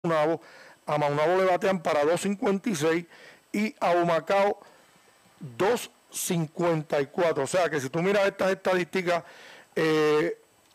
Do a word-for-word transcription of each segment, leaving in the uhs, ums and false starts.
Maunabo. A Maunabo le batean para dos cincuenta y seis y a Humacao dos cincuenta y cuatro. O sea que si tú miras estas estadísticas eh,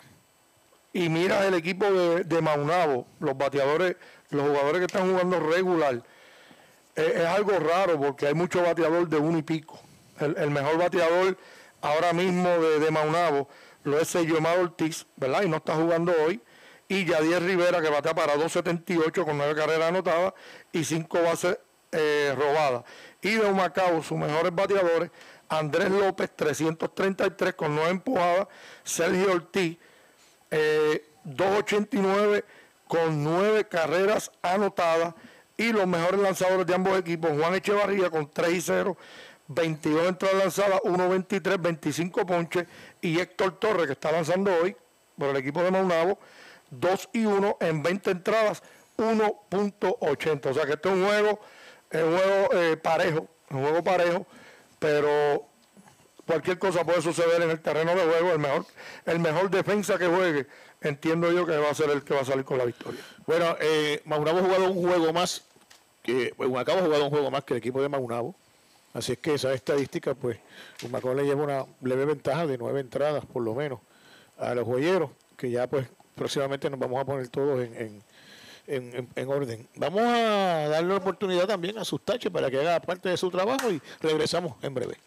y miras el equipo de, de Maunabo, los bateadores, los jugadores que están jugando regular, eh, es algo raro porque hay mucho bateador de uno y pico. El, el mejor bateador ahora mismo de, de Maunabo lo es Yomar Ortiz, ¿verdad? Y no está jugando hoy. Y Yadier Rivera, que batea para dos setenta y ocho con nueve carreras anotadas y cinco bases eh, robadas. Y de Humacao, sus mejores bateadores, Andrés López, trescientos treinta y tres con nueve empujadas, Sergio Ortiz, eh, doscientos ochenta y nueve con nueve carreras anotadas, y los mejores lanzadores de ambos equipos, Juan Echevarría con tres y cero, veintidós entradas lanzadas, uno veintitrés, veinticinco ponches, y Héctor Torres, que está lanzando hoy por el equipo de Maunabo, dos y uno en veinte entradas, uno punto ochenta. O sea que este es un juego, es un juego eh, parejo, un juego parejo, pero cualquier cosa puede suceder en el terreno de juego. El mejor, el mejor defensa que juegue, entiendo yo que va a ser el que va a salir con la victoria. Bueno, eh, Maunabo ha jugado un juego más, que Humacao ha jugado un juego más que el equipo de Maunabo. Así es que esa estadística, pues, Humacao le lleva una leve ventaja de nueve entradas, por lo menos, a los joyeros, que ya, pues, próximamente nos vamos a poner todos en, en, en, en orden. Vamos a darle la oportunidad también a Sustache para que haga parte de su trabajo y regresamos en breve.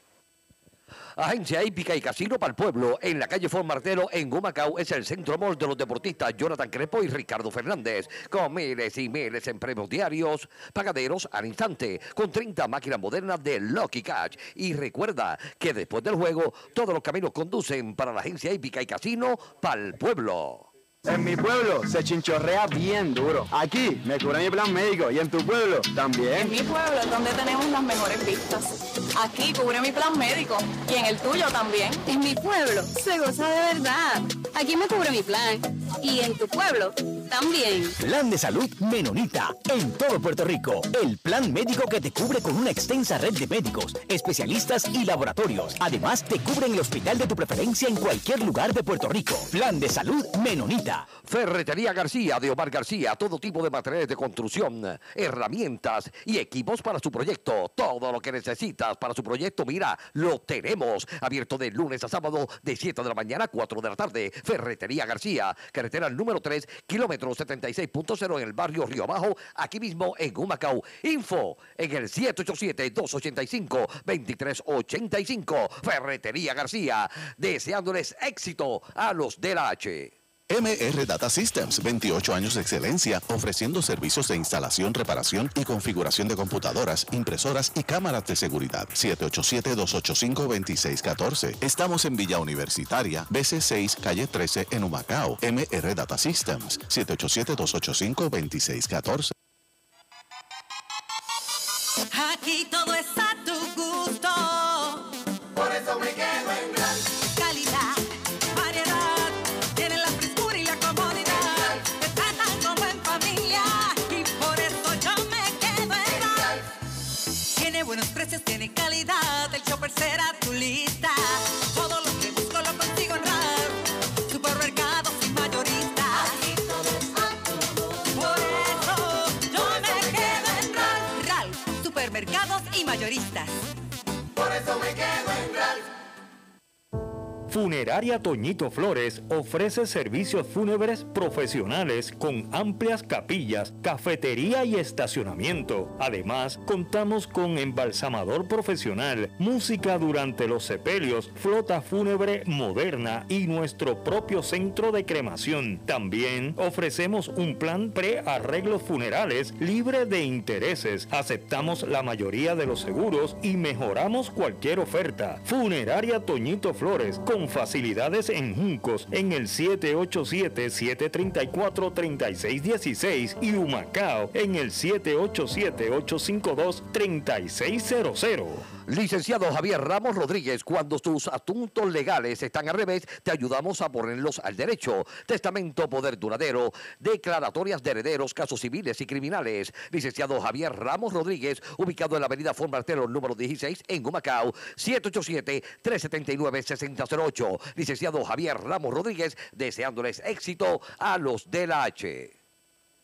Agencia Hípica y Casino para el Pueblo, en la calle Fort Martelo, en Humacao, es el centro mall de los deportistas Jonathan Crespo y Ricardo Fernández, con miles y miles en premios diarios, pagaderos al instante, con treinta máquinas modernas de Lucky Catch. Y recuerda que después del juego, todos los caminos conducen para la Agencia Hípica y Casino para el Pueblo. En mi pueblo se chinchorrea bien duro. Aquí me cubre mi plan médico. ¿Y en tu pueblo también? En mi pueblo es donde tenemos las mejores vistas. Aquí cubre mi plan médico. Y en el tuyo también. En mi pueblo se goza de verdad. Aquí me cubre mi plan. Y en tu pueblo también. Plan de Salud Menonita. En todo Puerto Rico. El plan médico que te cubre con una extensa red de médicos, especialistas y laboratorios. Además, te cubre en el hospital de tu preferencia en cualquier lugar de Puerto Rico. Plan de Salud Menonita. Ferretería García de Omar García, todo tipo de materiales de construcción, herramientas y equipos para su proyecto. Todo lo que necesitas para su proyecto, mira, lo tenemos. Abierto de lunes a sábado de siete de la mañana a cuatro de la tarde. Ferretería García, carretera número tres, kilómetro setenta y seis punto cero en el barrio Río Abajo, aquí mismo en Humacao. Info en el siete ocho siete, dos ocho cinco, dos tres ocho cinco. Ferretería García, deseándoles éxito a los de la H. M R Data Systems, veintiocho años de excelencia, ofreciendo servicios de instalación, reparación y configuración de computadoras, impresoras y cámaras de seguridad. siete ocho siete, dos ocho cinco, dos seis uno cuatro. Estamos en Villa Universitaria, B C seis, calle trece, en Humacao. M R Data Systems, siete ocho siete, dos ocho cinco, dos seis uno cuatro. Aquí todo es a tu gusto. Por eso me quedo en Gran. Calidad, variedad, tienen la frescura y la comodidad. Te tratan como en familia y por eso yo me quedo en Gran. Tiene buenos precios, tiene calidad. El Chopper será tu lista. Todo lo que busco lo consigo en Ralph. Supermercados y mayoristas. Aquí todo es a tu gusto. Por eso yo me quedo en Ralph. Ralph, supermercados y mayoristas. Por eso me quedo en Ralph. Funeraria Toñito Flores ofrece servicios fúnebres profesionales con amplias capillas, cafetería y estacionamiento. Además, contamos con embalsamador profesional, música durante los sepelios, flota fúnebre moderna y nuestro propio centro de cremación. También ofrecemos un plan pre-arreglos funerales libre de intereses. Aceptamos la mayoría de los seguros y mejoramos cualquier oferta. Funeraria Toñito Flores, con facilidades en Juncos en el siete ocho siete, siete tres cuatro, tres seis uno seis y Humacao en el siete ocho siete, ocho cinco dos, tres seis cero cero. Licenciado Javier Ramos Rodríguez, cuando tus asuntos legales están al revés, te ayudamos a ponerlos al derecho. Testamento, poder duradero, declaratorias de herederos, casos civiles y criminales. Licenciado Javier Ramos Rodríguez, ubicado en la avenida Fort Martelo, número dieciséis, en Humacao, siete ocho siete, tres siete nueve, seis cero cero ocho. Licenciado Javier Ramos Rodríguez, deseándoles éxito a los de la H.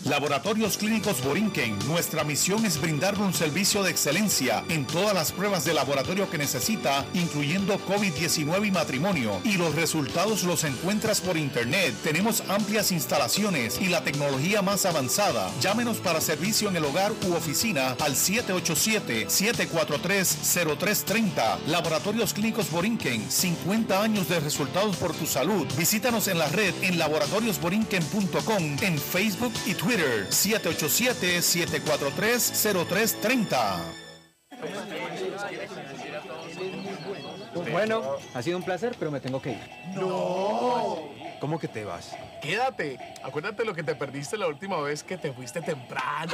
Laboratorios Clínicos Borinquen, nuestra misión es brindarle un servicio de excelencia en todas las pruebas de laboratorio que necesita, incluyendo COVID diecinueve y matrimonio, y los resultados los encuentras por internet. Tenemos amplias instalaciones y la tecnología más avanzada. Llámenos para servicio en el hogar u oficina al siete ocho siete, siete cuatro tres, cero tres tres cero. Laboratorios Clínicos Borinquen, cincuenta años de resultados por tu salud. Visítanos en la red en laboratorios borinquen punto com, en Facebook y Twitter. siete ocho siete, siete cuatro tres, cero tres tres cero. Bueno, ha sido un placer, pero me tengo que ir. ¡No! ¿Cómo que te vas? Quédate. Acuérdate lo que te perdiste la última vez que te fuiste temprano.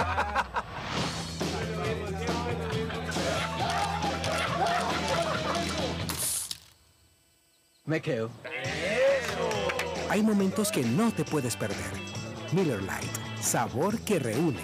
Me quedo. Hay momentos que no te puedes perder. Miller Lite, sabor que reúne.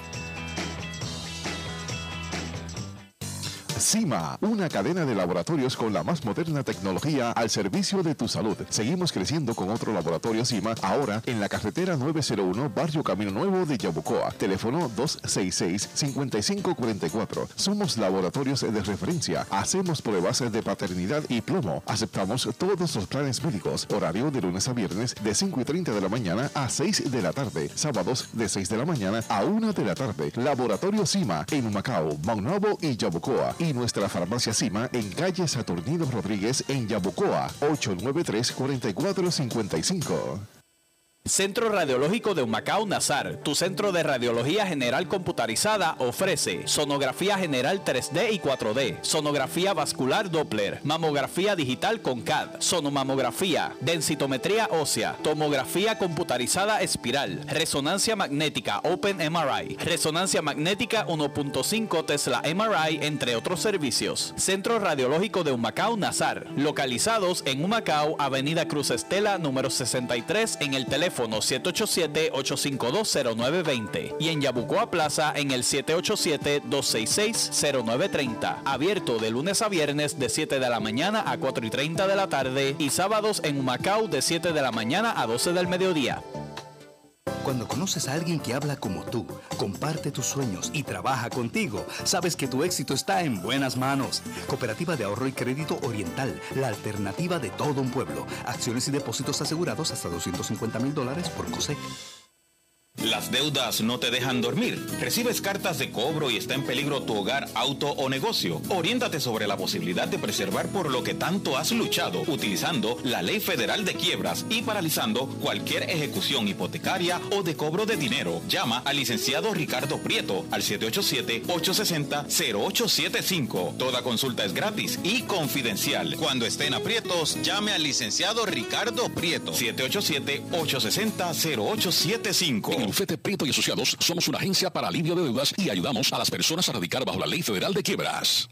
CIMA, una cadena de laboratorios con la más moderna tecnología al servicio de tu salud. Seguimos creciendo con otro laboratorio CIMA, ahora en la carretera nueve cero uno, Barrio Camino Nuevo de Yabucoa. Teléfono dos seis seis, cinco cinco cuatro cuatro. Somos laboratorios de referencia. Hacemos pruebas de paternidad y plomo. Aceptamos todos los planes médicos. Horario de lunes a viernes de cinco y treinta de la mañana a seis de la tarde. Sábados de seis de la mañana a una de la tarde. Laboratorio CIMA en Humacao, Maunabo y Yabucoa. Y nuestra farmacia CIMA en calle Saturnino Rodríguez en Yabucoa, ocho nueve tres, cuatro cuatro cinco cinco. Centro Radiológico de Humacao Nazar, tu centro de radiología general computarizada, ofrece sonografía general tres D y cuatro D, sonografía vascular Doppler, mamografía digital con C A D, sonomamografía, densitometría ósea, tomografía computarizada espiral, resonancia magnética Open M R I, resonancia magnética uno punto cinco Tesla M R I, entre otros servicios. Centro Radiológico de Humacao Nazar, localizados en Humacao, Avenida Cruz Estela, número sesenta y tres, en el teléfono siete ocho siete, ocho cinco dos, cero nueve dos cero y en Yabucoa Plaza en el siete ocho siete, dos seis seis, cero nueve tres cero. Abierto de lunes a viernes de siete de la mañana a cuatro y treinta de la tarde y sábados en Humacao de siete de la mañana a doce del mediodía. Cuando conoces a alguien que habla como tú, comparte tus sueños y trabaja contigo, sabes que tu éxito está en buenas manos. Cooperativa de Ahorro y Crédito Oriental, la alternativa de todo un pueblo. Acciones y depósitos asegurados hasta doscientos cincuenta mil dólares por COSEC. Las deudas no te dejan dormir. Recibes cartas de cobro y está en peligro tu hogar, auto o negocio. Oriéntate sobre la posibilidad de preservar por lo que tanto has luchado, utilizando la Ley Federal de Quiebras y paralizando cualquier ejecución hipotecaria o de cobro de dinero. Llama al licenciado Ricardo Prieto al siete ocho siete, ocho seis cero, cero ocho siete cinco. Toda consulta es gratis y confidencial. Cuando estén aprietos, llame al licenciado Ricardo Prieto. siete ocho siete, ocho seis cero, cero ocho siete cinco. En Bufete Prieto y Asociados somos una agencia para alivio de deudas y ayudamos a las personas a radicar bajo la Ley Federal de Quiebras.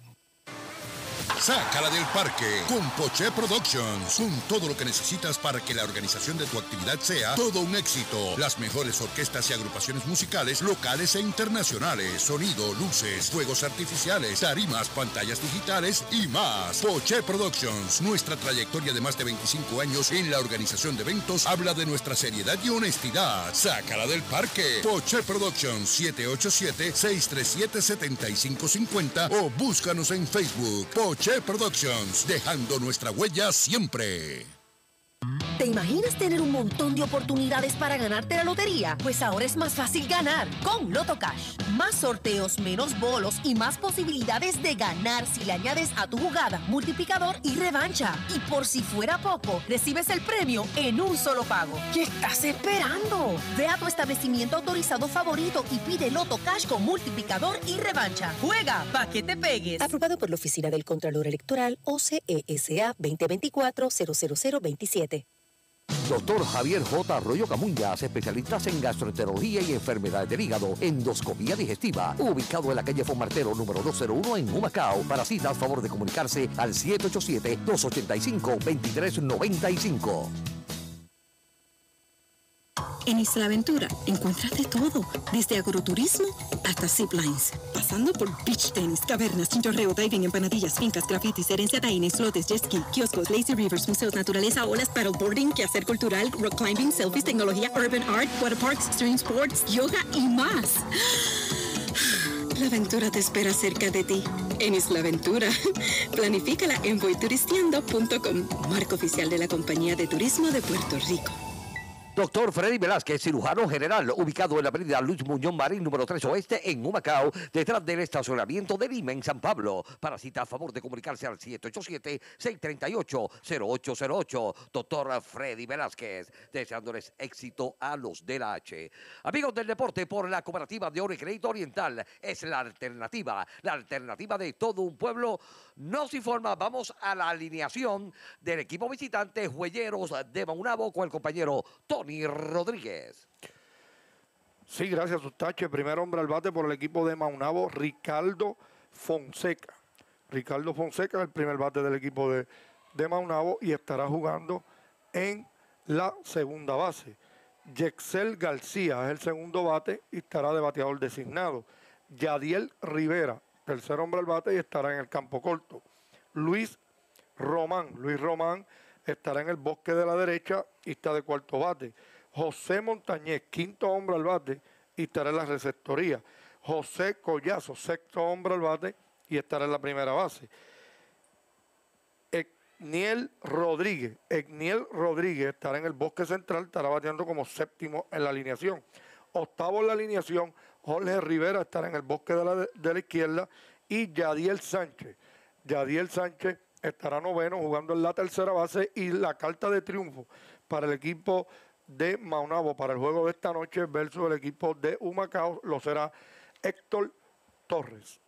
Sácala del parque con Poché Productions, con todo lo que necesitas para que la organización de tu actividad sea todo un éxito. Las mejores orquestas y agrupaciones musicales locales e internacionales, sonido, luces, fuegos artificiales, tarimas, pantallas digitales y más. Poché Productions, nuestra trayectoria de más de veinticinco años en la organización de eventos habla de nuestra seriedad y honestidad. Sácala del parque. Poché Productions, siete ocho siete, seis tres siete, siete cinco cinco cero o búscanos en Facebook. Poché Productions, dejando nuestra huella siempre. ¿Te imaginas tener un montón de oportunidades para ganarte la lotería? Pues ahora es más fácil ganar con Loto Cash. Más sorteos, menos bolos y más posibilidades de ganar si le añades a tu jugada multiplicador y revancha. Y por si fuera poco, recibes el premio en un solo pago. ¿Qué estás esperando? Ve a tu establecimiento autorizado favorito y pide Loto Cash con multiplicador y revancha. Juega pa' que te pegues. Aprobado por la Oficina del Contralor Electoral O C E S A veinte veinticuatro cero cero cero veintisiete. Doctor Javier J. Arroyo Camuñas, especialistas en gastroenterología y enfermedades del hígado, endoscopía digestiva, ubicado en la calle Fomartero número doscientos uno en Humacao. Para citas, favor de comunicarse al siete ocho siete, dos ocho cinco, dos tres nueve cinco. En Isla Aventura encuentras de todo, desde agroturismo hasta ziplines, pasando por beach tennis, cavernas, chinchorreo, diving, empanadillas, fincas, grafitis, herencia taína, islotes, jet ski, kioscos, lazy rivers, museos, naturaleza, olas, paddleboarding, quehacer cultural, rock climbing, selfies, tecnología, urban art, water parks, extreme sports, yoga y más. La aventura te espera cerca de ti. En Isla Aventura. Planifícala en voy turisteando punto com, marca oficial de la Compañía de Turismo de Puerto Rico. Doctor Freddy Velázquez, cirujano general, ubicado en la avenida Luis Muñoz Marín, número tres Oeste, en Humacao, detrás del estacionamiento de Lima, en San Pablo. Para cita, a favor de comunicarse al siete ocho siete, seis tres ocho, cero ocho cero ocho. Doctor Freddy Velázquez, deseándoles éxito a los de la H. Amigos del deporte, por la Cooperativa de Oro y Crédito Oriental, es la alternativa, la alternativa de todo un pueblo. Nos informa, vamos a la alineación del equipo visitante Juelleros de Maunabo con el compañero Tony Rodríguez. Sí, gracias, Sustache. Primer hombre al bate por el equipo de Maunabo, Ricardo Fonseca. Ricardo Fonseca es el primer bate del equipo de, de Maunabo y estará jugando en la segunda base. Yexel García es el segundo bate y estará de bateador designado. Yadiel Rivera, tercer hombre al bate y estará en el campo corto. Luis Román, Luis Román estará en el bosque de la derecha y está de cuarto bate. José Montañez, quinto hombre al bate y estará en la receptoría. José Collazo, sexto hombre al bate y estará en la primera base. Egniel Rodríguez, Egniel Rodríguez estará en el bosque central, estará bateando como séptimo en la alineación. Octavo en la alineación, Jorge Rivera estará en el bosque de la, de la izquierda y Yadiel Sánchez. Yadiel Sánchez estará noveno jugando en la tercera base y la carta de triunfo para el equipo de Maunabo para el juego de esta noche versus el equipo de Humacao lo será Héctor Torres.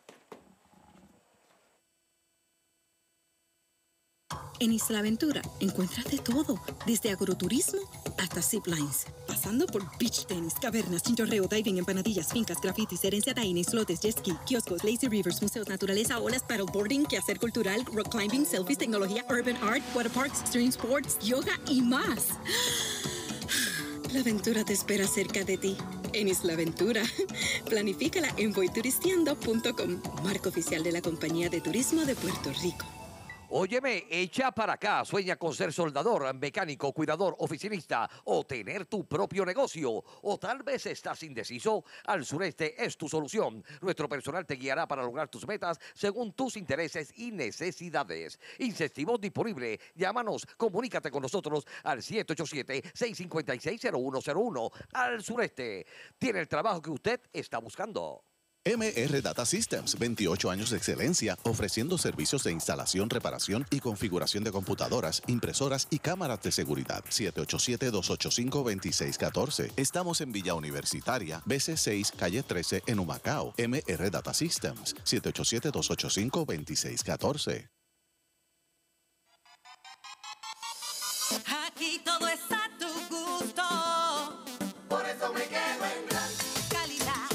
En Isla Aventura encuentras de todo, desde agroturismo hasta ziplines, pasando por beach tennis, cavernas, chinchorreo, diving, empanadillas, fincas, grafitis, herencia taína, islotes, jet ski, kioscos, lazy rivers, museos, naturaleza, olas, paddleboarding, quehacer cultural, rock climbing, selfies, tecnología, urban art, water parks, extreme sports, yoga y más. La aventura te espera cerca de ti. En Isla Aventura. Planifícala en voy turisteando punto com, marca oficial de la Compañía de Turismo de Puerto Rico. Óyeme, echa para acá, sueña con ser soldador, mecánico, cuidador, oficinista o tener tu propio negocio. O tal vez estás indeciso, Al Sureste es tu solución. Nuestro personal te guiará para lograr tus metas según tus intereses y necesidades. Incentivos disponible. Llámanos, comunícate con nosotros al siete ocho siete, seis cinco seis, cero uno cero uno. Al Sureste tiene el trabajo que usted está buscando. M R Data Systems, veintiocho años de excelencia, ofreciendo servicios de instalación, reparación y configuración de computadoras, impresoras y cámaras de seguridad. siete ocho siete, dos ocho cinco, dos seis uno cuatro. Estamos en Villa Universitaria, B C seis, calle trece, en Humacao. M R Data Systems, siete ocho siete, dos ocho cinco, dos seis uno cuatro. Aquí todo es a tu gusto. Por eso me quedo en Gran Calidad.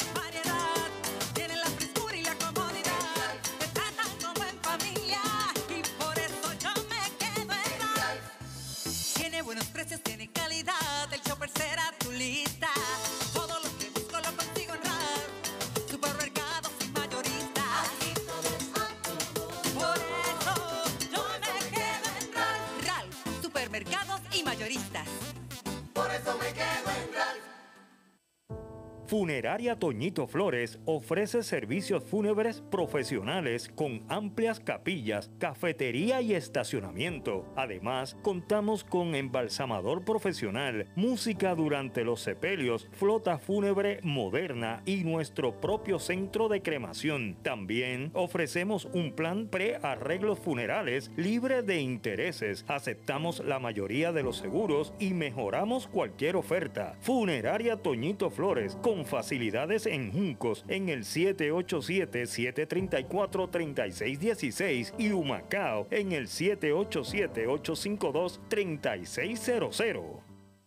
Buenos precios, tiene calidad, el Chopper será tu lista. Todo lo que busco lo consigo en R A L. Supermercados y mayoristas. Aquí todo es a tu gusto. Por eso yo me quedo en R A L. R A L, supermercados y mayoristas. Por eso me quedo en R A L. Funeraria Toñito Flores ofrece servicios fúnebres profesionales con amplias capillas, cafetería y estacionamiento. Además, contamos con embalsamador profesional, música durante los sepelios, flota fúnebre moderna y nuestro propio centro de cremación. También ofrecemos un plan pre-arreglos funerales libre de intereses. Aceptamos la mayoría de los seguros y mejoramos cualquier oferta. Funeraria Toñito Flores, con facilidades en Juncos en el siete ocho siete, siete tres cuatro, tres seis uno seis y Humacao en el siete ocho siete, ocho cinco dos, tres seis cero cero.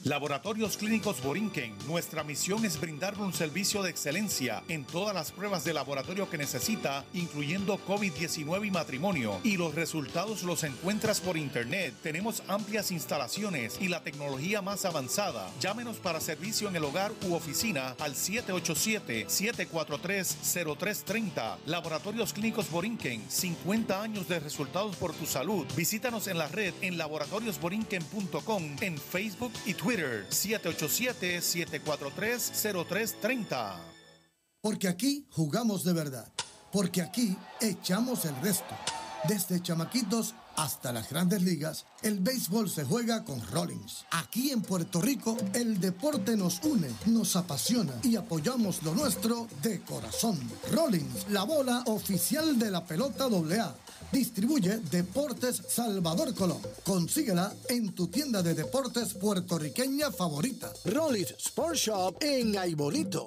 Laboratorios Clínicos Borinquen. Nuestra misión es brindarle un servicio de excelencia en todas las pruebas de laboratorio que necesita, incluyendo COVID diecinueve y matrimonio. Y los resultados los encuentras por internet. Tenemos amplias instalaciones y la tecnología más avanzada. Llámenos para servicio en el hogar u oficina al siete ocho siete, siete cuatro tres, cero tres tres cero. Laboratorios Clínicos Borinquen. cincuenta años de resultados por tu salud. Visítanos en la red en laboratorios borinquen punto com, en Facebook y Twitter. siete ocho siete, siete cuatro tres, cero tres tres cero. Porque aquí jugamos de verdad. Porque aquí echamos el resto. Desde chamaquitos hasta las grandes ligas, el béisbol se juega con Rollins. Aquí en Puerto Rico, el deporte nos une, nos apasiona y apoyamos lo nuestro de corazón. Rollins, la bola oficial de la pelota doble A. Distribuye Deportes Salvador Colón. Consíguela en tu tienda de deportes puertorriqueña favorita. Rollins Sports Shop en Aibolito.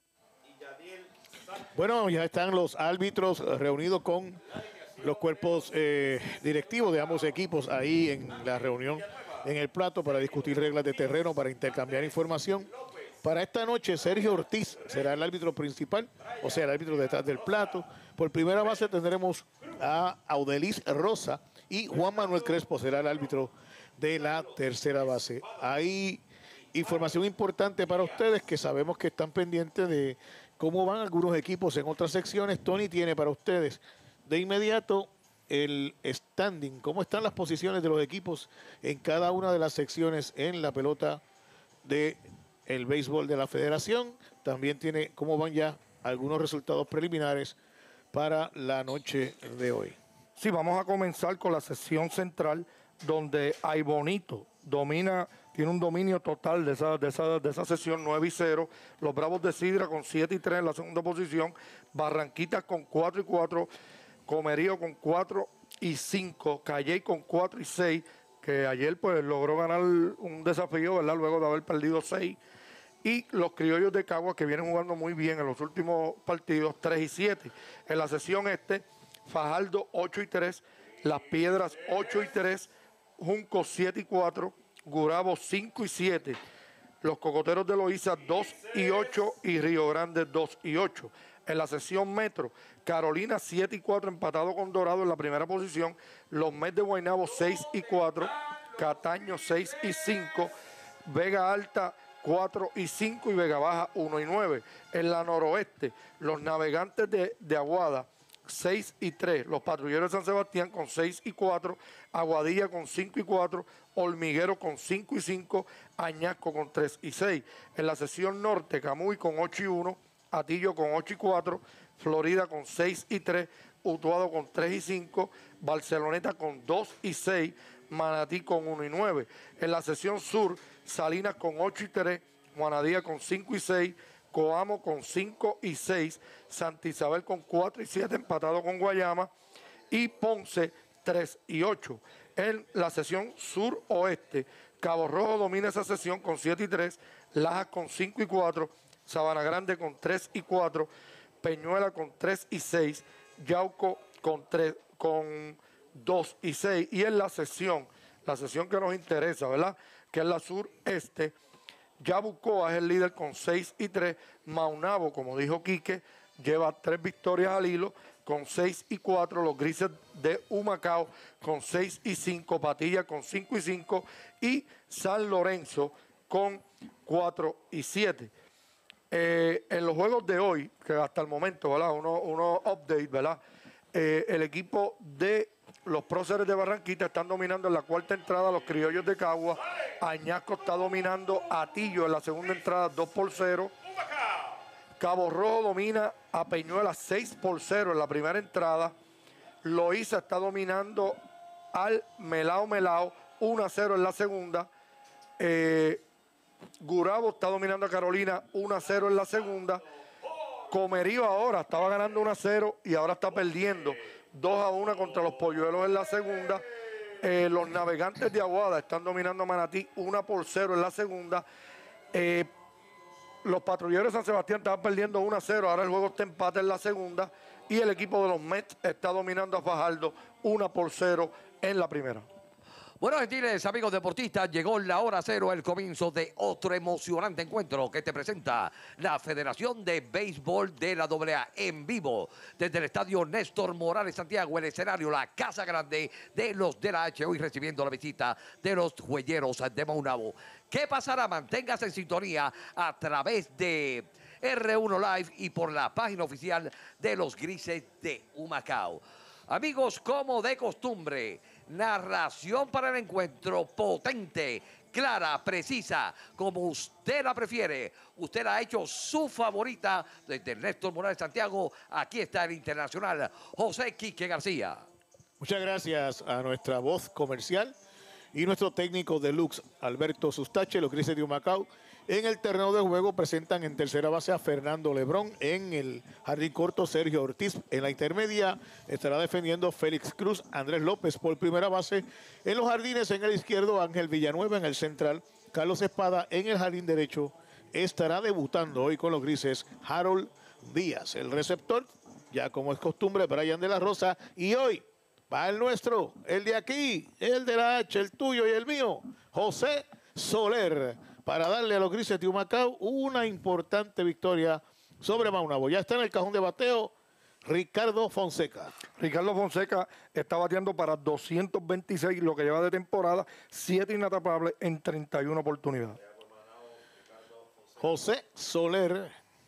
Bueno, ya están los árbitros reunidos con los cuerpos eh, directivos de ambos equipos ahí en la reunión en el plato para discutir reglas de terreno, para intercambiar información. Para esta noche, Sergio Ortiz será el árbitro principal, o sea, el árbitro detrás del plato. Por primera base tendremos a Audeliz Rosa y Juan Manuel Crespo será el árbitro de la tercera base. Hay información importante para ustedes que sabemos que están pendientes de cómo van algunos equipos en otras secciones. Tony tiene para ustedes de inmediato el standing, cómo están las posiciones de los equipos en cada una de las secciones en la pelota de el béisbol de la federación. También tiene cómo van ya algunos resultados preliminares para la noche de hoy. Sí, vamos a comenzar con la sección central, donde Aibonito domina, tiene un dominio total de esa, de esa, de esa sesión, nueve y cero. Los Bravos de Sidra con siete y tres en la segunda posición. Barranquitas con cuatro y cuatro. Comerío con cuatro y cinco. Calley con cuatro y seis. Que ayer pues logró ganar un desafío, ¿verdad? Luego de haber perdido seis. Y los Criollos de Caguas, que vienen jugando muy bien en los últimos partidos, tres y siete. En la sesión este, Fajardo ocho y tres, Las Piedras ocho y tres, Junco siete y cuatro, Gurabo cinco y siete, los Cocoteros de Loíza dos y ocho y Río Grande dos y ocho. En la sesión metro, Carolina siete y cuatro empatado con Dorado en la primera posición, los Mets de Guaynabo seis y cuatro, Cataño seis y cinco, Vega Alta cuatro y cinco y Vega Baja uno y nueve. En la noroeste, los Navegantes de, de Aguada seis y tres, los Patrulleros de San Sebastián con seis y cuatro, Aguadilla con cinco y cuatro, Hormiguero con cinco y cinco, Añasco con tres y seis. En la sección norte, Camuy con ocho y uno, Atillo con ocho y cuatro, Florida con seis y tres, Utuado con tres y cinco, Barceloneta con dos y seis, Manatí con uno y nueve. En la sección sur, Salinas con ocho y tres, Juanadía con cinco y seis, Coamo con cinco y seis, Santa Isabel con cuatro y siete, empatado con Guayama, y Ponce tres y ocho. En la sección sur-oeste, Cabo Rojo domina esa sección con siete y tres, Lajas con cinco y cuatro, Sabana Grande con tres y cuatro, Peñuela con tres y seis, Yauco con, tres, con dos y seis. Y en la sección, la sección que nos interesa, ¿verdad?, que es la sur-este, Yabucoa es el líder con seis y tres, Maunabo, como dijo Quique, lleva tres victorias al hilo con seis y cuatro, los Grises de Humacao con seis y cinco, Patilla con cinco y cinco y San Lorenzo con cuatro y siete. Eh, en los juegos de hoy, que hasta el momento, ¿verdad?, uno, uno update, ¿verdad?, eh, el equipo de los Próceres de Barranquita están dominando en la cuarta entrada los Criollos de Cagua. Añasco está dominando a Tillo en la segunda entrada dos por cero. Cabo Rojo domina a Peñuela seis por cero en la primera entrada. Loíza está dominando al Melao Melao uno a cero en la segunda. Eh, Gurabo está dominando a Carolina uno a cero en la segunda. Comerío ahora estaba ganando uno a cero y ahora está perdiendo dos a uno contra los Polluelos en la segunda. Eh, los Navegantes de Aguada están dominando a Manatí uno por cero en la segunda. Eh, los Patrulleros de San Sebastián estaban perdiendo uno a cero, ahora el juego está empate en la segunda. Y el equipo de los Mets está dominando a Fajardo uno por cero en la primera. Bueno, gentiles amigos deportistas, llegó la hora cero, el comienzo de otro emocionante encuentro que te presenta la Federación de Béisbol de la doble A en vivo desde el estadio Néstor Morales Santiago, el escenario, la Casa Grande de los de la H, hoy recibiendo la visita de los Jueyeros de Maunabo. ¿Qué pasará? Manténgase en sintonía a través de R uno Live y por la página oficial de los Grises de Humacao. Amigos, como de costumbre, narración para el encuentro potente, clara, precisa, como usted la prefiere. Usted la ha hecho su favorita desde el Néstor Morales Santiago. Aquí está el internacional José Quique García. Muchas gracias a nuestra voz comercial y nuestro técnico deluxe, Alberto Sustache. Los Grises de Humacao en el terreno de juego presentan en tercera base a Fernando Lebrón, en el jardín corto Sergio Ortiz, en la intermedia estará defendiendo Félix Cruz, Andrés López por primera base, en los jardines en el izquierdo Ángel Villanueva, en el central Carlos Espada, en el jardín derecho estará debutando hoy con los Grises Harold Díaz, el receptor, ya como es costumbre, Brian de la Rosa, y hoy va el nuestro, el de aquí, el de la H, el tuyo y el mío, José Soler, para darle a los Grises de Humacao una importante victoria sobre Maunabo. Ya está en el cajón de bateo Ricardo Fonseca. Ricardo Fonseca está bateando para doscientos veintiséis, lo que lleva de temporada, siete inatrapables en treinta y una oportunidades. José Soler,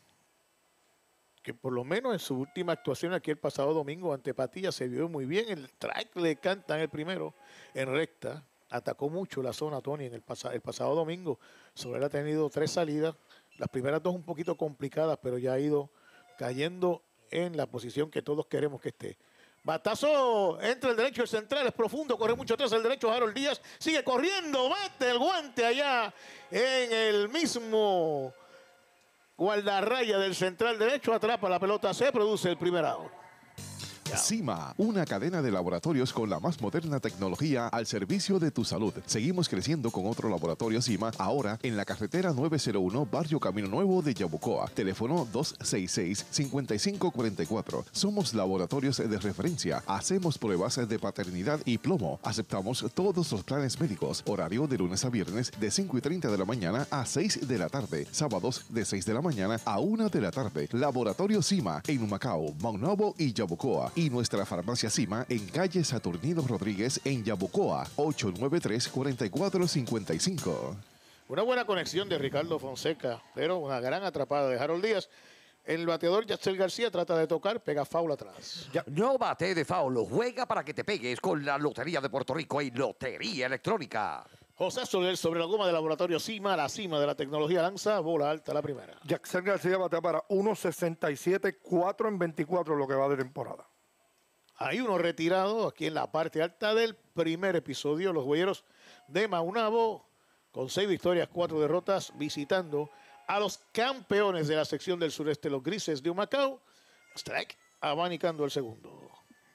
que por lo menos en su última actuación aquí el pasado domingo ante Patilla se vio muy bien. El strike le cantan el primero en recta. Atacó mucho la zona, Tony, en el, pas el pasado domingo. Soler ha tenido tres salidas. Las primeras dos un poquito complicadas, pero ya ha ido cayendo en la posición que todos queremos que esté. Batazo entre el derecho y el central, es profundo, corre mucho atrás el derecho Harold Díaz. Sigue corriendo, mete el guante allá en el mismo guardarraya del central derecho. Atrapa la pelota, se produce el primer out. Cima, una cadena de laboratorios con la más moderna tecnología al servicio de tu salud. Seguimos creciendo con otro laboratorio Cima, ahora en la carretera nueve cero uno, Barrio Camino Nuevo de Yabucoa. Teléfono dos seis seis, cinco cinco cuatro cuatro. Somos laboratorios de referencia. Hacemos pruebas de paternidad y plomo. Aceptamos todos los planes médicos. Horario de lunes a viernes de cinco y treinta de la mañana a seis de la tarde. Sábados de seis de la mañana a una de la tarde. Laboratorio Cima en Humacao, Maunabo y Yabucoa. Y nuestra farmacia Cima en calle Saturnino Rodríguez en Yabucoa, ocho nueve tres, cuatro cuatro cinco cinco. Una buena conexión de Ricardo Fonseca, pero una gran atrapada de Harold Díaz. El bateador Yacel García trata de tocar, pega foul atrás. Ya, no bate de foul, juega para que te pegues con la Lotería de Puerto Rico y Lotería Electrónica. José Soler sobre la goma de laboratorio Cima, la cima de la tecnología, lanza bola alta la primera. Yacel García batea para uno sesenta y siete, cuatro en veinticuatro lo que va de temporada. Hay uno retirado aquí en la parte alta del primer episodio. Los Jueyeros de Maunabo con seis victorias, cuatro derrotas, visitando a los campeones de la sección del sureste, los Grises de Humacao. Strike, abanicando el segundo.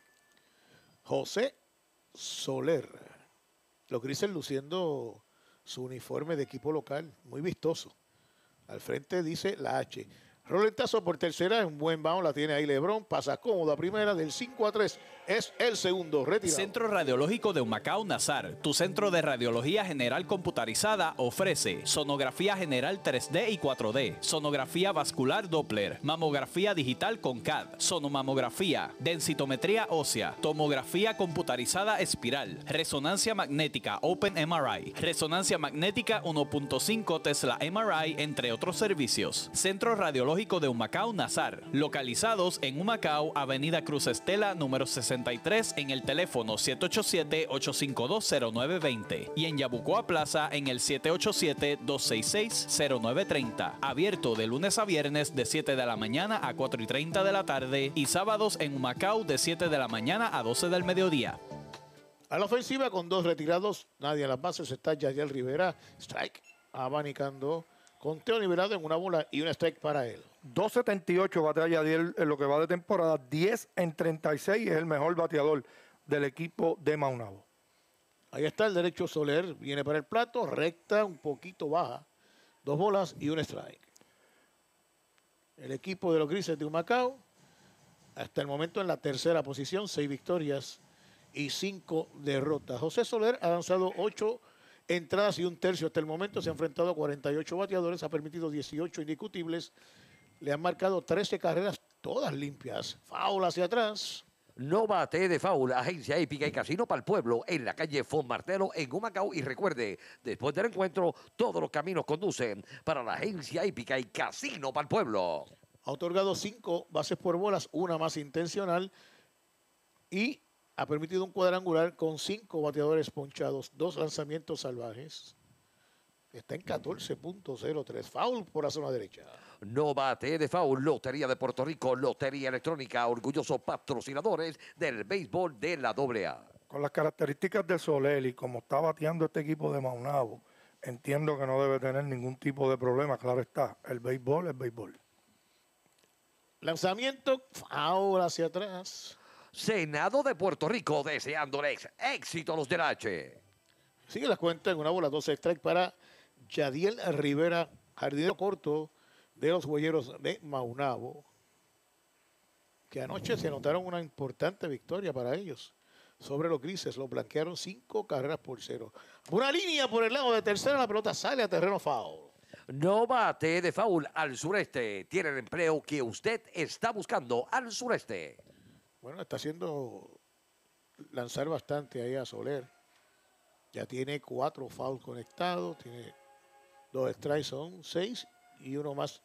José Soler. Los Grises luciendo su uniforme de equipo local, muy vistoso. Al frente dice la H. Roletazo por tercera, un buen bound, la tiene ahí Lebrón, pasa cómodo a primera, del cinco a tres, es el segundo retirado. Centro Radiológico de Humacao Nazar, tu centro de radiología general computarizada, ofrece sonografía general tres D y cuatro D, sonografía vascular Doppler, mamografía digital con C A D, sonomamografía, densitometría ósea, tomografía computarizada espiral, resonancia magnética Open M R I, resonancia magnética uno punto cinco Tesla M R I, entre otros servicios. Centro Radiológico de Humacao Nazar, localizados en Humacao, Avenida Cruz Estela, número sesenta y tres, en el teléfono siete ocho siete, ocho cinco dos, cero nueve dos cero y en Yabucoa Plaza en el siete ocho siete, dos seis seis, cero nueve tres cero. Abierto de lunes a viernes de siete de la mañana a cuatro y treinta de la tarde y sábados en Humacao de siete de la mañana a doce del mediodía. A la ofensiva con dos retirados, nadie en las bases, está Yadiel Rivera, strike, abanicando. Conteo nivelado en una bola y un strike para él. dos setenta y ocho batea Yadiel en lo que va de temporada, diez en treinta y seis, es el mejor bateador del equipo de Maunabo. Ahí está el derecho Soler, viene para el plato, recta, un poquito baja. Dos bolas y un strike. El equipo de los Grises de Humacao, hasta el momento en la tercera posición, seis victorias y cinco derrotas. José Soler ha lanzado ocho entradas y un tercio hasta el momento. Se ha enfrentado a cuarenta y ocho bateadores, ha permitido dieciocho indiscutibles. Le han marcado trece carreras, todas limpias. Foul hacia atrás. No bate de foul, agencia hípica y casino para el pueblo en la calle Fon Martelo en Humacao. Y recuerde, después del encuentro, todos los caminos conducen para la agencia hípica y casino para el pueblo. Ha otorgado cinco bases por bolas, una más intencional y ha permitido un cuadrangular con cinco bateadores ponchados, dos lanzamientos salvajes. Está en catorce punto cero tres. Foul por la zona derecha. No bate de foul. Lotería de Puerto Rico, Lotería Electrónica, orgullosos patrocinadores del béisbol de la doble A. Con las características de Soler y como está bateando este equipo de Maunabo, entiendo que no debe tener ningún tipo de problema. Claro está, el béisbol es béisbol. Lanzamiento, foul hacia atrás. Senado de Puerto Rico deseándoles éxito a los del H. Sigue la cuenta en una bola, dos strike para Yadiel Rivera, jardinero corto de los Huelleros de Maunabo, que anoche se anotaron una importante victoria para ellos sobre los Grises. Los blanquearon cinco carreras por cero. Una línea por el lado de tercera, la pelota sale a terreno foul. No bate de foul al sureste. Tiene el empleo que usted está buscando al sureste. Bueno, está haciendo lanzar bastante ahí a Soler. Ya tiene cuatro fouls conectados, tiene dos strikes, son seis y uno más,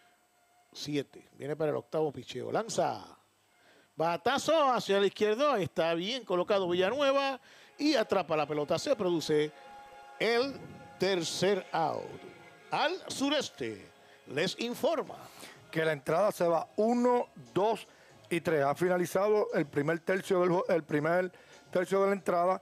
siete. Viene para el octavo picheo. Lanza. Batazo hacia la izquierda. Está bien colocado Villanueva y atrapa la pelota. Se produce el tercer out. Al sureste les informa que la entrada se va uno, dos y tres. Ha finalizado el primer tercio del el primer tercio de la entrada.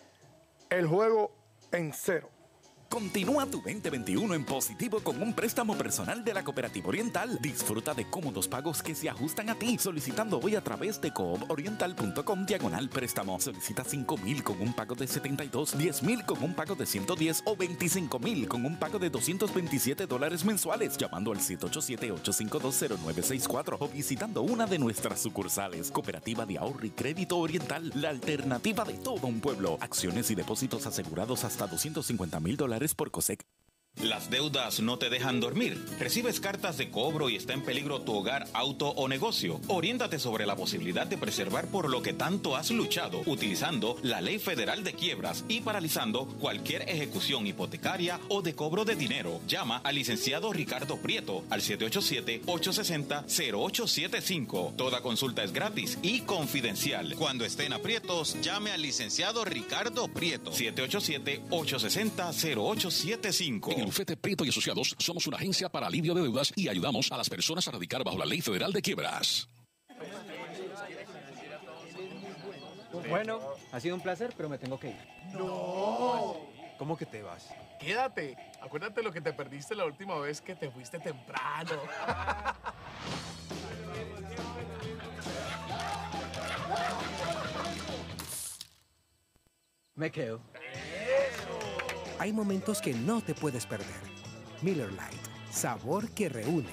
El juego en cero. Continúa tu veinte veintiuno en positivo con un préstamo personal de la Cooperativa Oriental. Disfruta de cómodos pagos que se ajustan a ti, solicitando hoy a través de cooporiental punto com diagonal préstamo. Solicita cinco mil con un pago de setenta y dos, diez mil con un pago de ciento diez o veinticinco mil con un pago de doscientos veintisiete dólares mensuales, llamando al siete ocho siete, ocho cinco dos, cero nueve seis cuatro o visitando una de nuestras sucursales. Cooperativa de Ahorro y Crédito Oriental, la alternativa de todo un pueblo. Acciones y depósitos asegurados hasta doscientos cincuenta mil dólares por COSEC. Las deudas no te dejan dormir. Recibes cartas de cobro y está en peligro tu hogar, auto o negocio. Oriéntate sobre la posibilidad de preservar por lo que tanto has luchado, utilizando la Ley Federal de Quiebras y paralizando cualquier ejecución hipotecaria o de cobro de dinero. Llama al licenciado Ricardo Prieto al siete ocho siete, ocho seis cero, cero ocho siete cinco. Toda consulta es gratis y confidencial. Cuando estén aprietos, llame al licenciado Ricardo Prieto. siete ocho siete, ocho seis cero, cero ocho siete cinco. En el bufete Prieto y Asociados somos una agencia para alivio de deudas y ayudamos a las personas a radicar bajo la Ley Federal de Quiebras. Bueno, ha sido un placer, pero me tengo que ir. No. ¿Cómo que te vas? Quédate. Acuérdate lo que te perdiste la última vez que te fuiste temprano. Me quedo. Hay momentos que no te puedes perder. Miller Lite, sabor que reúne.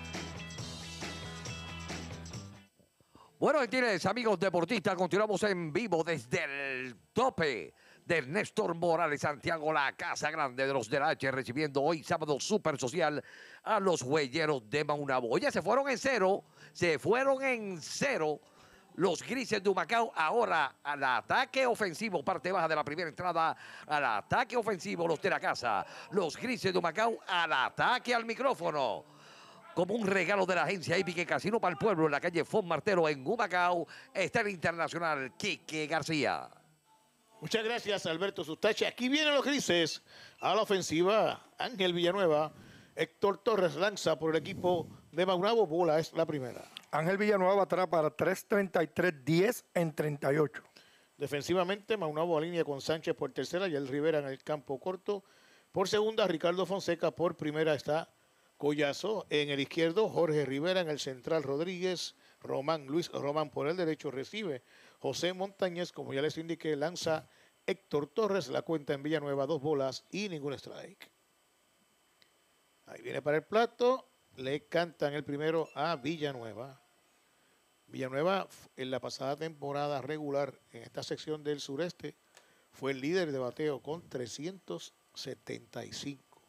Bueno, entiendes, amigos deportistas, continuamos en vivo desde el tope de Néstor Morales, Santiago, la Casa Grande de los del H, recibiendo hoy sábado súper social a los Huelleros de Maunabo. Ya se fueron en cero, se fueron en cero. Los Grises de Humacao ahora al ataque ofensivo, parte baja de la primera entrada, al ataque ofensivo los de la casa. Los Grises de Humacao al ataque al micrófono. Como un regalo de la agencia Hípica y Casino para el pueblo en la calle Fon Martelo en Humacao, está el internacional Quique García. Muchas gracias, Alberto Sustache. Aquí vienen los Grises a la ofensiva. Ángel Villanueva, Héctor Torres lanza por el equipo de Maunabo. Bola es la primera. Ángel Villanueva atrás para tres treinta y tres, diez en treinta y ocho. Defensivamente, Maunabo alinea con Sánchez por tercera y el Rivera en el campo corto. Por segunda, Ricardo Fonseca. Por primera está Collazo. En el izquierdo, Jorge Rivera. En el central, Rodríguez. Román, Luis Román por el derecho recibe. José Montañez, como ya les indiqué, lanza Héctor Torres. La cuenta en Villanueva, dos bolas y ningún strike. Ahí viene para el plato. Le cantan el primero a Villanueva. Villanueva en la pasada temporada regular en esta sección del sureste fue el líder de bateo con trescientos setenta y cinco.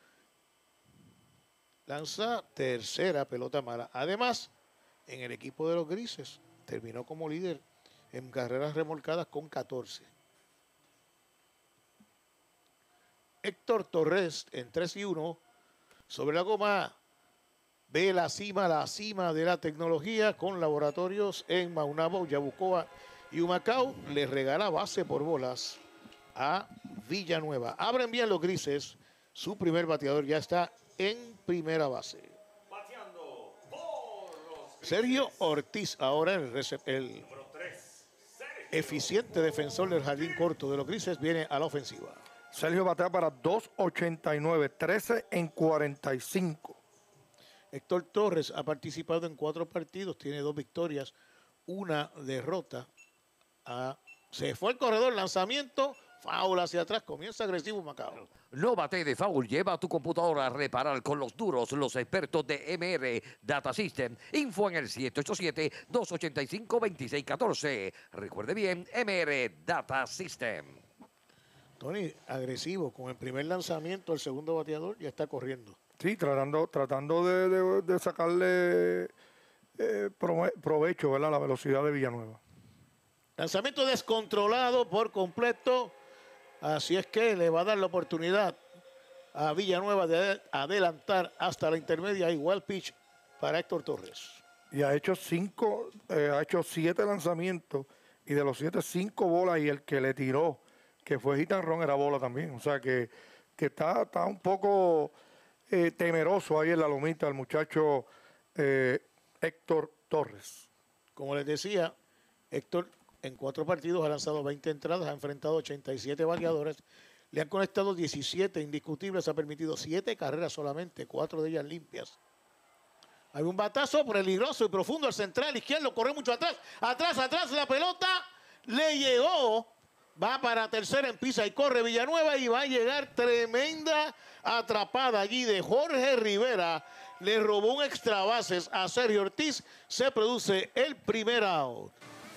Lanza tercera pelota mala. Además, en el equipo de los Grises terminó como líder en carreras remolcadas con catorce. Héctor Torres en tres y uno sobre la goma. Ve la cima, la cima de la tecnología con laboratorios en Maunabo, Yabucoa y Humacao. Le regala base por bolas a Villanueva. Abren bien los Grises. Su primer bateador ya está en primera base. Sergio Ortiz, ahora el, el eficiente defensor del jardín corto de los Grises, viene a la ofensiva. Sergio batea para dos ochenta y nueve, trece en cuarenta y cinco. Héctor Torres ha participado en cuatro partidos, tiene dos victorias, una derrota. Ah, se fue el corredor, lanzamiento, foul hacia atrás, comienza agresivo Macao. No bate de foul, lleva a tu computadora a reparar con los duros, los expertos de M R Data System. Info en el siete ocho siete, dos ocho cinco, dos seis uno cuatro. Recuerde bien, M R Data System. Tony, agresivo, con el primer lanzamiento, el segundo bateador ya está corriendo. Sí, tratando, tratando de, de, de sacarle eh, prove provecho, ¿verdad?, a la velocidad de Villanueva. Lanzamiento descontrolado por completo. Así es que le va a dar la oportunidad a Villanueva de adelantar hasta la intermedia. Igual pitch para Héctor Torres. Y ha hecho cinco, eh, ha hecho siete lanzamientos y de los siete, cinco bolas, y el que le tiró, que fue hit and run, era bola también. O sea que, que está, está un poco eh, temeroso ahí en la lomita el muchacho eh, Héctor Torres. Como les decía, Héctor en cuatro partidos ha lanzado veinte entradas, ha enfrentado ochenta y siete bateadores, le han conectado diecisiete indiscutibles, ha permitido siete carreras solamente, cuatro de ellas limpias. Hay un batazo peligroso y profundo al central izquierdo, corre mucho atrás, atrás, atrás, la pelota le llegó, va para tercera en pisa y corre Villanueva y va a llegar tremenda atrapada allí de Jorge Rivera. Le robó un extra bases a Sergio Ortiz, se produce el primer out.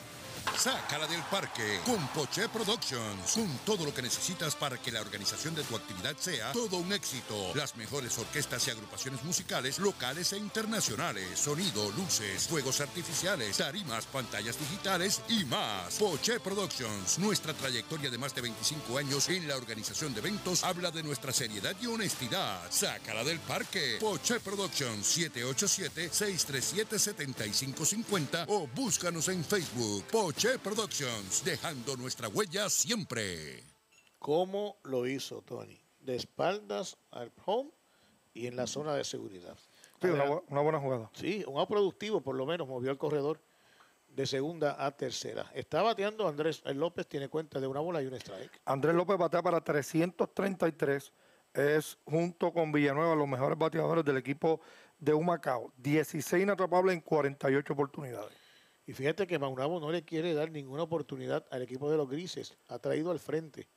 Sácala del parque con Poché Productions. Con todo lo que necesitas para que la organización de tu actividad sea todo un éxito. Las mejores orquestas y agrupaciones musicales locales e internacionales. Sonido, luces, fuegos artificiales, tarimas, pantallas digitales y más. Poché Productions. Nuestra trayectoria de más de veinticinco años en la organización de eventos habla de nuestra seriedad y honestidad. Sácala del parque. Poché Productions. siete ocho siete, seis tres siete, siete cinco cinco cero o búscanos en Facebook. Poché Productions, dejando nuestra huella siempre. ¿Cómo lo hizo Tony? De espaldas al home y en la zona de seguridad. Sí, una, una buena jugada. Sí, un out productivo, por lo menos movió el corredor de segunda a tercera. Está bateando Andrés López, tiene cuenta de una bola y un strike. Andrés López batea para trescientos treinta y tres, es junto con Villanueva los mejores bateadores del equipo de Humacao. dieciséis inatrapables en cuarenta y ocho oportunidades. Y fíjate que Maunabo no le quiere dar ninguna oportunidad al equipo de los Grises. Ha traído al frente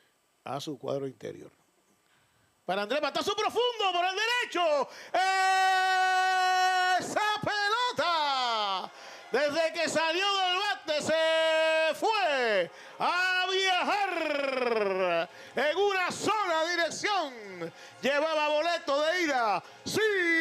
a su cuadro interior. Para Andrés, batazo profundo por el derecho. ¡Esa pelota! Desde que salió del bate se fue a viajar en una sola dirección. Llevaba boleto de ida. ¡Sí!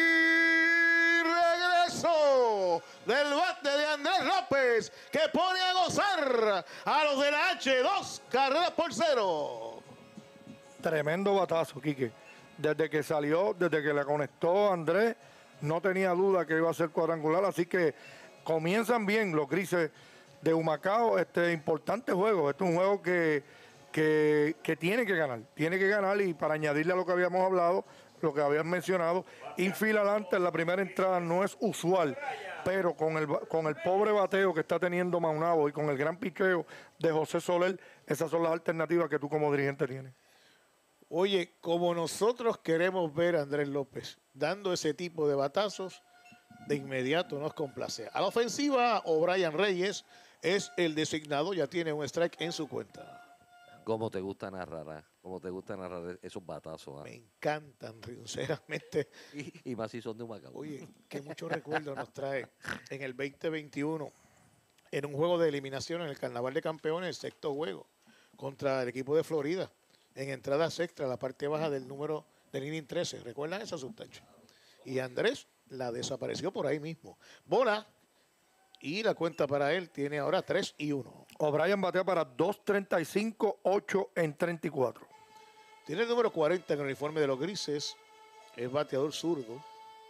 Regreso del bate de Andrés López, que pone a gozar a los de la H, dos carreras por cero. Tremendo batazo, Quique. Desde que salió, desde que le conectó Andrés, no tenía duda que iba a ser cuadrangular, así que comienzan bien los Grises de Humacao. Este importante juego, este es un juego que, que, que tiene que ganar, tiene que ganar, y para añadirle a lo que habíamos hablado, lo que habían mencionado, infield adelante en la primera entrada no es usual, pero con el, con el pobre bateo que está teniendo Maunabo y con el gran picheo de José Soler, esas son las alternativas que tú como dirigente tienes. Oye, como nosotros queremos ver a Andrés López dando ese tipo de batazos, de inmediato nos complace. A la ofensiva, O'Brien Reyes es el designado, ya tiene un strike en su cuenta. ¿Cómo te gusta narrar? Como te gusta narrar esos batazos. ¿Ah? Me encantan, sinceramente. Y, y más si son de Humacao. Oye, que muchos recuerdos nos trae en el veinte veintiuno, en un juego de eliminación en el Carnaval de Campeones, el sexto juego, contra el equipo de Florida, en entradas extra, la parte baja del número del inning trece. ¿Recuerdan esa sustancia? Y Andrés la desapareció por ahí mismo. Bola, y la cuenta para él tiene ahora tres y uno. O'Brien batea para dos treinta y cinco, ocho en treinta y cuatro. Tiene el número cuarenta en el uniforme de los Grises. Es bateador zurdo.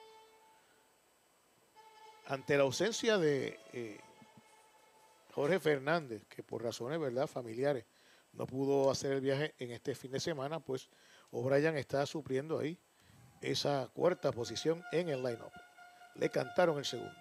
Ante la ausencia de eh, Jorge Fernández, que por razones, ¿verdad?, familiares, no pudo hacer el viaje en este fin de semana, pues O'Brien está supliendo ahí esa cuarta posición en el line-up. Le cantaron el segundo.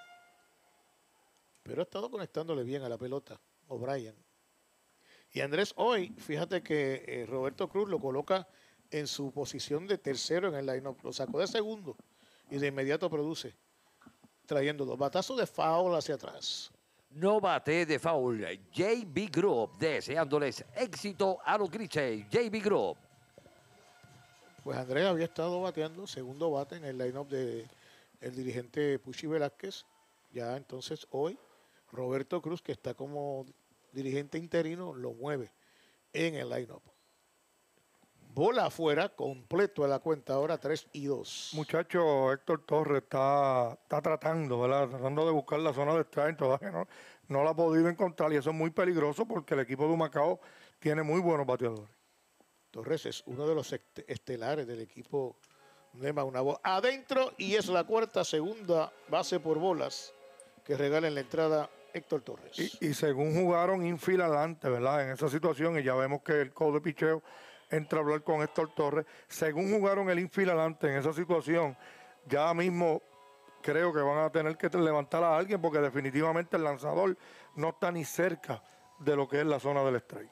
Pero ha estado conectándole bien a la pelota O'Brien. Y Andrés hoy, fíjate que eh, Roberto Cruz lo coloca en su posición de tercero en el line-up. Lo sacó de segundo y de inmediato produce, trayendo dos batazos de foul hacia atrás. No bate de foul. J B Group, deseándoles éxito a los Grises. J B Group. Pues Andrés había estado bateando, segundo bate en el line-up del dirigente Puchi Velázquez. Ya entonces hoy Roberto Cruz, que está como dirigente interino, lo mueve en el line-up. Bola afuera, completo a la cuenta ahora, tres y dos. Muchacho, Héctor Torres está, está tratando, ¿verdad? Tratando de buscar la zona de strike, todavía no, no la ha podido encontrar y eso es muy peligroso porque el equipo de Humacao tiene muy buenos bateadores. Torres es uno de los estelares del equipo de Maunabo. Adentro y es la cuarta, segunda base por bolas que regala en la entrada Héctor Torres. Y, y según jugaron infield adelante, ¿verdad? En esa situación, y ya vemos que el coach de picheo entra a hablar con Héctor Torres. Según jugaron el infield adelante en esa situación, ya mismo creo que van a tener que levantar a alguien porque definitivamente el lanzador no está ni cerca de lo que es la zona del strike.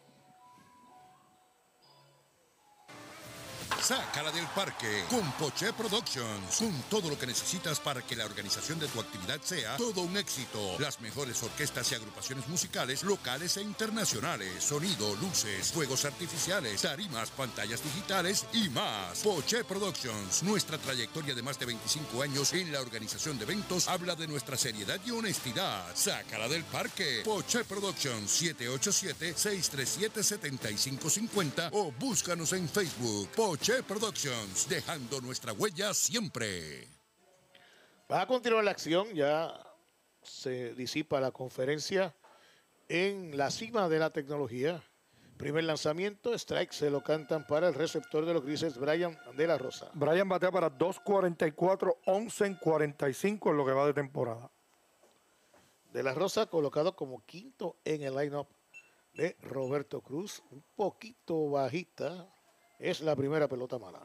Sácala del parque con Poché Productions. Con todo lo que necesitas para que la organización de tu actividad sea todo un éxito. Las mejores orquestas y agrupaciones musicales locales e internacionales. Sonido, luces, fuegos artificiales, tarimas, pantallas digitales y más. Poché Productions. Nuestra trayectoria de más de veinticinco años en la organización de eventos habla de nuestra seriedad y honestidad. Sácala del parque. Poché Productions. siete ocho siete, seis tres siete, siete cinco cinco cero o búscanos en Facebook. Poché Productions, dejando nuestra huella siempre. Va a continuar la acción, ya se disipa la conferencia en la cima de la tecnología. Primer lanzamiento, strike, se lo cantan para el receptor de los Grises, Brian de la Rosa. Brian batea para dos cuarenta y cuatro, once en cuarenta y cinco en lo que va de temporada. De la Rosa colocado como quinto en el line-up de Roberto Cruz, un poquito bajita. Es la primera pelota mala.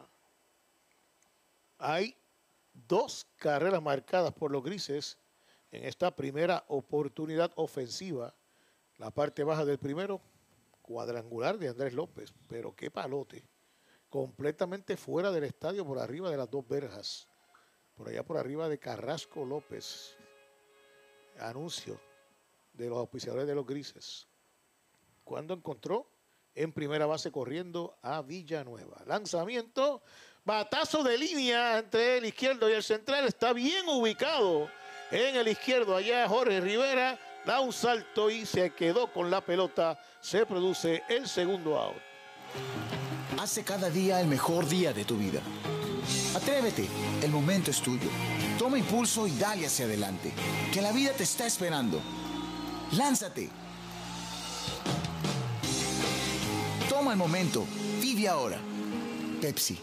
Hay dos carreras marcadas por los Grises en esta primera oportunidad ofensiva. La parte baja del primero, cuadrangular de Andrés López. Pero qué palote. Completamente fuera del estadio, por arriba de las dos verjas. Por allá por arriba de Carrasco López. Anuncio de los auspiciadores de los Grises. Cuando encontró en primera base corriendo a Villanueva. Lanzamiento, batazo de línea entre el izquierdo y el central. Está bien ubicado en el izquierdo. Allá Jorge Rivera da un salto y se quedó con la pelota. Se produce el segundo out. Hace cada día el mejor día de tu vida. Atrévete, el momento es tuyo. Toma impulso y dale hacia adelante. Que la vida te está esperando. Lánzate. Toma el momento, vive ahora. Pepsi.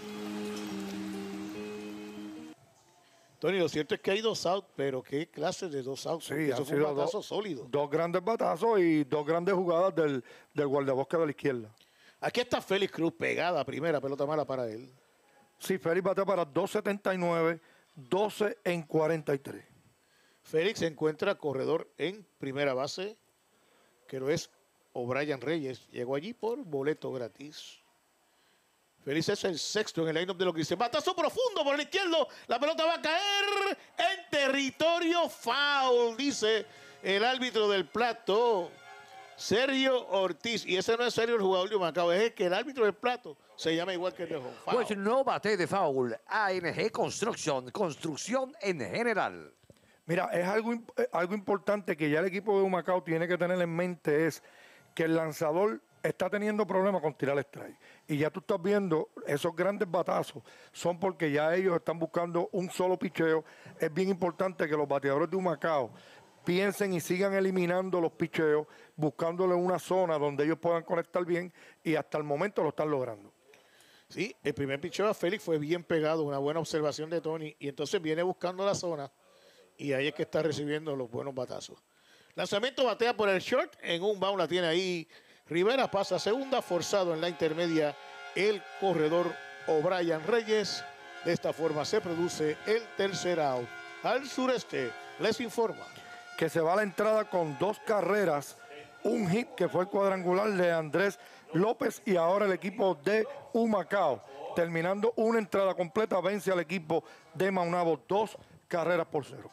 Tony, lo cierto es que hay dos outs, pero qué clase de dos outs. Sí, eso han fue un sido batazo dos, sólido. Dos grandes batazos y dos grandes jugadas del, del guardabosque de la izquierda. Aquí está Félix Cruz pegada, primera pelota mala para él. Sí, Félix batea para dos setenta y nueve, doce en cuarenta y tres. Félix se encuentra corredor en primera base, que lo es O'Brien Reyes. Llegó allí por boleto gratis. Félix es el sexto en el line-up de los Grises. Batazo profundo por el izquierdo. La pelota va a caer en territorio foul, dice el árbitro del plato. Sergio Ortiz. Y ese no es Sergio el jugador de Humacao, es el que el árbitro del plato se llama igual que el de Home. Pues no bate de foul. A N G Construction, construcción en general. Mira, es algo, algo importante que ya el equipo de Humacao tiene que tener en mente, es que el lanzador está teniendo problemas con tirar el strike. Y ya tú estás viendo esos grandes batazos, son porque ya ellos están buscando un solo picheo. Es bien importante que los bateadores de Humacao piensen y sigan eliminando los picheos, buscándole una zona donde ellos puedan conectar bien, y hasta el momento lo están logrando. Sí, el primer picheo a Félix fue bien pegado, una buena observación de Tony, y entonces viene buscando la zona, y ahí es que está recibiendo los buenos batazos. Lanzamiento, batea por el short, en un bound la tiene ahí Rivera, pasa segunda, forzado en la intermedia el corredor O'Brien Reyes. De esta forma se produce el tercer out. Al sureste les informa que se va a la entrada con dos carreras, un hit que fue el cuadrangular de Andrés López, y ahora el equipo de Humacao, terminando una entrada completa, vence al equipo de Maunabo dos carreras por cero.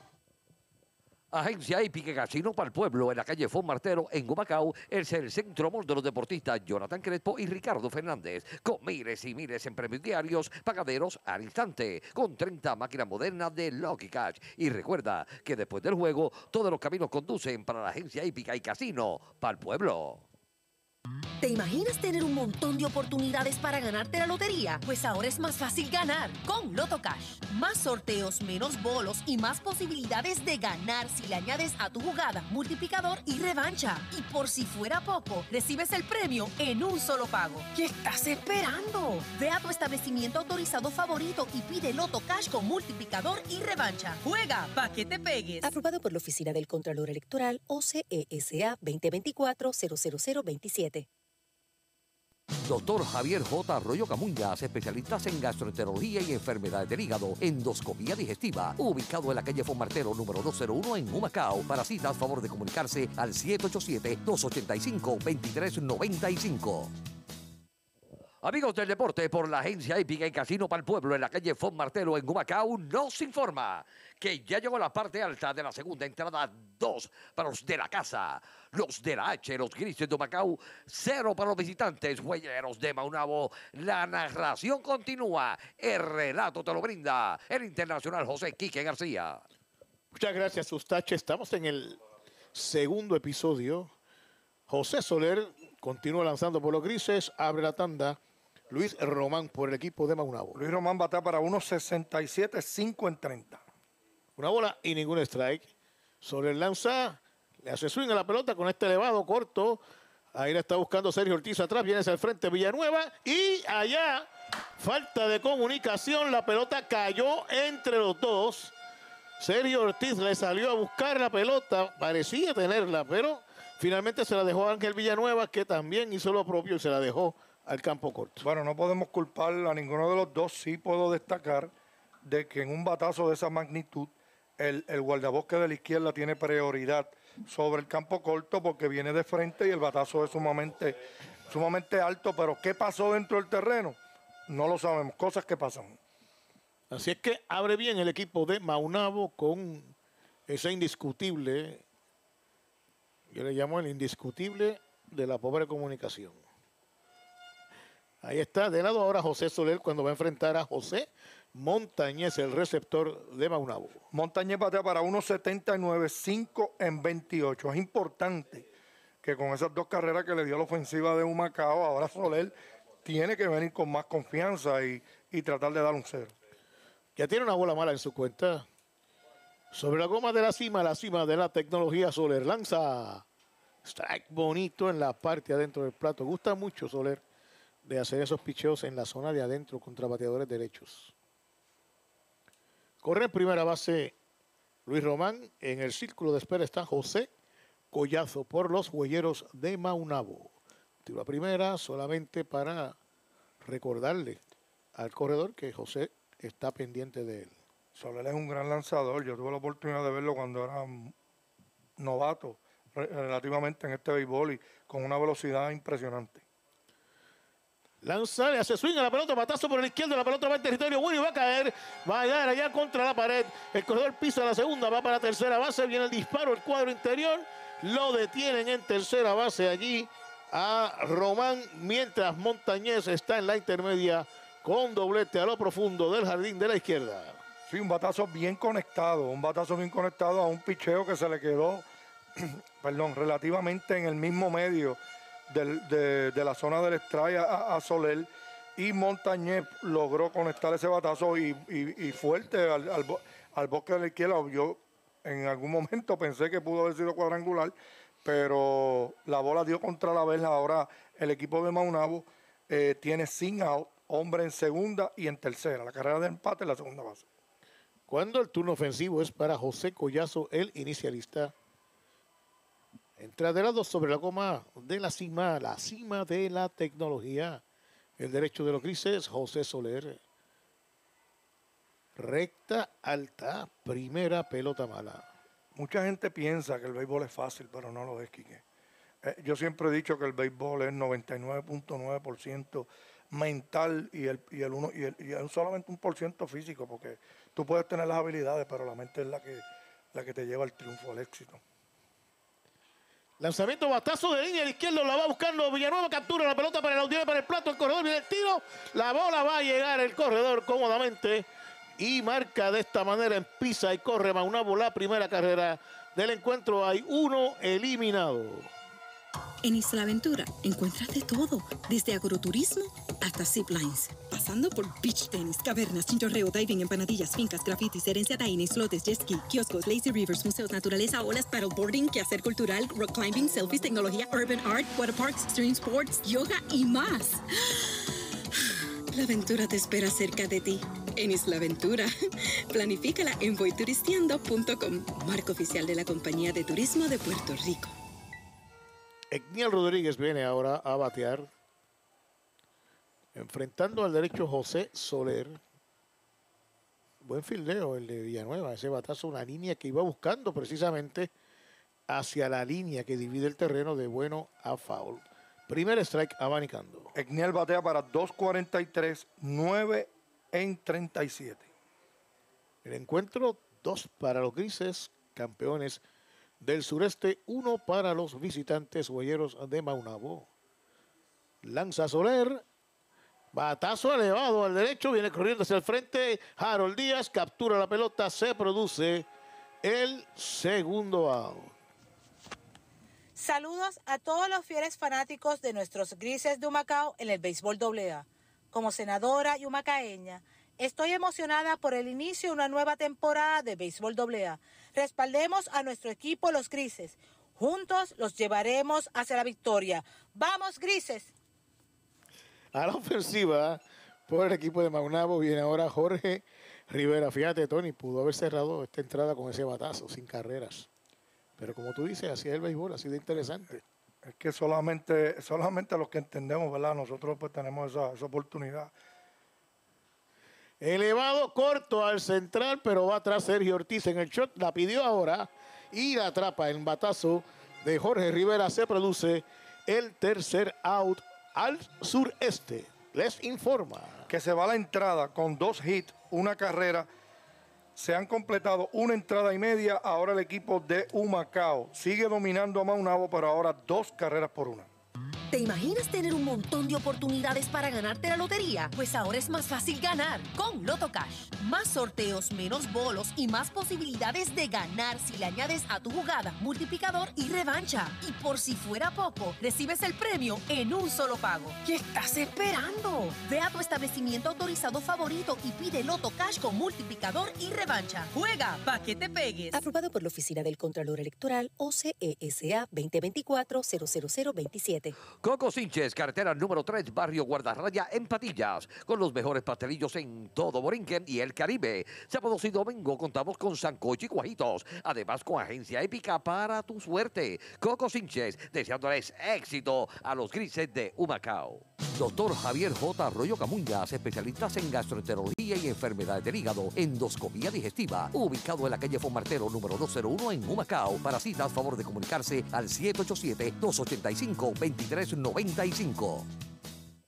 Agencia Hípica Casino para el Pueblo, en la calle Fon Martero, en Humacao, es el centro amor de los deportistas Jonathan Crespo y Ricardo Fernández, con miles y miles en premios diarios, pagaderos al instante, con treinta máquinas modernas de Lucky Cash. Y recuerda que después del juego, todos los caminos conducen para la Agencia Hípica y Casino para el Pueblo. ¿Te imaginas tener un montón de oportunidades para ganarte la lotería? Pues ahora es más fácil ganar con Loto Cash. Más sorteos, menos bolos y más posibilidades de ganar si le añades a tu jugada multiplicador y revancha. Y por si fuera poco, recibes el premio en un solo pago. ¿Qué estás esperando? Ve a tu establecimiento autorizado favorito y pide Loto Cash con multiplicador y revancha. Juega pa' que te pegues. Aprobado por la Oficina del Contralor Electoral O C E S A veinte veinticuatro cero cero cero veintisiete. Doctor Javier J. Arroyo Camuñas, especialistas en gastroenterología y enfermedades del hígado, endoscopía digestiva, ubicado en la calle Fonmartero número doscientos uno en Humacao. Para citas, favor de comunicarse al siete ocho siete, dos ocho cinco, dos tres nueve cinco. Amigos del deporte, por la Agencia Hípica y Casino para el Pueblo, en la calle Fon Martelo, en Humacao, nos informa que ya llegó la parte alta de la segunda entrada, dos para los de la casa. Los de la H, los grises de Humacao, cero para los visitantes, huelleros de Maunabo. La narración continúa, el relato te lo brinda el internacional José Quique García. Muchas gracias, Ustache. Estamos en el segundo episodio. José Soler continúa lanzando por los grises, abre la tanda. Luis Román por el equipo de Maunabo. Luis Román batea para uno sesenta y siete, cinco en treinta. Una bola y ningún strike. Soler lanza, le hace swing a la pelota con este elevado corto. Ahí la está buscando Sergio Ortiz atrás, viene hacia el frente Villanueva. Y allá, falta de comunicación, la pelota cayó entre los dos. Sergio Ortiz le salió a buscar la pelota, parecía tenerla, pero finalmente se la dejó a Ángel Villanueva, que también hizo lo propio y se la dejó al campo corto. Bueno, no podemos culpar a ninguno de los dos. Sí puedo destacar de que en un batazo de esa magnitud, el, el guardabosque de la izquierda tiene prioridad sobre el campo corto porque viene de frente y el batazo es sumamente, sumamente alto. Pero ¿qué pasó dentro del terreno? No lo sabemos. Cosas que pasan. Así es que abre bien el equipo de Maunabo con ese indiscutible, yo le llamo el indiscutible de la pobre comunicación. Ahí está, de lado ahora José Soler cuando va a enfrentar a José Montañez, el receptor de Maunabo. Montañez batea para uno setenta y nueve, cinco en veintiocho. Es importante que con esas dos carreras que le dio la ofensiva de Humacao, ahora Soler tiene que venir con más confianza y, y tratar de dar un cero. Ya tiene una bola mala en su cuenta. Sobre la goma de la cima, la cima de la tecnología, Soler lanza. Strike bonito en la parte adentro del plato. Gusta mucho Soler de hacer esos picheos en la zona de adentro contra bateadores derechos. Corre en primera base Luis Román. En el círculo de espera está José Collazo por los huelleros de Maunabo. Tiro a primera solamente para recordarle al corredor que José está pendiente de él. Soler es un gran lanzador. Yo tuve la oportunidad de verlo cuando era novato relativamente en este béisbol y con una velocidad impresionante. Lanza, le hace swing a la pelota, batazo por el izquierdo, la pelota va en territorio bueno y va a caer, va a llegar allá contra la pared. El corredor pisa la segunda, va para la tercera base, viene el disparo, el cuadro interior, lo detienen en tercera base allí a Román, mientras Montañez está en la intermedia con doblete a lo profundo del jardín de la izquierda. Sí, un batazo bien conectado, un batazo bien conectado a un picheo que se le quedó, perdón, relativamente en el mismo medio del, de, de la zona del strike a, a Soler, y Montañez logró conectar ese batazo y, y, y fuerte al, al, al bosque de la izquierda. Yo en algún momento pensé que pudo haber sido cuadrangular, pero la bola dio contra la verja. Ahora el equipo de Maunabo eh, tiene sin out, hombre en segunda y en tercera. La carrera de empate en la segunda base. Cuando el turno ofensivo es para José Collazo, el inicialista. Entra de lado sobre la goma de la cima, la cima de la tecnología. El derecho de los grises, José Soler. Recta alta, primera pelota mala. Mucha gente piensa que el béisbol es fácil, pero no lo es, Quique. Eh, yo siempre he dicho que el béisbol es noventa y nueve punto nueve por ciento mental y el, y, el uno, y, el, y el solamente un por ciento físico, porque tú puedes tener las habilidades, pero la mente es la que, la que te lleva al triunfo, al éxito. Lanzamiento, batazo de línea de izquierdo, la va buscando Villanueva, captura la pelota para el audible, para el plato, el corredor viene el tiro, la bola va a llegar el corredor cómodamente y marca de esta manera en pisa y corre Maunabo la primera carrera del encuentro. Hay uno eliminado. En Isla Aventura encuentras de todo, desde agroturismo hasta ziplines, pasando por beach tenis, cavernas, chinchorreo, diving, empanadillas, fincas, grafitis, herencia taína, islotes, jet ski, kioscos, lazy rivers, museos, naturaleza, olas, paddleboarding, quehacer cultural, rock climbing, selfies, tecnología, urban art, water parks, extreme sports, yoga y más. La aventura te espera cerca de ti. En Isla Aventura. Planifícala en voy turisteando punto com, marca oficial de la Compañía de Turismo de Puerto Rico. Egniel Rodríguez viene ahora a batear, enfrentando al derecho José Soler. Buen fildeo el de Villanueva, ese batazo, una línea que iba buscando precisamente hacia la línea que divide el terreno de bueno a foul. Primer strike abanicando. Egniel batea para dos cuarenta y tres, nueve en treinta y siete. El encuentro, dos para los grises, campeones del sureste, uno para los visitantes huelleros de Maunabo. Lanza Soler, batazo elevado al derecho, viene corriendo hacia el frente, Harold Díaz captura la pelota, se produce el segundo out. Saludos a todos los fieles fanáticos de nuestros grises de Humacao en el béisbol doble A. Como senadora y humacaeña, estoy emocionada por el inicio de una nueva temporada de béisbol doble A. Respaldemos a nuestro equipo, los grises. Juntos los llevaremos hacia la victoria. ¡Vamos, grises! A la ofensiva, por el equipo de Maunabo, viene ahora Jorge Rivera. Fíjate, Tony, pudo haber cerrado esta entrada con ese batazo, sin carreras. Pero como tú dices, así es el béisbol, así de interesante. Es que solamente, solamente los que entendemos, ¿verdad? Nosotros pues tenemos esa, esa oportunidad. Elevado corto al central, pero va atrás Sergio Ortiz en el shot. La pidió ahora y la atrapa el batazo de Jorge Rivera. Se produce el tercer out al sureste. Les informa que se va a la entrada con dos hits, una carrera. Se han completado una entrada y media. Ahora el equipo de Humacao sigue dominando a Maunabo, pero ahora dos carreras por una. ¿Te imaginas tener un montón de oportunidades para ganarte la lotería? Pues ahora es más fácil ganar con Loto Cash. Más sorteos, menos bolos y más posibilidades de ganar si le añades a tu jugada multiplicador y revancha. Y por si fuera poco, recibes el premio en un solo pago. ¿Qué estás esperando? Ve a tu establecimiento autorizado favorito y pide Loto Cash con multiplicador y revancha. Juega pa' que te pegues. Aprobado por la Oficina del Contralor Electoral O C E S A veinte veinticuatro cero cero cero veintisiete. Coco Sinches, carretera número tres, barrio Guardarraya, en Patillas, con los mejores pastelillos en todo Borinquen y el Caribe. Sábados y domingo contamos con sancocho y cuajitos, además con agencia épica para tu suerte. Coco Sinches, deseándoles éxito a los grises de Humacao. Doctor Javier J. Arroyo Camuñas, especialistas en gastroenterología y enfermedades del hígado, endoscopía digestiva, ubicado en la calle Fomartero número doscientos uno en Humacao. Para citas, favor de comunicarse al siete ocho siete, dos ocho cinco, dos tres nueve cinco.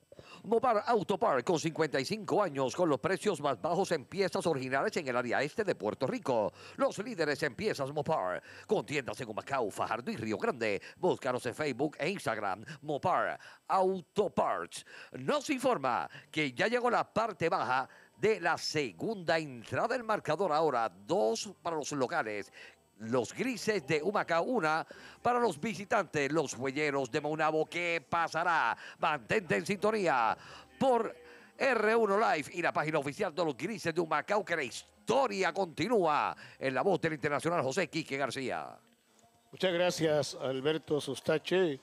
Mopar Auto Parts, con cincuenta y cinco años, con los precios más bajos en piezas originales en el área este de Puerto Rico. Los líderes en piezas Mopar, con tiendas en Humacao, Fajardo y Río Grande. Búscanos en Facebook e Instagram. Mopar Auto Parts nos informa que ya llegó la parte baja de la segunda entrada del marcador. Ahora dos para los locales, los grises de Humacao, una para los visitantes, los huelleros de Maunabo. ¿Qué pasará? Mantente en sintonía por R uno Live y la página oficial de los grises de Humacao, que la historia continúa, en la voz del internacional José Quique García. Muchas gracias, Alberto Sustache.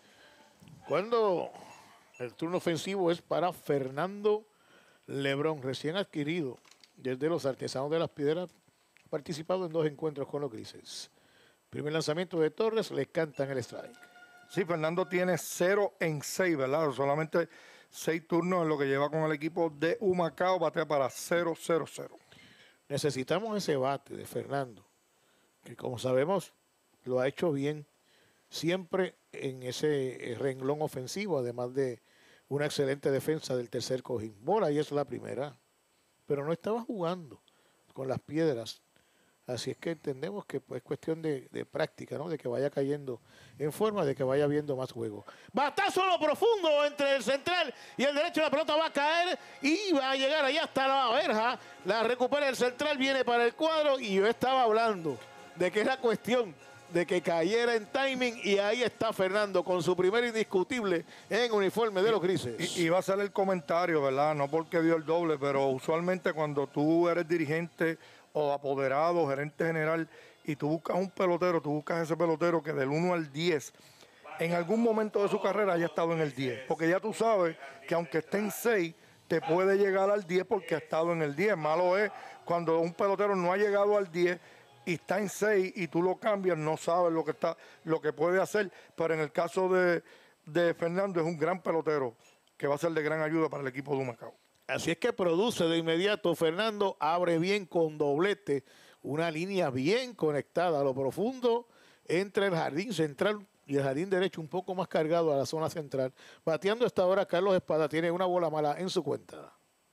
Cuando el turno ofensivo es para Fernando Lebrón, recién adquirido desde los Artesanos de las Piedras, ha participado en dos encuentros con los grises. Primer lanzamiento de Torres, le cantan el strike. Sí, Fernando tiene cero en seis, ¿verdad? Solamente seis turnos en lo que lleva con el equipo de Humacao, batea para cero cero cero. Necesitamos ese bate de Fernando, que como sabemos lo ha hecho bien siempre en ese renglón ofensivo, además de una excelente defensa del tercer cojín. Por ahí es la primera, pero no estaba jugando con las Piedras. Así es que entendemos que pues, es cuestión de, de práctica, ¿no? De que vaya cayendo en forma, de que vaya viendo más juego. Batazo a lo profundo entre el central y el derecho. La pelota va a caer y va a llegar allá hasta la verja. La recupera el central, viene para el cuadro. Y yo estaba hablando de que era cuestión de que cayera en timing. Y ahí está Fernando con su primer indiscutible en uniforme de los grises. Y, y va a ser el comentario, ¿verdad? No porque dio el doble, pero usualmente cuando tú eres dirigente o apoderado, gerente general, y tú buscas un pelotero, tú buscas ese pelotero que del uno al diez, en algún momento de su carrera haya estado en el diez, porque ya tú sabes que aunque esté en seis, te puede llegar al diez porque ha estado en el diez. Malo es cuando un pelotero no ha llegado al diez y está en seis y tú lo cambias, no sabes lo que está, lo que puede hacer, pero en el caso de, de Fernando es un gran pelotero que va a ser de gran ayuda para el equipo de Humacao. Así es que produce de inmediato Fernando, abre bien con doblete, una línea bien conectada a lo profundo entre el jardín central y el jardín derecho un poco más cargado a la zona central. Bateando esta hora Carlos Espada, tiene una bola mala en su cuenta.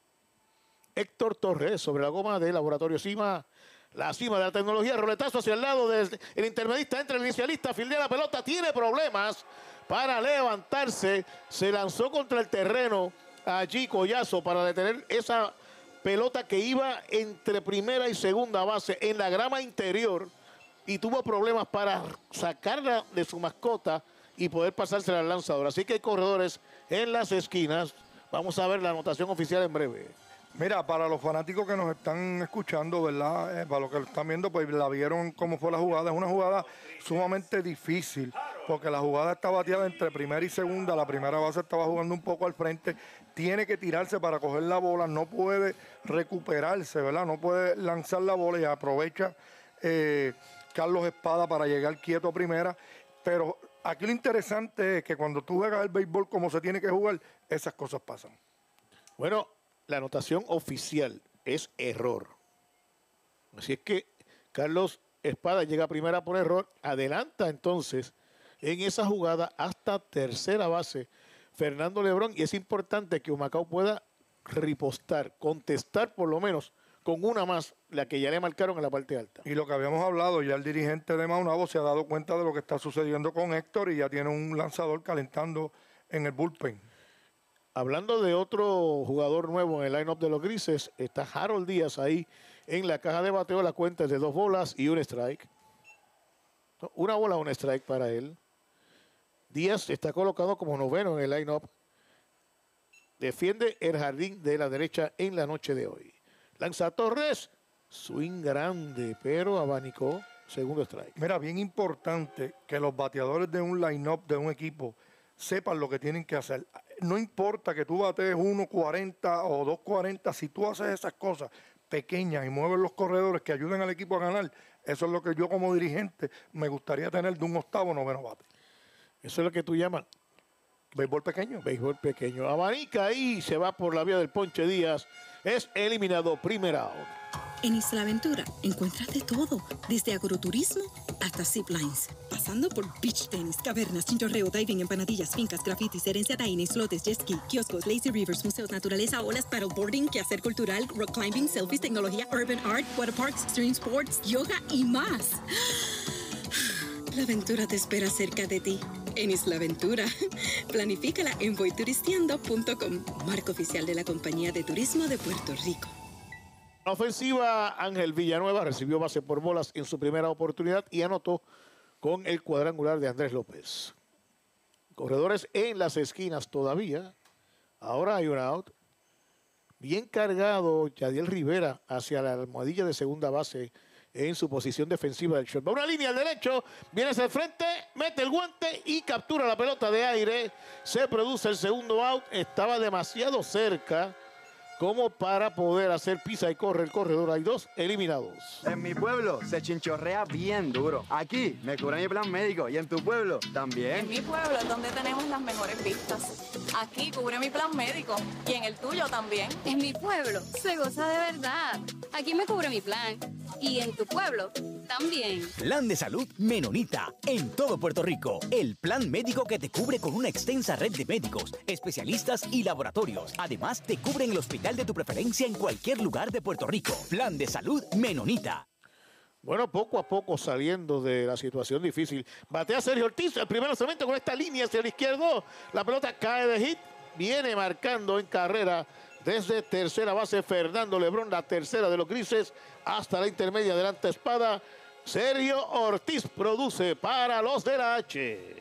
Héctor Torres sobre la goma de Laboratorio Cima, la cima de la tecnología, roletazo hacia el lado del intermedista, entre el inicialista, fildea la pelota, tiene problemas para levantarse, se lanzó contra el terreno allí Collazo para detener esa pelota que iba entre primera y segunda base en la grama interior y tuvo problemas para sacarla de su mascota y poder pasársela al lanzador. Así que hay corredores en las esquinas. Vamos a ver la anotación oficial en breve. Mira, para los fanáticos que nos están escuchando, ¿verdad? Eh, para los que lo están viendo, pues la vieron cómo fue la jugada. Es una jugada sumamente difícil, porque la jugada está bateada entre primera y segunda. La primera base estaba jugando un poco al frente. Tiene que tirarse para coger la bola. No puede recuperarse, ¿verdad? No puede lanzar la bola y aprovecha eh, Carlos Espada para llegar quieto a primera. Pero aquí lo interesante es que cuando tú juegas el béisbol como se tiene que jugar, esas cosas pasan. Bueno, la anotación oficial es error. Así es que Carlos Espada llega a primera por error. Adelanta entonces en esa jugada hasta tercera base Fernando Lebrón. Y es importante que Humacao pueda ripostar, contestar por lo menos con una más, la que ya le marcaron en la parte alta. Y lo que habíamos hablado, ya el dirigente de Maunabo se ha dado cuenta de lo que está sucediendo con Héctor y ya tiene un lanzador calentando en el bullpen. Hablando de otro jugador nuevo en el line-up de los grises, está Harold Díaz ahí en la caja de bateo. La cuenta es de dos bolas y un strike. Una bola, un strike para él. Díaz está colocado como noveno en el line-up. Defiende el jardín de la derecha en la noche de hoy. Lanza Torres, swing grande, pero abanicó, segundo strike. Mira, bien importante que los bateadores de un line-up de un equipo sepan lo que tienen que hacer. No importa que tú batees uno cuarenta o dos cuarenta, si tú haces esas cosas pequeñas y mueves los corredores que ayuden al equipo a ganar, eso es lo que yo como dirigente me gustaría tener de un octavo noveno bate. Eso es lo que tú llamas béisbol pequeño. Béisbol pequeño. Abanica y se va por la vía del ponche Díaz. Es eliminado, primera out. En Isla Ventura encuentras de todo, desde agroturismo hasta ziplines, pasando por beach tenis, cavernas, chinchorreo, diving, empanadillas, fincas, grafitis, herencia taína, islotes, jet ski, kioscos, lazy rivers, museos, naturaleza, olas, paddleboarding, quehacer cultural, rock climbing, selfies, tecnología, urban art, water parks, extreme sports, yoga y más. La aventura te espera cerca de ti. En Isla Ventura. Planifícala en voy turisteando punto com, marca oficial de la Compañía de Turismo de Puerto Rico. La ofensiva, Ángel Villanueva recibió base por bolas en su primera oportunidad y anotó con el cuadrangular de Andrés López. Corredores en las esquinas todavía. Ahora hay un out. Bien cargado Yadiel Rivera hacia la almohadilla de segunda base en su posición defensiva del short. Va una línea al derecho, viene hacia el frente, mete el guante y captura la pelota de aire. Se produce el segundo out. Estaba demasiado cerca como para poder hacer pisa y corre el corredor. Hay dos eliminados. En mi pueblo se chinchorrea bien duro. Aquí me cubre mi plan médico y en tu pueblo también. En mi pueblo es donde tenemos las mejores vistas. Aquí cubre mi plan médico y en el tuyo también. En mi pueblo se goza de verdad. Aquí me cubre mi plan y en tu pueblo también. Plan de salud Menonita. En todo Puerto Rico, el plan médico que te cubre con una extensa red de médicos, especialistas y laboratorios. Además, te cubren el hospital de tu preferencia en cualquier lugar de Puerto Rico. Plan de salud Menonita. Bueno, poco a poco saliendo de la situación difícil. Batea Sergio Ortiz, el primer lanzamiento con esta línea hacia el izquierdo. La pelota cae de hit. Viene marcando en carrera desde tercera base Fernando Lebrón, la tercera de los grises, hasta la intermedia delante espada. Sergio Ortiz produce para los de la H.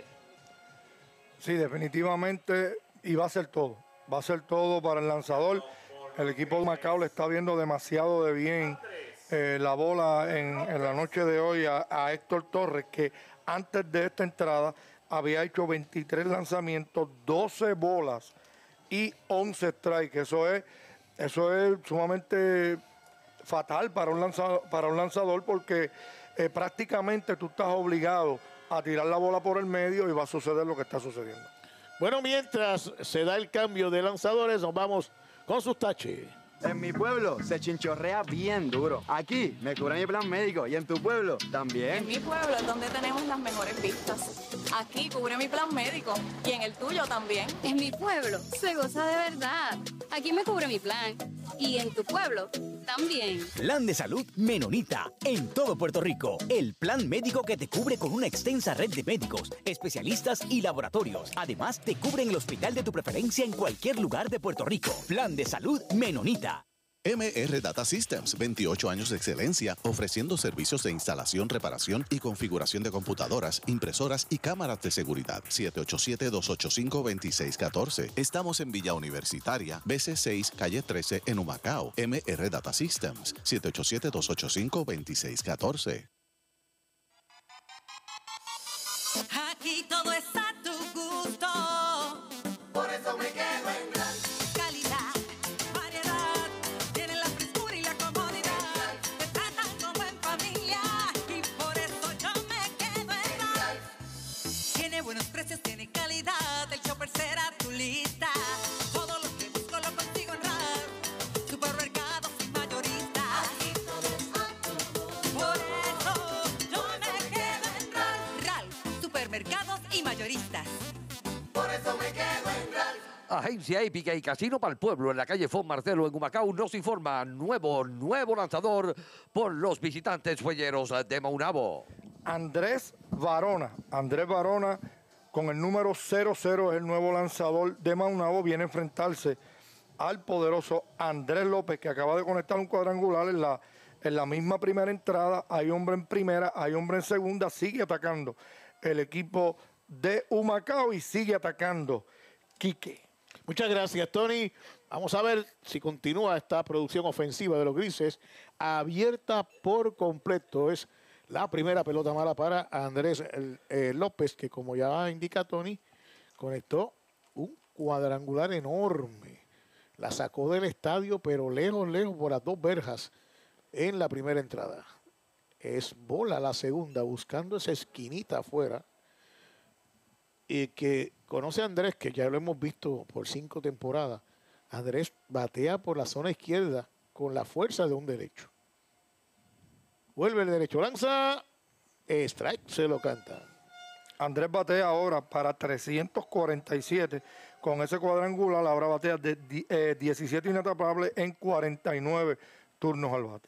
Sí, definitivamente, y va a ser todo. Va a ser todo para el lanzador. El equipo de Macao le está viendo demasiado de bien eh, la bola en, en la noche de hoy a, a Héctor Torres, que antes de esta entrada había hecho veintitrés lanzamientos, doce bolas y once strikes. Eso es, eso es sumamente fatal para un lanzador, para un lanzador porque eh, prácticamente tú estás obligado a tirar la bola por el medio y va a suceder lo que está sucediendo. Bueno, mientras se da el cambio de lanzadores, nos vamos con sus taches. En mi pueblo se chinchorrea bien duro. Aquí me cubre mi plan médico y en tu pueblo también. En mi pueblo es donde tenemos las mejores vistas. Aquí cubre mi plan médico y en el tuyo también. En mi pueblo se goza de verdad. Aquí me cubre mi plan y en tu pueblo también. Plan de salud Menonita. En todo Puerto Rico, el plan médico que te cubre con una extensa red de médicos, especialistas y laboratorios. Además, te cubren el hospital de tu preferencia en cualquier lugar de Puerto Rico. Plan de salud Menonita. M R Data Systems, veintiocho años de excelencia, ofreciendo servicios de instalación, reparación y configuración de computadoras, impresoras y cámaras de seguridad. siete ocho siete, dos ocho cinco, dos seis uno cuatro. Estamos en Villa Universitaria, B C seis, calle trece, en Humacao. M R Data Systems, siete ocho siete, dos ocho cinco, dos seis uno cuatro. Aquí todo es a tu gusto. Por eso me quedo en Gran. Calidad, variedad, tienen la frescura y la comodidad. Te tratan como en familia y por eso yo me quedo en Gran. Tiene buenos precios, tiene calidad. El shopper será tu lista. Todo lo que busco lo consigo en Ral. Supermercados y mayoristas. Aquí todo es a tu gusto. Por eso yo me quedo en Ral. Ral, supermercados y mayoristas. Por eso me quedo en Ral. Agencia Épica y Casino para el Pueblo en la calle Fon Martelo en Humacao nos informa nuevo, nuevo lanzador por los visitantes fuelleros de Maunabo. Andrés Varona. Andrés Varona con el número cero cero es el nuevo lanzador de Maunabo. Viene a enfrentarse al poderoso Andrés López, que acaba de conectar un cuadrangular en la, en la misma primera entrada. Hay hombre en primera, hay hombre en segunda. Sigue atacando el equipo de Humacao y sigue atacando Quique. Muchas gracias, Tony. Vamos a ver si continúa esta producción ofensiva de los grises abierta por completo. Es la primera pelota mala para Andrés eh, López, que como ya indica Tony, conectó un cuadrangular enorme. La sacó del estadio, pero lejos, lejos por las dos verjas en la primera entrada. Es bola la segunda, buscando esa esquinita afuera. Y que conoce a Andrés, que ya lo hemos visto por cinco temporadas. Andrés batea por la zona izquierda con la fuerza de un derecho. Vuelve el derecho, lanza. Strike, se lo canta. Andrés batea ahora para trescientos cuarenta y siete. Con ese cuadrangular, ahora batea de eh, diecisiete inatrapables en cuarenta y nueve turnos al bate.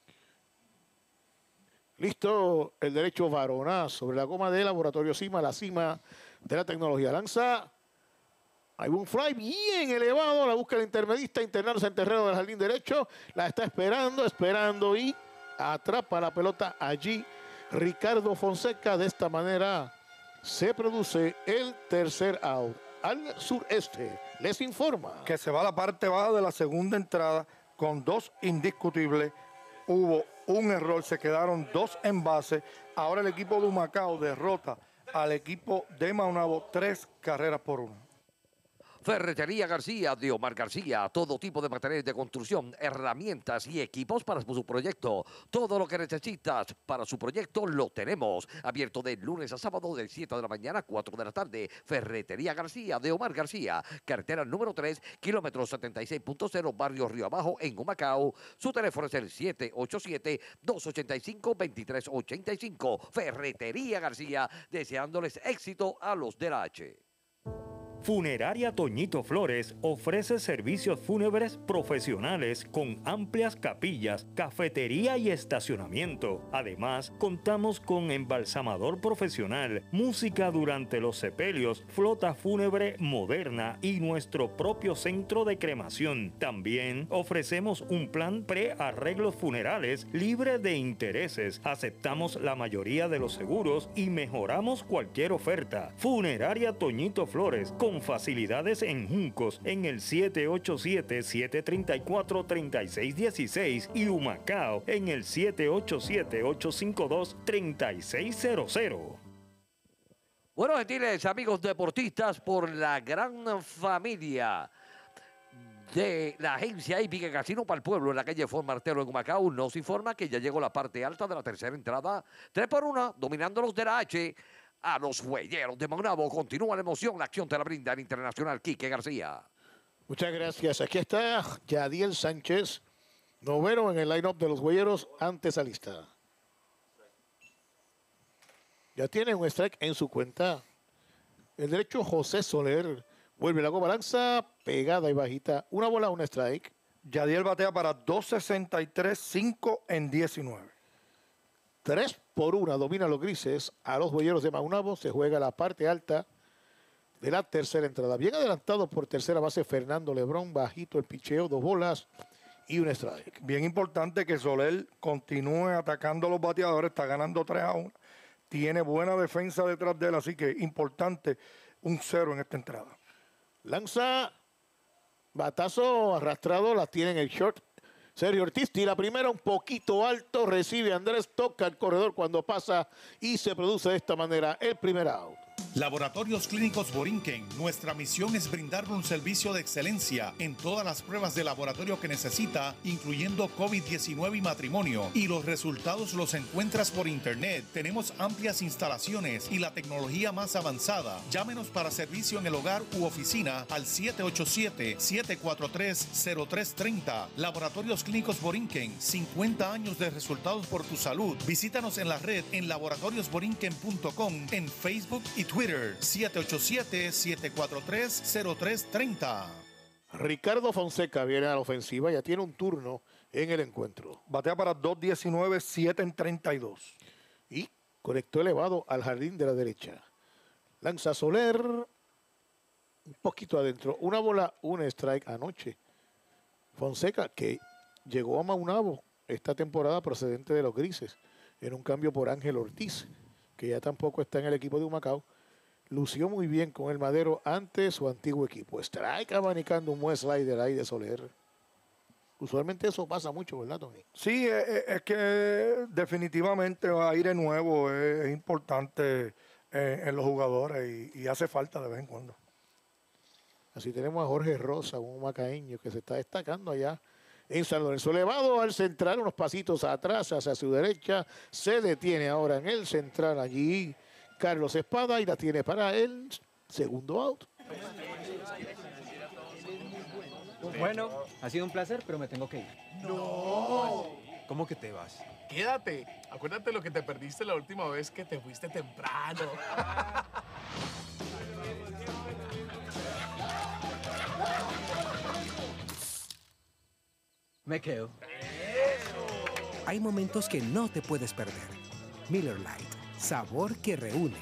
Listo, el derecho Varona sobre la goma de Laboratorio Cima, la cima de la tecnología. Lanza. Hay un fly bien elevado, la busca el intermedista, internarse en terreno del jardín derecho. La está esperando, esperando y atrapa la pelota allí Ricardo Fonseca. De esta manera se produce el tercer out. Al sureste les informa que se va a la parte baja de la segunda entrada con dos indiscutibles. Hubo un error, se quedaron dos en base. Ahora el equipo de Humacao derrota al equipo de Maunabo tres carreras por una. Ferretería García de Omar García, todo tipo de materiales de construcción, herramientas y equipos para su proyecto. Todo lo que necesitas para su proyecto lo tenemos. Abierto de lunes a sábado de siete de la mañana a cuatro de la tarde. Ferretería García de Omar García, carretera número tres, kilómetro setenta y seis punto cero, barrio Río Abajo en Humacao. Su teléfono es el siete ocho siete, dos ocho cinco, dos tres ocho cinco. Ferretería García, deseándoles éxito a los de la H. Funeraria Toñito Flores ofrece servicios fúnebres profesionales con amplias capillas, cafetería y estacionamiento. Además, contamos con embalsamador profesional, música durante los sepelios, flota fúnebre moderna y nuestro propio centro de cremación. También ofrecemos un plan pre-arreglos funerales libre de intereses. Aceptamos la mayoría de los seguros y mejoramos cualquier oferta. Funeraria Toñito Flores, con facilidades en Juncos en el siete ocho siete, siete tres cuatro, tres seis uno seis y Humacao en el siete ocho siete, ocho cinco dos, tres seis cero cero. Bueno, gentiles amigos deportistas, por la gran familia de la agencia Hípica Casino para el Pueblo en la calle Fort Martelo en Humacao, nos informa que ya llegó la parte alta de la tercera entrada. tres por uno, dominando los de la H. A los huelleros de Maunabo continúa la emoción. La acción te la brinda el internacional Quique García. Muchas gracias. Aquí está Yadiel Sánchez, noveno en el line-up de los huelleros ante esa lista. Ya tiene un strike en su cuenta. El derecho José Soler vuelve la goma, lanza pegada y bajita. Una bola, un strike. Yadiel batea para dos sesenta y tres, cinco en diecinueve. tres por una domina los grises a los huelleros de Maunabo. Se juega la parte alta de la tercera entrada. Bien adelantado por tercera base Fernando Lebrón. Bajito el picheo, dos bolas y un strike. Bien importante que Soler continúe atacando a los bateadores. Está ganando tres a uno. Tiene buena defensa detrás de él. Así que importante un cero en esta entrada. Lanza, batazo arrastrado. La tiene en el short Sergio Ortiz. Tira primera un poquito alto. Recibe Andrés. Toca el corredor cuando pasa. Y se produce de esta manera el primer out. Laboratorios Clínicos Borinquen. Nuestra misión es brindarle un servicio de excelencia en todas las pruebas de laboratorio que necesita, incluyendo COVID diecinueve y matrimonio. Y los resultados los encuentras por internet. Tenemos amplias instalaciones y la tecnología más avanzada. Llámenos para servicio en el hogar u oficina al siete ocho siete, siete cuatro tres, cero tres tres cero. Laboratorios Clínicos Borinquen. cincuenta años de resultados por tu salud. Visítanos en la red en laboratorios borinquen punto com, en Facebook y Twitter. siete ocho siete, siete cuatro tres, cero tres tres cero. Ricardo Fonseca viene a la ofensiva, ya tiene un turno en el encuentro. Batea para dos diecinueve, siete en treinta y dos. Y conectó elevado al jardín de la derecha. Lanza Soler, un poquito adentro. Una bola, un strike anoche. Fonseca, que llegó a Maunabo esta temporada procedente de los grises, en un cambio por Ángel Ortiz, que ya tampoco está en el equipo de Humacao. Lució muy bien con el Madero ante su antiguo equipo. Strike abanicando un buen slider ahí de Soler. Usualmente eso pasa mucho, ¿verdad, Tony? Sí, es, es que definitivamente aire nuevo es, es importante eh, en los jugadores y, y hace falta de vez en cuando. Así tenemos a Jorge Rosa, un macaeño que se está destacando allá en San Lorenzo. Elevado al central, unos pasitos atrás hacia su derecha. Se detiene ahora en el central allí Carlos Espada y la tiene para el segundo out. Bueno, ha sido un placer, pero me tengo que ir. No. ¿Cómo que te vas? Quédate. Acuérdate lo que te perdiste la última vez que te fuiste temprano. Me quedo. Hay momentos que no te puedes perder. Miller Lite, sabor que reúne.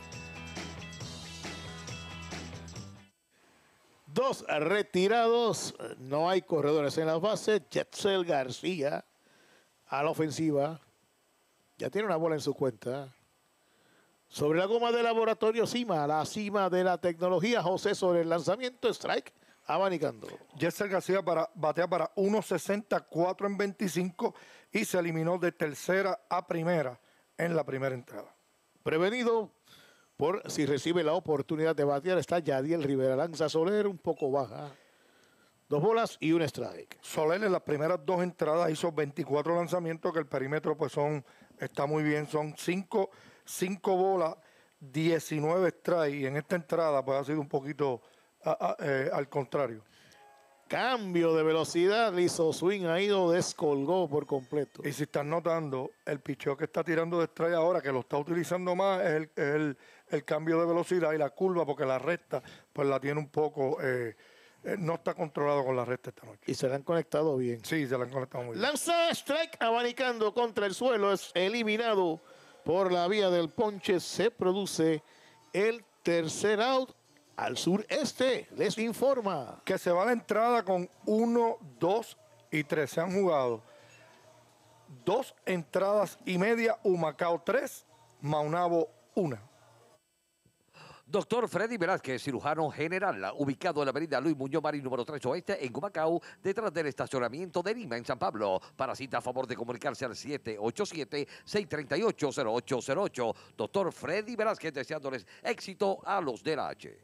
Dos retirados, no hay corredores en las bases. Jetzel García a la ofensiva. Ya tiene una bola en su cuenta. Sobre la goma de laboratorio Cima, la cima de la tecnología. José sobre el lanzamiento, strike, abanicando. Jetzel García para, batea para uno sesenta, cuatro en veinticinco y se eliminó de tercera a primera en la primera entrada. Prevenido por si recibe la oportunidad de batear está Yadiel Rivera. Lanza Soler un poco baja. Dos bolas y un strike. Soler en las primeras dos entradas hizo veinticuatro lanzamientos, que el perímetro pues son, está muy bien. Son cinco, cinco bolas, diecinueve strikes. Y en esta entrada pues ha sido un poquito a, a, eh, al contrario. Cambio de velocidad, le hizo swing, ha ido, descolgó por completo. Y si están notando, el picheo que está tirando de strike ahora, que lo está utilizando más, es el, es el, el cambio de velocidad y la curva, porque la recta pues la tiene un poco, eh, eh, no está controlado con la recta esta noche. Y se le han conectado bien. Sí, se le han conectado muy bien. Lanza strike, abanicando contra el suelo, es eliminado por la vía del ponche. Se produce el tercer out. Al sureste, les informa que se va a la entrada con uno, dos y tres. Se han jugado dos entradas y media, Humacao tres, Maunabo una. Doctor Freddy Velázquez, cirujano general, ubicado en la avenida Luis Muñoz Marín, número tres Oeste, en Humacao, detrás del estacionamiento de Lima, en San Pablo. Para cita, a favor de comunicarse al siete ocho siete, seis tres ocho, cero ocho cero ocho. Doctor Freddy Velázquez, deseándoles éxito a los de la H.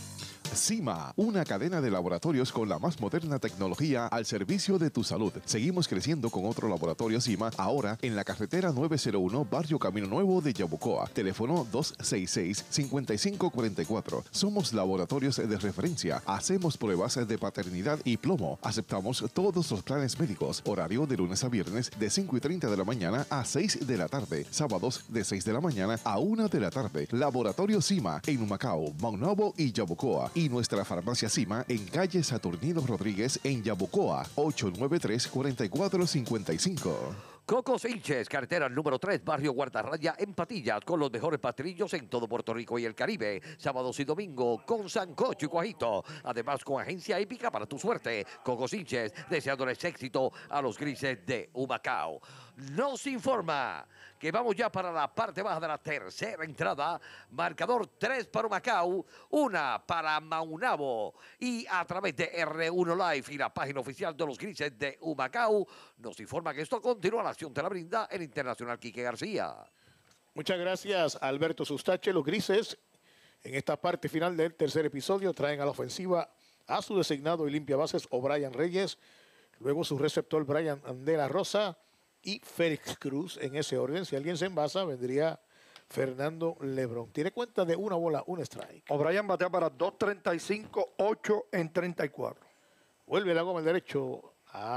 Cima, una cadena de laboratorios con la más moderna tecnología al servicio de tu salud. Seguimos creciendo con otro laboratorio Cima, ahora en la carretera nueve cero uno, Barrio Camino Nuevo de Yabucoa. Teléfono dos seis seis, cinco cinco cuatro cuatro. Somos laboratorios de referencia. Hacemos pruebas de paternidad y plomo. Aceptamos todos los planes médicos. Horario de lunes a viernes de cinco y treinta de la mañana a seis de la tarde. Sábados de seis de la mañana a una de la tarde. Laboratorio Cima en Humacao, Maunabo y Yabucoa. Y nuestra farmacia Cima en calle Saturnino Rodríguez en Yabucoa, ocho nueve tres, cuatro cuatro cinco cinco. Coco Sánchez, carretera número tres, barrio Guardarraya, en Patillas, con los mejores pastrillos en todo Puerto Rico y el Caribe. Sábados y domingo con sancocho y cuajito. Además, con agencia hípica para tu suerte. Coco Sánchez, deseándoles éxito a los grises de Humacao. Nos informa que vamos ya para la parte baja de la tercera entrada. Marcador tres para Humacao, una para Maunabo. Y a través de R uno Live y la página oficial de los grises de Humacao, nos informa que esto continúa. La acción te la brinda el internacional Quique García. Muchas gracias, Alberto Sustache. Los grises, en esta parte final del tercer episodio, traen a la ofensiva a su designado y limpia bases, O'Brien Reyes. Luego su receptor, Brian de la Rosa. Y Félix Cruz, en ese orden. Si alguien se envasa, vendría Fernando Lebrón. Tiene cuenta de una bola, un strike. O'Brien batea para dos treinta y cinco, ocho en treinta y cuatro. Vuelve la goma al derecho,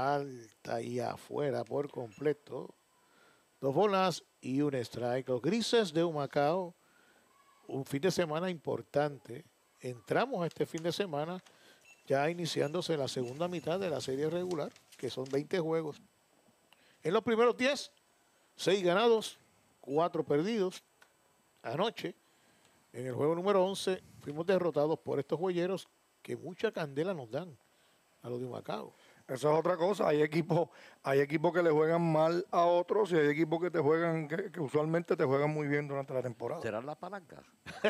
alta y afuera por completo. Dos bolas y un strike. Los grises de Humacao, un fin de semana importante. Entramos a este fin de semana ya iniciándose la segunda mitad de la serie regular, que son veinte juegos. En los primeros diez, seis ganados, cuatro perdidos. Anoche, en el juego número once, fuimos derrotados por estos joyeros que mucha candela nos dan a los de Humacao. Eso es otra cosa. Hay equipos, hay equipos que le juegan mal a otros y hay equipos que te juegan, que, que usualmente te juegan muy bien durante la temporada. ¿Serán las palancas?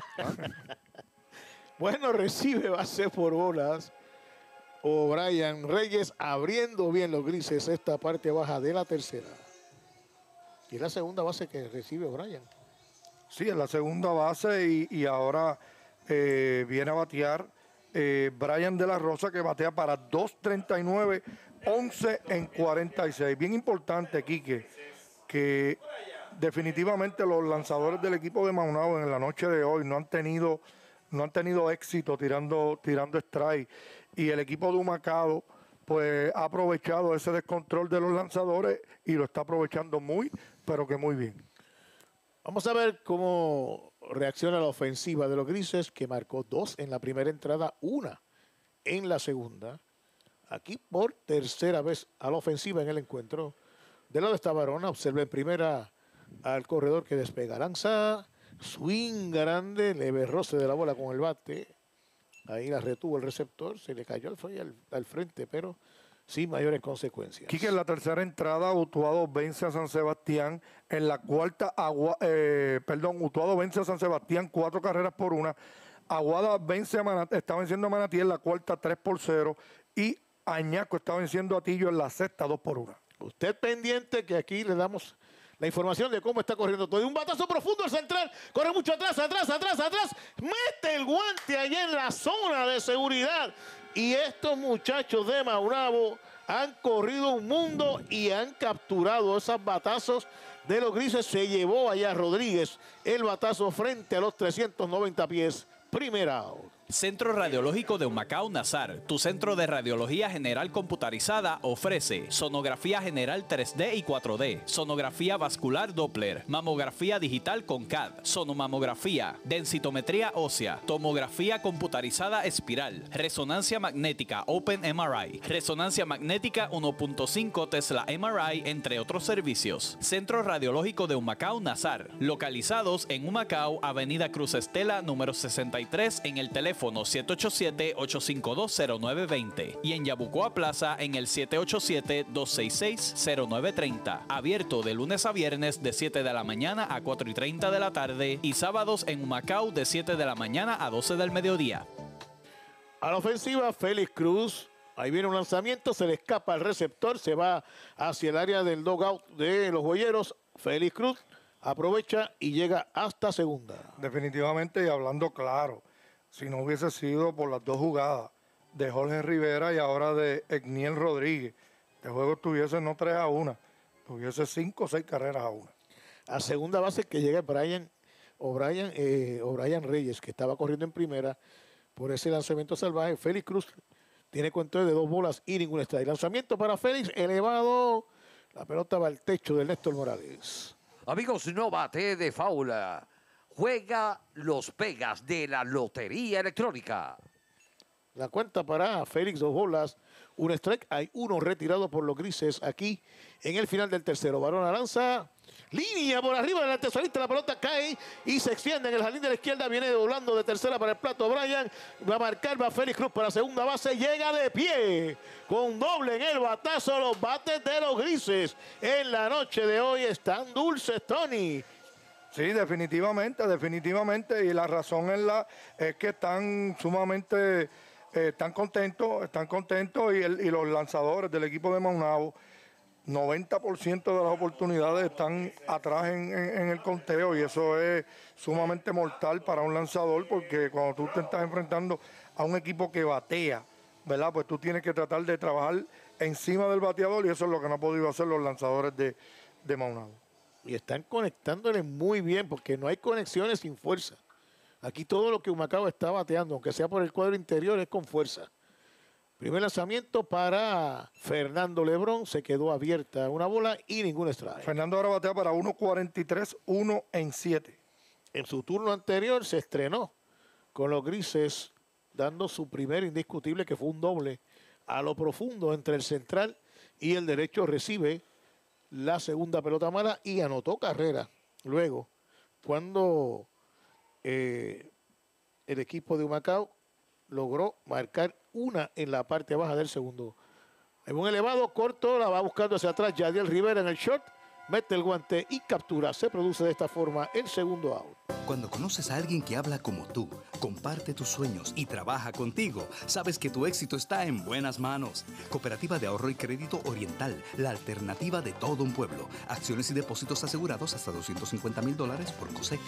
Bueno, recibe base por bolas. O'Brien Reyes abriendo bien los grises esta parte baja de la tercera. Y es la segunda base que recibe O'Brien. Sí, es la segunda base y, y ahora eh, viene a batear eh, Brian de la Rosa, que batea para dos treinta y nueve, once en cuarenta y seis. Bien importante, Quique, que definitivamente los lanzadores del equipo de Maunabo en la noche de hoy no han tenido, no han tenido éxito tirando, tirando strike. Y el equipo de Humacao pues ha aprovechado ese descontrol de los lanzadores y lo está aprovechando muy, pero que muy bien. Vamos a ver cómo reacciona la ofensiva de los Grises, que marcó dos en la primera entrada, una en la segunda. Aquí por tercera vez a la ofensiva en el encuentro. De lado está Barona, observa en primera al corredor que despega. Lanza, swing grande, leve roce de la bola con el bate. Ahí la retuvo el receptor, se le cayó al, al, al frente, pero sin mayores consecuencias. Quique, en la tercera entrada, Utuado vence a San Sebastián. En la cuarta, Agua, eh, perdón, Utuado vence a San Sebastián cuatro carreras por una. Aguada vence a Manatí, está venciendo a Manatí en la cuarta tres por cero. Y Añasco está venciendo a Tillo en la sexta dos por una. Usted pendiente que aquí le damos la información de cómo está corriendo todo. Y un batazo profundo al central. Corre mucho atrás, atrás, atrás, atrás. Mete el guante allá en la zona de seguridad. Y estos muchachos de Maunabo han corrido un mundo y han capturado esos batazos de los Grises. Se llevó allá Rodríguez el batazo frente a los trescientos noventa pies. Primera out. Centro Radiológico de Humacao Nazar, tu centro de radiología general computarizada, ofrece sonografía general tres D y cuatro D, sonografía vascular Doppler, mamografía digital con C A D, sonomamografía, densitometría ósea, tomografía computarizada espiral, resonancia magnética Open M R I, resonancia magnética uno punto cinco Tesla M R I, entre otros servicios. Centro Radiológico de Humacao Nazar, localizados en Humacao, Avenida Cruz Estela, número sesenta y tres, en el teléfono siete ocho siete, ocho cinco dos, cero nueve dos cero y en Yabucoa Plaza en el siete ocho siete, dos seis seis, cero nueve tres cero. Abierto de lunes a viernes de siete de la mañana a cuatro y treinta de la tarde y sábados en Humacao de siete de la mañana a doce del mediodía. A la ofensiva, Félix Cruz. Ahí viene un lanzamiento, se le escapa al receptor, se va hacia el área del dugout de los Boyeros. Félix Cruz aprovecha y llega hasta segunda. Definitivamente, y hablando claro, si no hubiese sido por las dos jugadas de Jorge Rivera y ahora de Egniel Rodríguez, el juego estuviese no tres a una, tuviese cinco o seis carreras a una. A segunda base que llega Brian O'Brien eh, O'Brien Reyes, que estaba corriendo en primera por ese lanzamiento salvaje. Félix Cruz tiene cuento de dos bolas y ningún strike. Lanzamiento para Félix, elevado. La pelota va al techo de Néstor Morales. Amigos, no bate de faula. Juega los pegas de la Lotería Electrónica. La cuenta para Félix, dos bolas, un strike. Hay uno retirado por los Grises aquí en el final del tercero. Barona lanza, línea por arriba del antesalista. La pelota cae y se extiende en el jardín de la izquierda. Viene doblando de tercera para el plato Brian. Va a marcar, va Félix Cruz para segunda base. Llega de pie con doble en el batazo. Los bates de los Grises en la noche de hoy están dulces, Tony. Sí, definitivamente, definitivamente. Y la razón es, la, es que están sumamente, eh, están contentos, están contentos y, el, y los lanzadores del equipo de Maunabo, noventa por ciento de las oportunidades están atrás en, en, en el conteo y eso es sumamente mortal para un lanzador porque cuando tú te estás enfrentando a un equipo que batea, ¿verdad? Pues tú tienes que tratar de trabajar encima del bateador y eso es lo que no han podido hacer los lanzadores de, de Maunabo. Y están conectándole muy bien porque no hay conexiones sin fuerza. Aquí todo lo que Humacao está bateando, aunque sea por el cuadro interior, es con fuerza. Primer lanzamiento para Fernando Lebrón. Se quedó abierta una bola y ningún strike. Fernando ahora batea para uno cuarenta y tres, uno en siete. En su turno anterior se estrenó con los Grises, dando su primer indiscutible, que fue un doble a lo profundo entre el central y el derecho. Recibe la segunda pelota mala y anotó carrera. Luego, cuando eh, el equipo de Humacao logró marcar una en la parte baja del segundo. En un elevado corto, la va buscando hacia atrás Yadiel Rivera en el short, mete el guante y captura. Se produce de esta forma el segundo out. Cuando conoces a alguien que habla como tú, comparte tus sueños y trabaja contigo, sabes que tu éxito está en buenas manos. Cooperativa de Ahorro y Crédito Oriental, la alternativa de todo un pueblo. Acciones y depósitos asegurados hasta doscientos cincuenta mil dólares por COSEC.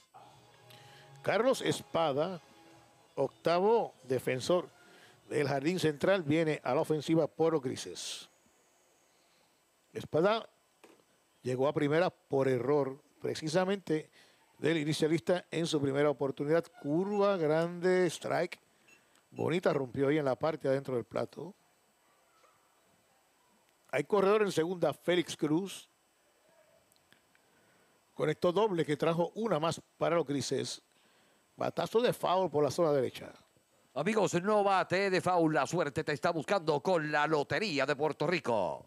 Carlos Espada, octavo defensor del jardín central, viene a la ofensiva por los Grises. Espada llegó a primera por error, precisamente del inicialista en su primera oportunidad. Curva, grande, strike. Bonita, rompió ahí en la parte adentro del plato. Hay corredor en segunda, Félix Cruz. Conectó doble que trajo una más para los grises. Batazo de foul por la zona derecha. Amigos, no bate de foul. La suerte te está buscando con la Lotería de Puerto Rico.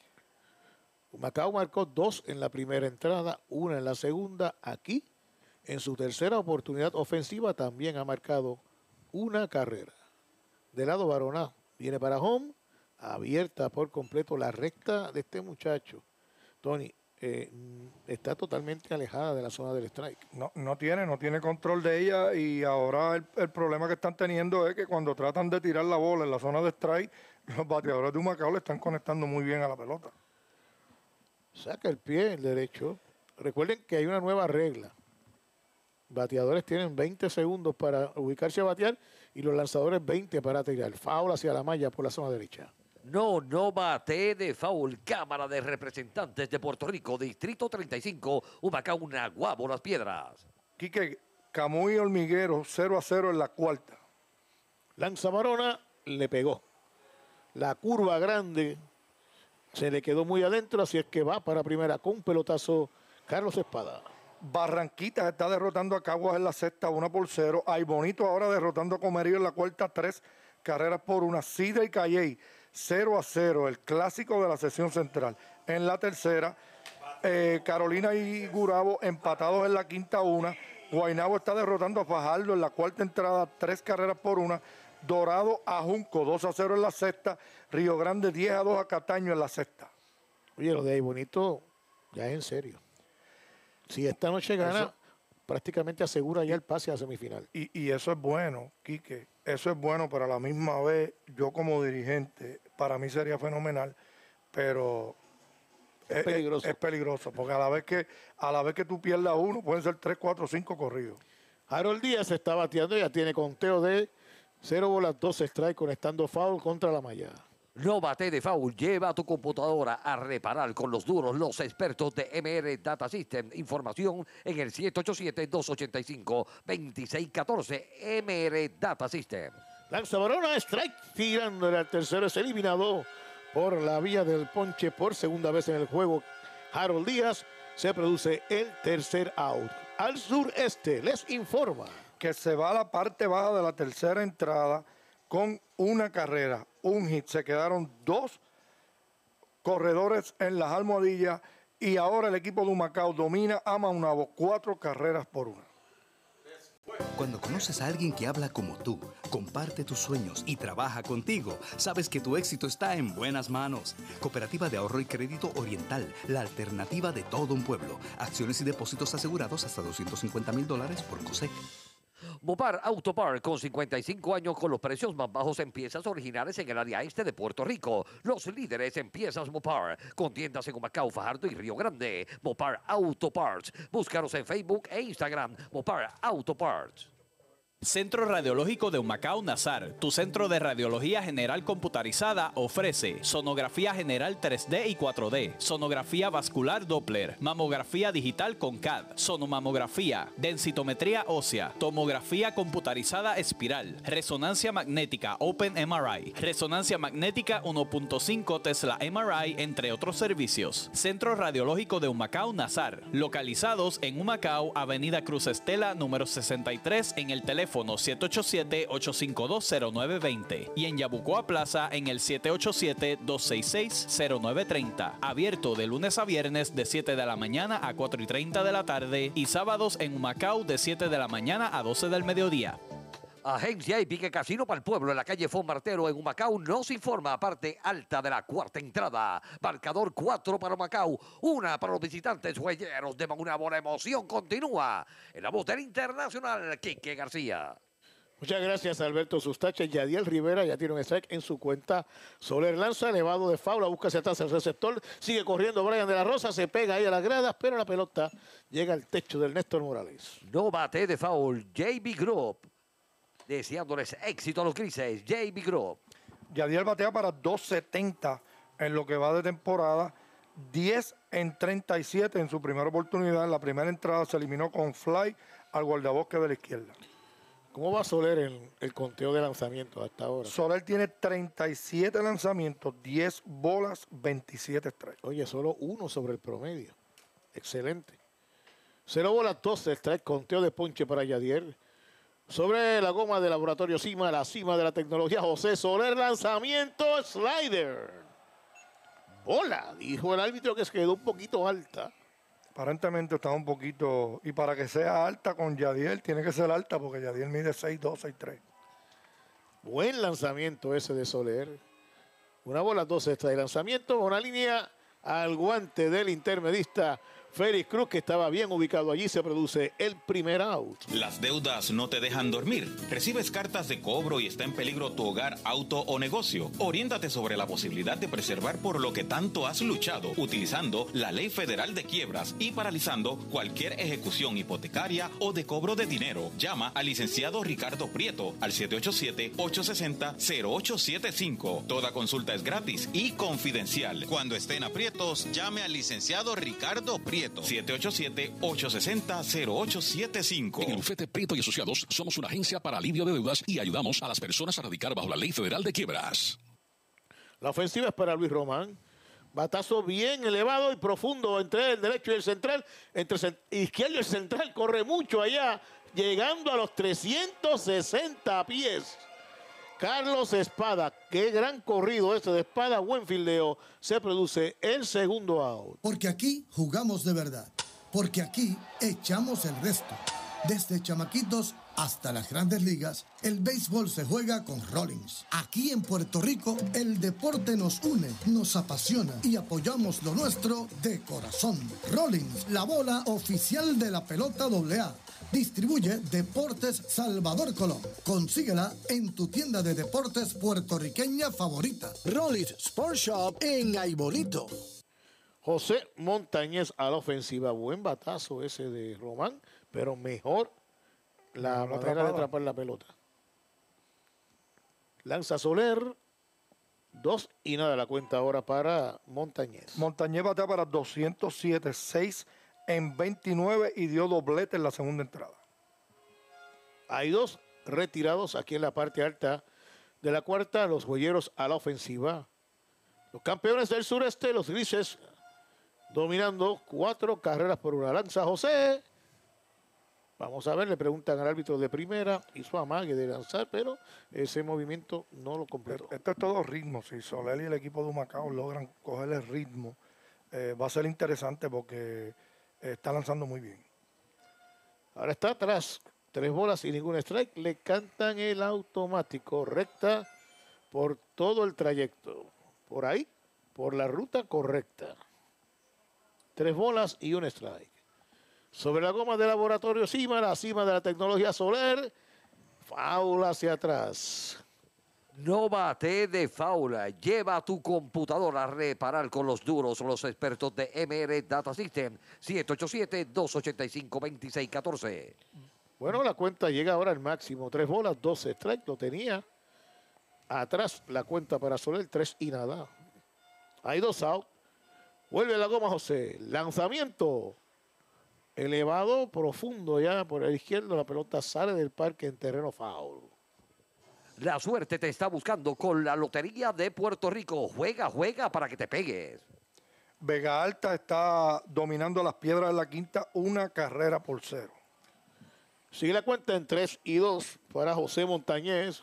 Humacao marcó dos en la primera entrada, una en la segunda. Aquí, en su tercera oportunidad ofensiva, también ha marcado una carrera. De lado Barona viene para home. Abierta por completo la recta de este muchacho. Tony, eh, está totalmente alejada de la zona del strike. No, no tiene, no tiene control de ella y ahora el, el problema que están teniendo es que cuando tratan de tirar la bola en la zona de strike, los bateadores de Humacao le están conectando muy bien a la pelota. Saca el pie, el derecho. Recuerden que hay una nueva regla. Bateadores tienen veinte segundos para ubicarse a batear y los lanzadores veinte para tirar. Foul hacia la malla por la zona derecha. No, no bate de foul. Cámara de Representantes de Puerto Rico, Distrito treinta y cinco, Humacao, Naguabo, Las Piedras. Quique, Camuy Hormiguero, cero a cero en la cuarta. Lanza Barona, le pegó. La curva grande se le quedó muy adentro, así es que va para primera con un pelotazo Carlos Espada. Barranquitas está derrotando a Caguas en la sexta, una por cero. Ay Bonito ahora derrotando a Comerío en la cuarta, tres carreras por una. Sidra y Calley, cero a cero, el clásico de la sesión central. En la tercera, eh, Carolina y Gurabo empatados en la quinta, una. Guaynabo está derrotando a Fajardo en la cuarta entrada, tres carreras por una. Dorado a Junco, dos a cero en la sexta. Río Grande, diez a dos a Cataño en la sexta. Oye, lo de Ay Bonito ya es en serio. Si esta noche gana, eso, prácticamente asegura ya el pase a semifinal. Y, y eso es bueno, Quique. Eso es bueno, pero a la misma vez, yo como dirigente, para mí sería fenomenal, pero es, es peligroso. Es, es peligroso, porque a la vez que a la vez que tú pierdas uno, pueden ser tres, cuatro, cinco corridos. Harold Díaz se está bateando, ya tiene conteo de cero bolas, dos strikes, conectando foul contra la malla. No bate de foul. Lleva tu computadora a reparar con los duros los expertos de M R Data System. Información en el siete ocho siete, dos ocho cinco, dos seis uno cuatro. M R Data System. Lanza Barona, strike, tirándole al tercero. Es eliminado por la vía del ponche por segunda vez en el juego. Harold Díaz, se produce el tercer out. Al sureste les informa que se va a la parte baja de la tercera entrada con una carrera, un hit. Se quedaron dos corredores en las almohadillas y ahora el equipo de Humacao domina a Maunabo, cuatro carreras por una. Cuando conoces a alguien que habla como tú, comparte tus sueños y trabaja contigo, sabes que tu éxito está en buenas manos. Cooperativa de Ahorro y Crédito Oriental, la alternativa de todo un pueblo. Acciones y depósitos asegurados hasta doscientos cincuenta mil dólares por COSEC. Mopar Autopar, con cincuenta y cinco años, con los precios más bajos en piezas originales en el área este de Puerto Rico. Los líderes en piezas Mopar, con tiendas en Humacao, Fajardo y Río Grande. Mopar Autoparts. Búscanos en Facebook e Instagram. Mopar Autoparts. Centro Radiológico de Humacao, Nazar, tu centro de radiología general computarizada, ofrece sonografía general tres D y cuatro D, sonografía vascular Doppler, mamografía digital con C A D, sonomamografía, densitometría ósea, tomografía computarizada espiral, resonancia magnética Open M R I, resonancia magnética uno punto cinco Tesla M R I, entre otros servicios. Centro Radiológico de Humacao, Nazar, localizados en Humacao, Avenida Cruz Estela, número sesenta y tres, en el teléfono siete ocho siete, ocho cinco dos, cero nueve dos cero y en Yabucoa Plaza en el siete ocho siete, dos seis seis, cero nueve tres cero. Abierto de lunes a viernes de siete de la mañana a cuatro y treinta de la tarde y sábados en Humacao de siete de la mañana a doce del mediodía. Agencia Hípica Casino para el Pueblo en la calle Fonmartero en Humacao nos informa, parte alta de la cuarta entrada. Marcador cuatro para Humacao, una para los visitantes huelleros de Maunabo. La emoción continúa en la botella internacional. Quique García. Muchas gracias, Alberto Sustache. Yadiel Rivera ya tiene un strike en su cuenta. Soler lanza, elevado de faula, busca hacia atrás el receptor. Sigue corriendo Brian de la Rosa, se pega ahí a las gradas, pero la pelota llega al techo del Néstor Morales. No bate de foul, J B Group. Deseándoles éxito a los grises, J B Group. Yadiel batea para dos setenta en lo que va de temporada. diez en treinta y siete en su primera oportunidad. En la primera entrada se eliminó con fly al guardabosque de la izquierda. ¿Cómo va Soler en el conteo de lanzamientos hasta ahora? Soler tiene treinta y siete lanzamientos, diez bolas, veintisiete strikes. Oye, solo uno sobre el promedio. Excelente. Cero bolas, doce strikes, conteo de ponche para Yadier. Sobre la goma de Laboratorio Cima, la cima de la tecnología, José Soler, lanzamiento, slider. Bola, dijo el árbitro que se quedó un poquito alta. Aparentemente está un poquito, y para que sea alta con Yadier, tiene que ser alta porque Yadier mide seis dos, seis tres. Buen lanzamiento ese de Soler. Una bola, dos extra de lanzamiento, una línea al guante del intermedista Félix Cruz, que estaba bien ubicado allí. Se produce el primer out. Las deudas no te dejan dormir. Recibes cartas de cobro y está en peligro tu hogar, auto o negocio. Oriéntate sobre la posibilidad de preservar por lo que tanto has luchado, utilizando la Ley Federal de Quiebras y paralizando cualquier ejecución hipotecaria o de cobro de dinero. Llama al licenciado Ricardo Prieto al siete ocho siete, ocho seis cero, cero ocho siete cinco. Toda consulta es gratis y confidencial. Cuando estén aprietos, llame al licenciado Ricardo Prieto. siete ocho siete, ocho seis cero, cero ocho siete cinco. En el bufete Prieto y Asociados somos una agencia para alivio de deudas y ayudamos a las personas a radicar bajo la Ley Federal de Quiebras. La ofensiva es para Luis Román. Batazo bien elevado y profundo entre el derecho y el central. Entre el izquierdo y el central corre mucho allá, llegando a los trescientos sesenta pies. Carlos Espada, qué gran corrido este de Espada, buen fildeo. Se produce el segundo out. Porque aquí jugamos de verdad. Porque aquí echamos el resto. Desde chamaquitos hasta las grandes ligas, el béisbol se juega con Rollins. Aquí en Puerto Rico, el deporte nos une, nos apasiona y apoyamos lo nuestro de corazón. Rollins, la bola oficial de la pelota doble A. Distribuye Deportes Salvador Colón. Consíguela en tu tienda de deportes puertorriqueña favorita. Rollins Sport Shop en Aibolito. José Montañez a la ofensiva. Buen batazo ese de Román, pero mejor la No, manera atrapada. de atrapar la pelota. Lanza Soler. Dos y nada la cuenta ahora para Montañez. Montañez batea para doscientos siete, seis en veintinueve y dio doblete en la segunda entrada. Hay dos retirados aquí en la parte alta de la cuarta. Los joyeros a la ofensiva. Los campeones del sureste, los grises, dominando cuatro carreras por una. Lanza José. Vamos a ver, le preguntan al árbitro de primera. Hizo amague de lanzar, pero ese movimiento no lo completó. Esto es todo ritmo. Si Soler y el equipo de Humacao logran coger el ritmo, eh, va a ser interesante porque eh, está lanzando muy bien. Ahora está atrás. Tres bolas y ningún strike. Le cantan el automático. Recta por todo el trayecto. Por ahí, por la ruta correcta. Tres bolas y un strike. Sobre la goma de Laboratorio Cima, la cima de la tecnología Soler. Faula hacia atrás. No bate de faula. Lleva tu computadora a reparar con los duros, los expertos de M R Data System. siete ocho siete, dos ocho cinco, dos seis uno cuatro. Bueno, la cuenta llega ahora al máximo. Tres bolas, doce strikes. Lo tenía atrás la cuenta para Soler. Tres y nada. Hay dos out. Vuelve la goma José. Lanzamiento. Elevado, profundo ya por el izquierdo. La pelota sale del parque en terreno foul. La suerte te está buscando con la Lotería de Puerto Rico. Juega, juega para que te pegues. Vega Alta está dominando las piedras de la quinta, una carrera por cero. Sigue la cuenta en tres y dos para José Montañez.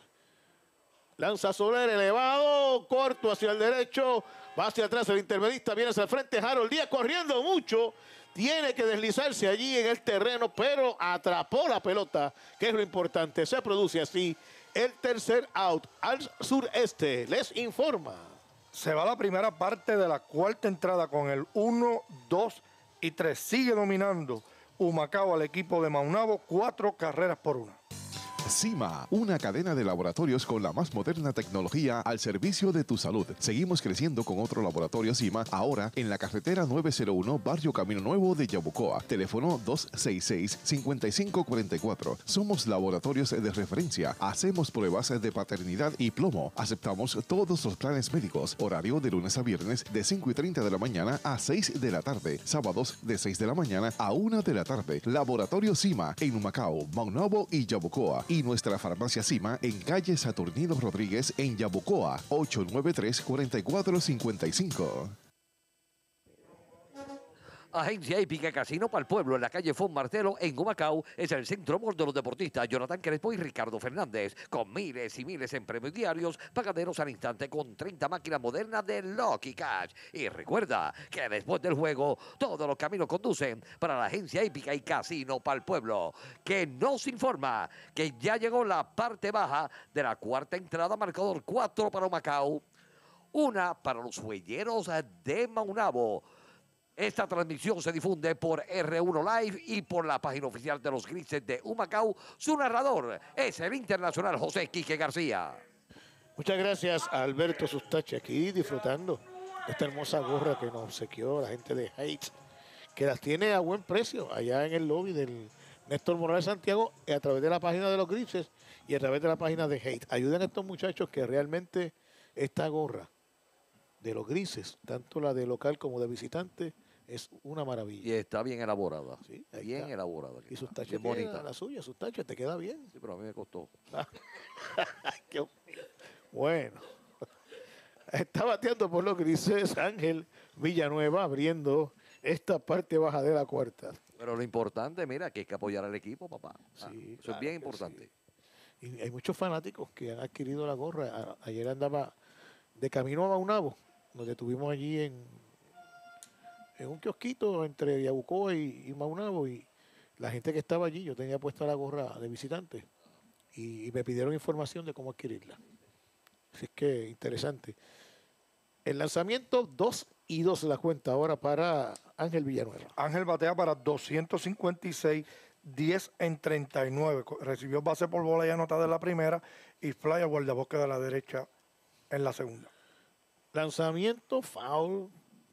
Lanza Soler elevado, corto hacia el derecho. Va hacia atrás el intermedista, viene hacia el frente. Harold Díaz corriendo mucho. Tiene que deslizarse allí en el terreno, pero atrapó la pelota, que es lo importante. Se produce así el tercer out al sureste. Les informa. Se va la primera parte de la cuarta entrada con el uno, dos y tres. Sigue dominando Humacao al equipo de Maunabo, cuatro carreras por una. Cima, una cadena de laboratorios con la más moderna tecnología al servicio de tu salud. Seguimos creciendo con otro laboratorio Cima, ahora en la carretera nueve cero uno, Barrio Camino Nuevo de Yabucoa. Teléfono dos seis seis, cinco cinco cuatro cuatro. Somos laboratorios de referencia. Hacemos pruebas de paternidad y plomo. Aceptamos todos los planes médicos. Horario de lunes a viernes de cinco y treinta de la mañana a seis de la tarde. Sábados de seis de la mañana a una de la tarde. Laboratorio Cima en Humacao, Maunabo y Yabucoa. y nuestra farmacia Cima en calle Saturnino Rodríguez en Yabucoa, ocho nueve tres, cuatro cuatro cinco cinco. Agencia Hípica Casino para el Pueblo en la calle Fon Martelo en Humacao es el centro amor de los deportistas Jonathan Crespo y Ricardo Fernández, con miles y miles en premios diarios, pagaderos al instante con treinta máquinas modernas de Lucky Cash. Y recuerda que después del juego todos los caminos conducen para la Agencia Hípica y Casino para el Pueblo, que nos informa que ya llegó la parte baja de la cuarta entrada, marcador cuatro para Humacao, una para los Huelleros de Maunabo. Esta transmisión se difunde por R uno Live y por la página oficial de los Grises de Humacao. Su narrador es el internacional José Quique García. Muchas gracias a Alberto Sustache, aquí disfrutando de esta hermosa gorra que nos obsequió la gente de Hate, que las tiene a buen precio allá en el lobby del Néstor Morales Santiago, y a través de la página de los Grises y a través de la página de Hate. Ayuden a estos muchachos que realmente esta gorra de los Grises, tanto la de local como de visitante, es una maravilla. Y está bien elaborada. Sí, bien está. elaborada. Y sus tachas, bien bonita. La suya, sus tachas, te queda bien. Sí, pero a mí me costó. Qué bueno. Está bateando por los Grises Ángel Villanueva, abriendo esta parte baja de la cuarta. Pero lo importante, mira, que hay que apoyar al equipo, papá. Ah, Sí, eso claro es bien que importante. sí. Y hay muchos fanáticos que han adquirido la gorra. A- ayer andaba de camino a Maunabo, nos detuvimos allí en en un kiosquito entre Yabucoa y, y Maunabo, y la gente que estaba allí, yo tenía puesta la gorra de visitante y, y me pidieron información de cómo adquirirla. Así es que interesante. El lanzamiento dos y dos la cuenta ahora para Ángel Villanueva. Ángel batea para doscientos cincuenta y seis, diez en treinta y nueve. Co- Recibió base por bola y anotada en la primera y fly a guardabosque de la derecha en la segunda. Lanzamiento foul.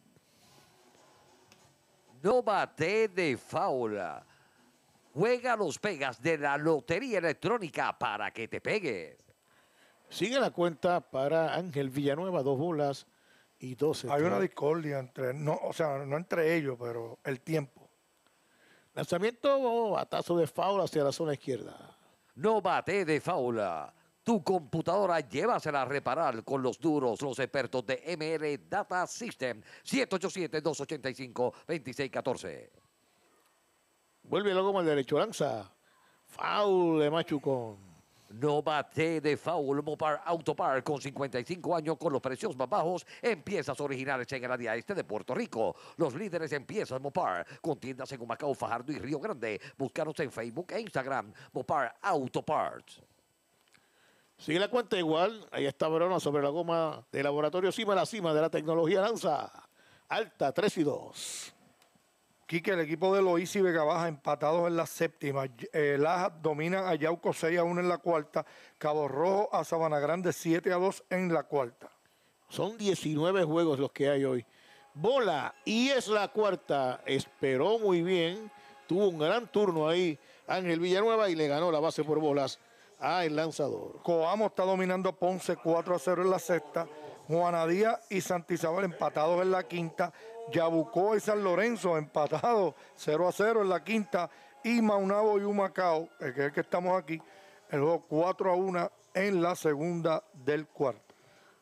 No bate de faula. Juega los pegas de la Lotería Electrónica para que te pegues. Sigue la cuenta para Ángel Villanueva, dos bolas y doce. Hay una discordia entre, no, o sea, no entre ellos, pero el tiempo. Lanzamiento o batazo de foul hacia la zona izquierda. No bate de faula. Tu computadora llévasela a reparar con los duros, los expertos de M R Data System. siete ocho siete, dos ocho cinco, dos seis uno cuatro. Vuelve luego con el derecho, lanza. Foul de Machucón. No bate de foul. Mopar Autopar, con cincuenta y cinco años, con los precios más bajos en piezas originales en el área este de Puerto Rico. Los líderes en piezas Mopar, con tiendas en Humacao, Fajardo y Río Grande. Búscanos en Facebook e Instagram. Mopar Autoparts. Sigue la cuenta igual. Ahí está Verona sobre la goma de Laboratorio Cima, la cima de la tecnología lanza. Alta, tres y dos. Quique, el equipo de Loíza y Vega Baja empatados en la séptima. Eh, Laja domina a Yauco seis a uno en la cuarta. Cabo Rojo a Sabana Grande siete a dos en la cuarta. Son diecinueve juegos los que hay hoy. Bola, y es la cuarta. Esperó muy bien. Tuvo un gran turno ahí Ángel Villanueva y le ganó la base por bolas a el lanzador. Coamo está dominando a Ponce cuatro a cero en la sexta. Juana Díaz y Santa Isabel empatados en la quinta. Yabucoa y San Lorenzo empatados cero a cero en la quinta. Y Maunabo y Humacao, el que es el que estamos aquí, el juego cuatro a uno en la segunda del cuarto.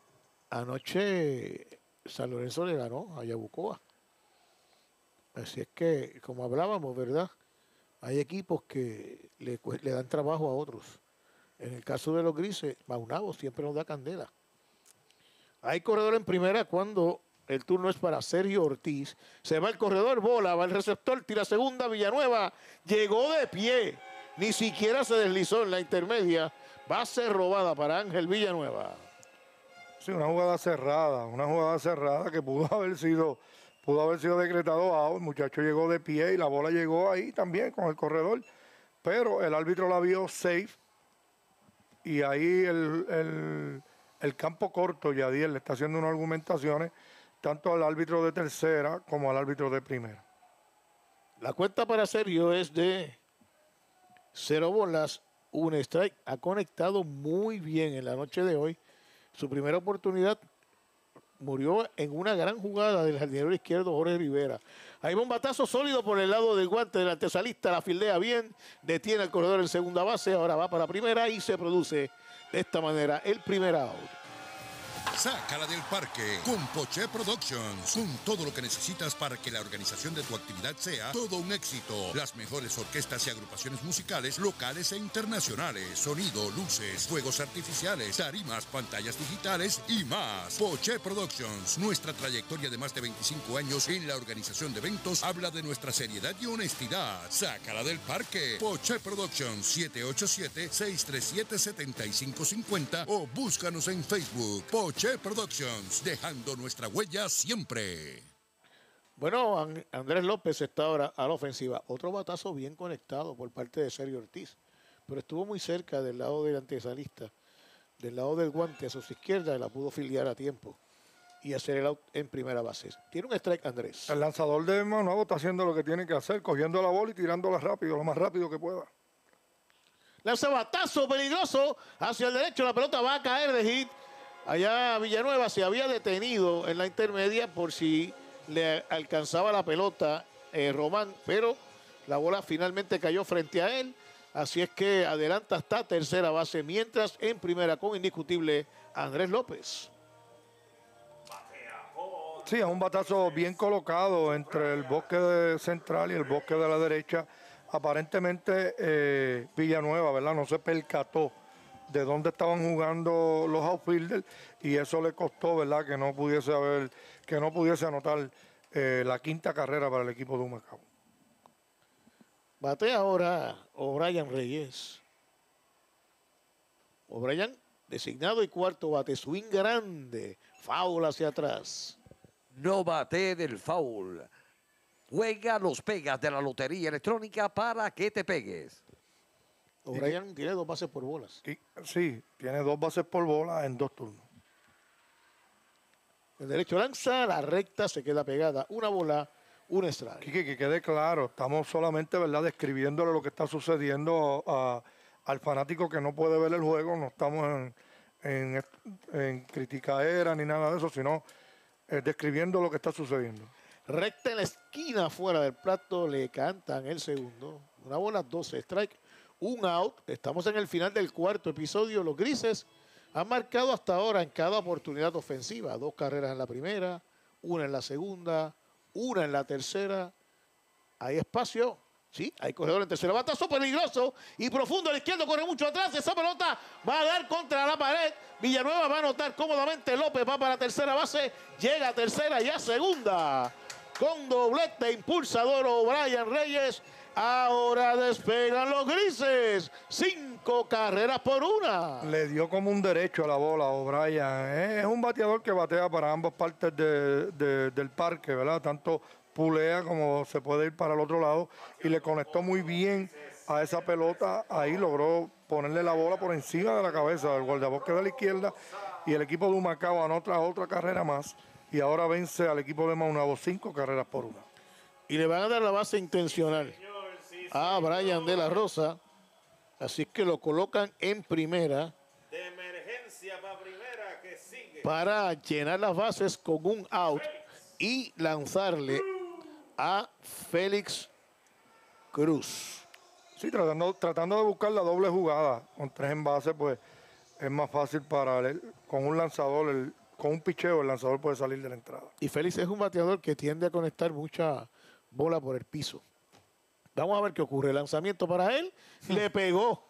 Anoche San Lorenzo le ganó a Yabucoa. Así es que, como hablábamos, ¿verdad? Hay equipos que le, cue- le dan trabajo a otros. En el caso de los Grises, Maunabo siempre nos da candela. Hay corredor en primera cuando el turno es para Sergio Ortiz. Se va el corredor, bola, va el receptor, tira segunda, Villanueva. Llegó de pie. Ni siquiera se deslizó en la intermedia. Base robada para Ángel Villanueva. Sí, una jugada cerrada, una jugada cerrada que pudo haber sido, pudo haber sido decretado out. El muchacho llegó de pie y la bola llegó ahí también con el corredor. Pero el árbitro la vio safe. Y ahí el, el, el campo corto, Yadiel le está haciendo unas argumentaciones tanto al árbitro de tercera como al árbitro de primera. La cuenta para Sergio es de cero bolas, un strike. Ha conectado muy bien en la noche de hoy. Su primera oportunidad murió en una gran jugada del jardinero izquierdo Jorge Rivera. Ahí va un batazo sólido por el lado del guante del antesalista, la fildea bien, detiene al corredor en segunda base, ahora va para primera y se produce de esta manera el primer out. Sácala del parque con Poché Productions, con todo lo que necesitas para que la organización de tu actividad sea todo un éxito. Las mejores orquestas y agrupaciones musicales locales e internacionales, sonido, luces, fuegos artificiales, tarimas, pantallas digitales y más. Poché Productions, nuestra trayectoria de más de veinticinco años en la organización de eventos habla de nuestra seriedad y honestidad. Sácala del parque. Poché Productions, siete ocho siete, seis tres siete, siete cinco cinco cero o búscanos en Facebook. Poché Productions, dejando nuestra huella siempre. Bueno, Andrés López está ahora a la ofensiva. Otro batazo bien conectado por parte de Sergio Ortiz, pero estuvo muy cerca del lado del antesalista, del lado del guante a su izquierda, y la pudo filiar a tiempo y hacer el out en primera base. Tiene un strike Andrés. El lanzador de Maunabo está haciendo lo que tiene que hacer, cogiendo la bola y tirándola rápido, lo más rápido que pueda. Lanza batazo peligroso hacia el derecho, la pelota va a caer de hit. Allá Villanueva se había detenido en la intermedia por si le alcanzaba la pelota eh, Román, pero la bola finalmente cayó frente a él. Así es que adelanta hasta tercera base, mientras en primera con indiscutible Andrés López. Sí, es un batazo bien colocado entre el bosque central y el bosque de la derecha. Aparentemente eh, Villanueva, ¿verdad? No se percató de dónde estaban jugando los outfielders y eso le costó, ¿verdad?, que no pudiese haber, que no pudiese anotar eh, la quinta carrera para el equipo de Humacao. Batea ahora O'Brien Reyes. O'Brien designado y cuarto bate, swing grande, foul hacia atrás. No bate del foul. Juega los pegas de la lotería electrónica para que te pegues. O'Brien tiene dos bases por bolas. Y, sí, tiene dos bases por bola en dos turnos. El derecho lanza, la recta se queda pegada. Una bola, un strike. Que, que quede claro, estamos solamente, ¿verdad?, describiéndole lo que está sucediendo a, al fanático que no puede ver el juego. No estamos en, en, en criticaera ni nada de eso, sino eh, describiendo lo que está sucediendo. Recta en la esquina fuera del plato, le cantan el segundo. Una bola, doce strike. Un out, estamos en el final del cuarto episodio. Los grises han marcado hasta ahora en cada oportunidad ofensiva. Dos carreras en la primera, una en la segunda, una en la tercera. Hay espacio, sí, hay corredor en tercera. Batazo peligroso y profundo al izquierdo, corre mucho atrás. Esa pelota va a dar contra la pared. Villanueva va a anotar cómodamente. López va para la tercera base, llega a tercera y a segunda. Con doblete impulsador O'Brien Reyes. Ahora despegan los grises. Cinco carreras por una. Le dio como un derecho a la bola O'Brien. Es un bateador que batea para ambas partes de, de, del parque, ¿verdad? Tanto pulea como se puede ir para el otro lado. Y le conectó muy bien a esa pelota. Ahí logró ponerle la bola por encima de la cabeza del guardabosque de la izquierda. Y el equipo de Humacao anota otra carrera más. Y ahora vence al equipo de Maunabo cinco carreras por una. Y le van a dar la base intencional a Brian de la Rosa, así que lo colocan en primera. De emergencia para primera que sigue. Para llenar las bases con un out y lanzarle a Félix Cruz. Sí, tratando, tratando de buscar la doble jugada. Con tres en base, pues es más fácil para él. Con un lanzador, el, con un picheo, el lanzador puede salir de la entrada. Y Félix es un bateador que tiende a conectar mucha bola por el piso. Vamos a ver qué ocurre. Lanzamiento para él. Le pegó.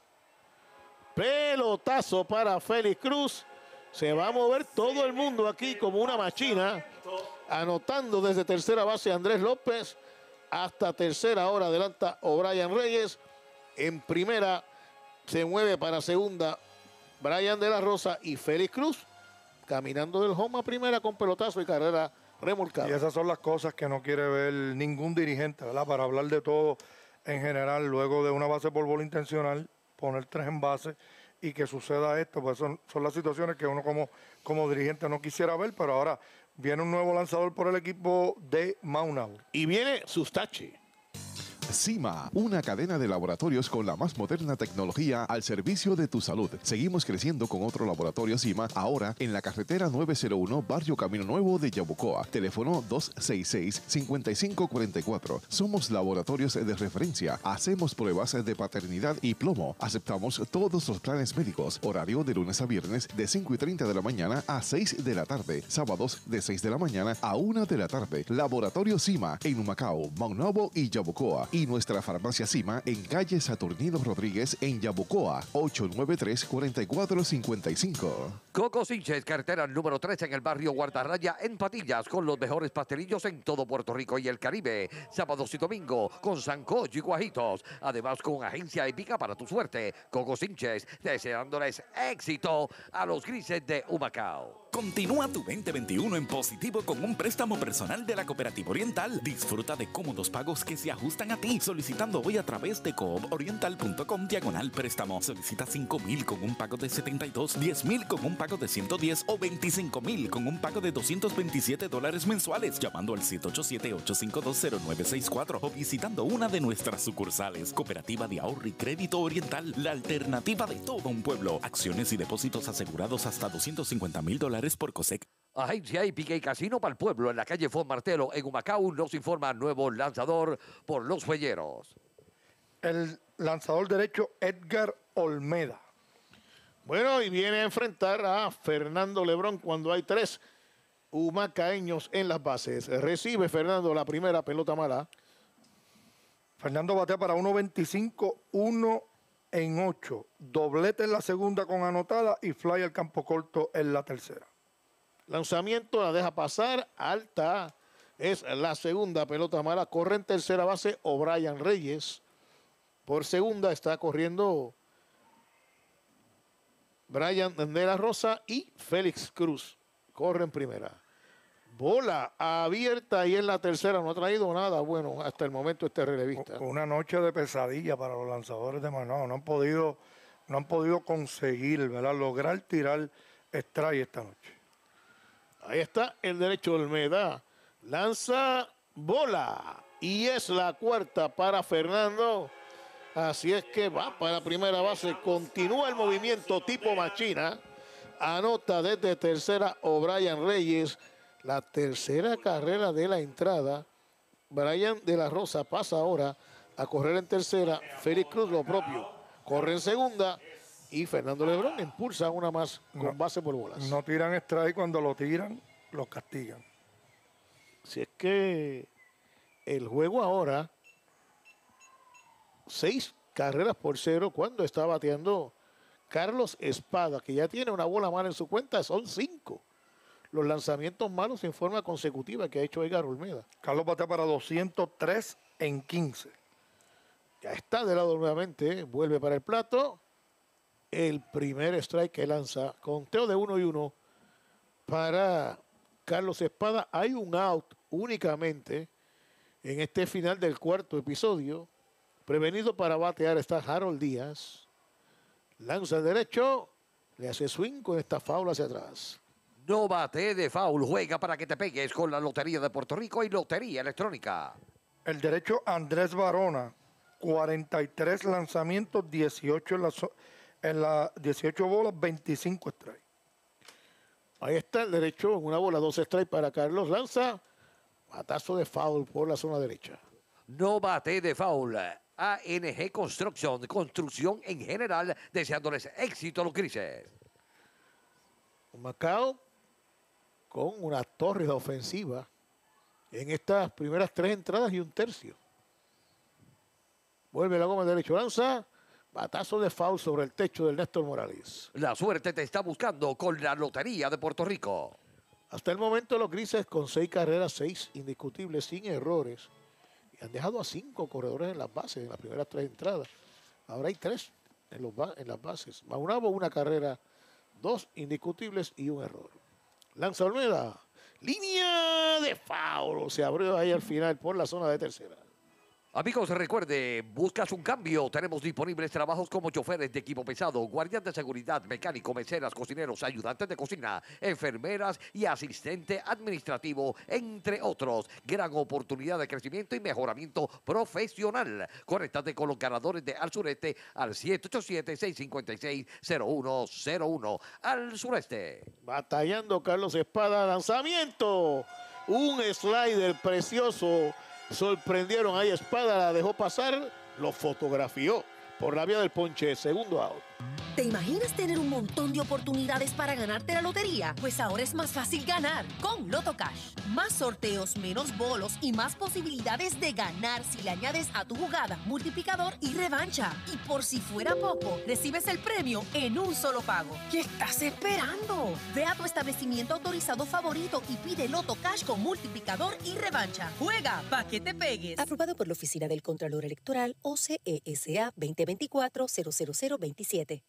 Pelotazo para Félix Cruz. Se va a mover todo el mundo aquí como una machina. Anotando desde tercera base Andrés López. Hasta tercera hora adelanta O'Brien Reyes. En primera se mueve para segunda Brian de la Rosa y Félix Cruz. Caminando del home a primera con pelotazo y carrera remolcada. Y esas son las cosas que no quiere ver ningún dirigente, ¿verdad? Para hablar de todo en general, luego de una base por bola intencional, poner tres en base y que suceda esto, pues son, son las situaciones que uno como, como dirigente no quisiera ver, pero ahora viene un nuevo lanzador por el equipo de Maunabo. Y viene Sustache. CIMA, una cadena de laboratorios con la más moderna tecnología al servicio de tu salud. Seguimos creciendo con otro laboratorio CIMA, ahora en la carretera nueve cero uno, Barrio Camino Nuevo de Yabucoa. Teléfono dos seis seis, cinco cinco cuatro cuatro. Somos laboratorios de referencia. Hacemos pruebas de paternidad y plomo. Aceptamos todos los planes médicos. Horario de lunes a viernes de cinco y treinta de la mañana a seis de la tarde. Sábados de seis de la mañana a una de la tarde. Laboratorio CIMA en Humacao, Maunabo y Yabucoa. Y nuestra farmacia CIMA en calle Saturnino Rodríguez en Yabucoa. ocho nueve tres, cuatro cuatro cinco cinco. Coco Sinches, carretera número tres en el barrio Guardarraya en Patillas, con los mejores pastelillos en todo Puerto Rico y el Caribe. Sábados y domingo con sancocho y guajitos. Además con agencia épica para tu suerte. Coco Sinches, deseándoles éxito a los grises de Humacao. Continúa tu veinte veintiuno en positivo con un préstamo personal de la Cooperativa Oriental. Disfruta de cómodos pagos que se ajustan a ti, solicitando hoy a través de cooporiental punto com diagonal préstamo. Solicita cinco mil con un pago de setenta y dos, diez mil con un pago de ciento diez o veinticinco mil con un pago de doscientos veintisiete dólares mensuales, llamando al siete ocho siete, ocho cinco dos, cero nueve seis cuatro o visitando una de nuestras sucursales. Cooperativa de Ahorro y Crédito Oriental, la alternativa de todo un pueblo. Acciones y depósitos asegurados hasta doscientos cincuenta mil dólares por COSEC. Agencia Hípica y Casino para el Pueblo en la calle Fon Martelo en Humacao nos informa nuevo lanzador por los Fuelleros. El lanzador derecho Edgar Olmeda. Bueno, y viene a enfrentar a Fernando Lebrón cuando hay tres humacaeños en las bases. Recibe Fernando la primera pelota mala. Fernando batea para uno veinticinco, uno en ocho. Doblete en la segunda con anotada y fly al campo corto en la tercera. Lanzamiento, la deja pasar, alta. Es la segunda pelota mala. Corre en tercera base O'Brien Reyes. Por segunda está corriendo Brian de la Rosa y Félix Cruz. Corre en primera. Bola abierta y en la tercera no ha traído nada bueno hasta el momento este relevista. Una noche de pesadilla para los lanzadores de Manao. No han podido, no han podido conseguir, ¿verdad? Lograr tirar strike esta noche. Ahí está el derecho de Olmeda. Lanza bola. Y es la cuarta para Fernando. Así es que va para primera base. Continúa el movimiento tipo machina. Anota desde tercera O'Brien Reyes. La tercera carrera de la entrada. Brian de la Rosa pasa ahora a correr en tercera. Félix Cruz lo propio. Corre en segunda. Y Fernando Lebrón impulsa una más con no, base por bolas. No tiran strike, cuando lo tiran, los castigan. Si es que el juego ahora, seis carreras por cero, cuando está bateando Carlos Espada, que ya tiene una bola mala en su cuenta, son cinco. Los lanzamientos malos en forma consecutiva que ha hecho Edgar Olmeda. Carlos batea para doscientos tres en quince. Ya está de lado nuevamente, vuelve para el plato. El primer strike que lanza, conteo de uno y uno para Carlos Espada. Hay un out únicamente en este final del cuarto episodio. Prevenido para batear está Harold Díaz. Lanza el derecho, le hace swing con esta faula hacia atrás. No bate de foul, juega para que te pegues con la Lotería de Puerto Rico y Lotería Electrónica. El derecho Andrés Barona, cuarenta y tres lanzamientos, dieciocho en la zona. En las dieciocho bolas, veinticinco strikes. Ahí está el derecho, en una bola, dos strikes para Carlos. Lanza, batazo de foul por la zona derecha. No bate de foul. A N G Construction, construcción en general, deseándoles éxito a los grises. Macao con una tórrida ofensiva en estas primeras tres entradas y un tercio. Vuelve la goma derecho, lanza. Batazo de foul sobre el techo del Néstor Morales. La suerte te está buscando con la Lotería de Puerto Rico. Hasta el momento los grises con seis carreras, seis indiscutibles, sin errores. Y han dejado a cinco corredores en las bases en las primeras tres entradas. Ahora hay tres en, los en las bases. Maunabo una carrera, dos indiscutibles y un error. Lanza Olmeda. Línea de foul. Se abrió ahí al final por la zona de tercera. Amigos, recuerde, buscas un cambio. Tenemos disponibles trabajos como choferes de equipo pesado, guardias de seguridad, mecánico, meseras, cocineros, ayudantes de cocina, enfermeras y asistente administrativo, entre otros. Gran oportunidad de crecimiento y mejoramiento profesional. Conéctate con los ganadores de Al Sureste al siete ocho siete, seis cinco seis, cero uno cero uno. Al Sureste. Batallando Carlos Espada, lanzamiento. Un slider precioso. Sorprendieron ahí, Espada la dejó pasar, lo fotografió por la vía del ponche, segundo out. ¿Te imaginas tener un montón de oportunidades para ganarte la lotería? Pues ahora es más fácil ganar con Loto Cash. Más sorteos, menos bolos y más posibilidades de ganar si le añades a tu jugada multiplicador y revancha. Y por si fuera poco, recibes el premio en un solo pago. ¿Qué estás esperando? Ve a tu establecimiento autorizado favorito y pide Loto Cash con multiplicador y revancha. Juega pa' que te pegues. Aprobado por la Oficina del Contralor Electoral O C E S A veinte veinticuatro cero cero cero veintisiete.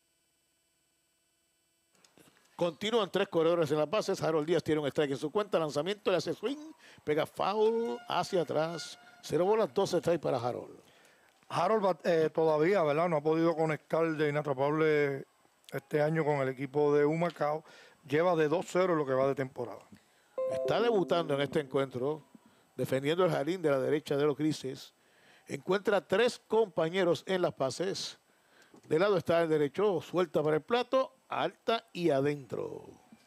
Continúan tres corredores en las bases. Harold Díaz tiene un strike en su cuenta. Lanzamiento, le hace swing. Pega foul hacia atrás. Cero bolas, dos strikes para Harold. Harold eh, todavía, ¿verdad? No ha podido conectar de inatrapable este año con el equipo de Humacao. Lleva de dos cero lo que va de temporada. Está debutando en este encuentro. Defendiendo el jardín de la derecha de los grises. Encuentra tres compañeros en las bases. De lado está el derecho. Suelta para el plato. Alta y adentro.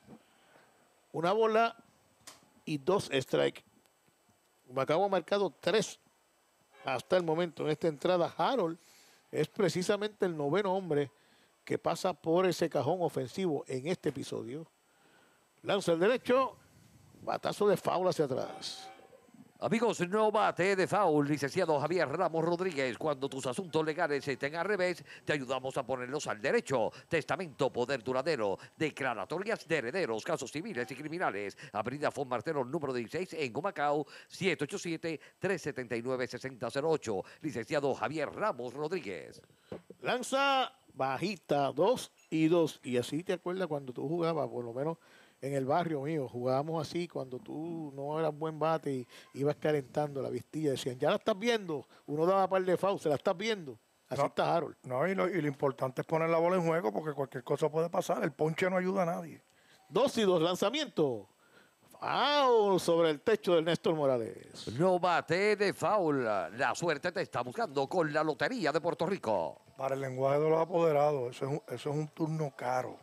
Una bola y dos strikes. Humacao ha marcado tres hasta el momento en esta entrada. Harold es precisamente el noveno hombre que pasa por ese cajón ofensivo en este episodio. Lanza el derecho. Batazo de foul hacia atrás. Amigos, no bate de foul, licenciado Javier Ramos Rodríguez. Cuando tus asuntos legales estén al revés, te ayudamos a ponerlos al derecho. Testamento, poder duradero, declaratorias de herederos, casos civiles y criminales. Avenida Fon Martero, número dieciséis, en Humacao, siete ocho siete, tres siete nueve, seis cero cero ocho. Licenciado Javier Ramos Rodríguez. Lanza bajita, dos y dos. Y así te acuerdas cuando tú jugabas, por lo menos en el barrio mío, jugábamos así cuando tú no eras buen bate y ibas calentando la vistilla. Decían, ya la estás viendo. Uno daba par de foul, se la estás viendo. Así no, está Harold. No, y lo, y lo importante es poner la bola en juego porque cualquier cosa puede pasar. El ponche no ayuda a nadie. Dos y dos, lanzamiento. Foul sobre el techo del Néstor Morales. No bate de foul. La suerte te está buscando con la Lotería de Puerto Rico. Para el lenguaje de los apoderados, eso es un, eso es un turno caro.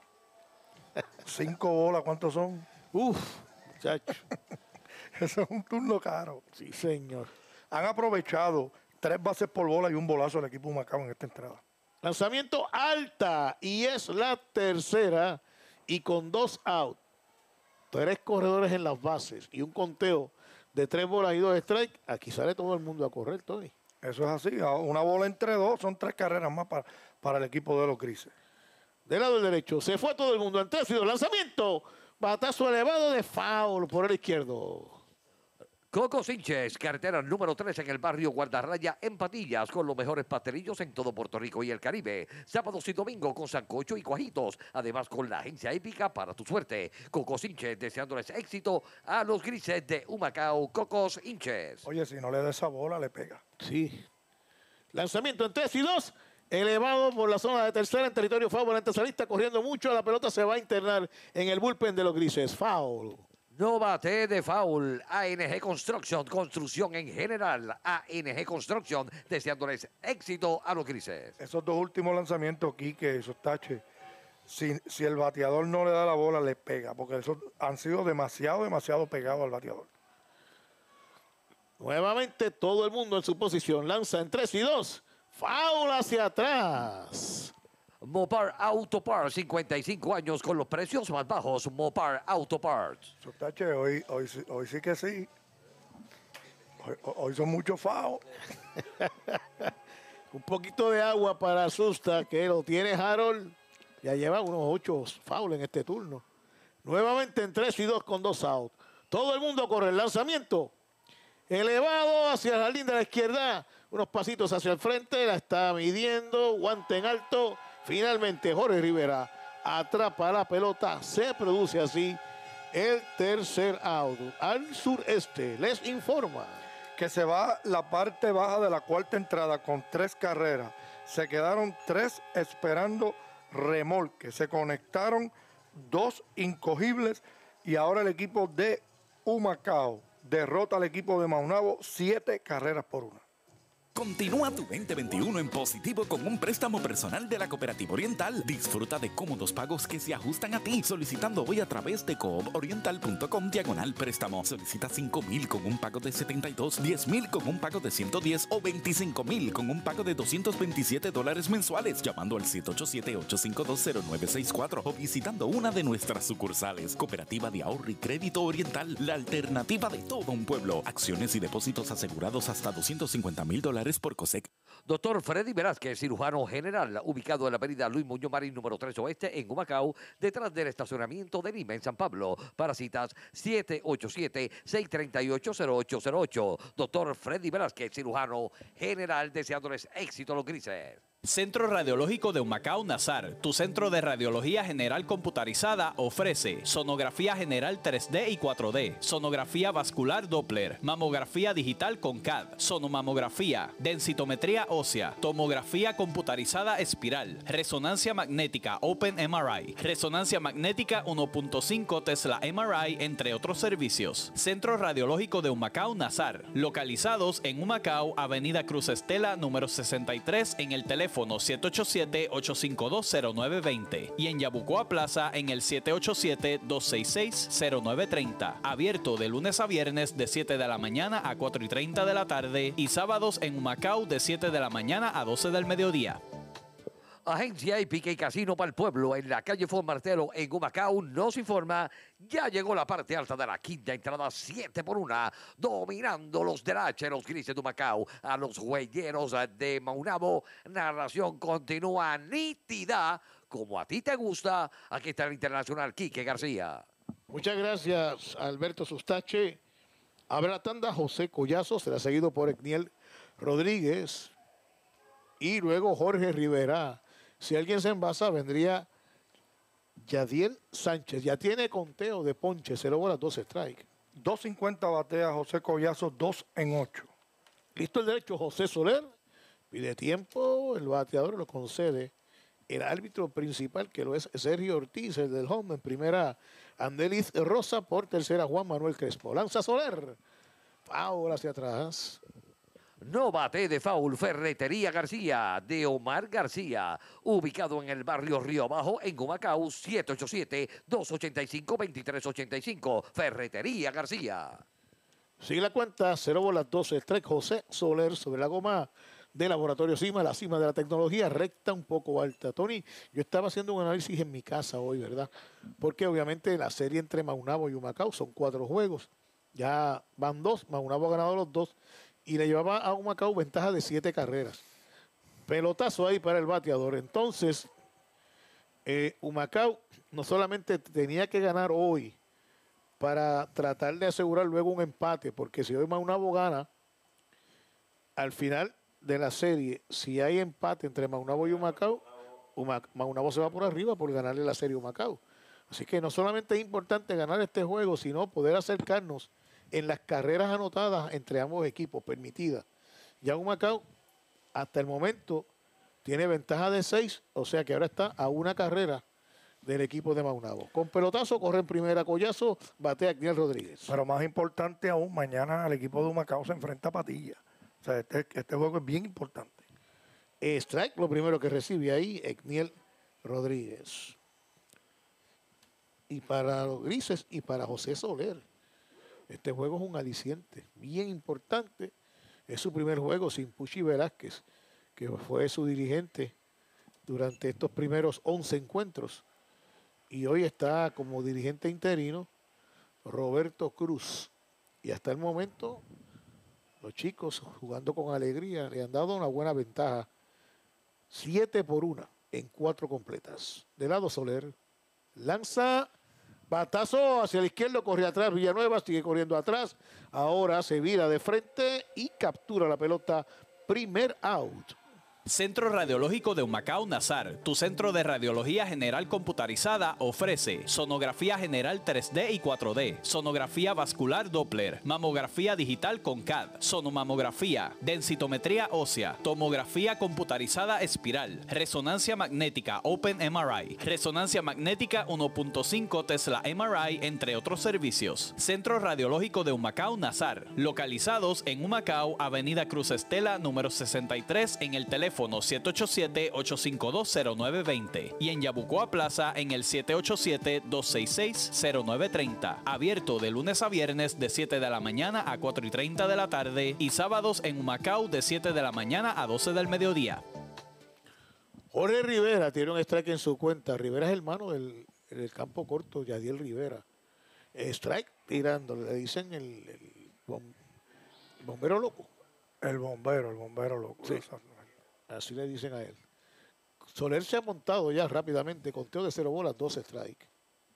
Cinco bolas, ¿cuántos son? Uf, muchacho. Eso es un turno caro. Sí, señor. Han aprovechado tres bases por bola y un bolazo del equipo Humacao en esta entrada. Lanzamiento alta y es la tercera y con dos out. Tres corredores en las bases y un conteo de tres bolas y dos strikes. Aquí sale todo el mundo a correr, Tony. Eso es así. Una bola entre dos son tres carreras más para, para el equipo de los grises. Del lado del derecho, se fue todo el mundo en tres y dos. Lanzamiento, batazo elevado de foul por el izquierdo. Coco Sinches, carretera número tres en el barrio Guardarraya en Patillas, con los mejores pastelillos en todo Puerto Rico y el Caribe. Sábados y domingos con sancocho y cuajitos. Además con la agencia épica para tu suerte. Coco Sinches, deseándoles éxito a los grises de Humacao. Cocos Hinches. Oye, si no le da esa bola, le pega. Sí. Lanzamiento en tres y dos. Elevado por la zona de tercera en territorio favorable salista, corriendo mucho. La pelota se va a internar en el bullpen de los grises. Foul. No bate de foul. A N G Construction, construcción en general. A N G Construction, deseándoles éxito a los grises. Esos dos últimos lanzamientos, Quique, esos taches, si, si el bateador no le da la bola, le pega, porque esos han sido demasiado, demasiado pegados al bateador. Nuevamente todo el mundo en su posición. Lanza en tres y dos. Foul hacia atrás. Mopar Auto Parts, cincuenta y cinco años con los precios más bajos. Mopar Auto Parts. Sotache, hoy, hoy, hoy sí que sí. Hoy, hoy son muchos faos. Un poquito de agua para Susta, que lo tiene Harold. Ya lleva unos ocho fouls en este turno. Nuevamente en tres y dos con dos outs. Todo el mundo corre el lanzamiento. Elevado hacia el jardín de la izquierda. Unos pasitos hacia el frente. La está midiendo. Guante en alto. Finalmente Jorge Rivera atrapa la pelota. Se produce así el tercer out. Al sureste les informa que se va la parte baja de la cuarta entrada con tres carreras. Se quedaron tres esperando remolque. Se conectaron dos incogibles y ahora el equipo de Humacao derrota al equipo de Maunabo siete carreras por una. Continúa tu veinte veintiuno en positivo con un préstamo personal de la Cooperativa Oriental. Disfruta de cómodos pagos que se ajustan a ti, solicitando hoy a través de cooporiental.com diagonal préstamo. Solicita cinco mil con un pago de setenta y dos, diez mil con un pago de ciento diez o veinticinco mil con un pago de doscientos veintisiete dólares mensuales, llamando al siete ocho siete, ocho cinco dos, cero nueve seis cuatro o visitando una de nuestras sucursales. Cooperativa de Ahorro y Crédito Oriental, la alternativa de todo un pueblo. Acciones y depósitos asegurados hasta doscientos cincuenta mil dólares por COSEC. Doctor Freddy Velázquez, cirujano general, ubicado en la avenida Luis Muñoz Marín, número tres Oeste, en Humacao, detrás del estacionamiento de Lima, en San Pablo. Para citas, siete ocho siete, seis tres ocho, cero ocho cero ocho. Doctor Freddy Velázquez, cirujano general, deseándoles éxito a los grises. Centro Radiológico de Humacao Nazar, tu centro de radiología general computarizada, ofrece sonografía general tres D y cuatro D, sonografía vascular Doppler, mamografía digital con C A D, sonomamografía, densitometría ósea, tomografía computarizada espiral, resonancia magnética Open M R I, resonancia magnética uno punto cinco Tesla M R I, entre otros servicios. Centro Radiológico de Humacao Nazar, localizados en Humacao, Avenida Cruz Estela, número sesenta y tres, en el teléfono siete ocho siete, ocho cinco dos, cero nueve dos cero y en Yabucoa Plaza en el siete ocho siete, dos seis seis, cero nueve tres cero. Abierto de lunes a viernes de siete de la mañana a cuatro y treinta de la tarde y sábados en Humacao de siete de la mañana a doce del mediodía. Agencia Hípica y Casino para el Pueblo en la calle Fon Martelo en Humacao nos informa, ya llegó la parte alta de la quinta entrada, siete por una, dominando los de H, los grises de Humacao a los huelleros de Maunabo. Narración continúa nítida, como a ti te gusta. Aquí está el internacional Quique García. Muchas gracias, Alberto Sustache. Abre la tanda José Collazo, será seguido por Ecniel Rodríguez y luego Jorge Rivera. Si alguien se envasa, vendría Yadiel Sánchez. Ya tiene conteo de ponche, cero bolas, dos strikes. dos cincuenta batea José Collazo, dos en ocho. Listo el derecho José Soler. Pide tiempo, el bateador lo concede. El árbitro principal, que lo es Sergio Ortiz, el del home. En primera, Andeliz Rosa. Por tercera, Juan Manuel Crespo. Lanza Soler. Foul hacia atrás. No bate de foul, Ferretería García, de Omar García, ubicado en el barrio Río Abajo, en Humacao, siete ocho siete, dos ocho cinco, dos tres ocho cinco, Ferretería García. Sigue la cuenta, cero bolas, doce strike, José Soler sobre la goma de Laboratorio Cima, la cima de la tecnología, recta un poco alta. Tony, yo estaba haciendo un análisis en mi casa hoy, ¿verdad? Porque obviamente la serie entre Maunabo y Humacao son cuatro juegos. Ya van dos, Maunabo ha ganado los dos. Y le llevaba a Humacao ventaja de siete carreras. Pelotazo ahí para el bateador. Entonces, eh, Humacao no solamente tenía que ganar hoy para tratar de asegurar luego un empate, porque si hoy Maunabo gana, al final de la serie, si hay empate entre Maunabo y Humacao, Humac Maunabo se va por arriba por ganarle la serie a Humacao. Así que no solamente es importante ganar este juego, sino poder acercarnos en las carreras anotadas entre ambos equipos permitidas. Ya Humacao, hasta el momento, tiene ventaja de seis, o sea que ahora está a una carrera del equipo de Maunabo. Con pelotazo, corre en primera Collazo, batea Ecniel Rodríguez. Pero más importante aún, mañana el equipo de Humacao se enfrenta a Patilla. O sea, este, este juego es bien importante. Eh, strike, lo primero que recibe ahí, Ecniel Rodríguez. Y para los grises y para José Soler, este juego es un aliciente bien importante. Es su primer juego sin Puchi Velázquez, que fue su dirigente durante estos primeros once encuentros. Y hoy está como dirigente interino Roberto Cruz. Y hasta el momento, los chicos jugando con alegría le han dado una buena ventaja. Siete por una en cuatro completas. De lado Soler, lanza... Batazo hacia la izquierda, corre atrás Villanueva, sigue corriendo atrás. Ahora se vira de frente y captura la pelota. Primer out. Centro Radiológico de Humacao Nazar, tu centro de radiología general computarizada, ofrece sonografía general tres D y cuatro D, sonografía vascular Doppler, mamografía digital con C A D, sonomamografía, densitometría ósea, tomografía computarizada espiral, resonancia magnética Open M R I, resonancia magnética uno punto cinco Tesla M R I, entre otros servicios. Centro Radiológico de Humacao Nazar, localizados en Humacao, Avenida Cruz Estela, número sesenta y tres, en el teléfono siete ocho siete, ocho cinco dos, cero nueve dos cero y en Yabucoa Plaza en el siete ocho siete, dos seis seis, cero nueve tres cero. Abierto de lunes a viernes de siete de la mañana a cuatro y treinta de la tarde y sábados en Humacao de siete de la mañana a doce del mediodía. Jorge Rivera tiene un strike en su cuenta. Rivera es hermano del, del campo corto, Yadiel Rivera. Strike tirando, le dicen el, el bom, bombero loco. El bombero, el bombero loco. Sí. Así le dicen a él. Soler se ha montado ya rápidamente, conteo de cero bolas, dos strikes.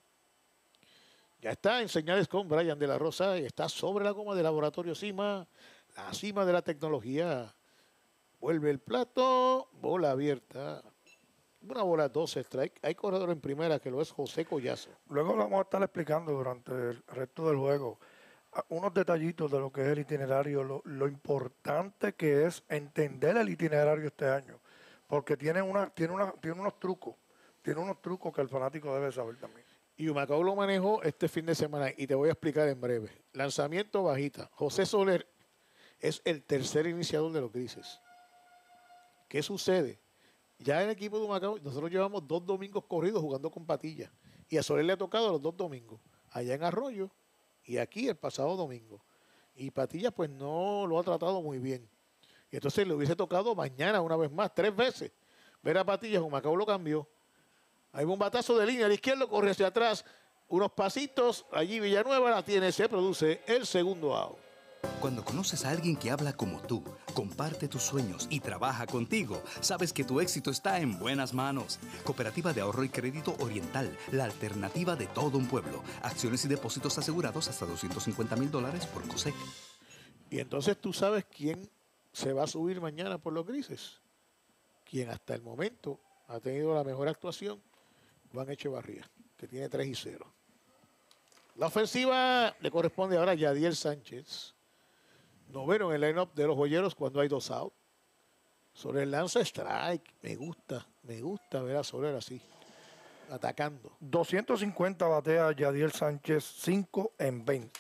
Ya está en señales con Brian de la Rosa y está sobre la goma de Laboratorio Cima, la cima de la tecnología. Vuelve el plato, bola abierta. Una bola, dos strikes. Hay corredor en primera que lo es José Collazo. Luego lo vamos a estar explicando durante el resto del juego unos detallitos de lo que es el itinerario, lo, lo importante que es entender el itinerario este año, porque tiene, una, tiene, una, tiene unos trucos, tiene unos trucos que el fanático debe saber también. Y Humacao lo manejó este fin de semana y te voy a explicar en breve. Lanzamiento bajita. José Soler es el tercer iniciador de los grises. ¿Qué sucede? Ya en el equipo de Humacao nosotros llevamos dos domingos corridos jugando con Patilla y a Soler le ha tocado los dos domingos, allá en Arroyo y aquí el pasado domingo. Y Patilla pues no lo ha tratado muy bien. Y entonces le hubiese tocado mañana una vez más, tres veces. Ver a Patilla, Humacao lo cambió. Hay un batazo de línea al izquierdo, corre hacia atrás. Unos pasitos, allí Villanueva la tiene, se produce el segundo out. Cuando conoces a alguien que habla como tú, comparte tus sueños y trabaja contigo, sabes que tu éxito está en buenas manos. Cooperativa de Ahorro y Crédito Oriental, la alternativa de todo un pueblo. Acciones y depósitos asegurados hasta doscientos cincuenta mil dólares por COSEC. Y entonces tú sabes quién se va a subir mañana por los grises. Quien hasta el momento ha tenido la mejor actuación, Juan Echevarría, que tiene tres y cero. La ofensiva le corresponde ahora a Yadiel Sánchez. Noveno en el line-up de los Boyeros cuando hay dos out. Soler lanza strike. Me gusta, me gusta ver a Soler así, atacando. doscientos cincuenta batea Yadiel Sánchez, cinco en veinte.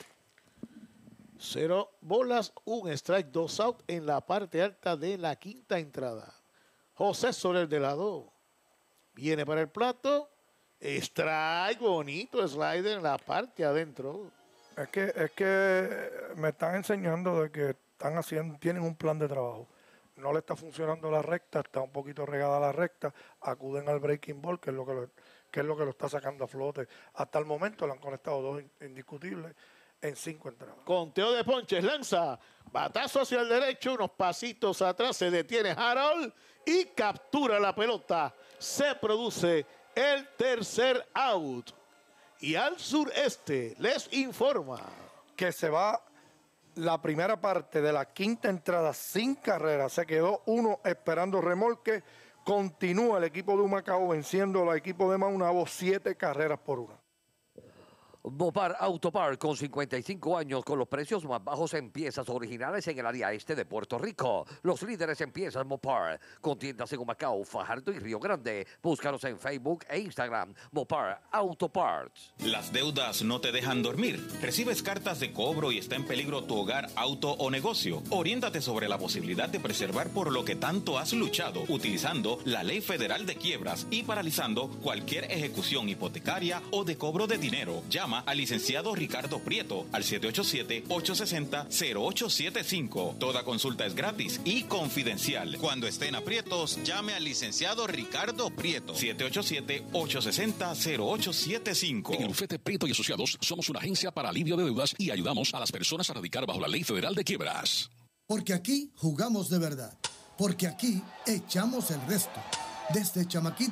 Cero bolas, un strike, dos out en la parte alta de la quinta entrada. José Soler de lado. Viene para el plato. Strike, bonito slider en la parte adentro. Es que, es que me están enseñando de que están haciendo, tienen un plan de trabajo. No le está funcionando la recta, está un poquito regada la recta, acuden al breaking ball, que es lo que lo, que es lo que lo está sacando a flote. Hasta el momento le han conectado dos indiscutibles en cinco entradas. Conteo de ponches, lanza, batazo hacia el derecho, unos pasitos atrás, se detiene Harold y captura la pelota. Se produce el tercer out. Y al sureste les informa que se va la primera parte de la quinta entrada sin carrera. Se quedó uno esperando remolque. Continúa el equipo de Humacao venciendo al equipo de Maunabo siete carreras por una. Mopar Autopar con cincuenta y cinco años con los precios más bajos en piezas originales en el área este de Puerto Rico. Los líderes en piezas Mopar, con tiendas en Humacao, Fajardo y Río Grande. Búscanos en Facebook e Instagram. Mopar Autoparts. Las deudas no te dejan dormir. Recibes cartas de cobro y está en peligro tu hogar, auto o negocio. Oriéntate sobre la posibilidad de preservar por lo que tanto has luchado, utilizando la Ley Federal de Quiebras y paralizando cualquier ejecución hipotecaria o de cobro de dinero. Llama al licenciado Ricardo Prieto al siete ocho siete, ocho seis cero, cero ocho siete cinco. Toda consulta es gratis y confidencial. Cuando estén aprietos, llame al licenciado Ricardo Prieto. siete ocho siete, ocho seis cero, cero ocho siete cinco. En el bufete Prieto y Asociados somos una agencia para alivio de deudas y ayudamos a las personas a radicar bajo la Ley Federal de Quiebras. Porque aquí jugamos de verdad. Porque aquí echamos el resto. Desde chamaquitos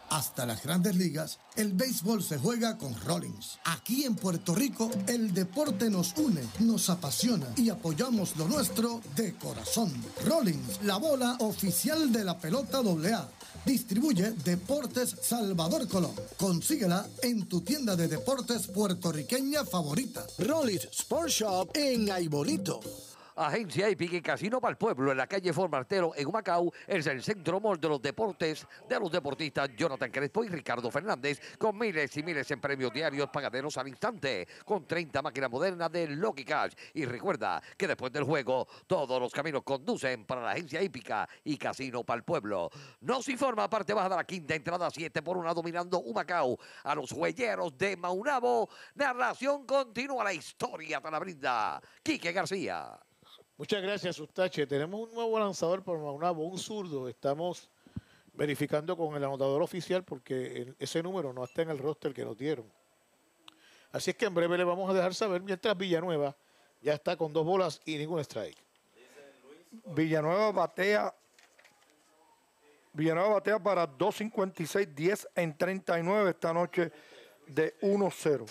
hasta las grandes ligas, el béisbol se juega con Rollins. Aquí en Puerto Rico, el deporte nos une, nos apasiona y apoyamos lo nuestro de corazón. Rollins, la bola oficial de la pelota doble A. Distribuye Deportes Salvador Colón. Consíguela en tu tienda de deportes puertorriqueña favorita. Rollins Sport Shop en Aibolito. Agencia Hípica y Casino para el Pueblo, en la calle Formartero, en Humacao, es el centro mall de los deportes de los deportistas Jonathan Crespo y Ricardo Fernández, con miles y miles en premios diarios pagaderos al instante, con treinta máquinas modernas de Lucky Cash. Y recuerda que después del juego, todos los caminos conducen para la Agencia Hípica y Casino para el Pueblo. Nos informa parte baja de la quinta, entrada siete por una, dominando Humacao a los huelleros de Maunabo. Narración continua, la historia te la brinda Quique García. Muchas gracias, Sustache. Tenemos un nuevo lanzador por Maunabo, un zurdo. Estamos verificando con el anotador oficial porque el, ese número no está en el roster que nos dieron. Así es que en breve le vamos a dejar saber, mientras Villanueva ya está con dos bolas y ningún strike. Villanueva batea, Villanueva batea para dos cincuenta y seis, diez en treinta y nueve esta noche de uno cero.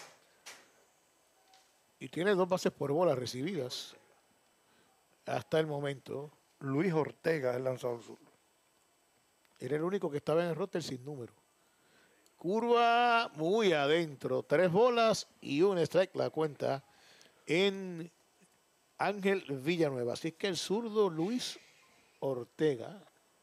Y tiene dos bases por bola recibidas. Hasta el momento. Luis Ortega, el lanzador sur. Era el único que estaba en el roster sin número. Curva muy adentro. Tres bolas y un strike la cuenta en Ángel Villanueva. Así es que el zurdo Luis Ortega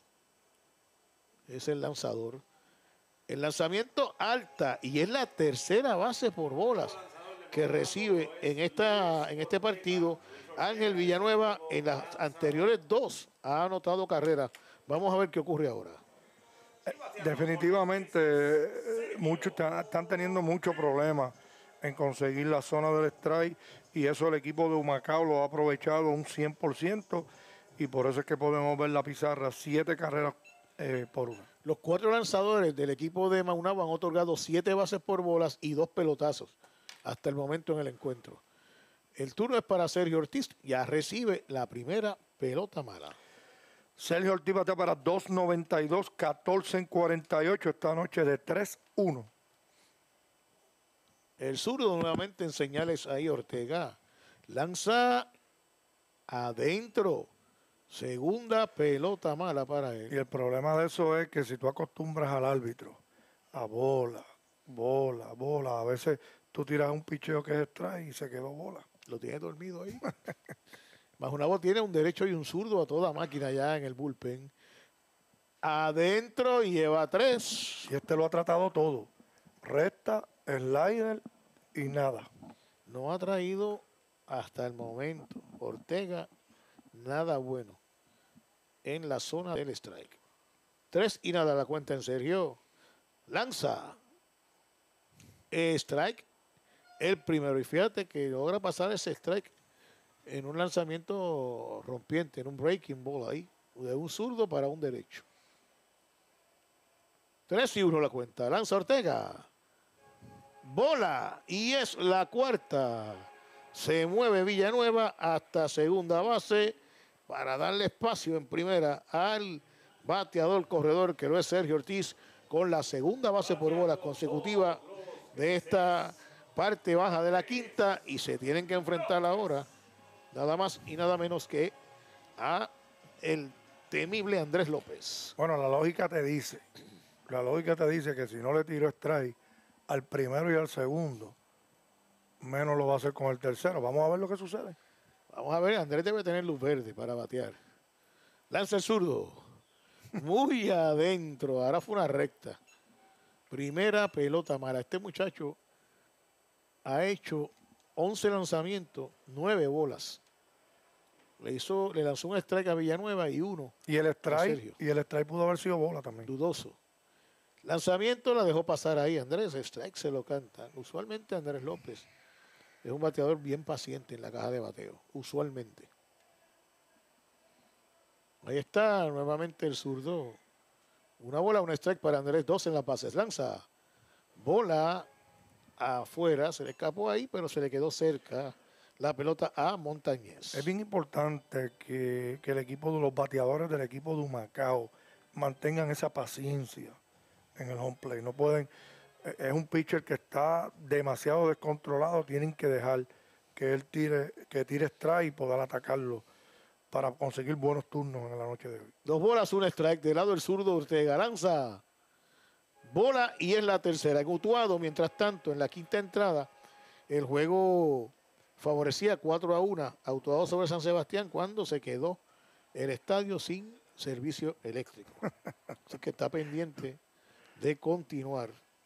es el lanzador. El lanzamiento alta y es la tercera base por bolas que recibe en, esta, en este partido. Ángel Villanueva en las anteriores dos ha anotado carrera. Vamos a ver qué ocurre ahora. Definitivamente muchos están teniendo muchos problemas en conseguir la zona del strike y eso el equipo de Humacao lo ha aprovechado un cien por ciento y por eso es que podemos ver la pizarra, siete carreras eh, por una. Los cuatro lanzadores del equipo de Maunabo han otorgado siete bases por bolas y dos pelotazos hasta el momento en el encuentro. El turno es para Sergio Ortiz, ya recibe la primera pelota mala. Sergio Ortiz batea para dos noventa y dos, catorce en cuarenta y ocho esta noche de tres uno. El zurdo nuevamente en señales ahí Ortega. Lanza adentro. Segunda pelota mala para él. Y el problema de eso es que si tú acostumbras al árbitro a bola, bola, bola, a veces tú tiras un picheo que es strike y se quedó bola. Lo tiene dormido ahí. Maunabo tiene un derecho y un zurdo a toda máquina ya en el bullpen. Adentro y lleva tres. Y este lo ha tratado todo. Recta, slider y nada. No ha traído hasta el momento Ortega nada bueno en la zona del strike. Tres y nada la cuenta en Sergio. Lanza. Strike. El primero. Y fíjate que logra pasar ese strike en un lanzamiento rompiente, en un breaking ball ahí. De un zurdo para un derecho. Tres y uno la cuenta. Lanza Ortega. Bola. Y es la cuarta. Se mueve Villanueva hasta segunda base para darle espacio en primera al bateador corredor que lo es Sergio Ortiz con la segunda base por bola consecutiva de esta parte baja de la quinta y se tienen que enfrentar ahora nada más y nada menos que a el temible Andrés López. Bueno, la lógica te dice, la lógica te dice que si no le tiró strike al primero y al segundo, menos lo va a hacer con el tercero. Vamos a ver lo que sucede. Vamos a ver, Andrés debe tener luz verde para batear. Lanza el zurdo. Muy adentro. Ahora fue una recta. Primera pelota mala. Este muchacho ha hecho once lanzamientos, nueve bolas. Le hizo, le lanzó un strike a Villanueva y uno. Y el strike, y el strike pudo haber sido bola también. Dudoso. Lanzamiento la dejó pasar ahí. Andrés, strike se lo canta. Usualmente Andrés López es un bateador bien paciente en la caja de bateo. Usualmente. Ahí está nuevamente el zurdo. Una bola, un strike para Andrés. Dos en las bases. Lanza. Bola afuera. Se le escapó ahí, pero se le quedó cerca la pelota a Montañez. Es bien importante que, que el equipo de los bateadores del equipo de Humacao mantengan esa paciencia. en el home plate. No pueden, eh, es un pitcher que está demasiado descontrolado, tienen que dejar que él tire, que tire strike y poder atacarlo para conseguir buenos turnos en la noche de hoy. Dos bolas, un strike. Del lado del zurdo, Ortega lanza bola y es la tercera. En Utuado, mientras tanto, en la quinta entrada, el juego favorecía cuatro a uno a Utuado sobre San Sebastián cuando se quedó el estadio sin servicio eléctrico. Así que está pendiente de continuar.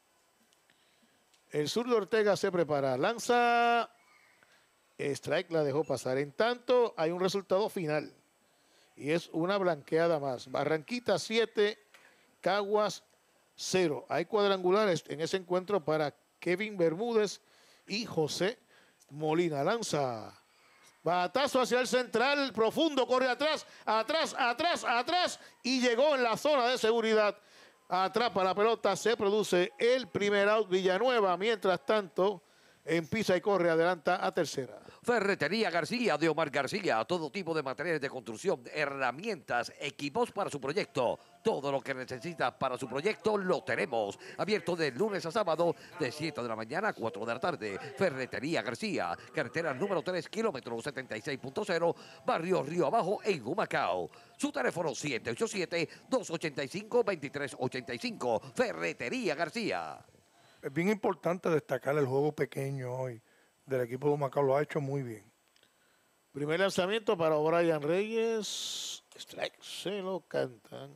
El zurdo Ortega se prepara. Lanza. Strike, la dejó pasar. En tanto, hay un resultado final. Y es una blanqueada más. Barranquita siete, Caguas cero. Hay cuadrangulares en ese encuentro para Kevin Bermúdez y José Molina. Lanza. Batazo hacia el central, profundo, corre atrás, atrás, atrás, atrás. Y llegó en la zona de seguridad. Atrapa la pelota, se produce el primer out Villanueva. Mientras tanto, en pisa y corre, adelanta a tercera. Ferretería García de Omar García. Todo tipo de materiales de construcción, herramientas, equipos para su proyecto. Todo lo que necesita para su proyecto lo tenemos. Abierto de lunes a sábado de siete de la mañana a cuatro de la tarde. Ferretería García. Carretera número tres, kilómetro setenta y seis punto cero, barrio Río Abajo en Humacao. Su teléfono siete ocho siete, dos ocho cinco, dos tres ocho cinco. Ferretería García. Es bien importante destacar el juego pequeño hoy del equipo de Humacao. Lo ha hecho muy bien. Primer lanzamiento para Brian Reyes. Strike, se lo cantan.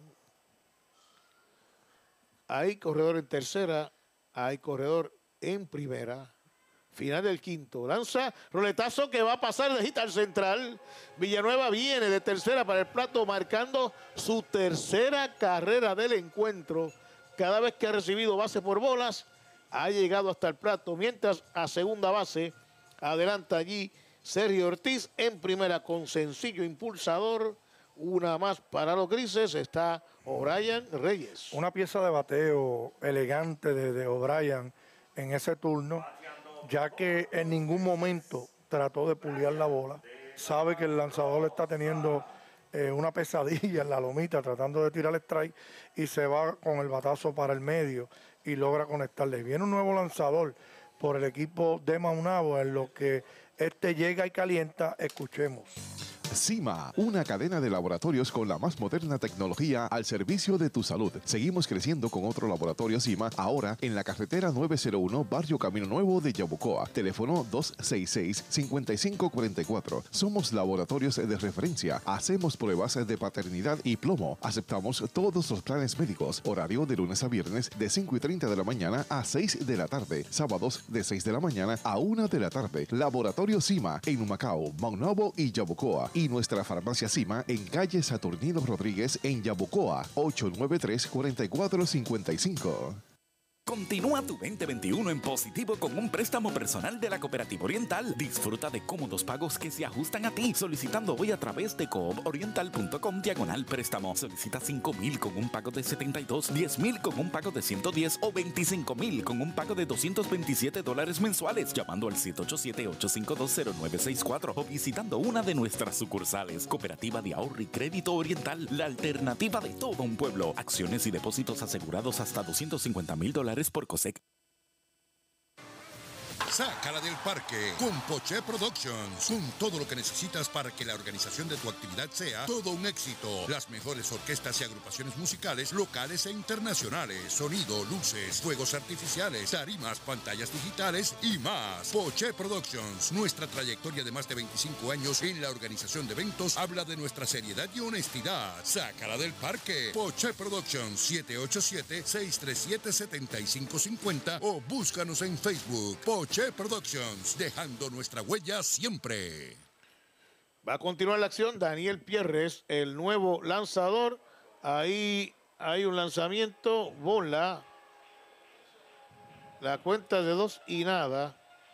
Hay corredor en tercera. Hay corredor en primera. Final del quinto. Lanza, roletazo que va a pasar de hit al central. Villanueva viene de tercera para el plato, marcando su tercera carrera del encuentro. Cada vez que ha recibido base por bolas, ha llegado hasta el plato, mientras a segunda base adelanta allí Sergio Ortiz. En primera con sencillo impulsador, una más para los grises, está O'Brien Reyes. Una pieza de bateo elegante de, de O'Brien en ese turno, ya que en ningún momento trató de puliar la bola. Sabe que el lanzador está teniendo eh, una pesadilla en la lomita tratando de tirar el strike y se va con el batazo para el medio y logra conectarle. Viene un nuevo lanzador por el equipo de Maunabo, en lo que este llega y calienta. Escuchemos. CIMA, una cadena de laboratorios con la más moderna tecnología al servicio de tu salud. Seguimos creciendo con otro laboratorio CIMA, ahora en la carretera nueve cero uno, Barrio Camino Nuevo de Yabucoa. Teléfono dos seis seis, cinco cinco cuatro cuatro. Somos laboratorios de referencia. Hacemos pruebas de paternidad y plomo. Aceptamos todos los planes médicos. Horario de lunes a viernes de cinco y treinta de la mañana a seis de la tarde. Sábados de seis de la mañana a una de la tarde. Laboratorio CIMA en Humacao, Maunabo y Yabucoa. Y nuestra farmacia CIMA en calle Saturnino Rodríguez en Yabucoa, ocho nueve tres, cuatro cuatro cinco cinco. Continúa tu veinte veintiuno en positivo con un préstamo personal de la Cooperativa Oriental. Disfruta de cómodos pagos que se ajustan a ti, solicitando hoy a través de cooporiental.com diagonal préstamo. Solicita cinco mil con un pago de setenta y dos, diez mil con un pago de ciento diez o veinticinco mil con un pago de doscientos veintisiete dólares mensuales, llamando al siete ocho siete, ocho cinco dos, cero nueve seis cuatro o visitando una de nuestras sucursales. Cooperativa de Ahorro y Crédito Oriental, la alternativa de todo un pueblo. Acciones y depósitos asegurados hasta doscientos cincuenta mil dólares por COSEC. Sácala del parque con Poché Productions. Con todo lo que necesitas para que la organización de tu actividad sea todo un éxito. Las mejores orquestas y agrupaciones musicales locales e internacionales. Sonido, luces, fuegos artificiales, tarimas, pantallas digitales y más. Poché Productions. Nuestra trayectoria de más de veinticinco años en la organización de eventos habla de nuestra seriedad y honestidad. Sácala del parque. Poché Productions. siete ocho siete, seis tres siete, siete cinco cinco cero o búscanos en Facebook. Poché Productions, dejando nuestra huella siempre. Va a continuar la acción Daniel Pierres, el nuevo lanzador. Ahí hay un lanzamiento, bola. La cuenta de dos y nada.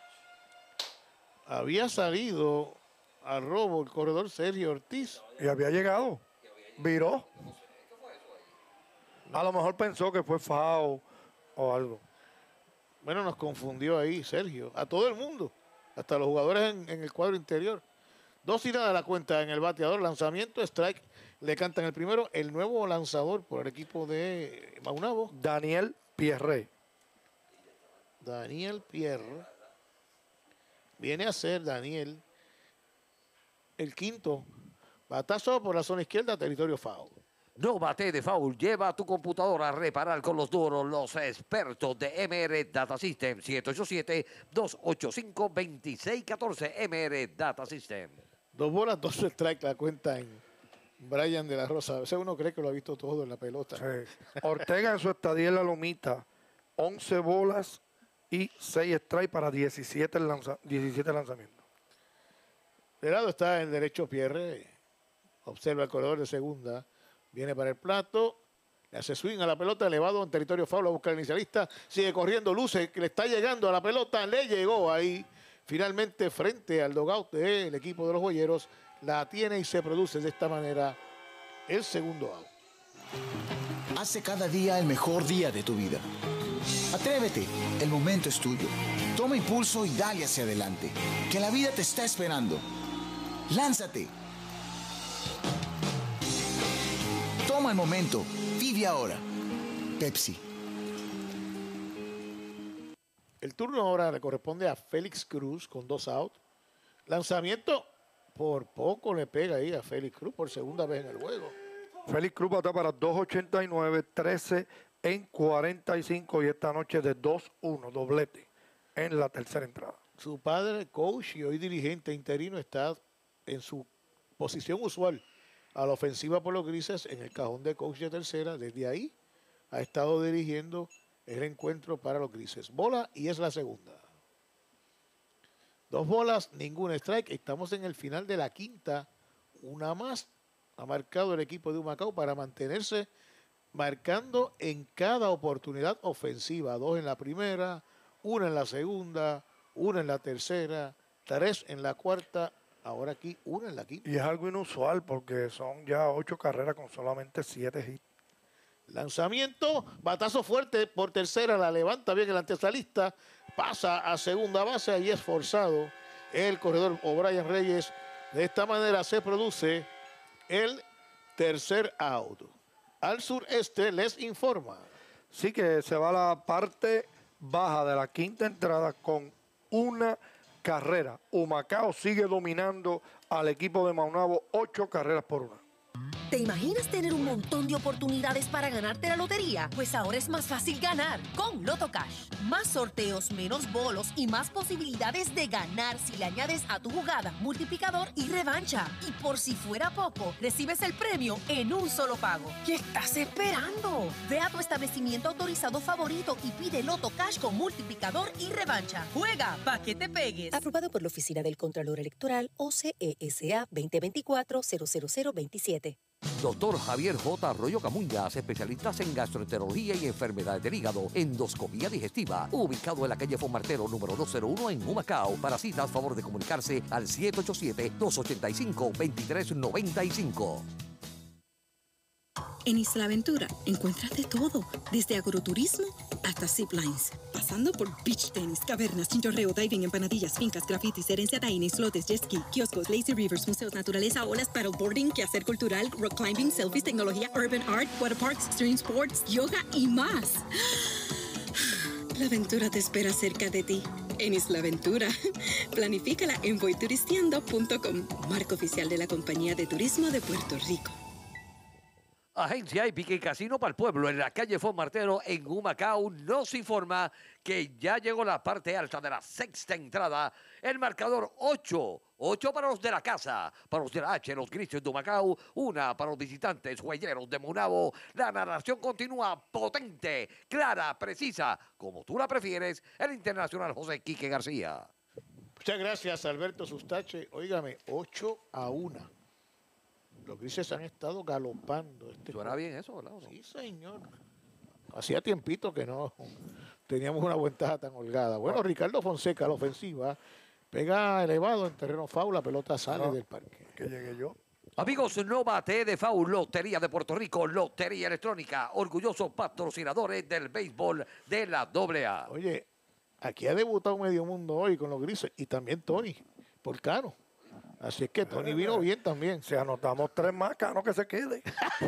Había salido al robo el corredor Sergio Ortiz. Y había llegado. Viró. A lo mejor pensó que fue foul o algo. Bueno, nos confundió ahí Sergio, a todo el mundo, hasta los jugadores en, en el cuadro interior. Dos y nada la cuenta en el bateador. Lanzamiento, strike. Le cantan el primero. El nuevo lanzador por el equipo de Maunabo. Daniel Pierre. Daniel Pierre. Viene a ser Daniel el quinto. Batazo por la zona izquierda, territorio foul. No bate de foul. Lleva a tu computadora a reparar con los duros los expertos de M R Data System. siete ocho siete, dos ocho cinco, dos seis uno cuatro. M R Data System. Dos bolas, dos strikes la cuenta en Brian de la Rosa. A veces uno cree que lo ha visto todo en la pelota. Sí. Ortega en su estadía en la Lomita, once bolas y seis strikes para diecisiete, lanza diecisiete lanzamientos. De lado está el derecho Pierre. Observa el corredor de segunda. Viene para el plato. Le hace swing a la pelota, elevado en territorio foul a buscar el inicialista. Sigue corriendo, luce, que le está llegando a la pelota. Le llegó ahí. Finalmente frente al dogout del equipo de los Boyeros. La tiene y se produce de esta manera el segundo out. Hace cada día el mejor día de tu vida. Atrévete, el momento es tuyo. Toma impulso y dale hacia adelante, que la vida te está esperando. Lánzate. Toma el momento, vive ahora. Pepsi. El turno ahora le corresponde a Félix Cruz con dos outs. Lanzamiento, por poco le pega ahí a Félix Cruz por segunda vez en el juego. Félix Cruz bata para dos ochenta y nueve, trece en cuarenta y cinco y esta noche de dos uno, doblete en la tercera entrada. Su padre, coach y hoy dirigente interino, está en su posición usual a la ofensiva por los Grises en el cajón de coach de tercera. Desde ahí ha estado dirigiendo el encuentro para los Grises. Bola y es la segunda. Dos bolas, ningún strike. Estamos en el final de la quinta. Una más ha marcado el equipo de Humacao para mantenerse marcando en cada oportunidad ofensiva. Dos en la primera, una en la segunda, una en la tercera, tres en la cuarta, ahora aquí una en la quinta. Y es algo inusual porque son ya ocho carreras con solamente siete hits. Lanzamiento, batazo fuerte por tercera, la levanta bien el antesalista, pasa a segunda base y es forzado el corredor O'Brien Reyes. De esta manera se produce el tercer out. Al sureste les informa. Sí, que se va a la parte baja de la quinta entrada con una carrera. Humacao sigue dominando al equipo de Maunabo, ocho carreras por una. ¿Te imaginas tener un montón de oportunidades para ganarte la lotería? Pues ahora es más fácil ganar con Loto Cash. Más sorteos, menos bolos y más posibilidades de ganar si le añades a tu jugada multiplicador y revancha. Y por si fuera poco, recibes el premio en un solo pago. ¿Qué estás esperando? Ve a tu establecimiento autorizado favorito y pide Loto Cash con multiplicador y revancha. Juega pa' que te pegues. Aprobado por la Oficina del Contralor Electoral O C E S A veinte veinticuatro cero cero cero veintisiete. Doctor Javier J. Arroyo Camuñas, especialistas en gastroenterología y enfermedades del hígado, endoscopía digestiva, ubicado en la calle Fonmartero número doscientos uno en Humacao. Para citas, favor de comunicarse al siete ocho siete, dos ocho cinco, dos tres nueve cinco. En Isla Aventura encuentras de todo, desde agroturismo hasta ziplines, pasando por beach tennis, cavernas, chinchorreo, diving, empanadillas, fincas, grafitis, herencia taína, islotes, jet ski, kioscos, lazy rivers, museos, naturaleza, olas, paddleboarding, quehacer cultural, rock climbing, selfies, tecnología, urban art, water parks, stream sports, yoga y más. La aventura te espera cerca de ti. En Isla Aventura. Planifícala en voy turisteando punto com, marca oficial de la Compañía de Turismo de Puerto Rico. Agencia Hípica y Casino para el Pueblo en la calle Fonmartero en Humacao nos informa que ya llegó la parte alta de la sexta entrada. El marcador ocho. ocho para los de la casa, para los de la H, los Grises de Humacao, una para los visitantes huelleros de Maunabo. La narración continúa potente, clara, precisa, como tú la prefieres, el internacional José Quique García. Muchas gracias, Alberto Sustache. Óigame, ocho a uno. Los Grises han estado galopando. Este ¿Suena juego. Bien eso, verdad? ¿No? Sí, señor. Hacía tiempito que no teníamos una ventaja tan holgada. Bueno, Ricardo Fonseca, a la ofensiva, pega elevado en terreno foul, la pelota sale no, del parque. Que llegué yo. Amigos, no bate de foul, Lotería de Puerto Rico, Lotería Electrónica, orgullosos patrocinadores del béisbol de la doble A. Oye, aquí ha debutado Medio Mundo hoy con los Grises y también Tony Porcano. Así es que Tony vino bien también. Si anotamos tres más, Cano que se quede.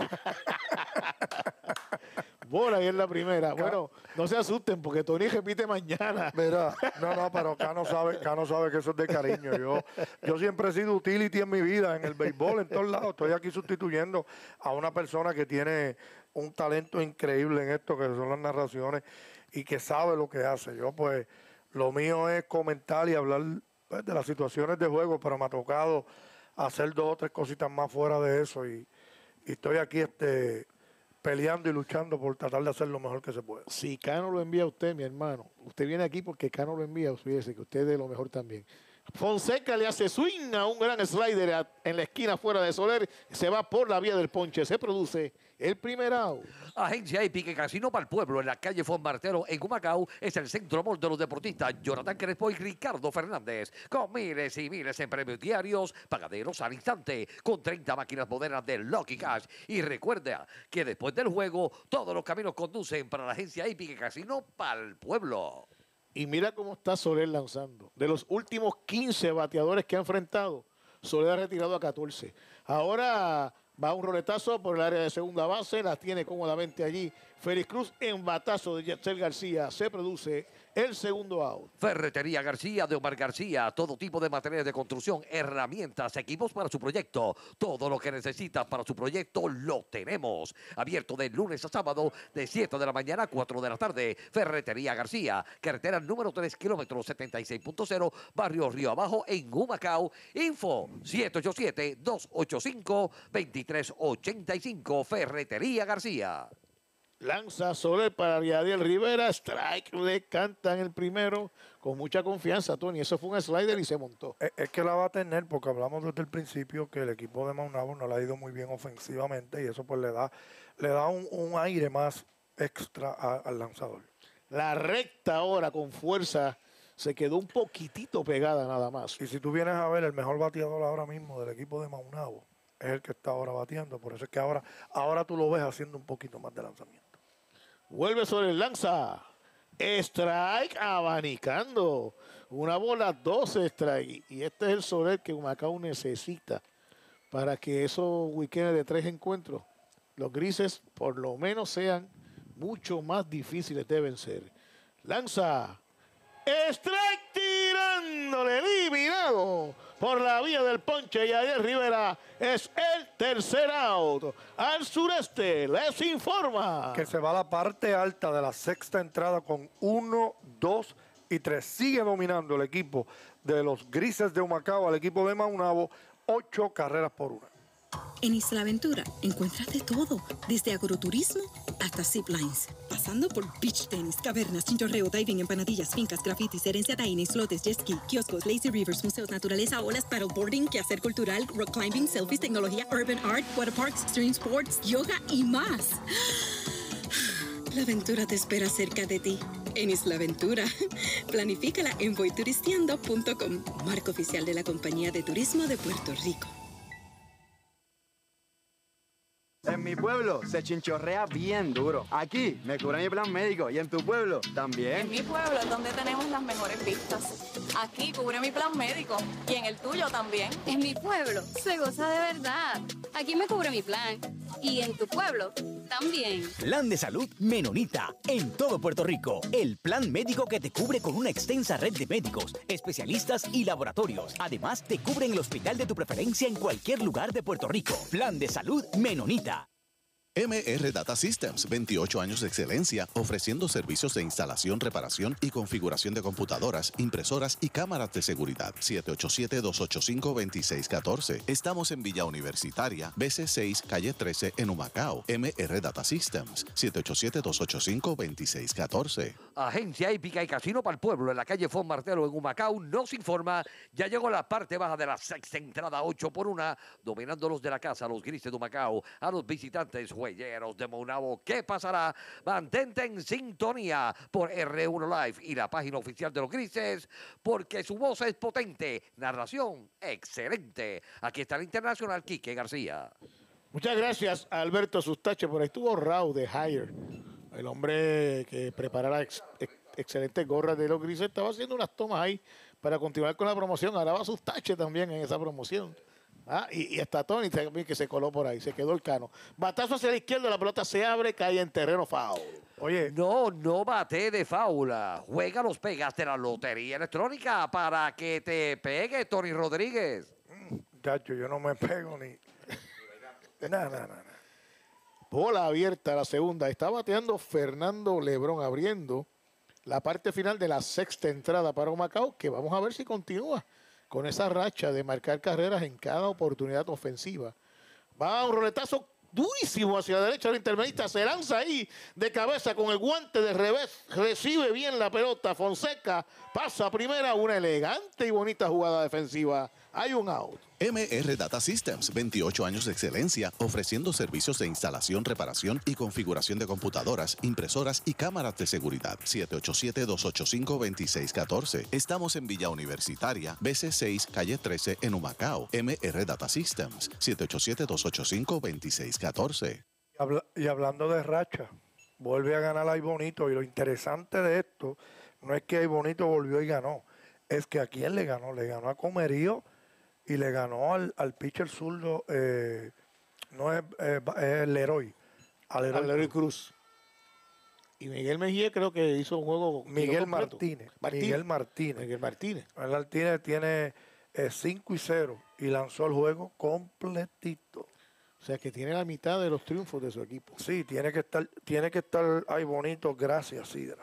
Bola y es la primera. Bueno, no se asusten porque Tony repite mañana. Mira, no, no, pero Cano sabe, Cano sabe que eso es de cariño. Yo, yo siempre he sido utility en mi vida, en el béisbol, en todos lados. Estoy aquí sustituyendo a una persona que tiene un talento increíble en esto, que son las narraciones, y que sabe lo que hace. Yo, pues, lo mío es comentar y hablar pues, de las situaciones de juego, pero me ha tocado hacer dos o tres cositas más fuera de eso, y, y estoy aquí, este... peleando y luchando por tratar de hacer lo mejor que se pueda. Si Cano lo envía a usted, mi hermano, usted viene aquí porque Cano lo envía, fíjese que usted es de lo mejor también. Fonseca le hace swing a un gran slider a, en la esquina fuera de Soler, se va por la vía del ponche, se produce el primer out. Agencia Hípica Casino para el Pueblo en la calle Fonmartero en Humacao es el centro amor de los deportistas Jonathan Crespo y Ricardo Fernández, con miles y miles en premios diarios, pagaderos al instante, con treinta máquinas modernas de Lucky Cash. Y recuerda que después del juego todos los caminos conducen para la Agencia Hípica Casino para el Pueblo. Y mira cómo está Soler lanzando. De los últimos quince bateadores que ha enfrentado, Soler ha retirado a catorce. Ahora va un roletazo por el área de segunda base, la tiene cómodamente allí Félix Cruz en batazo de Yetzel García. Se produce el segundo out. Ferretería García de Omar García, todo tipo de materiales de construcción, herramientas, equipos para su proyecto. Todo lo que necesita para su proyecto lo tenemos. Abierto de lunes a sábado de siete de la mañana a cuatro de la tarde. Ferretería García, carretera número tres, kilómetro setenta y seis punto cero, barrio Río Abajo en Humacao. Info siete ocho siete, dos ocho cinco, dos tres ocho cinco. Ferretería García. Lanza Soler para Yadiel Rivera, strike, le cantan el primero con mucha confianza, Tony. Eso fue un slider y se montó. Es, es que la va a tener porque hablamos desde el principio que el equipo de Maunabo no le ha ido muy bien ofensivamente y eso pues le da, le da un, un aire más extra a, al lanzador. La recta ahora con fuerza se quedó un poquitito pegada nada más. Y si tú vienes a ver, el mejor bateador ahora mismo del equipo de Maunabo es el que está ahora bateando. Por eso es que ahora, ahora tú lo ves haciendo un poquito más de lanzamiento. Vuelve sobre el lanza. Strike abanicando. Una bola, doce strike. Y este es el Soler que Humacao necesita para que esos weekends de tres encuentros, los grises por lo menos sean mucho más difíciles de vencer. Lanza. Strike tirándole eliminado por la vía del ponche. Y Yadiel Rivera es el tercer out. Al sureste les informa que se va a la parte alta de la sexta entrada con uno, dos y tres. Sigue dominando el equipo de los grises de Humacao al equipo de Maunabo, ocho carreras por una. En Isla Aventura encuentras de todo, desde agroturismo hasta ziplines, pasando por beach tenis, cavernas, chinchorreo, diving, empanadillas, fincas, grafitis, herencia taína, islotes, jet ski, kioscos, lazy rivers, museos, naturaleza, olas, paddleboarding, quehacer cultural, rock climbing, selfies, tecnología, urban art, water parks, stream sports, yoga y más. La aventura te espera cerca de ti. En Isla Aventura. Planifícala en voy turisteando punto com, marca oficial de la Compañía de Turismo de Puerto Rico. En mi pueblo se chinchorrea bien duro. Aquí me cubre mi plan médico y en tu pueblo también. En mi pueblo es donde tenemos las mejores vistas. Aquí cubre mi plan médico y en el tuyo también. En mi pueblo se goza de verdad. Aquí me cubre mi plan y en tu pueblo también. Plan de salud Menonita en todo Puerto Rico. El plan médico que te cubre con una extensa red de médicos, especialistas y laboratorios. Además, te cubren el hospital de tu preferencia en cualquier lugar de Puerto Rico. Plan de salud Menonita. M R Data Systems, veintiocho años de excelencia, ofreciendo servicios de instalación, reparación y configuración de computadoras, impresoras y cámaras de seguridad. siete ocho siete, dos ocho cinco, dos seis uno cuatro. Estamos en Villa Universitaria, B C seis, calle trece, en Humacao. M R Data Systems, siete ocho siete, dos ocho cinco, dos seis uno cuatro. Agencia Hípica y Casino para el Pueblo en la calle Fon Martelo en Humacao nos informa, ya llegó la parte baja de la sexta entrada, ocho por una, dominando los de la casa, los grises de Humacao, a los visitantes juegueros de Maunabo. ¿Qué pasará? Mantente en sintonía por R uno Live y la página oficial de los grises, porque su voz es potente, narración excelente. Aquí está el internacional Quique García. Muchas gracias a Alberto Sustache, por ahí estuvo Raúl de Hire, el hombre que preparará ex, ex, excelentes gorras de los Grises. Estaba haciendo unas tomas ahí para continuar con la promoción. Ahora va sus taches también en esa promoción. Ah, y, y hasta Tony también que se coló por ahí, se quedó el cano. Batazo hacia la izquierda, la pelota se abre, cae en terreno foul. Oye, no, no bate de faula. Juega los pegas de la Lotería Electrónica para que te pegue, Tony Rodríguez. Chacho, yo no me pego ni... Nada, nada, nada. Bola abierta la segunda. Está bateando Fernando Lebrón, abriendo la parte final de la sexta entrada para Humacao, que vamos a ver si continúa con esa racha de marcar carreras en cada oportunidad ofensiva. Va un roletazo durísimo hacia la derecha del intermedista, se lanza ahí de cabeza con el guante de revés, recibe bien la pelota, Fonseca pasa a primera, una elegante y bonita jugada defensiva. Hay un out. M R Data Systems, veintiocho años de excelencia, ofreciendo servicios de instalación, reparación y configuración de computadoras, impresoras y cámaras de seguridad. siete ocho siete, dos ocho cinco, dos seis uno cuatro. Estamos en Villa Universitaria, B C seis, calle trece, en Humacao. M R Data Systems, siete ocho siete, dos ocho cinco, dos seis uno cuatro. Y, habla, y hablando de racha, vuelve a ganar Ay Bonito. Y lo interesante de esto no es que Ay Bonito volvió y ganó, es que a quién le ganó. Le ganó a Comerío y le ganó al, al pitcher zurdo, eh, no es, eh, es Leroy. Al Leroy, Leroy Cruz. Y Miguel Mejía creo que hizo un juego. Miguel Martínez, Martínez. Miguel Martínez. Miguel Martínez. Miguel Martínez tiene cinco y cero y lanzó el juego completito. O sea que tiene la mitad de los triunfos de su equipo. Sí, tiene que estar, tiene que estar ahí bonito, gracias, Sidra.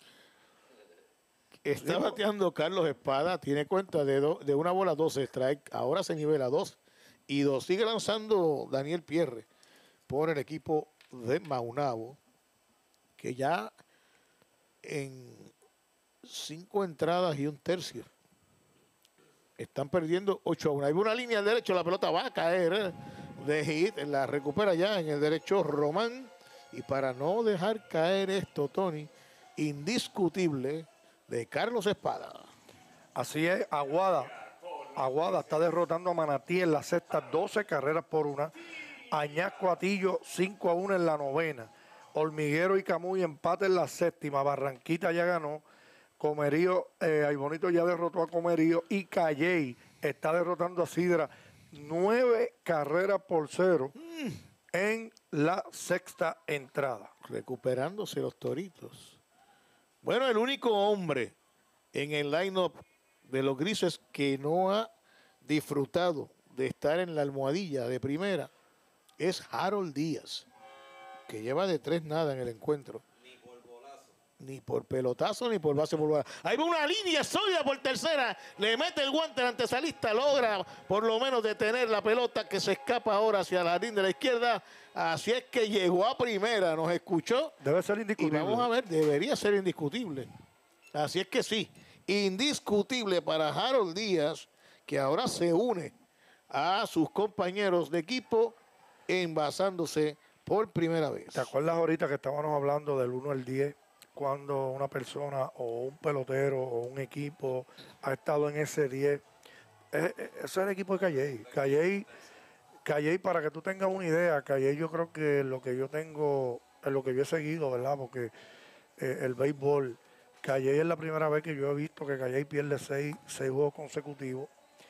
Está bateando Carlos Espada, tiene cuenta de, do, de una bola, dos strike, ahora se nivela dos y dos. Sigue lanzando Daniel Pierre por el equipo de Maunabo, que ya en cinco entradas y un tercio están perdiendo ocho a uno. Hay una línea al derecho, la pelota va a caer ¿eh? de hit, la recupera ya en el derecho Román. Y para no dejar caer esto, Tony, indiscutible de Carlos Espada. Así es, Aguada. Aguada está derrotando a Manatí en la sexta, doce carreras por una. Añasco Atillo, cinco a uno en la novena. Hormiguero y Camuy empate en la séptima. Barranquita ya ganó. Comerío, eh, Ay Bonito ya derrotó a Comerío. Y Calley está derrotando a Sidra. Nueve carreras por cero mm. en la sexta entrada. Recuperándose los Toritos. Bueno, el único hombre en el line-up de los Grises que no ha disfrutado de estar en la almohadilla de primera es Harold Díaz, que lleva de tres nada en el encuentro. Ni por bolazo. Ni por pelotazo, ni por base por bolazo. Ahí va una línea sólida por tercera, le mete el guante al antesalista, logra por lo menos detener la pelota que se escapa ahora hacia la línea de la izquierda. Así es que llegó a primera, nos escuchó. Debe ser indiscutible. Y vamos a ver, debería ser indiscutible. Así es que sí, indiscutible para Harold Díaz, que ahora se une a sus compañeros de equipo envasándose por primera vez. ¿Te acuerdas ahorita que estábamos hablando del uno al diez? Cuando una persona o un pelotero o un equipo ha estado en ese diez. Ese es el equipo de Calley. Calley, Calley, para que tú tengas una idea, Calley yo creo que lo que yo tengo, es lo que yo he seguido, ¿verdad? Porque eh, el béisbol, Calley es la primera vez que yo he visto que Calley pierde seis, seis juegos consecutivos.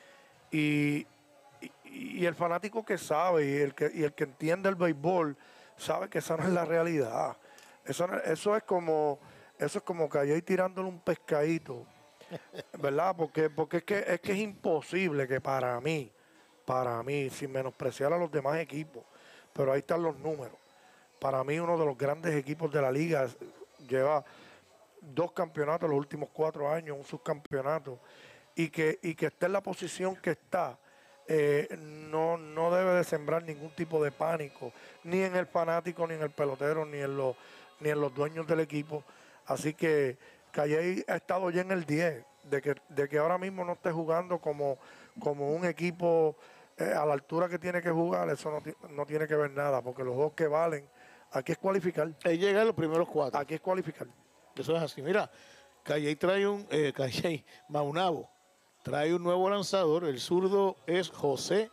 Y, y, y el fanático que sabe y el que, y el que entiende el béisbol sabe que esa no es la realidad. Eso, eso es como eso es como Calley tirándole un pescadito, ¿verdad? Porque, porque es, que, es que es imposible que para mí, para mí, sin menospreciar a los demás equipos, pero ahí están los números. Para mí uno de los grandes equipos de la liga lleva dos campeonatos los últimos cuatro años, un subcampeonato, y que, y que esté en la posición que está, eh, no, no debe de sembrar ningún tipo de pánico, ni en el fanático, ni en el pelotero, ni en los, ni en los dueños del equipo. Así que Calley ha estado ya en el diez, de que, de que ahora mismo no esté jugando como, como un equipo eh, a la altura que tiene que jugar, eso no, no tiene que ver nada, porque los dos que valen, aquí es cualificar. Ahí llegan los primeros cuatro. Aquí es cualificar. Eso es así. Mira, Calley trae un, eh, Calley, Maunabo, trae un nuevo lanzador, el zurdo es José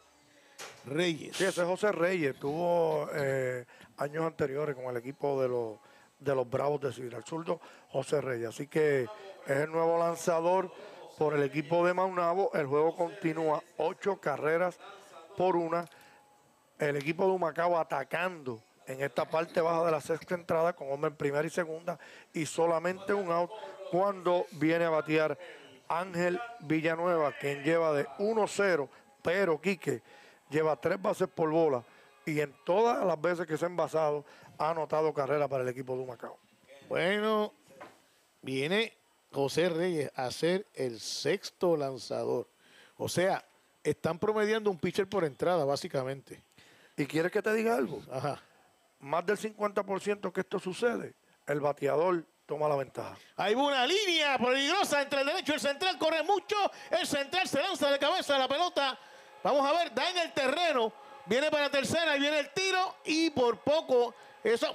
Reyes. Sí, ese es José Reyes, tuvo eh, años anteriores con el equipo de los de los Bravos de Sidra, el zurdo José Reyes. Así que es el nuevo lanzador por el equipo de Maunabo. El juego continúa, ocho carreras por una. El equipo de Humacao atacando en esta parte baja de la sexta entrada con hombre en primera y segunda y solamente un out cuando viene a batear Ángel Villanueva, quien lleva de uno cero, pero Quique lleva tres bases por bola y en todas las veces que se ha envasado ha anotado carrera para el equipo de Humacao. Bueno, viene José Reyes a ser el sexto lanzador. O sea, están promediando un pitcher por entrada, básicamente. ¿Y quieres que te diga algo? Ajá. Más del cincuenta por ciento que esto sucede, el bateador toma la ventaja. Hay una línea peligrosa entre el derecho y el central, corre mucho, el central se lanza de cabeza a la pelota. Vamos a ver, da en el terreno, viene para tercera y viene el tiro y por poco eso...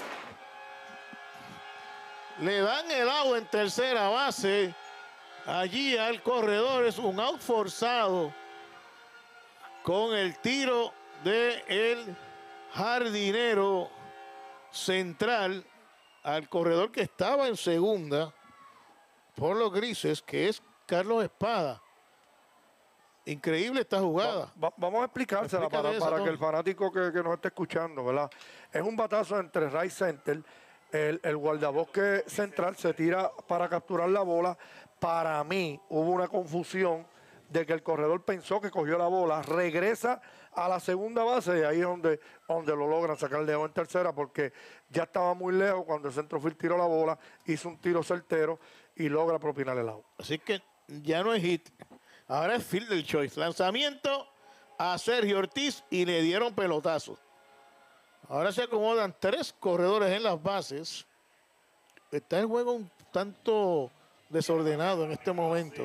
Le dan el out en tercera base. Allí al corredor es un out forzado con el tiro de el jardinero central al corredor que estaba en segunda por los grises, que es Carlos Espada. Increíble esta jugada. Va, va, vamos a explicársela para, eso, para que el fanático que, que nos esté escuchando, ¿verdad? Es un batazo entre right center. El, el guardabosque central se tira para capturar la bola. Para mí hubo una confusión de que el corredor pensó que cogió la bola, regresa a la segunda base y ahí es donde, donde lo logran sacar de en tercera porque ya estaba muy lejos cuando el centrofield tiró la bola, hizo un tiro certero y logra propinar el out. Así que ya no es hit, ahora es fielder choice. Lanzamiento a Sergio Ortiz y le dieron pelotazo. Ahora se acomodan tres corredores en las bases. Está el juego un tanto desordenado en este momento.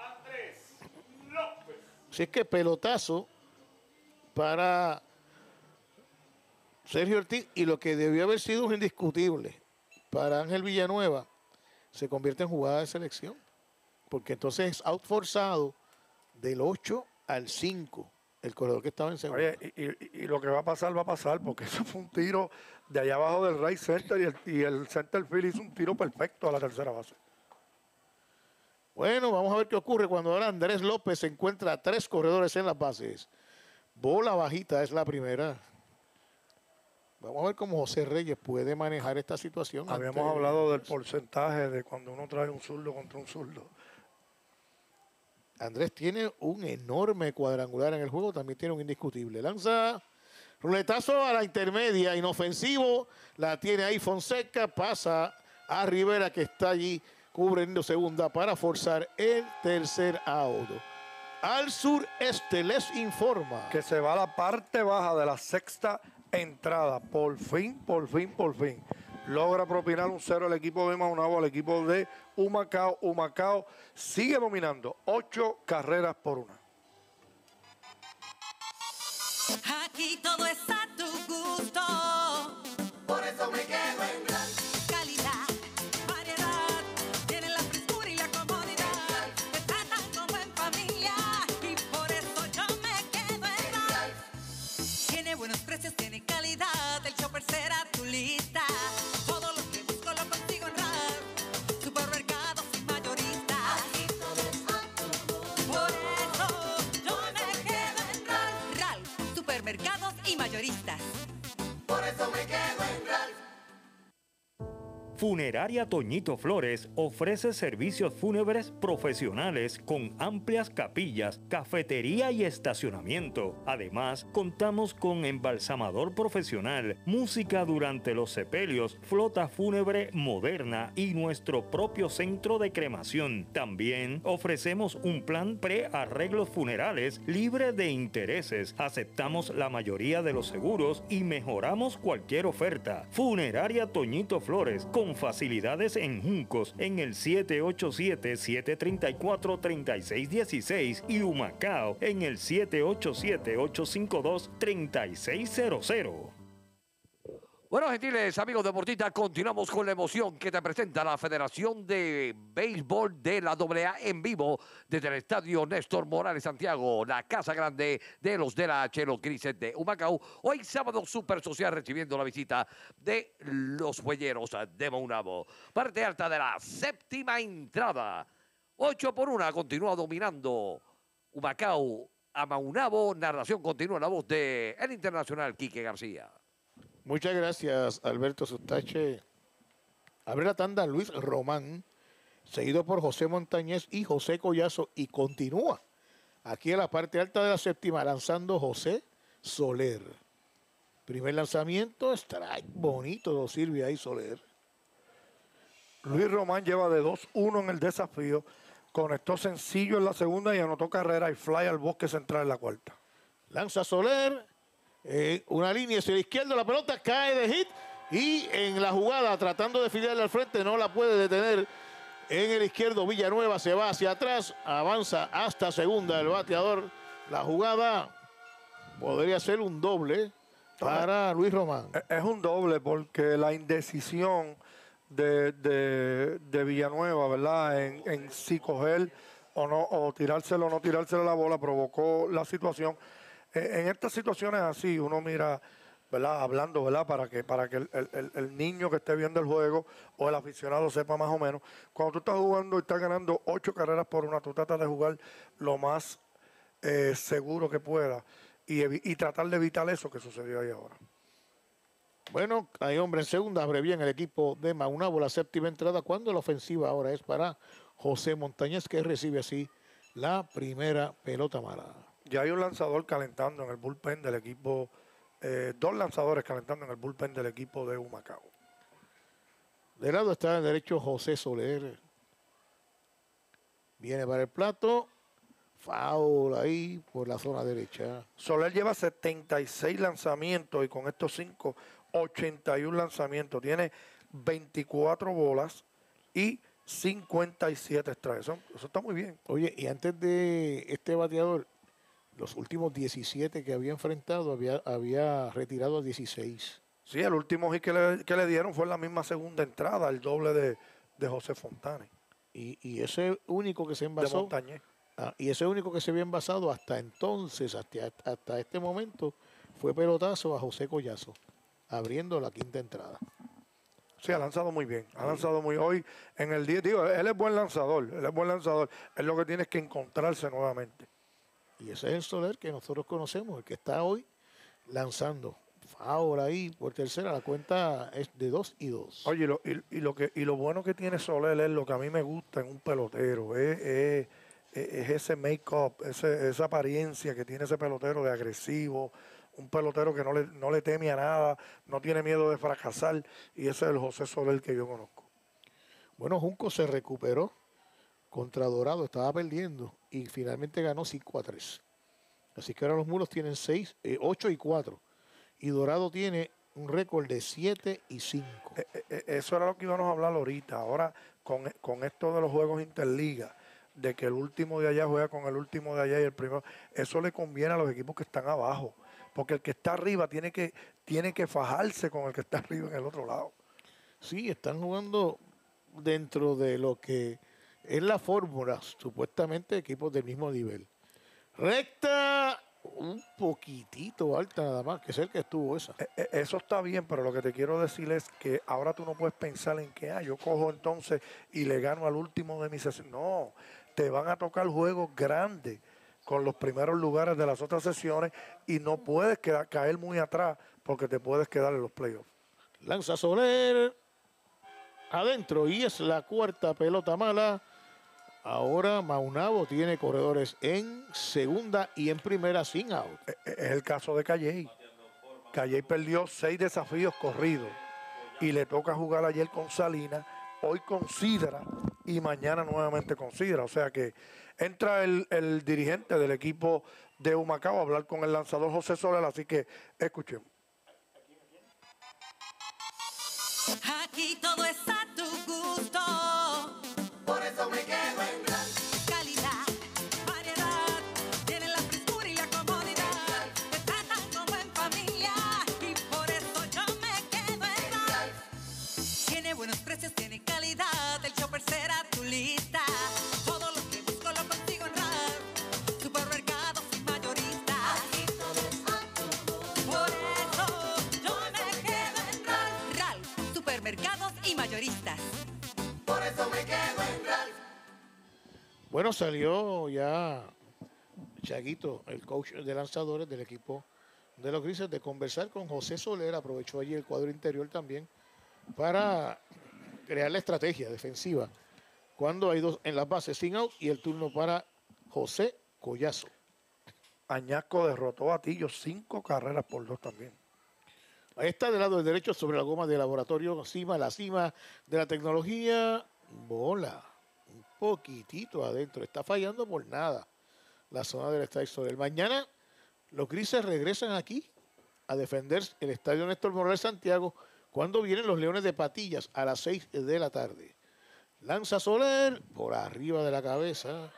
Así es que pelotazo para Sergio Ortiz y lo que debió haber sido un indiscutible para Ángel Villanueva se convierte en jugada de selección. Porque entonces es out forzado del ocho al cinco. El corredor que estaba en segundo. Oye, y, y, y lo que va a pasar, va a pasar, porque eso fue un tiro de allá abajo del right center y el, y el center field hizo un tiro perfecto a la tercera base. Bueno, vamos a ver qué ocurre cuando ahora Andrés López encuentra a tres corredores en las bases. Bola bajita es la primera. Vamos a ver cómo José Reyes puede manejar esta situación. Habíamos ante... hablado del porcentaje de cuando uno trae un zurdo contra un zurdo. Andrés tiene un enorme cuadrangular en el juego, también tiene un indiscutible. Lanza ruletazo a la intermedia, inofensivo, la tiene ahí Fonseca, pasa a Rivera que está allí cubriendo segunda para forzar el tercer out. Al sureste les informa que se va a la parte baja de la sexta entrada. Por fin, por fin, por fin. Logra propinar un cero el equipo de Maunabo al equipo de Humacao. Humacao sigue dominando ocho carreras por una. Aquí todo está a tu gusto. Por eso me quedo en Real. Calidad, variedad, tienen la frescura y la comodidad. Te tratan como en familia y por eso yo me quedo en Real. Tiene buenos precios, tiene calidad. El Chopper será tu lista. Todo lo que busco lo consigo en Real. Supermercados y mayoristas. Aquí todo está a tu gusto. Por eso yo me quedo en Real. Real, supermercados y mayoristas. Por eso me quedo en Real. Funeraria Toñito Flores ofrece servicios fúnebres profesionales con amplias capillas, cafetería y estacionamiento. Además, contamos con embalsamador profesional, música durante los sepelios, flota fúnebre moderna y nuestro propio centro de cremación. También ofrecemos un plan pre-arreglos funerales libre de intereses. Aceptamos la mayoría de los seguros y mejoramos cualquier oferta. Funeraria Toñito Flores, con facilidades en Juncos en el siete ocho siete, siete tres cuatro, tres seis uno seis y Humacao en el siete ocho siete, ocho cinco dos, tres seis cero cero. Bueno, gentiles amigos deportistas, continuamos con la emoción que te presenta la Federación de Béisbol de la doble A en vivo desde el Estadio Néstor Morales Santiago, la casa grande de los de la H, los Grises de Humacao. Hoy sábado súper social recibiendo la visita de los Huelleros de Maunabo. Parte alta de la séptima entrada. ocho por una continúa dominando Humacao a Maunabo. Narración continúa en la voz de el internacional Quique García. Muchas gracias, Alberto Sustache. Abre la tanda Luis Román, seguido por José Montañez y José Collazo, y continúa aquí en la parte alta de la séptima lanzando José Soler. Primer lanzamiento, strike bonito, lo sirve ahí Soler. Luis Román lleva de dos uno en el desafío, conectó sencillo en la segunda y anotó carrera y fly al bosque central en la cuarta. Lanza Soler. Eh, una línea hacia la izquierda, la pelota cae de hit y en la jugada tratando de filiarle al frente no la puede detener en el izquierdo. Villanueva se va hacia atrás, avanza hasta segunda el bateador. La jugada podría ser un doble para Luis Román. Es un doble porque la indecisión de, de, de Villanueva, ¿verdad? En, en si coger o no, o tirárselo o no tirárselo la bola provocó la situación. En estas situaciones así, uno mira, ¿verdad? Hablando, ¿verdad? Para que, para que el, el, el niño que esté viendo el juego o el aficionado sepa más o menos. Cuando tú estás jugando y estás ganando ocho carreras por una, tú tratas de jugar lo más eh, seguro que puedas y, y tratar de evitar eso que sucedió ahí ahora. Bueno, hay hombre en segunda, abre bien el equipo de Maunabo, la séptima entrada, cuando la ofensiva ahora es para José Montañez, que recibe así la primera pelota mala. Ya hay un lanzador calentando en el bullpen del equipo, eh, dos lanzadores calentando en el bullpen del equipo de Humacao. De lado está el derecho José Soler. Viene para el plato. Foul ahí por la zona derecha. Soler lleva setenta y seis lanzamientos y con estos cinco, ochenta y uno lanzamientos. Tiene veinticuatro bolas y cincuenta y siete strikes. Eso, eso está muy bien. Oye, y antes de este bateador, los últimos diecisiete que había enfrentado, había, había retirado a dieciséis. Sí, el último hit que le, que le dieron fue en la misma segunda entrada, el doble de, de José Fontane. Y, y ese único que se envasó. Ah, y ese único que se había envasado hasta entonces, hasta, hasta este momento, fue pelotazo a José Collazo, abriendo la quinta entrada. Sí, ha lanzado muy bien, ha lanzado muy hoy en el día. Digo, él es buen lanzador, él es buen lanzador. Es lo que tienes que encontrarse nuevamente. Y ese es el Soler que nosotros conocemos, el que está hoy lanzando. Ahora ahí por tercera, la cuenta es de dos y dos. Oye, y lo, y, y lo, que, y lo bueno que tiene Soler es lo que a mí me gusta en un pelotero, es, es, es ese make-up, esa apariencia que tiene ese pelotero de agresivo, un pelotero que no le, no le teme a nada, no tiene miedo de fracasar, y ese es el José Soler que yo conozco. Bueno, Junco se recuperó contra Dorado, estaba perdiendo y finalmente ganó cinco a tres. Así que ahora los Mulos tienen seis, eh, ocho y cuatro. Y Dorado tiene un récord de siete y cinco. Eh, eh, eso era lo que íbamos a hablar ahorita. Ahora, con, con esto de los juegos interliga, de que el último de allá juega con el último de allá y el primero, eso le conviene a los equipos que están abajo. Porque el que está arriba tiene que, tiene que fajarse con el que está arriba en el otro lado. Sí, están jugando dentro de lo que es la fórmula, supuestamente equipos del mismo nivel. Recta un poquitito alta nada más, que es el que estuvo esa. Eso está bien, pero lo que te quiero decir es que ahora tú no puedes pensar en que ah, yo cojo entonces y le gano al último de mis sesiones. No, te van a tocar juegos grandes con los primeros lugares de las otras sesiones y no puedes quedar, caer muy atrás porque te puedes quedar en los playoffs. Lanza Soler adentro y es la cuarta pelota mala. Ahora Maunabo tiene corredores en segunda y en primera sin out. Es el caso de Calley. Calley perdió seis desafíos corridos y le toca jugar ayer con Salinas, hoy con Sidra y mañana nuevamente con Sidra. O sea que entra el, el dirigente del equipo de Humacao a hablar con el lanzador José Soler, así que escuchemos. Aquí todo es a tu gusto. Por eso me quedo en Gran. Calidad, variedad, tienen la frescura y la comodidad. Te tratan como en familia y por eso yo me quedo Bueno, salió ya Chaguito, el coach de lanzadores del equipo de los Grises, de conversar con José Soler. Aprovechó allí el cuadro interior también para crear la estrategia defensiva cuando hay dos en las bases sin out, y el turno para José Collazo. Añasco derrotó a Tillo cinco carreras por dos también. Ahí está del lado del derecho sobre la goma de laboratorio Cima, la cima de la tecnología. Bola, un poquitito adentro. Está fallando por nada la zona del strike Soler. Mañana los Grises regresan aquí a defender el estadio Néstor Morales Santiago cuando vienen los Leones de Patillas a las seis de la tarde. Lanza Soler por arriba de la cabeza.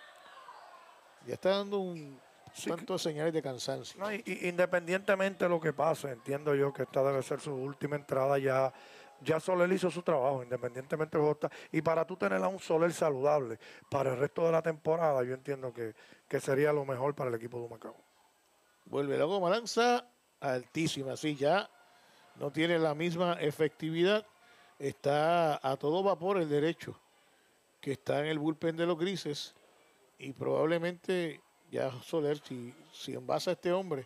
Ya está dando un tanto de señales de cansancio. No, y, y independientemente de lo que pase, entiendo yo que esta debe ser su última entrada. Ya, ya Soler hizo su trabajo, independientemente de lo. Y para tú tener a un Soler saludable para el resto de la temporada, yo entiendo que, que sería lo mejor para el equipo de Humacao. Vuelve la goma, lanza altísima, sí, ya no tiene la misma efectividad. Está a todo vapor el derecho, que está en el bullpen de los Grises, y probablemente ya Soler, si, si envasa a este hombre,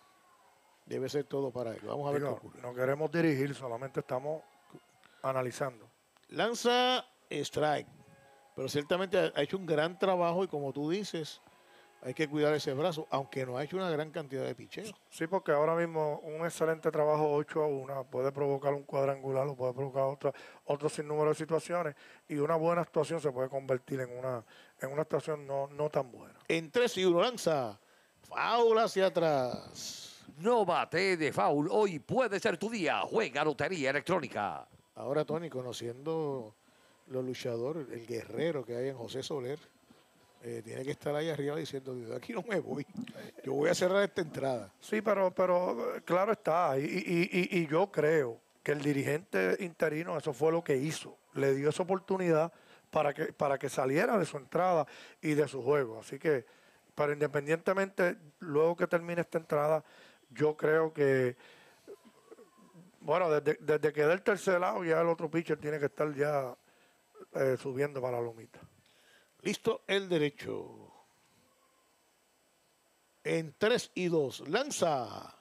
debe ser todo para él. Vamos a ver Digo, qué ocurre. no queremos dirigir, solamente estamos analizando. Lanza strike, pero ciertamente ha, ha hecho un gran trabajo, y como tú dices, hay que cuidar ese brazo, aunque no ha hecho una gran cantidad de picheo. Sí, porque ahora mismo un excelente trabajo ocho a uno puede provocar un cuadrangular o puede provocar otra, otro sinnúmero de situaciones, y una buena actuación se puede convertir en una, en una actuación no, no tan buena. En tres y uno lanza, foul hacia atrás. No bate de foul, hoy puede ser tu día. Juega Lotería Electrónica. Ahora, Tony, conociendo los luchadores, el guerrero que hay en José Soler, Eh, tiene que estar ahí arriba diciendo, de aquí no me voy, yo voy a cerrar esta entrada. Sí, pero, pero claro está, y, y, y, y yo creo que el dirigente interino eso fue lo que hizo, le dio esa oportunidad para que, para que saliera de su entrada y de su juego. Así que, pero independientemente, luego que termine esta entrada, yo creo que, bueno, desde, desde que dé el tercer lado, ya el otro pitcher tiene que estar ya eh, subiendo para la lomita. Listo el derecho. En tres y dos. Lanza.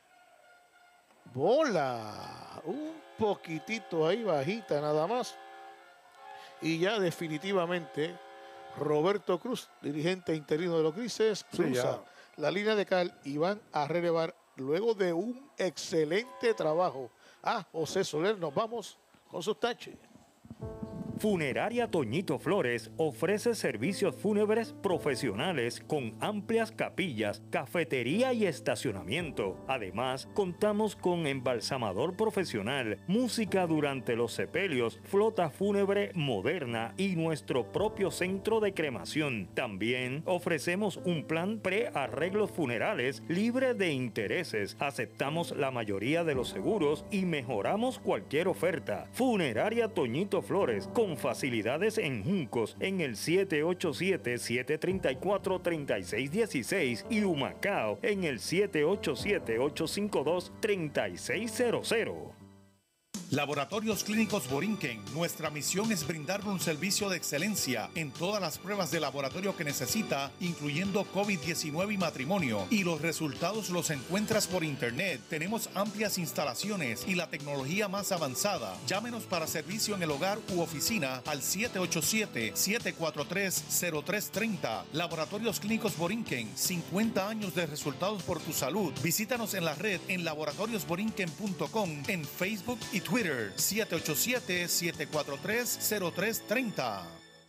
Bola. Un poquitito ahí bajita nada más. Y ya definitivamente Roberto Cruz, dirigente interino de los Grises, cruza sí, la línea de cal y van a relevar luego de un excelente trabajo a José Soler. Nos vamos con sus taches. Funeraria Toñito Flores ofrece servicios fúnebres profesionales con amplias capillas, cafetería y estacionamiento. Además, contamos con embalsamador profesional, música durante los sepelios, flota fúnebre moderna y nuestro propio centro de cremación. También ofrecemos un plan pre-arreglos funerales libre de intereses. Aceptamos la mayoría de los seguros y mejoramos cualquier oferta. Funeraria Toñito Flores, con facilidades en Juncos en el siete ocho siete, siete tres cuatro, tres seis uno seis y Humacao en el siete ocho siete, ocho cinco dos, tres seis cero cero. Laboratorios Clínicos Borinquen. Nuestra misión es brindarle un servicio de excelencia en todas las pruebas de laboratorio que necesita, incluyendo COVID diecinueve y matrimonio. Y los resultados los encuentras por internet. Tenemos amplias instalaciones y la tecnología más avanzada. Llámenos para servicio en el hogar u oficina al siete ocho siete, siete cuatro tres, cero tres tres cero. Laboratorios Clínicos Borinquen. cincuenta años de resultados por tu salud. Visítanos en la red en laboratorios borinquen punto com, en Facebook y Twitter. siete ocho siete, siete cuatro tres, cero tres tres cero.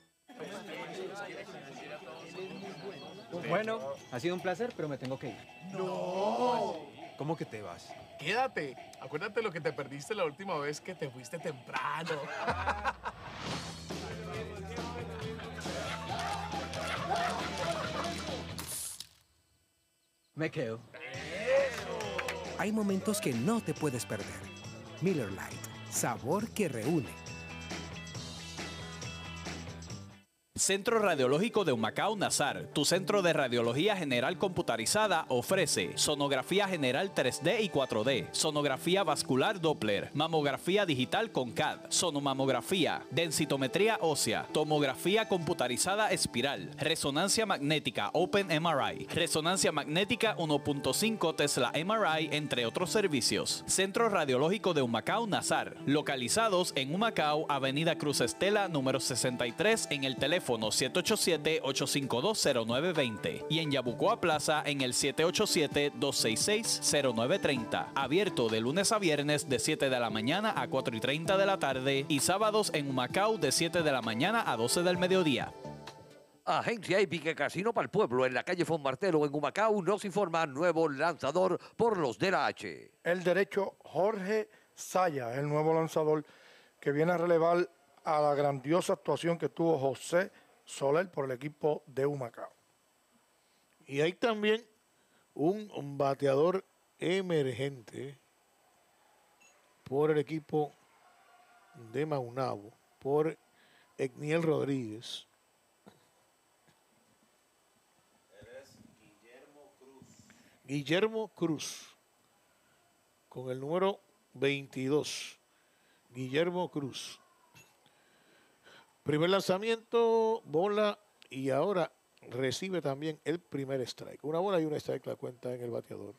Bueno, ha sido un placer, pero me tengo que ir. ¡No! ¿Cómo que te vas? Quédate. Acuérdate lo que te perdiste la última vez que te fuiste temprano. Me quedo. Hay momentos que no te puedes perder. Miller Lite, sabor que reúne. Centro Radiológico de Humacao Nazar, tu centro de radiología general computarizada, ofrece sonografía general tres D y cuatro D, sonografía vascular Doppler, mamografía digital con C A D, sonomamografía, densitometría ósea, tomografía computarizada espiral, resonancia magnética Open M R I, resonancia magnética uno punto cinco Tesla M R I, entre otros servicios. Centro Radiológico de Humacao Nazar, localizados en Humacao, Avenida Cruz Estela, número sesenta y tres, en el teléfono siete ocho siete, ocho cinco dos, cero nueve dos cero y en Yabucoa Plaza en el siete ocho siete, dos seis seis, cero nueve tres cero. Abierto de lunes a viernes de siete de la mañana a cuatro y treinta de la tarde y sábados en Humacao de siete de la mañana a doce del mediodía. Agencia Épica Casino para el Pueblo en la calle Fonmartelo en Humacao nos informa nuevo lanzador por los de la H. El derecho Jorge Saya, el nuevo lanzador que viene a relevar a la grandiosa actuación que tuvo José Soler por el equipo de Humacao. Y hay también un, un bateador emergente por el equipo de Maunabo, por Egniel Rodríguez. Guillermo Cruz, con el número veintidós. Guillermo Cruz. Primer lanzamiento, bola, y ahora recibe también el primer strike. Una bola y un strike la cuenta en el bateador.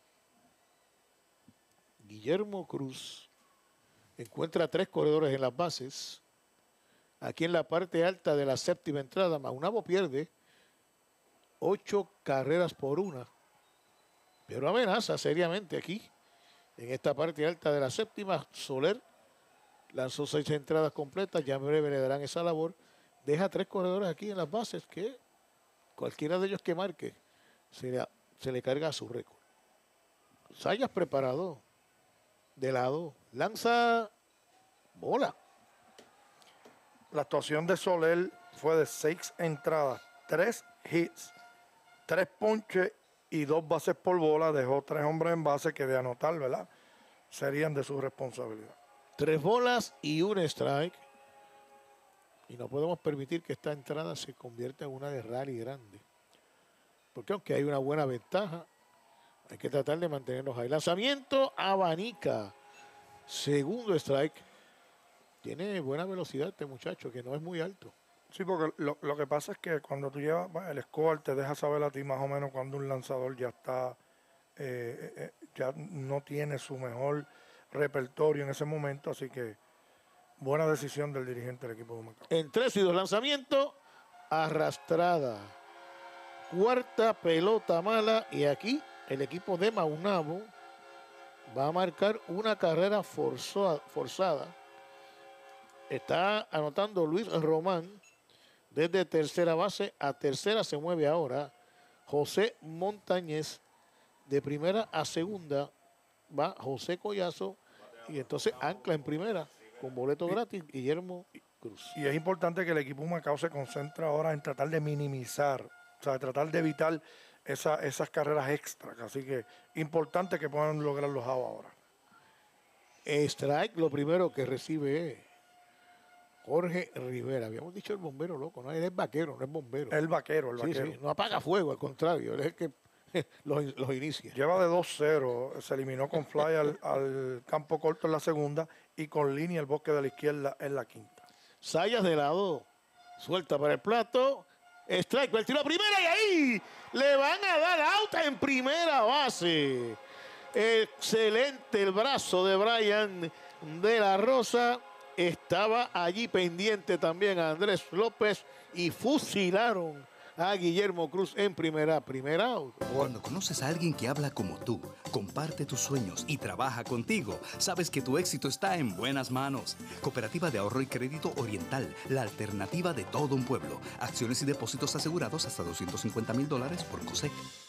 Guillermo Cruz encuentra tres corredores en las bases. Aquí en la parte alta de la séptima entrada, Maunabo pierde ocho carreras por una. Pero amenaza seriamente aquí. En esta parte alta de la séptima, Soler lanzó seis entradas completas. Ya en breve le darán esa labor. Deja tres corredores aquí en las bases que cualquiera de ellos que marque se le, se le carga a su récord. Sayas preparado. De lado. Lanza bola. La actuación de Soler fue de seis entradas, tres hits, tres ponches y dos bases por bola. Dejó tres hombres en base que de anotar, ¿verdad?, serían de su responsabilidad. Tres bolas y un strike. Y no podemos permitir que esta entrada se convierta en una de rally grande. Porque aunque hay una buena ventaja, hay que tratar de mantenernos ahí. Lanzamiento, abanica. Segundo strike. Tiene buena velocidad este muchacho, que no es muy alto. Sí, porque lo, lo que pasa es que cuando tú llevas, bueno, el score te deja saber a ti más o menos cuando un lanzador ya está, eh, eh, ya no tiene su mejor repertorio en ese momento, así que buena decisión del dirigente del equipo de Humacao. En tres y dos lanzamientos, arrastrada. Cuarta pelota mala, y aquí el equipo de Maunabo va a marcar una carrera forzada. forzada. Está anotando Luis Román. Desde tercera base a tercera se mueve ahora José Montañez. De primera a segunda va José Collazo. Y entonces ancla en primera con boleto gratis Guillermo Cruz. Y es importante que el equipo Humacao se concentre ahora en tratar de minimizar, o sea, tratar de evitar esa, esas carreras extras. Así que importante que puedan lograr los outs ahora. Strike, lo primero que recibe es Jorge Rivera. Habíamos dicho el bombero loco, ¿no? Él es vaquero, no es bombero. El vaquero, el Sí, vaquero. sí, no apaga fuego, al contrario, él es el que los, los inicia. Lleva de dos cero, se eliminó con fly al, al campo corto en la segunda y con línea el bosque de la izquierda en la quinta. Sayas de lado, suelta para el plato, strike, el tiro a primera y ahí le van a dar out en primera base. Excelente el brazo de Brian de la Rosa. Estaba allí pendiente también a Andrés López y fusilaron a Guillermo Cruz en primera, primera out. Cuando conoces a alguien que habla como tú, comparte tus sueños y trabaja contigo, sabes que tu éxito está en buenas manos. Cooperativa de Ahorro y Crédito Oriental, la alternativa de todo un pueblo. Acciones y depósitos asegurados hasta doscientos cincuenta mil dólares por COSEC.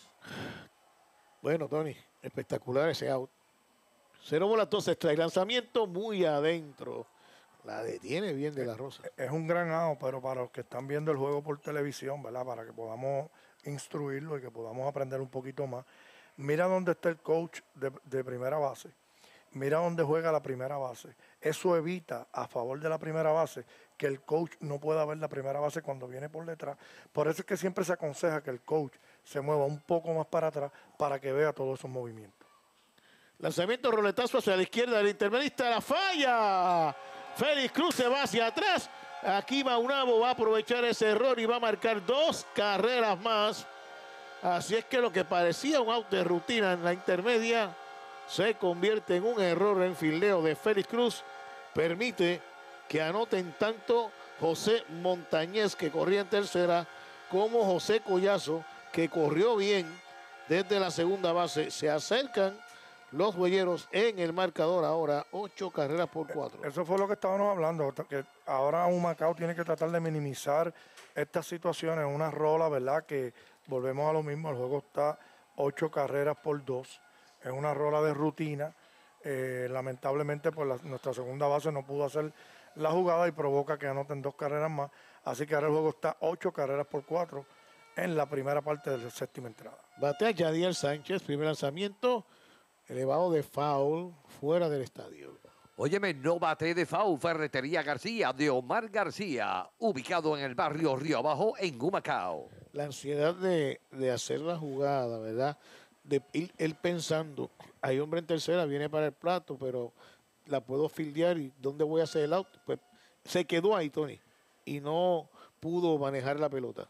Bueno, Tony, espectacular ese out. Cero bolas, entonces trae lanzamiento muy adentro. La detiene bien de la Rosa. Es un gran out, pero para los que están viendo el juego por televisión, ¿verdad? Para que podamos instruirlo y que podamos aprender un poquito más. Mira dónde está el coach de, de primera base. mira dónde juega la primera base. Eso evita a favor de la primera base que el coach no pueda ver la primera base cuando viene por detrás. Por eso es que siempre se aconseja que el coach se mueva un poco más para atrás para que vea todos esos movimientos. Lanzamiento roletazo hacia la izquierda del intermedista, la falla. Félix Cruz se va hacia atrás. Aquí Maunabo va a aprovechar ese error y va a marcar dos carreras más. Así es que lo que parecía un out de rutina en la intermedia se convierte en un error en fildeo de Félix Cruz. Permite que anoten tanto José Montañez, que corría en tercera, como José Collazo, que corrió bien desde la segunda base. Se acercan los huelleros en el marcador ahora, ocho carreras por cuatro. Eso fue lo que estábamos hablando, que ahora Humacao tiene que tratar de minimizar estas situaciones, una rola, ¿verdad? Que volvemos a lo mismo, el juego está ocho carreras por dos, es una rola de rutina. Eh, lamentablemente, pues la, nuestra segunda base no pudo hacer la jugada y provoca que anoten dos carreras más. Así que ahora el juego está ocho carreras por cuatro en la primera parte de la séptima entrada. Batea Yadiel Sánchez, primer lanzamiento, elevado de foul, fuera del estadio. Óyeme, no bate de foul, Ferretería García de Omar García, ubicado en el barrio Río Abajo, en Humacao. La ansiedad de, de hacer la jugada, ¿verdad? De ir él pensando, hay hombre en tercera, viene para el plato, pero la puedo fildear y ¿dónde voy a hacer el out? Pues se quedó ahí, Tony, y no pudo manejar la pelota.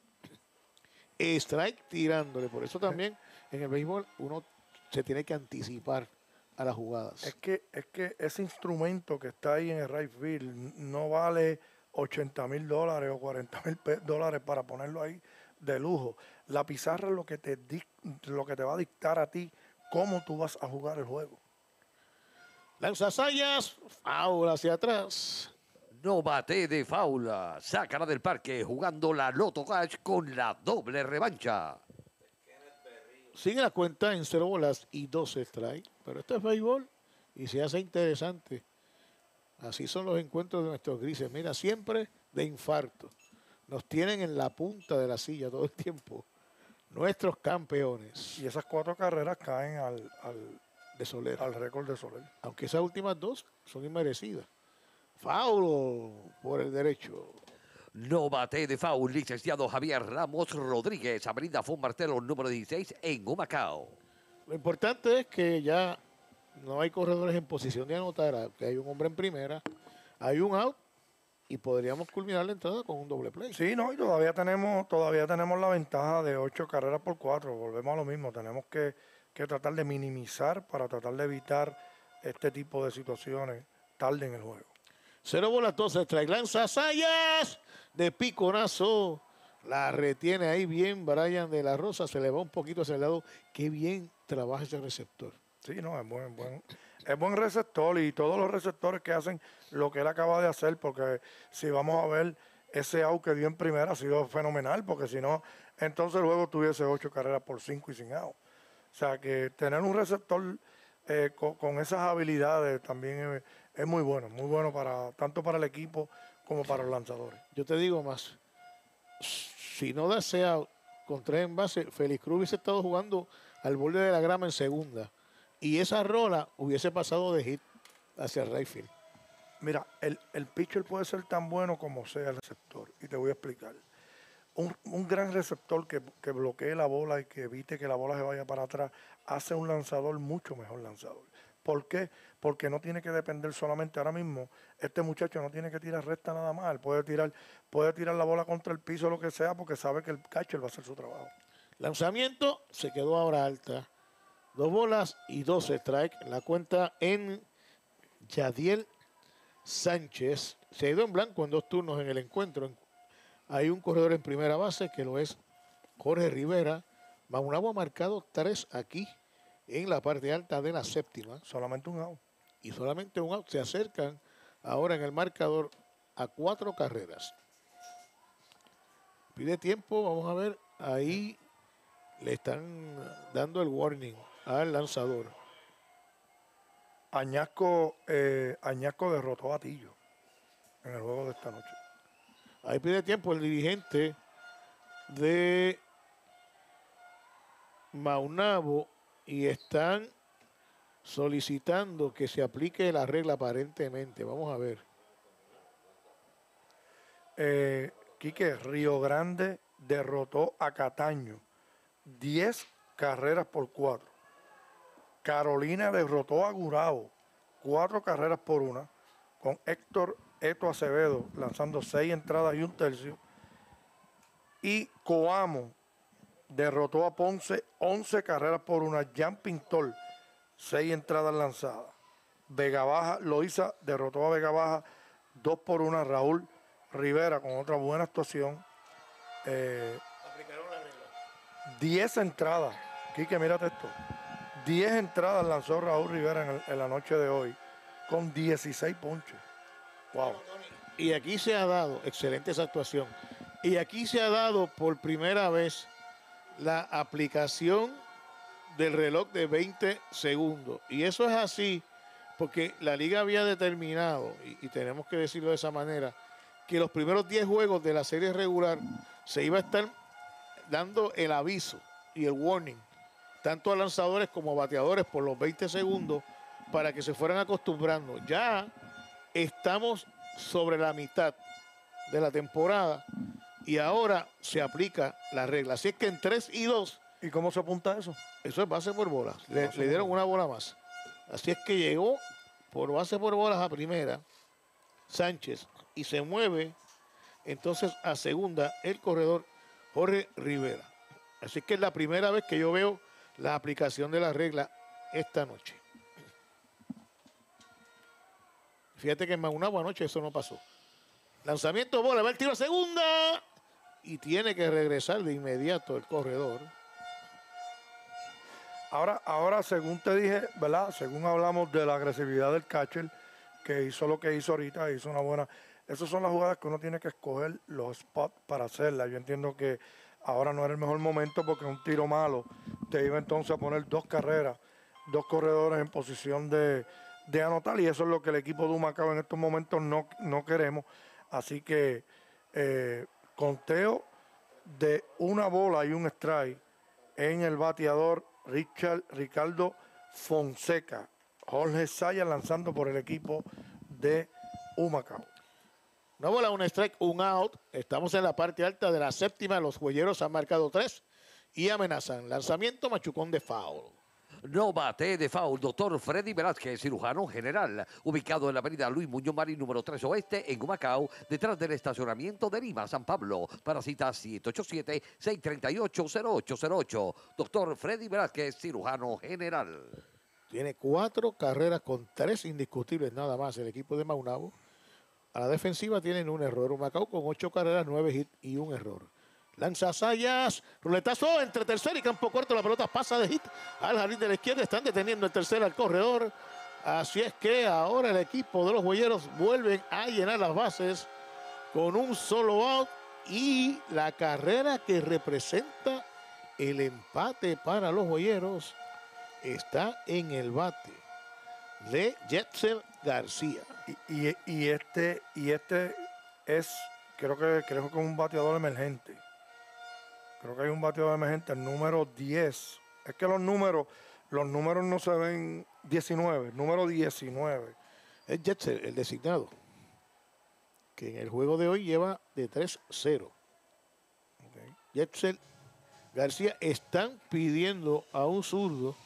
Strike tirándole, por eso también en el béisbol uno se tiene que anticipar a las jugadas. Es que, es que ese instrumento que está ahí en el right field no vale ochenta mil dólares o cuarenta mil dólares para ponerlo ahí de lujo. La pizarra es lo que, te lo que te va a dictar a ti cómo tú vas a jugar el juego. Lanza Sayas, foul hacia atrás. No bate de faula, sácala del parque jugando la Loto Cash con la doble revancha. Sigue la cuenta en cero bolas y doce strikes, pero esto es béisbol y se hace interesante. Así son los encuentros de nuestros grises. Mira, siempre de infarto. Nos tienen en la punta de la silla todo el tiempo. Nuestros campeones. Y esas cuatro carreras caen al, al, de Soler. al récord de Soler. Aunque esas últimas dos son inmerecidas. Foul por el derecho. No bate de foul, licenciado Javier Ramos Rodríguez, Avenida Fon Martelo, número dieciséis, en Humacao. Lo importante es que ya no hay corredores en posición de anotar, que hay un hombre en primera, hay un out y podríamos culminar la entrada con un doble play. Sí, no, y todavía tenemos, todavía tenemos la ventaja de ocho carreras por cuatro. Volvemos a lo mismo, tenemos que, que tratar de minimizar para tratar de evitar este tipo de situaciones tarde en el juego. Cero bolas, doce strike. Lanza Sayas de piconazo. La retiene ahí bien Brian de la Rosa. Se le va un poquito hacia el lado. Qué bien trabaja ese receptor. Sí, no, es buen, buen, es buen receptor y todos los receptores que hacen lo que él acaba de hacer, porque si vamos a ver ese out que dio en primera ha sido fenomenal, porque si no, entonces el juego tuviese ocho carreras por cinco y sin out. O sea que tener un receptor eh, con, con esas habilidades también es, es muy bueno, muy bueno para tanto para el equipo como para los lanzadores. Yo te digo más, si no da ese out con tres en base, Félix Cruz hubiese estado jugando al borde de la grama en segunda. Y esa rola hubiese pasado de hit hacia el right field. Mira, el, el pitcher puede ser tan bueno como sea el receptor. Y te voy a explicar. Un, un gran receptor que, que bloquee la bola y que evite que la bola se vaya para atrás, hace un lanzador mucho mejor lanzador. ¿Por qué? Porque no tiene que depender solamente ahora mismo. Este muchacho no tiene que tirar recta nada más. Él puede tirar, puede tirar la bola contra el piso o lo que sea porque sabe que el catcher va a hacer su trabajo. Lanzamiento, se quedó ahora alta. Dos bolas y dos strikes. La cuenta en Yadiel Sánchez. Se ha ido en blanco en dos turnos en el encuentro. Hay un corredor en primera base que lo es Jorge Rivera. Maunabo ha marcado tres aquí en la parte alta de la séptima. Solamente un out. Y solamente un out. Se acercan ahora en el marcador a cuatro carreras. Pide tiempo. Vamos a ver. Ahí le están dando el warning al lanzador. Añasco, eh, Añasco derrotó a Tillo en el juego de esta noche. Ahí pide tiempo el dirigente de Maunabo y están solicitando que se aplique la regla aparentemente. Vamos a ver. Eh, Quique, Río Grande derrotó a Cataño diez carreras por cuatro. Carolina derrotó a Gurabo cuatro carreras por una, con Héctor Eto Acevedo lanzando seis entradas y un tercio. Y Coamo derrotó a Ponce once carreras por una. Jan Pintor, seis entradas lanzadas. Vega Baja, Loíza derrotó a Vega Baja dos por una. Raúl Rivera con otra buena actuación. Eh, diez entradas. Quique, mírate esto. diez entradas lanzó Raúl Rivera en, el, en la noche de hoy con dieciséis ponches. Wow. Y aquí se ha dado, excelente esa actuación, y aquí se ha dado por primera vez la aplicación del reloj de veinte segundos. Y eso es así porque la liga había determinado, y, y tenemos que decirlo de esa manera, que los primeros diez juegos de la serie regular se iba a estar dando el aviso y el warning, tanto a lanzadores como a bateadores por los veinte segundos, para que se fueran acostumbrando. Ya estamos sobre la mitad de la temporada y ahora se aplica la regla. Así es que en tres y dos. ¿Y cómo se apunta eso? Eso es base por bolas. Le, le dieron una bola más. Así es que llegó por base por bolas a primera Sánchez y se mueve entonces a segunda el corredor Jorge Rivera. Así que es la primera vez que yo veo la aplicación de la regla esta noche. Fíjate que en Maunabo anoche eso no pasó. Lanzamiento, bola, va el tiro a segunda y tiene que regresar de inmediato el corredor. Ahora, ahora según te dije, ¿verdad? Según hablamos de la agresividad del catcher, que hizo lo que hizo ahorita, hizo una buena... Esas son las jugadas que uno tiene que escoger los spots para hacerlas. Yo entiendo que ahora no era el mejor momento porque un tiro malo te iba entonces a poner dos carreras, dos corredores en posición de, de anotar, y eso es lo que el equipo de Humacao en estos momentos no, no queremos. Así que eh, conteo de una bola y un strike en el bateador Richard, Ricardo Fonseca. Jorge Sayas lanzando por el equipo de Humacao. Una bola, un strike, un out. Estamos en la parte alta de la séptima. Los juegueros han marcado tres y amenazan. Lanzamiento, machucón de foul. No bate de foul, doctor Freddy Velázquez, cirujano general, ubicado en la avenida Luis Muñoz Marín, número tres Oeste, en Humacao, detrás del estacionamiento de Lima, San Pablo. Para citas siete ocho siete, seis tres ocho, cero ocho cero ocho. Doctor Freddy Velázquez, cirujano general. Tiene cuatro carreras con tres indiscutibles nada más el equipo de Maunabo. A la defensiva tienen un error. Humacao con ocho carreras, nueve hits y un error. Lanza Sayas, ruletazo entre tercer y campo corto. La pelota pasa de hit al jardín de la izquierda. Están deteniendo el tercer al corredor. Así es que ahora el equipo de los Huelleros vuelven a llenar las bases con un solo out. Y la carrera que representa el empate para los Huelleros está en el bate de Jetzel García. Y, y, y este y este es, creo que creo que es un bateador emergente. Creo que hay un bateador emergente, el número diez. Es que los números, los números no se ven diecinueve, número diecinueve. Es Jetzel, el designado, que en el juego de hoy lleva de tres cero. Okay. Jetzel García, están pidiendo a un zurdo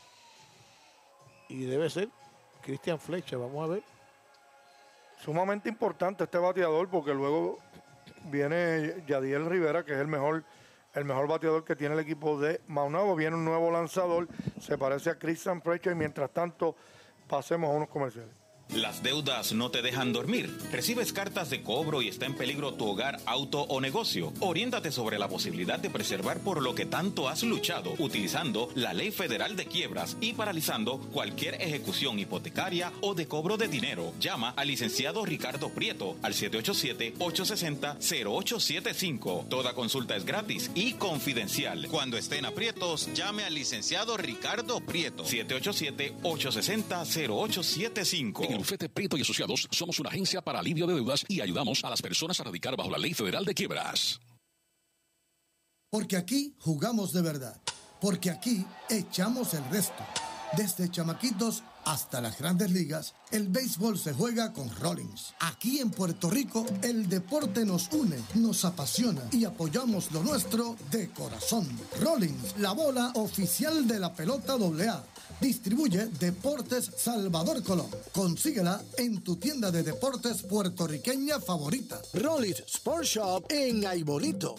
y debe ser Cristian Flecha. Vamos a ver. Sumamente importante este bateador porque luego viene Yadiel Rivera, que es el mejor, el mejor bateador que tiene el equipo de Maunabo. Viene un nuevo lanzador, se parece a Cristian Flecha, y mientras tanto pasemos a unos comerciales. Las deudas no te dejan dormir. Recibes cartas de cobro y está en peligro tu hogar, auto o negocio. Oriéntate sobre la posibilidad de preservar por lo que tanto has luchado, utilizando la Ley Federal de Quiebras y paralizando cualquier ejecución hipotecaria o de cobro de dinero. Llama al licenciado Ricardo Prieto al siete ocho siete, ocho seis cero, cero ocho siete cinco. Toda consulta es gratis y confidencial. Cuando estén aprietos, llame al licenciado Ricardo Prieto. siete ocho siete, ocho seis cero, cero ocho siete cinco. En el bufete Prieto y Asociados somos una agencia para alivio de deudas y ayudamos a las personas a radicar bajo la Ley Federal de Quiebras. Porque aquí jugamos de verdad. Porque aquí echamos el resto. Desde chamaquitos hasta las grandes ligas, el béisbol se juega con Rollins. Aquí en Puerto Rico, el deporte nos une, nos apasiona y apoyamos lo nuestro de corazón. Rollins, la bola oficial de la pelota doble A. Distribuye Deportes Salvador Colón. Consíguela en tu tienda de deportes puertorriqueña favorita. Rollins Sport Shop en Aibolito.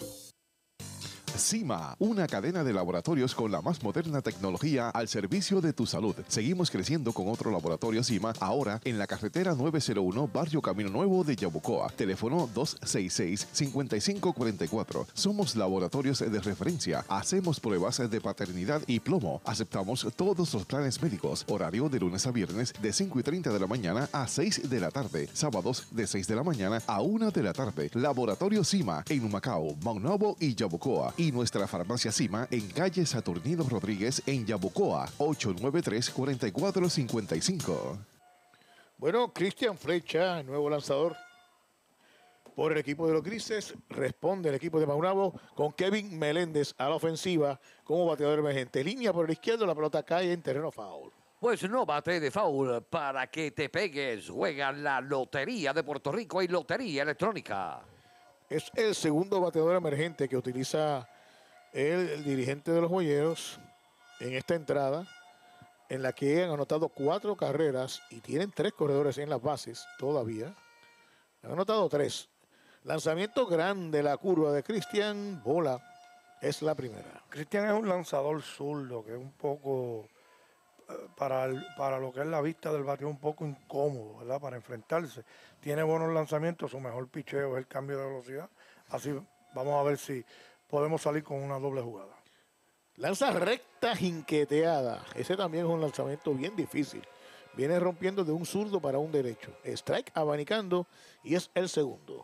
CIMA, una cadena de laboratorios con la más moderna tecnología al servicio de tu salud. Seguimos creciendo con otro laboratorio CIMA, ahora en la carretera nueve cero uno, Barrio Camino Nuevo de Yabucoa. Teléfono dos seis seis, cinco cinco cuatro cuatro. Somos laboratorios de referencia. Hacemos pruebas de paternidad y plomo. Aceptamos todos los planes médicos. Horario de lunes a viernes de cinco y treinta de la mañana a seis de la tarde. Sábados de seis de la mañana a una de la tarde. Laboratorio CIMA en Humacao, Maunabo y Yabucoa. Y nuestra farmacia CIMA en calle Saturnino Rodríguez en Yabucoa, ocho nueve tres, cuatro cuatro cinco cinco. Bueno, Cristian Flecha, el nuevo lanzador por el equipo de los Grises, responde el equipo de Maunabo con Kevin Meléndez a la ofensiva como bateador emergente. Línea por el izquierdo, la pelota cae en terreno foul. Pues no bate de foul para que te pegues. Juega la Lotería de Puerto Rico y Lotería Electrónica. Es el segundo bateador emergente que utiliza el, el dirigente de los Joyeros en esta entrada, en la que han anotado cuatro carreras y tienen tres corredores en las bases todavía. Han anotado tres. Lanzamiento grande, la curva de Cristian, bola, es la primera. Cristian es un lanzador zurdo, que es un poco, eh, para, el, para lo que es la vista del bateo, un poco incómodo, ¿verdad? Para enfrentarse. Tiene buenos lanzamientos, su mejor picheo es el cambio de velocidad. Así vamos a ver si podemos salir con una doble jugada. Lanza recta jinqueteada. Ese también es un lanzamiento bien difícil. Viene rompiendo de un zurdo para un derecho. Strike abanicando y es el segundo.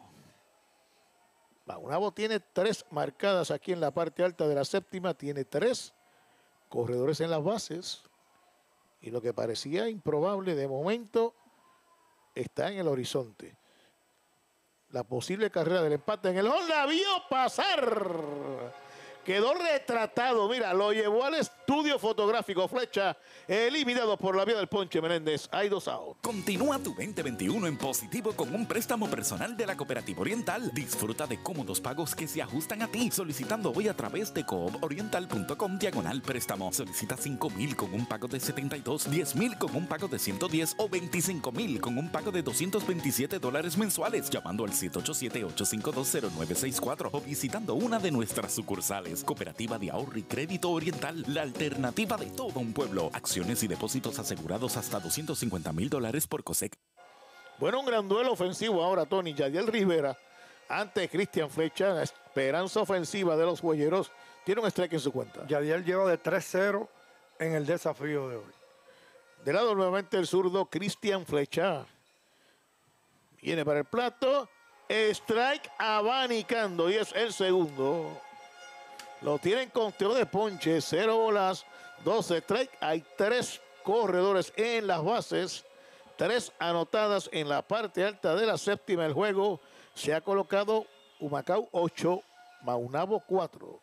Maunabo tiene tres marcadas aquí en la parte alta de la séptima. Tiene tres corredores en las bases. Y lo que parecía improbable de momento está en el horizonte. La posible carrera del empate en el home la vio pasar. Quedó retratado, mira, lo llevó al estudio fotográfico. Flecha eliminado por la vía del ponche. Menéndez, hay dos out. Continúa tu veinte veintiuno en positivo con un préstamo personal de la Cooperativa Oriental. Disfruta de cómodos pagos que se ajustan a ti, solicitando hoy a través de cooporiental punto com diagonal préstamo. Solicita cinco mil con un pago de setenta y dos, diez mil con un pago de ciento diez o veinticinco mil con un pago de doscientos veintisiete dólares mensuales, llamando al siete ocho siete, ocho cinco dos, cero nueve seis cuatro o visitando una de nuestras sucursales. Cooperativa de Ahorro y Crédito Oriental, la alternativa de todo un pueblo. Acciones y depósitos asegurados hasta doscientos cincuenta mil dólares por COSEC. Bueno, un gran duelo ofensivo ahora, Tony. Yadiel Rivera ante Cristian Flecha. La esperanza ofensiva de los Joyeros tiene un strike en su cuenta. Yadiel lleva de tres cero en el desafío de hoy. De lado nuevamente el zurdo Cristian Flecha. Viene para el plato. Strike abanicando y es el segundo. Lo tienen conteo de ponche, cero bolas, doce strike. Hay tres corredores en las bases, tres anotadas en la parte alta de la séptima. El juego se ha colocado Humacao ocho, Maunabo cuatro.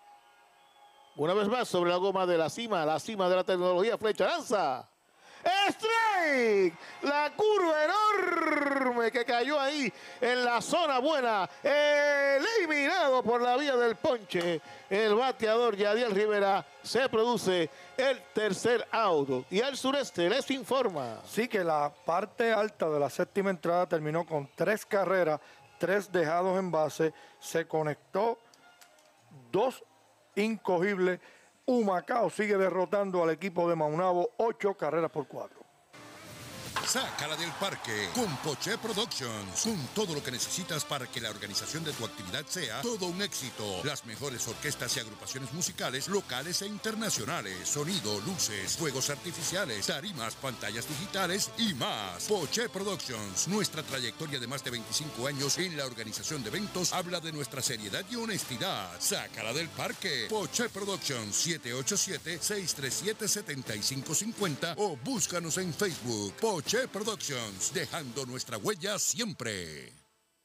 Una vez más sobre la goma de la cima, la cima de la tecnología. Flecha lanza. ¡Strike! La curva enorme que cayó ahí en la zona buena. Eliminado por la vía del ponche. El bateador Yadiel Rivera. Se produce el tercer out. Y al sureste les informa. Sí, que la parte alta de la séptima entrada terminó con tres carreras, tres dejados en base. Se conectó dos incogibles. Humacao sigue derrotando al equipo de Maunabo, ocho carreras por cuatro. Sácala del parque con Poché Productions. Con todo lo que necesitas para que la organización de tu actividad sea todo un éxito. Las mejores orquestas y agrupaciones musicales locales e internacionales. Sonido, luces, fuegos artificiales, tarimas, pantallas digitales y más. Poché Productions. Nuestra trayectoria de más de veinticinco años en la organización de eventos habla de nuestra seriedad y honestidad. Sácala del parque. Poché Productions. siete ocho siete, seis tres siete, siete cinco cinco cero o búscanos en Facebook. Poché Productions, dejando nuestra huella siempre.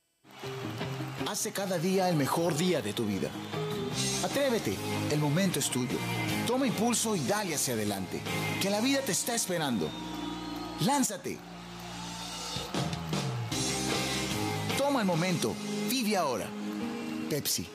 Hace cada día el mejor día de tu vida. Atrévete, el momento es tuyo. Toma impulso y dale hacia adelante, que la vida te está esperando. Lánzate. Toma el momento. Vive ahora. Pepsi.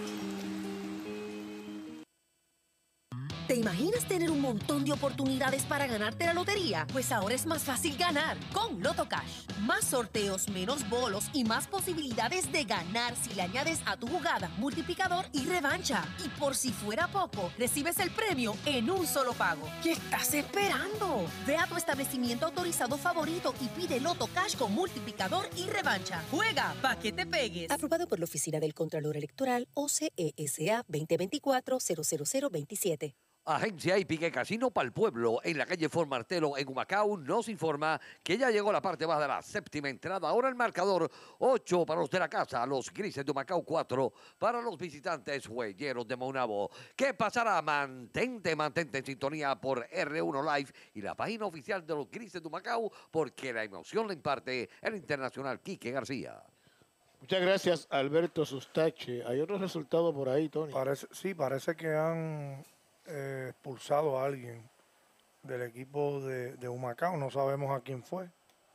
¿Te imaginas tener un montón de oportunidades para ganarte la lotería? Pues ahora es más fácil ganar con Loto Cash. Más sorteos, menos bolos y más posibilidades de ganar si le añades a tu jugada multiplicador y revancha. Y por si fuera poco, recibes el premio en un solo pago. ¿Qué estás esperando? Ve a tu establecimiento autorizado favorito y pide Loto Cash con multiplicador y revancha. Juega pa' que te pegues. Aprobado por la Oficina del Contralor Electoral O C E S A veinte veinticuatro cero cero cero veintisiete. Agencia Hípica Casino para el Pueblo en la calle Fort Martelo en Humacao nos informa que ya llegó la parte baja de la séptima entrada. Ahora el marcador ocho para los de la casa, los Grises de Humacao cuatro para los visitantes Huelleros de Maunabo. ¿Qué pasará? Mantente, mantente en sintonía por R uno Live y la página oficial de los Grises de Humacao porque la emoción la imparte el internacional Quique García. Muchas gracias, Alberto Sustache. ¿Hay otros resultados por ahí, Tony? Parece, sí, parece que han eh, expulsado a alguien del equipo de, de Humacao. No sabemos a quién fue.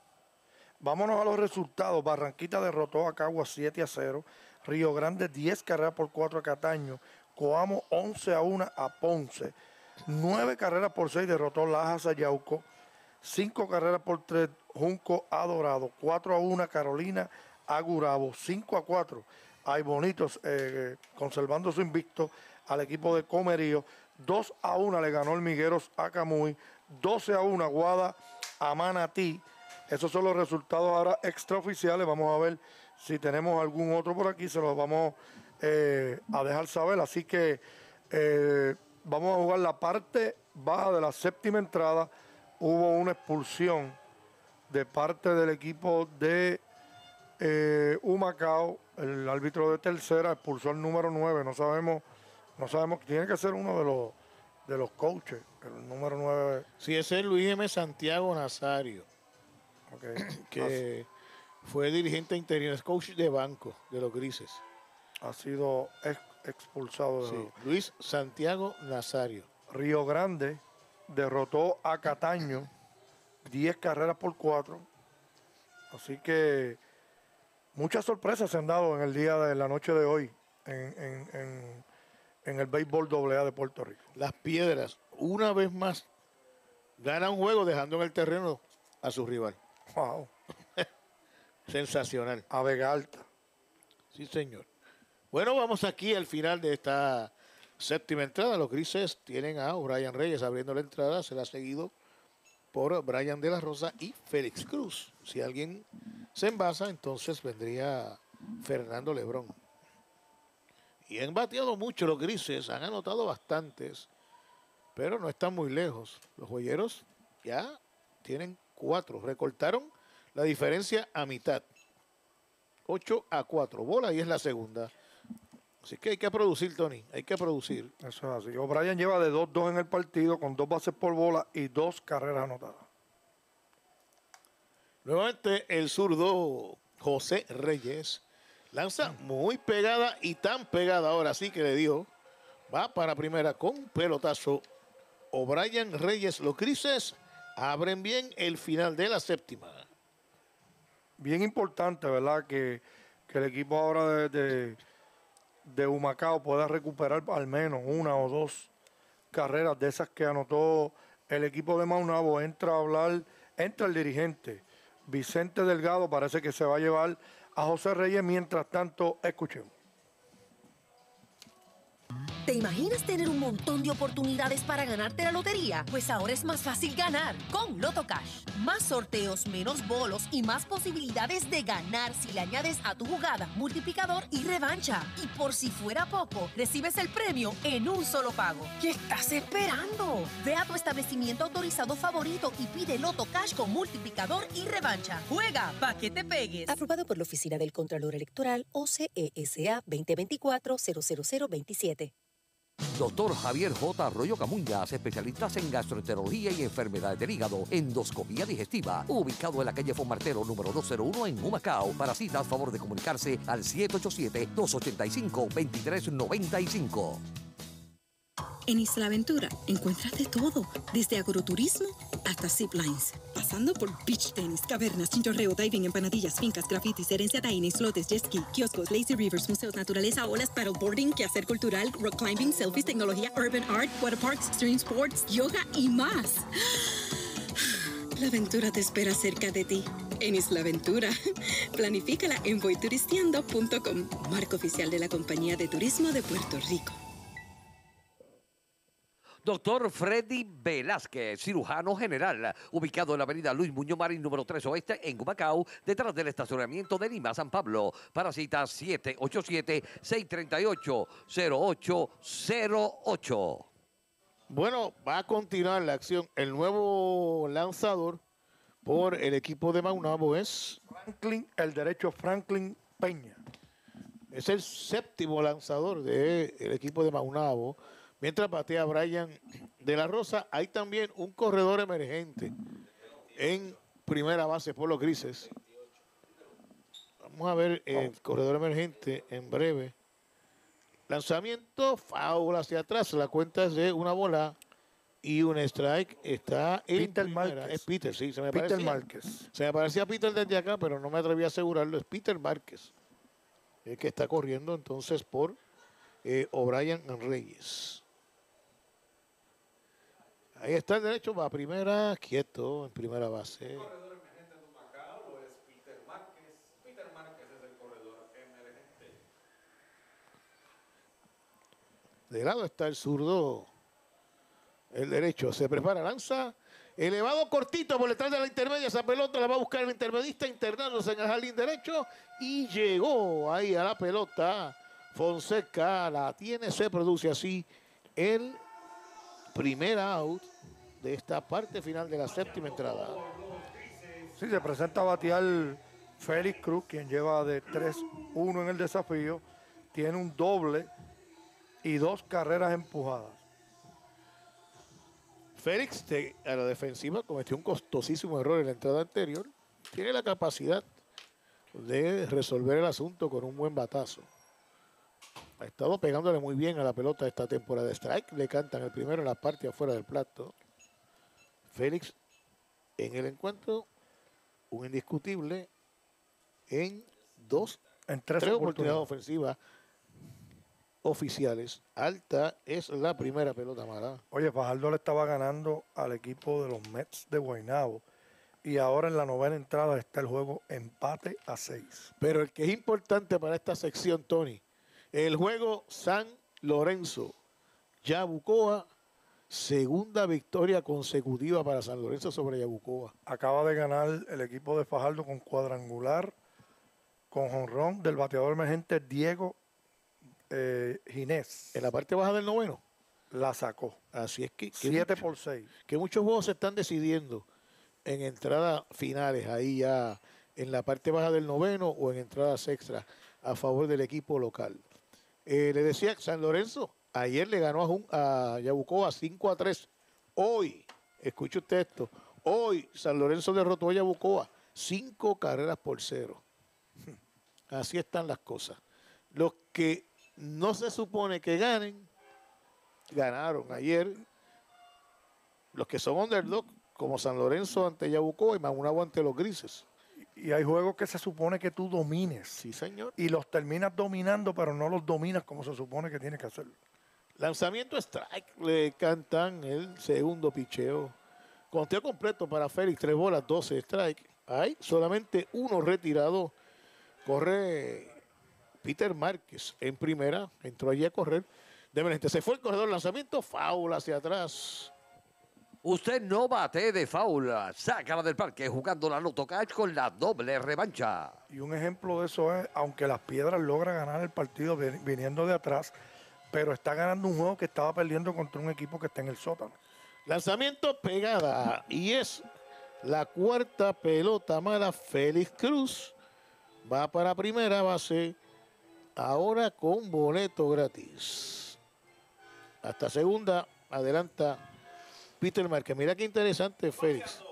Vámonos a los resultados. Barranquita derrotó a Caguas siete a cero. Río Grande diez carreras por cuatro a Cataño. Coamo once a uno a Ponce. nueve carreras por seis derrotó Lajas a Yauco. cinco carreras por tres Junco a Dorado. cuatro a uno Carolina a Gurabo. cinco a cuatro hay Bonitos eh, conservando su invicto al equipo de Comerío. dos a uno le ganó el Migueros a Camuy. doce a uno Aguada a Manatí. Esos son los resultados ahora extraoficiales. Vamos a ver si tenemos algún otro por aquí. Se los vamos eh, a dejar saber. Así que eh, vamos a jugar la parte baja de la séptima entrada. Hubo una expulsión de parte del equipo de eh, Humacao. El árbitro de tercera expulsó al número nueve. No sabemos, no sabemos, tiene que ser uno de los de los coaches. El número nueve. Sí, ese es Luis M. Santiago Nazario. Okay. Que fue dirigente interino, es coach de banco de los Grises. Ha sido ex expulsado. De sí, los... Luis Santiago Nazario. Río Grande derrotó a Cataño diez carreras por cuatro. Así que muchas sorpresas se han dado en el día de la noche de hoy en, en, en, en el béisbol doble A de Puerto Rico. Las Piedras, una vez más, ganan un juego dejando en el terreno a su rival. Wow. Sensacional. A Vega Alta. Sí, señor. Bueno, vamos aquí al final de esta séptima entrada. Los Grises tienen a Brian Reyes abriendo la entrada. Se la ha seguido por Brian de la Rosa y Félix Cruz. Si alguien se envasa, entonces vendría Fernando Lebrón. Y han bateado mucho los Grises. Han anotado bastantes, pero no están muy lejos. Los Joyeros ya tienen cuatro. Recortaron la diferencia a mitad. ocho a cuatro. Bola y es la segunda. Así que hay que producir, Tony. Hay que producir. Eso es así. O'Brien lleva de dos dos en el partido con dos bases por bola y dos carreras anotadas. Nuevamente el zurdo José Reyes lanza muy pegada y tan pegada ahora sí que le dio. Va para primera con pelotazo. O'Brien Reyes, los Grises abren bien el final de la séptima. Bien importante, ¿verdad? Que, que el equipo ahora de, de, de Humacao pueda recuperar al menos una o dos carreras de esas que anotó el equipo de Maunabo. Entra a hablar, entra el dirigente Vicente Delgado, parece que se va a llevar a José Reyes. Mientras tanto, escuchemos. ¿Te imaginas tener un montón de oportunidades para ganarte la lotería? Pues ahora es más fácil ganar con Loto Cash. Más sorteos, menos bolos y más posibilidades de ganar si le añades a tu jugada multiplicador y revancha. Y por si fuera poco, recibes el premio en un solo pago. ¿Qué estás esperando? Ve a tu establecimiento autorizado favorito y pide Loto Cash con multiplicador y revancha. Juega pa' que te pegues. Aprobado por la Oficina del Contralor Electoral O C E S A veinte veinticuatro cero cero cero veintisiete. Doctor Javier J. Arroyo Camuñas, especialistas en gastroenterología y enfermedades del hígado, endoscopía digestiva, ubicado en la calle Fonmartero número doscientos uno en Humacao. Para citas, favor de comunicarse al siete ocho siete, dos ocho cinco, dos tres nueve cinco. En Isla Aventura encuentras de todo, desde agroturismo hasta ziplines, pasando por beach tenis, cavernas, chinchorreo, diving, empanadillas, fincas, grafitis, herencia taína, islotes, jet ski, kioscos, lazy rivers, museos, naturaleza, olas, paddleboarding, quehacer cultural, rock climbing, selfies, tecnología, urban art, water parks, extreme sports, yoga y más. La aventura te espera cerca de ti. En Isla Aventura. Planifícala en voy turisteando punto com, marca oficial de la Compañía de Turismo de Puerto Rico. Doctor Freddy Velázquez, cirujano general, ubicado en la avenida Luis Muñoz Marín, número tres Oeste, en Humacao, detrás del estacionamiento de Lima, San Pablo. Para citas siete ocho siete, seis tres ocho, cero ocho cero ocho. Bueno, va a continuar la acción. El nuevo lanzador por el equipo de Maunabo es Franklin, el derecho Franklin Peña. Es el séptimo lanzador del equipo de Maunabo. Mientras batea Brian de la Rosa, hay también un corredor emergente en primera base por los grises. Vamos a ver el corredor emergente en breve. Lanzamiento, foul hacia atrás. La cuenta es de una bola y un strike. Está en Peter primera. Márquez. Es Peter, sí. Se me Peter parecía, Márquez. Se me parecía Peter desde acá, pero no me atreví a asegurarlo. Es Peter Márquez, el que está corriendo entonces por eh, O'Brien Reyes. Ahí está el derecho, va a primera, quieto, en primera base. ¿El corredor emergente de Humacao o es Peter Márquez? Peter Márquez es el corredor emergente. De lado está el zurdo, el derecho. Se prepara, lanza, elevado cortito por detrás de la intermedia. Esa pelota la va a buscar el intermedista, internándose en el jardín derecho. Y llegó ahí a la pelota. Fonseca la tiene, se produce así el primer out de esta parte final de la séptima entrada. Sí, se presenta a batear Félix Cruz, quien lleva de tres uno en el desafío. Tiene un doble y dos carreras empujadas. Félix de, a la defensiva cometió un costosísimo error en la entrada anterior. Tiene la capacidad de resolver el asunto con un buen batazo. Ha estado pegándole muy bien a la pelota esta temporada de strike. Le cantan el primero en la parte afuera del plato. Félix en el encuentro, un indiscutible en dos, en tres, tres oportunidades oportunidades ofensivas oficiales. Alta es la primera pelota mala. Oye, Fajardo le estaba ganando al equipo de los Mets de Guaynabo. Y ahora en la novena entrada está el juego empate a seis. Pero el que es importante para esta sección, Tony, el juego San Lorenzo, Yabucoa, segunda victoria consecutiva para San Lorenzo sobre Yabucoa. Acaba de ganar el equipo de Fajardo con cuadrangular, con jonrón del bateador emergente Diego eh, Ginés. En la parte baja del noveno. La sacó. Así es que... que siete mucho, por seis. Que muchos juegos se están decidiendo en entradas finales, ahí ya en la parte baja del noveno o en entradas extras a favor del equipo local. Eh, le decía San Lorenzo, ayer le ganó a, Jun, a Yabucoa cinco a tres. Hoy, escuche usted esto, hoy San Lorenzo derrotó a Yabucoa cinco carreras por cero. Así están las cosas. Los que no se supone que ganen, ganaron ayer. Los que son underdog, como San Lorenzo ante Yabucoa y Maunabo ante los grises. Y hay juegos que se supone que tú domines. Sí, señor. Y los terminas dominando, pero no los dominas como se supone que tienes que hacerlo. Lanzamiento strike. Le cantan el segundo picheo. Conteo completo para Félix. Tres bolas, doce strike. Hay solamente uno retirado. Corre Peter Márquez en primera. Entró allí a correr. De emergente. Se fue el corredor. Lanzamiento. Foul hacia atrás. Usted no bate de foul. Sácala del parque jugando la Loto Cash con la doble revancha. Y un ejemplo de eso es, aunque Las Piedras logra ganar el partido viniendo de atrás, pero está ganando un juego que estaba perdiendo contra un equipo que está en el sótano. Lanzamiento pegada. Y es la cuarta pelota mala. Félix Cruz va para primera base. Ahora con boleto gratis. Hasta segunda adelanta Peter Márquez. Mira qué interesante, Félix.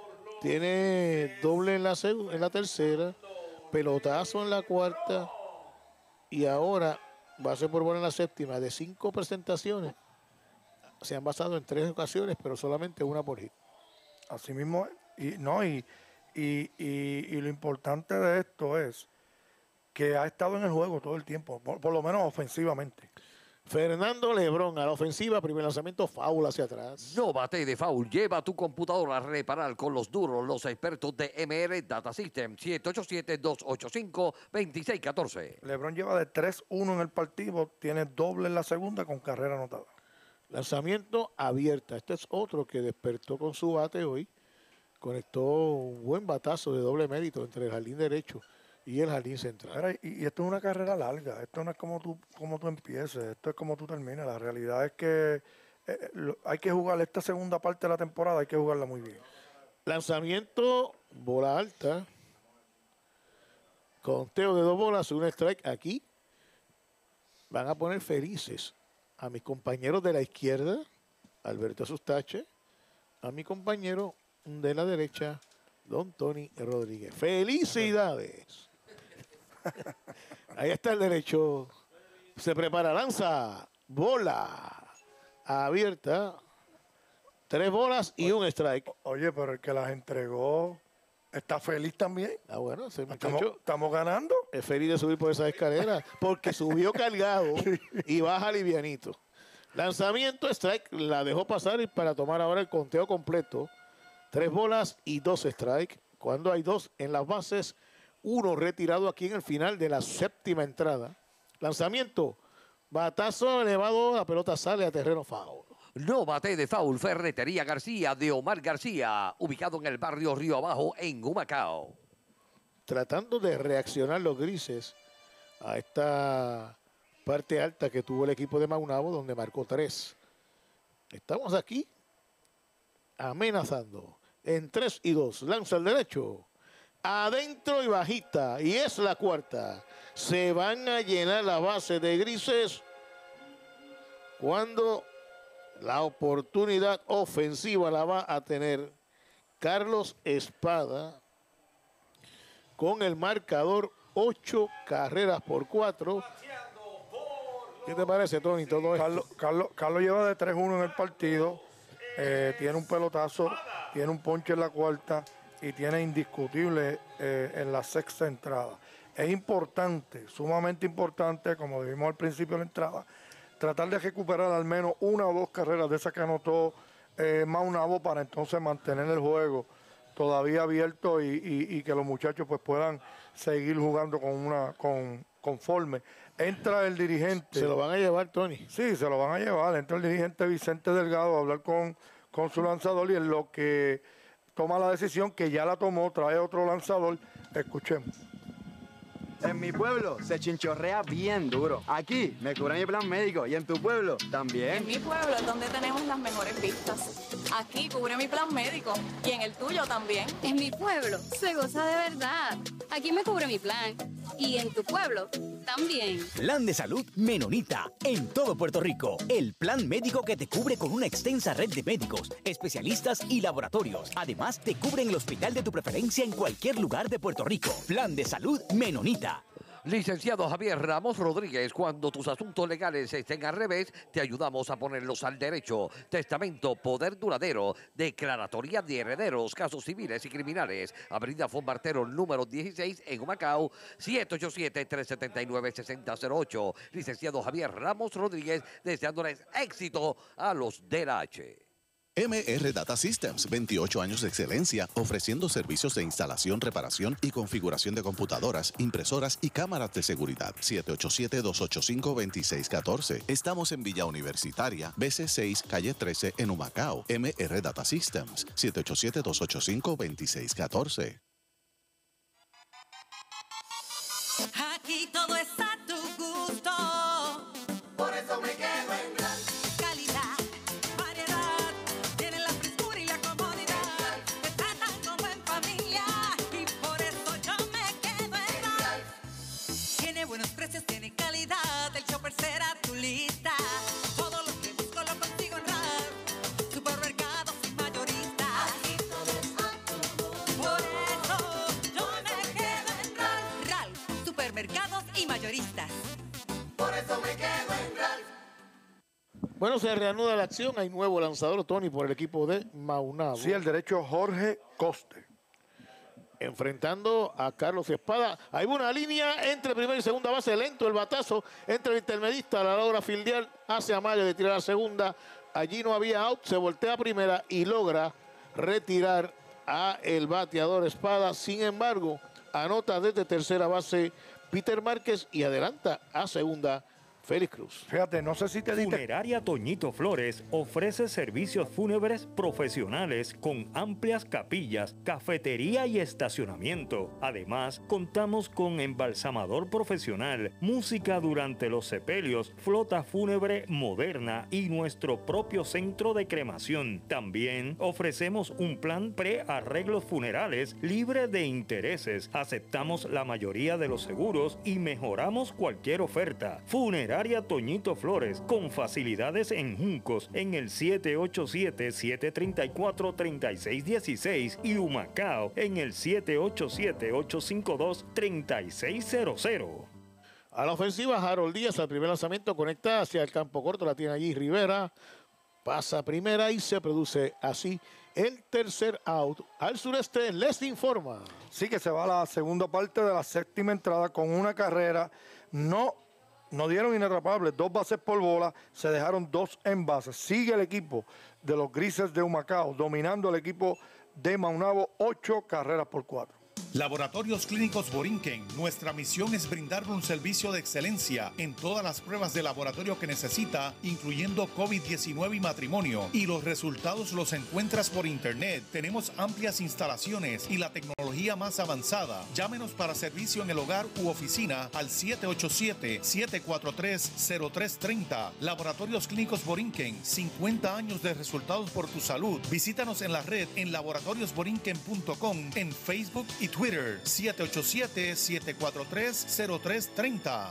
Tiene doble en la, en la tercera, pelotazo en la cuarta y ahora base por bola en la séptima. De cinco presentaciones, se han basado en tres ocasiones, pero solamente una por hit. Así mismo, Y, no, y, y, y, y lo importante de esto es que ha estado en el juego todo el tiempo, por, por lo menos ofensivamente. Fernando Lebrón a la ofensiva, primer lanzamiento, foul hacia atrás. No bate de foul. Lleva tu computadora a reparar con los duros, los expertos de M R Data System. siete ocho siete, dos ocho cinco, dos seis uno cuatro. LeBron lleva de tres uno en el partido, tiene doble en la segunda con carrera anotada. Lanzamiento abierta. Este es otro que despertó con su bate hoy. Conectó un buen batazo de doble mérito entre el jardín derecho y el jardín central. Mira, y, y esto es una carrera larga, esto no es como tú, como tú empieces, esto es como tú terminas. La realidad es que eh, lo, hay que jugar esta segunda parte de la temporada, hay que jugarla muy bien. Lanzamiento, bola alta. Conteo de dos bolas, un strike aquí. Van a poner felices a mis compañeros de la izquierda, Alberto Sustache, a mi compañero de la derecha, don Tony Rodríguez. ¡Felicidades! Ahí está el derecho. Se prepara, lanza, bola abierta. Tres bolas y un strike. Oye, pero el que las entregó está feliz también. Ah, bueno, ese ¿Estamos, muchacho estamos ganando. es feliz de subir por esas escaleras porque subió cargado y baja livianito. Lanzamiento, strike, la dejó pasar y para tomar ahora el conteo completo. Tres bolas y dos strike. Cuando hay dos en las bases, uno retirado aquí en el final de la séptima entrada. Lanzamiento, batazo elevado, la pelota sale a terreno foul. No bate de foul. Ferretería García de Omar García, ubicado en el barrio Río Abajo en Humacao. Tratando de reaccionar los grises a esta parte alta que tuvo el equipo de Maunabo, donde marcó tres. Estamos aquí amenazando en tres y dos. Lanza el derecho. Adentro y bajita. Y es la cuarta. Se van a llenar la base de grises cuando la oportunidad ofensiva la va a tener Carlos Espada con el marcador ocho carreras por cuatro. ¿Qué te parece, Tony, todo esto? Carlos, Carlos, Carlos lleva de tres uno en el partido. Eh, tiene un pelotazo, tiene un ponche en la cuarta y tiene indiscutible eh, en la sexta entrada. Es importante, sumamente importante, como dijimos al principio de la entrada, tratar de recuperar al menos una o dos carreras de esas que anotó eh, Maunabo para entonces mantener el juego todavía abierto y, y, y que los muchachos pues puedan seguir jugando con una con conforme. Entra el dirigente. ¿Se lo van a llevar, Tony? Sí, se lo van a llevar. Entra el dirigente Vicente Delgado a hablar con, con su lanzador y en lo que toma la decisión, que ya la tomó, trae otro lanzador. Escuchemos. En mi pueblo se chinchorrea bien duro. Aquí me cubre mi plan médico y en tu pueblo también. En mi pueblo es donde tenemos las mejores vistas. Aquí cubre mi plan médico y en el tuyo también. En mi pueblo se goza de verdad. Aquí me cubre mi plan y en tu pueblo también. Plan de salud Menonita en todo Puerto Rico. El plan médico que te cubre con una extensa red de médicos, especialistas y laboratorios. Además, te cubren el hospital de tu preferencia en cualquier lugar de Puerto Rico. Plan de salud Menonita. Licenciado Javier Ramos Rodríguez, cuando tus asuntos legales estén al revés, te ayudamos a ponerlos al derecho. Testamento, poder duradero, declaratoria de herederos, casos civiles y criminales. Avenida Fonmartero, número dieciséis en Humacao, siete ocho siete, tres siete nueve, seis cero cero ocho. Licenciado Javier Ramos Rodríguez, deseándoles éxito a los D L H. M R Data Systems, veintiocho años de excelencia, ofreciendo servicios de instalación, reparación y configuración de computadoras, impresoras y cámaras de seguridad. siete ocho siete, dos ocho cinco, dos seis uno cuatro. Estamos en Villa Universitaria, B C seis, calle trece, en Humacao. M R Data Systems, siete ocho siete, dos ocho cinco, dos seis uno cuatro. Aquí todo está a tu gusto. Por eso me quedo en Gran. Calidad, variedad, tiene la frescura y la comodidad. Te tratan como en familia y por eso yo me quedo en Gran. Tiene buenos precios, tiene calidad. El shopper será tu lista. Todo lo que busco lo consigo en Gran. Supermercados y mayoristas. Aquí todo está a tu gusto. Por eso Bueno, se reanuda la acción. Hay nuevo lanzador, Tony, por el equipo de Maunabo. Sí, el derecho Jorge Coste. Enfrentando a Carlos Espada. Hay una línea entre primera y segunda base. Lento el batazo entre el intermedista. La logra fildear. Hace amague de tirar a segunda. Allí no había out. Se voltea a primera y logra retirar a el bateador Espada. Sin embargo, anota desde tercera base Peter Márquez y adelanta a segunda Félix Cruz. Fíjate, no sé si te diste... Funeraria Toñito Flores ofrece servicios fúnebres profesionales con amplias capillas, cafetería y estacionamiento. Además, contamos con embalsamador profesional, música durante los sepelios, flota fúnebre moderna y nuestro propio centro de cremación. También ofrecemos un plan pre-arreglos funerales libre de intereses. Aceptamos la mayoría de los seguros y mejoramos cualquier oferta. Funeraria Toñito Flores, con facilidades en Juncos en el siete ocho siete, siete tres cuatro, tres seis uno seis y Humacao en el siete ocho siete, ocho cinco dos, tres seis cero cero. A la ofensiva, Harold Díaz al primer lanzamiento conecta hacia el campo corto, la tiene allí Rivera, pasa primera y se produce así el tercer out. Al sureste les informa. Sí, que se va a la segunda parte de la séptima entrada con una carrera. No No dieron inatrapables, dos bases por bola, se dejaron dos en base. Sigue el equipo de los Grises de Humacao, dominando el equipo de Maunabo, ocho carreras por cuatro. Laboratorios Clínicos Borinquen. Nuestra misión es brindarle un servicio de excelencia en todas las pruebas de laboratorio que necesita, incluyendo COVID diecinueve y matrimonio. Y los resultados los encuentras por internet. Tenemos amplias instalaciones y la tecnología más avanzada. Llámenos para servicio en el hogar u oficina al siete ocho siete, siete cuatro tres, cero tres tres cero. Laboratorios Clínicos Borinquen. cincuenta años de resultados por tu salud. Visítanos en la red en laboratorios borinquen punto com, en Facebook y Twitter. siete ocho siete, siete cuatro tres, cero tres tres cero.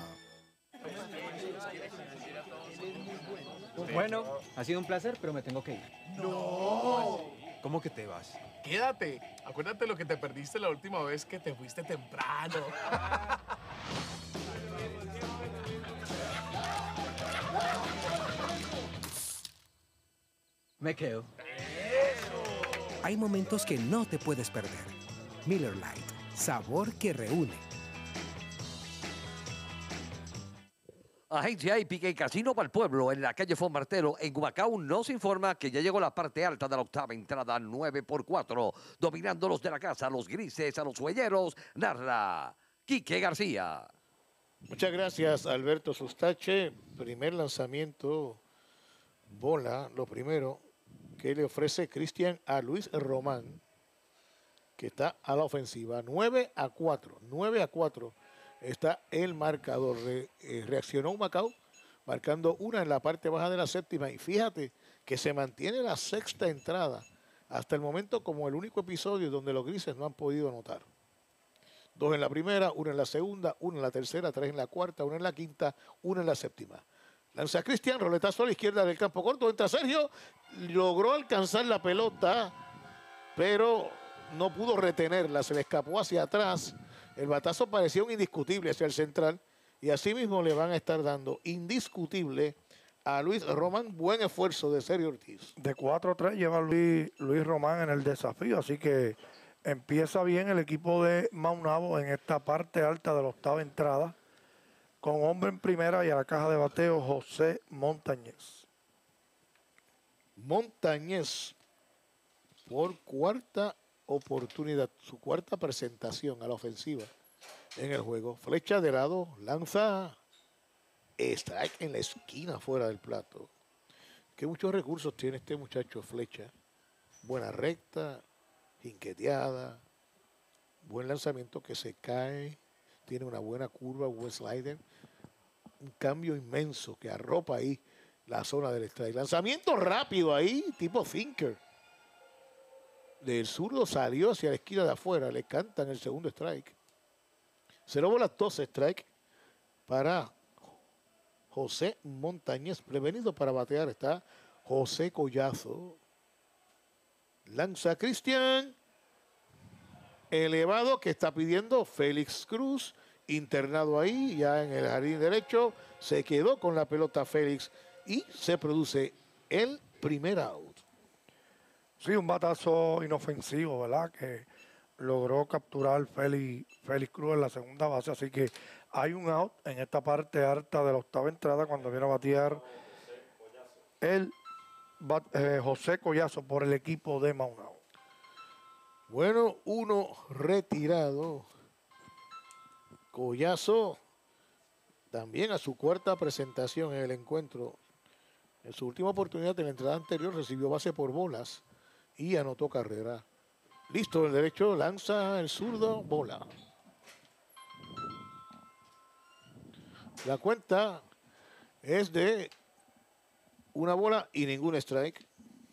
Bueno, ha sido un placer, pero me tengo que ir. ¡No! ¿Cómo que te vas? Quédate. Acuérdate lo que te perdiste la última vez que te fuiste temprano. Me quedo. Hay momentos que no te puedes perder. Miller Lite, sabor que reúne. Agencia Hípica y Casino para el Pueblo en la calle Fonmartelo en Humacao nos informa que ya llegó la parte alta de la octava entrada, nueve por cuatro, dominando los de la casa, los Grises, a los Huelleros, narra Quique García. Muchas gracias, Alberto Sustache. Primer lanzamiento, bola, lo primero que le ofrece Cristian a Luis Román, que está a la ofensiva. nueve a cuatro. nueve a cuatro está el marcador. Re, eh, reaccionó Humacao, marcando una en la parte baja de la séptima. Y fíjate que se mantiene la sexta entrada hasta el momento como el único episodio donde los Grises no han podido anotar. Dos en la primera, una en la segunda, una en la tercera, tres en la cuarta, una en la quinta, una en la séptima. Lanza Cristian, roletazo a la izquierda del campo corto. Entra Sergio, logró alcanzar la pelota, pero no pudo retenerla, se le escapó hacia atrás. El batazo parecía un indiscutible hacia el central y así mismo le van a estar dando indiscutible a Luis Román. Buen esfuerzo de Sergio Ortiz. De cuatro a tres lleva Luis, Luis Román en el desafío, así que empieza bien el equipo de Maunabo en esta parte alta de la octava entrada, con hombre en primera y a la caja de bateo José Montañez. Montañez por cuarta oportunidad, su cuarta presentación a la ofensiva en el juego. Flecha de lado, lanza strike en la esquina fuera del plato. Que muchos recursos tiene este muchacho Flecha. Buena recta, jinqueteada, buen lanzamiento que se cae, tiene una buena curva, buen slider, un cambio inmenso que arropa ahí la zona del strike. Lanzamiento rápido ahí, tipo thinker. Del zurdo salió hacia la esquina de afuera, le cantan el segundo strike. Cero bolas, dos strike para José Montañez. Prevenido para batear está José Collazo. Lanza Cristian. Elevado que está pidiendo Félix Cruz. Internado ahí, ya en el jardín derecho. Se quedó con la pelota Félix y se produce el primer out. Sí, un batazo inofensivo, ¿verdad? Que logró capturar Félix, Félix Cruz en la segunda base, así que hay un out en esta parte alta de la octava entrada cuando viene a batear el eh, José Collazo por el equipo de Maunabo. Bueno, uno retirado. Collazo también a su cuarta presentación en el encuentro. En su última oportunidad en la entrada anterior recibió base por bolas y anotó carrera. Listo, el derecho lanza el zurdo, bola. La cuenta es de una bola y ningún strike.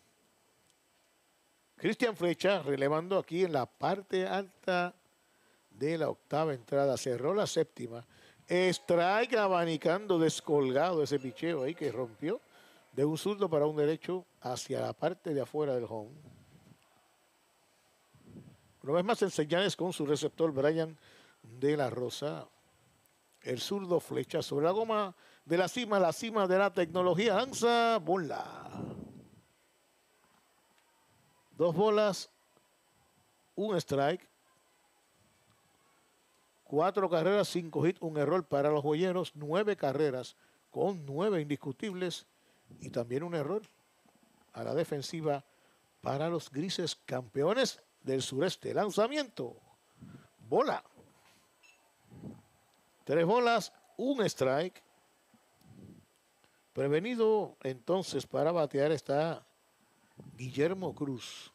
Cristian Flecha relevando aquí en la parte alta de la octava entrada. Cerró la séptima. Strike abanicando, descolgado ese picheo ahí que rompió de un zurdo para un derecho hacia la parte de afuera del home. Una vez más en señales con su receptor Brian de la Rosa. El zurdo Flecha sobre la goma de la cima, la cima de la tecnología. Lanza, bola. Dos bolas, un strike. Cuatro carreras, cinco hits, un error para los joyeros. Nueve carreras con nueve indiscutibles y también un error a la defensiva para los grises campeones del sureste. Lanzamiento, bola. Tres bolas, un strike. Prevenido entonces para batear está Guillermo Cruz.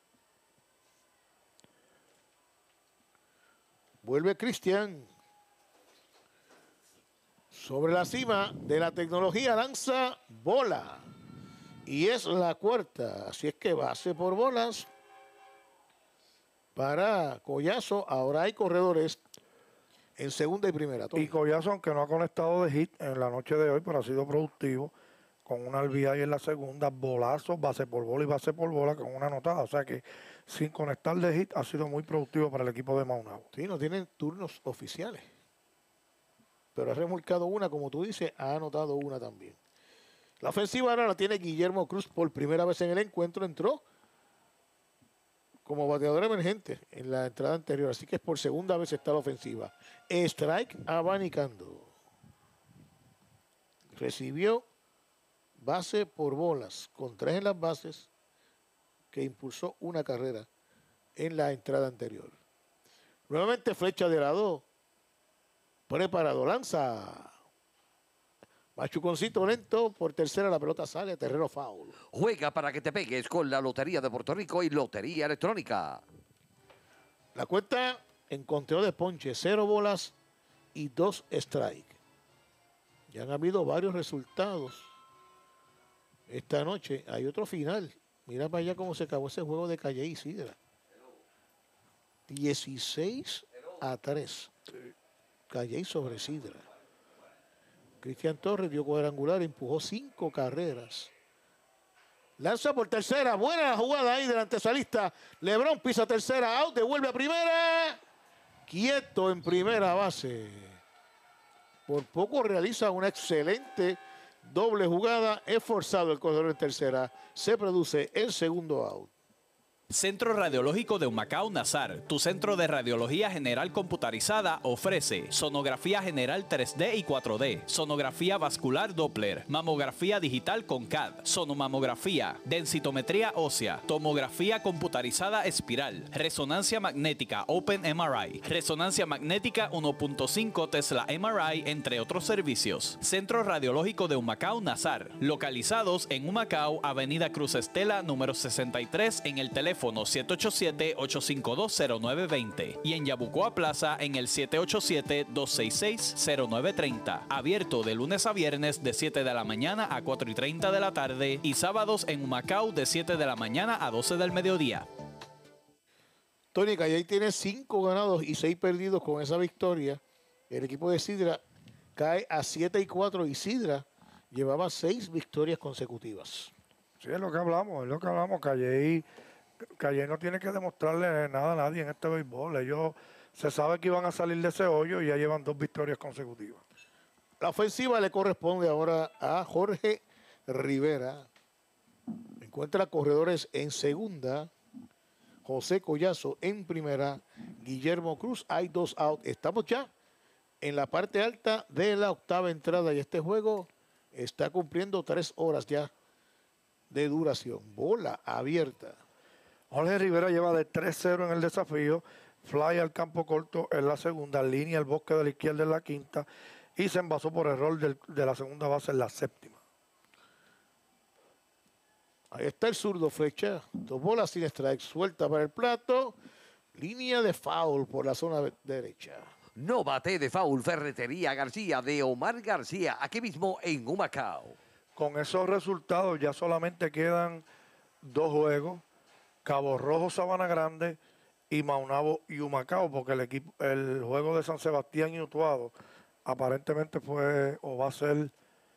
Vuelve Cristian. Sobre la cima de la tecnología lanza bola. Y es la cuarta. Así es que base por bolas para Collazo. Ahora hay corredores en segunda y primera. Tony. Y Collazo, aunque no ha conectado de hit en la noche de hoy, pero ha sido productivo con una R B I en la segunda, bolazo, base por bola y base por bola con una anotada. O sea que sin conectar de hit ha sido muy productivo para el equipo de Maunabo. Sí, no tienen turnos oficiales. Pero ha remolcado una, como tú dices, ha anotado una también. La ofensiva ahora la tiene Guillermo Cruz por primera vez en el encuentro. Entró como bateador emergente en la entrada anterior. Así que por segunda vez está la ofensiva. Strike abanicando. Recibió base por bolas, con tres en las bases, que impulsó una carrera en la entrada anterior. Nuevamente Flecha de lado. Preparado, lanza. Machuconcito lento, por tercera la pelota sale, terreno foul. Juega para que te pegues con la Lotería de Puerto Rico y Lotería Electrónica. La cuenta en conteo de ponche, cero bolas y dos strike. Ya han habido varios resultados. Esta noche hay otro final. Mira para allá cómo se acabó ese juego de Calle y Sidra. dieciséis a tres. Calle sobre Sidra. Cristian Torres dio cuadrangular, empujó cinco carreras. Lanza por tercera, buena la jugada ahí del antesalista. Lebrón pisa tercera, out, devuelve a primera. Quieto en primera base. Por poco realiza una excelente doble jugada, es forzado el corredor en tercera. Se produce el segundo out. Centro Radiológico de Humacao Nazar, tu centro de radiología general computarizada, ofrece sonografía general tres D y cuatro D, sonografía vascular Doppler, mamografía digital con C A D, sonomamografía, densitometría ósea, tomografía computarizada espiral, resonancia magnética Open M R I, resonancia magnética uno punto cinco Tesla M R I, entre otros servicios. Centro Radiológico de Humacao Nazar, localizados en Humacao, Avenida Cruz Estela, número sesenta y tres, en el teléfono siete ocho siete, ocho cinco dos, cero nueve dos cero y en Yabucoa Plaza en el siete ocho siete, dos seis seis, cero nueve tres cero. Abierto de lunes a viernes de siete de la mañana a cuatro y treinta de la tarde y sábados en Humacao de siete de la mañana a doce del mediodía. Tony, Calley tiene cinco ganados y seis perdidos con esa victoria. El equipo de Sidra cae a siete y cuatro y Sidra llevaba seis victorias consecutivas. Sí, es lo que hablamos, es lo que hablamos, Calley. Calle no tiene que demostrarle nada a nadie en este béisbol. Ellos se sabe que iban a salir de ese hoyo y ya llevan dos victorias consecutivas. La ofensiva le corresponde ahora a Jorge Rivera. Encuentra corredores en segunda. José Collazo en primera. Guillermo Cruz. Hay dos out. Estamos ya en la parte alta de la octava entrada y este juego está cumpliendo tres horas ya de duración. Bola abierta. Jorge Rivera lleva de tres cero en el desafío. Fly al campo corto en la segunda. Línea al bosque de la izquierda en la quinta. Y se envasó por error del, de la segunda base en la séptima. Ahí está el zurdo Flecha. Dos bolas sin strike. Suelta para el plato. Línea de foul por la zona derecha. No bate de foul Ferretería García de Omar García. Aquí mismo en Humacao. Con esos resultados ya solamente quedan dos juegos. Cabo Rojo, Sabana Grande y Maunabo y Humacao. Porque el, equipo, el juego de San Sebastián y Utuado aparentemente fue o va a ser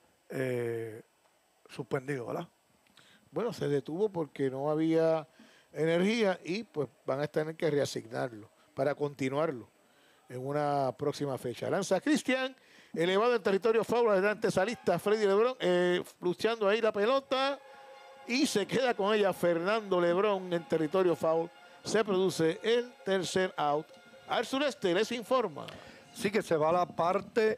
eh, suspendido, ¿verdad? Bueno, se detuvo porque no había energía y pues van a tener que reasignarlo para continuarlo en una próxima fecha. Lanza Cristian, elevado en territorio foul, adelante salista Freddy Lebrón, eh, luchando ahí la pelota y se queda con ella Fernando Lebrón en territorio foul. Se produce el tercer out. Al sureste les informa. Sí que se va a la parte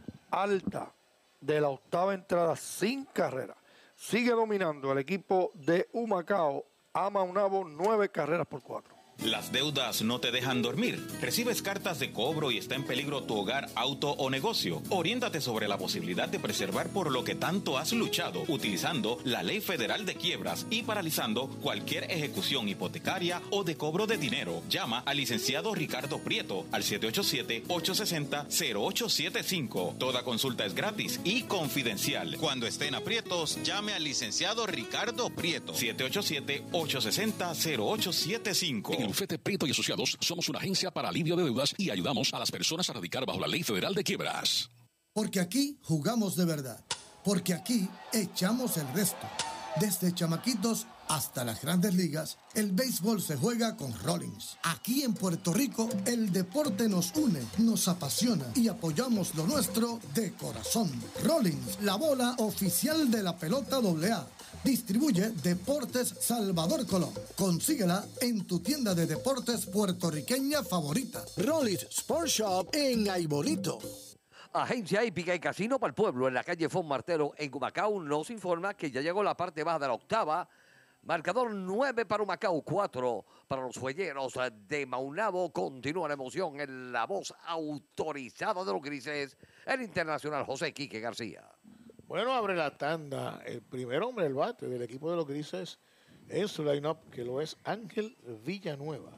alta de la octava entrada sin carrera. Sigue dominando el equipo de Humacao a Maunabo nueve carreras por cuatro. Las deudas no te dejan dormir. Recibes cartas de cobro y está en peligro tu hogar, auto o negocio. Oriéntate sobre la posibilidad de preservar por lo que tanto has luchado, utilizando la Ley Federal de Quiebras y paralizando cualquier ejecución hipotecaria o de cobro de dinero. Llama al licenciado Ricardo Prieto al siete ocho siete, ocho seis cero, cero ocho siete cinco. Toda consulta es gratis y confidencial. Cuando estén aprietos, llame al licenciado Ricardo Prieto. siete ocho siete, ocho seis cero, cero ocho siete cinco. En el bufete Prieto y Asociados somos una agencia para alivio de deudas y ayudamos a las personas a radicar bajo la Ley Federal de Quiebras. Porque aquí jugamos de verdad. Porque aquí echamos el resto. Desde chamaquitos hasta las grandes ligas, el béisbol se juega con Rollins. Aquí en Puerto Rico, el deporte nos une, nos apasiona y apoyamos lo nuestro de corazón. Rollins, la bola oficial de la pelota doble A. Distribuye Deportes Salvador Colón. Consíguela en tu tienda de deportes puertorriqueña favorita. Rollins Sports Shop en Aibolito. Agencia Hípica y Casino para el Pueblo en la calle Fon Martelo en Humacao nos informa que ya llegó la parte baja de la octava. Marcador nueve para Humacao, cuatro para los Fuelleros de Maunabo. Continúa la emoción en la voz autorizada de los grises, el internacional José Quique García. Bueno, abre la tanda el primer hombre del bate del equipo de los grises en su line-up, que lo es Ángel Villanueva.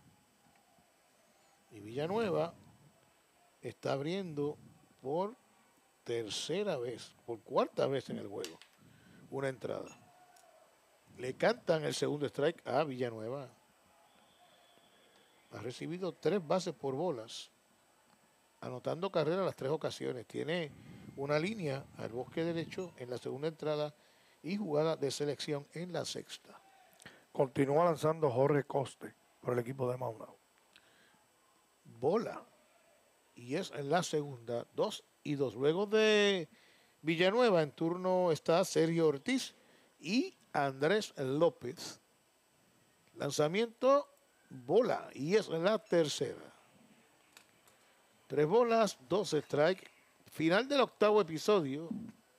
Y Villanueva está abriendo por tercera vez, por cuarta vez en el juego, una entrada. Le cantan el segundo strike a Villanueva. Ha recibido tres bases por bolas, anotando carrera las tres ocasiones. Tiene una línea al bosque derecho en la segunda entrada y jugada de selección en la sexta. Continúa lanzando Jorge Coste por el equipo de Maunabo. Bola. Y es en la segunda, dos y dos. Luego de Villanueva, en turno está Sergio Ortiz y Andrés López. Lanzamiento, bola. Y es en la tercera. Tres bolas, dos strikes. Final del octavo episodio.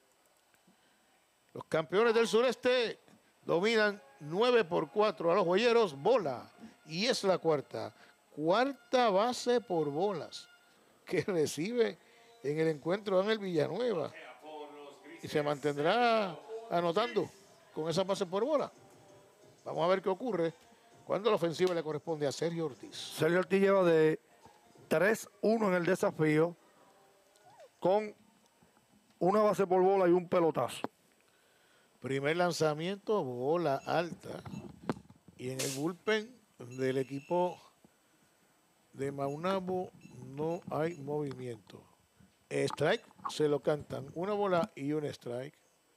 Los campeones del sureste dominan nueve por cuatro a los Boyeros. Bola. Y es la cuarta. Cuarta base por bolas que recibe en el encuentro Ángel Villanueva. Y se mantendrá anotando con esa base por bola. Vamos a ver qué ocurre cuando la ofensiva le corresponde a Sergio Ortiz. Sergio Ortiz lleva de tres uno en el desafío, con una base por bola y un pelotazo. Primer lanzamiento, bola alta. Y en el bullpen del equipo de Maunabo no hay movimiento. Strike, se lo cantan. Una bola y un strike.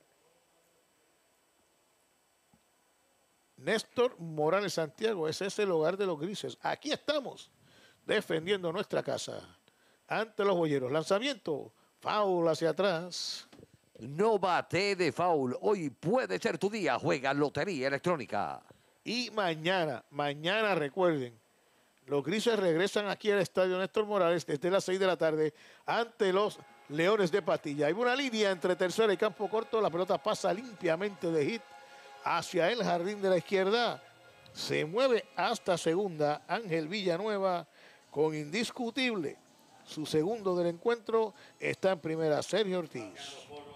Néstor Morales Santiago, ese es el hogar de los grises. Aquí estamos, defendiendo nuestra casa ante los Boyeros. Lanzamiento, foul hacia atrás. No bate de foul. Hoy puede ser tu día. Juega Lotería Electrónica. Y mañana, mañana recuerden, los Grises regresan aquí al estadio Néstor Morales desde las seis de la tarde ante los Leones de Patilla. Hay una línea entre tercera y campo corto. La pelota pasa limpiamente de hit hacia el jardín de la izquierda. Se mueve hasta segunda. Ángel Villanueva con indiscutible su segundo del encuentro. Está en primera Sergio Ortiz.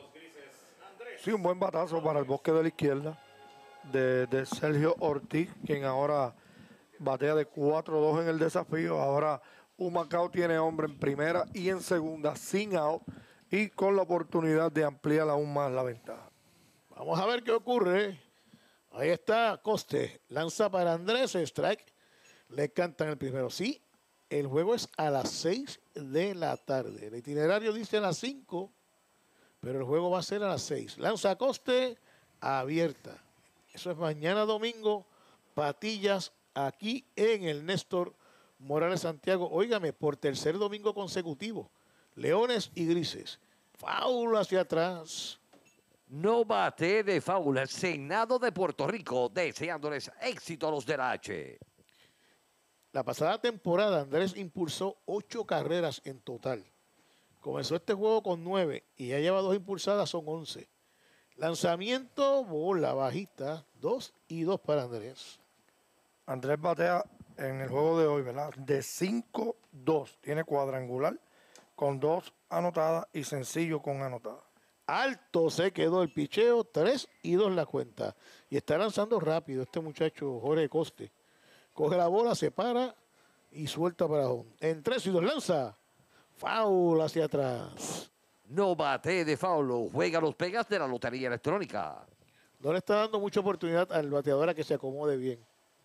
Sí, un buen batazo para el bosque de la izquierda de, de Sergio Ortiz, quien ahora batea de cuatro dos en el desafío. Ahora Humacao tiene hombre en primera y en segunda sin out y con la oportunidad de ampliar aún más la ventaja. Vamos a ver qué ocurre. Ahí está Coste. Lanza para Andrés. Strike. Le cantan el primero. Sí, el juego es a las seis de la tarde. El itinerario dice a las cinco, pero el juego va a ser a las seis. Lanza Coste abierta. Eso es mañana domingo. Patillas aquí en el Néstor Morales Santiago. Óigame, por tercer domingo consecutivo. Leones y Grises. Foul hacia atrás. No bate de foul. Senado de Puerto Rico deseándoles éxito a los de la H. La pasada temporada Andrés impulsó ocho carreras en total. Comenzó este juego con nueve y ya lleva dos impulsadas, son once. Lanzamiento, bola bajita, dos y dos para Andrés. Andrés batea en el juego de hoy, ¿verdad? De cinco dos. Tiene cuadrangular con dos anotadas y sencillo con anotada. Alto se quedó el picheo, tres y dos la cuenta. Y está lanzando rápido este muchacho Jorge Coste. Coge la bola, se para y suelta para home. En tres y dos lanza. Foul hacia atrás. No bate de foul. Juega los pegas de la Lotería Electrónica. No le está dando mucha oportunidad al bateador a que se acomode bien.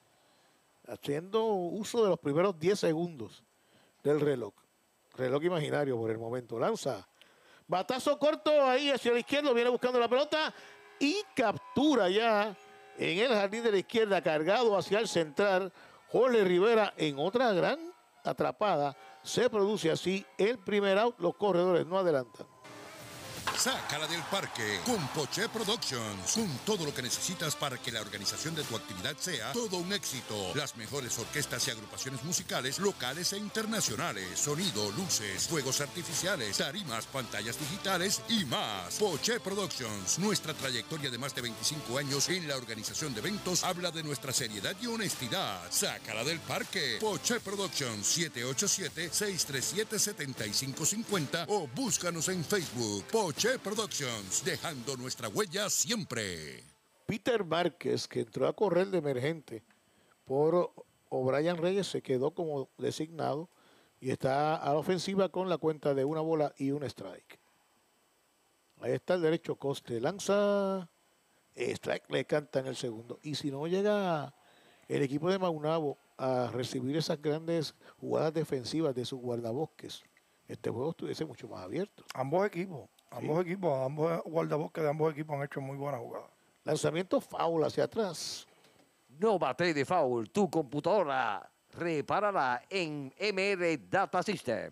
Haciendo uso de los primeros diez segundos del reloj. Reloj imaginario por el momento. Lanza. Batazo corto ahí hacia la izquierda. Viene buscando la pelota y captura ya en el jardín de la izquierda, cargado hacia el central. Jorge Rivera en otra gran atrapada. Se produce así el primer out. Los corredores no adelantan. Sácala del parque con Poché Productions. Con todo lo que necesitas para que la organización de tu actividad sea todo un éxito. Las mejores orquestas y agrupaciones musicales locales e internacionales. Sonido, luces, fuegos artificiales, tarimas, pantallas digitales y más. Poché Productions. Nuestra trayectoria de más de veinticinco años en la organización de eventos habla de nuestra seriedad y honestidad. Sácala del parque. Poché Productions. siete ocho siete, seis tres siete, siete cinco cinco cero o búscanos en Facebook. Poché Productions, dejando nuestra huella siempre. Peter Márquez, que entró a correr de emergente por O'Brien Reyes, se quedó como designado y está a la ofensiva con la cuenta de una bola y un strike. Ahí está el derecho Coste. Lanza, strike, le canta en el segundo. Y si no llega el equipo de Maunabo a recibir esas grandes jugadas defensivas de sus guardabosques, este juego estuviese mucho más abierto. Ambos equipos. Ambos sí. equipos, ambos guardabosques de ambos equipos han hecho muy buenas jugadas. Lanzamiento foul hacia atrás. No bate de foul. Tu computadora repárala en M R Data System.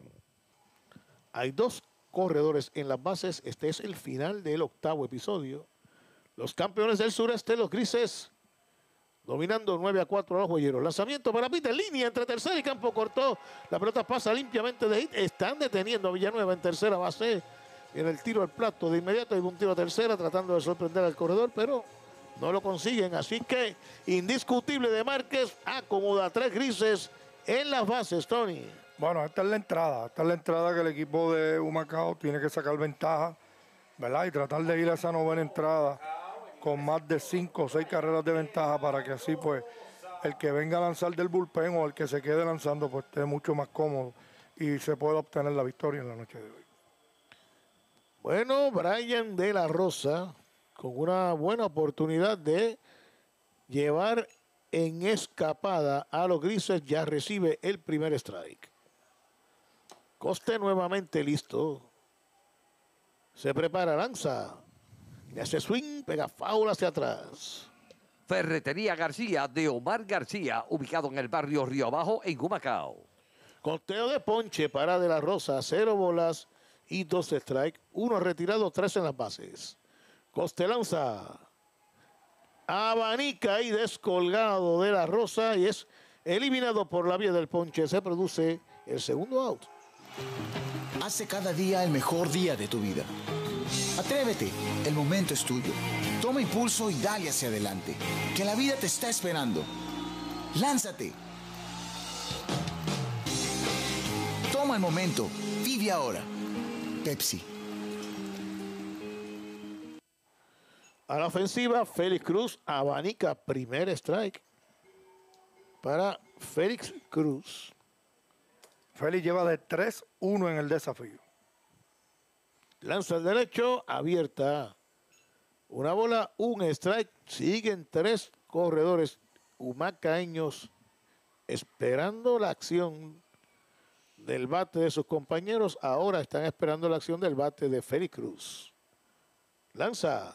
Hay dos corredores en las bases. Este es el final del octavo episodio. Los campeones del sureste, los Grises, dominando nueve a cuatro a los Joyeros. Lanzamiento para Peter, línea entre tercera y campo corto. La pelota pasa limpiamente de hit. Están deteniendo a Villanueva en tercera base. En el tiro al plato de inmediato hay un tiro a tercera tratando de sorprender al corredor, pero no lo consiguen. Así que indiscutible de Márquez, acomoda a tres Grises en las bases, Tony. Bueno, esta es la entrada. Esta es la entrada que el equipo de Humacao tiene que sacar ventaja, ¿verdad? Y tratar de ir a esa novena entrada con más de cinco o seis carreras de ventaja para que así, pues, el que venga a lanzar del bullpen o el que se quede lanzando, pues, esté mucho más cómodo y se pueda obtener la victoria en la noche de hoy. Bueno, Brian de la Rosa con una buena oportunidad de llevar en escapada a los Grises, ya recibe el primer strike. Coste nuevamente listo. Se prepara, lanza. Le hace swing, pega foul hacia atrás. Ferretería García de Omar García, ubicado en el barrio Río Abajo, en Humacao. Conteo de ponche para de la Rosa, cero bolas y dos strikes. Uno retirado, tres en las bases. Coste lanza. Abanica y descolgado de la rosa y es eliminado por la vía del ponche. Se produce el segundo out. Hace cada día el mejor día de tu vida. Atrévete, el momento es tuyo. Toma impulso y dale hacia adelante, que la vida te está esperando. Lánzate. Toma el momento, vive ahora. Pepsi. A la ofensiva, Félix Cruz abanica, primer strike para Félix Cruz. Félix lleva de tres uno en el desafío. Lanza el derecho, abierta. Una bola, un strike. Siguen tres corredores humacaeños esperando la acción del bate de sus compañeros. Ahora están esperando la acción del bate de Félix Cruz. Lanza.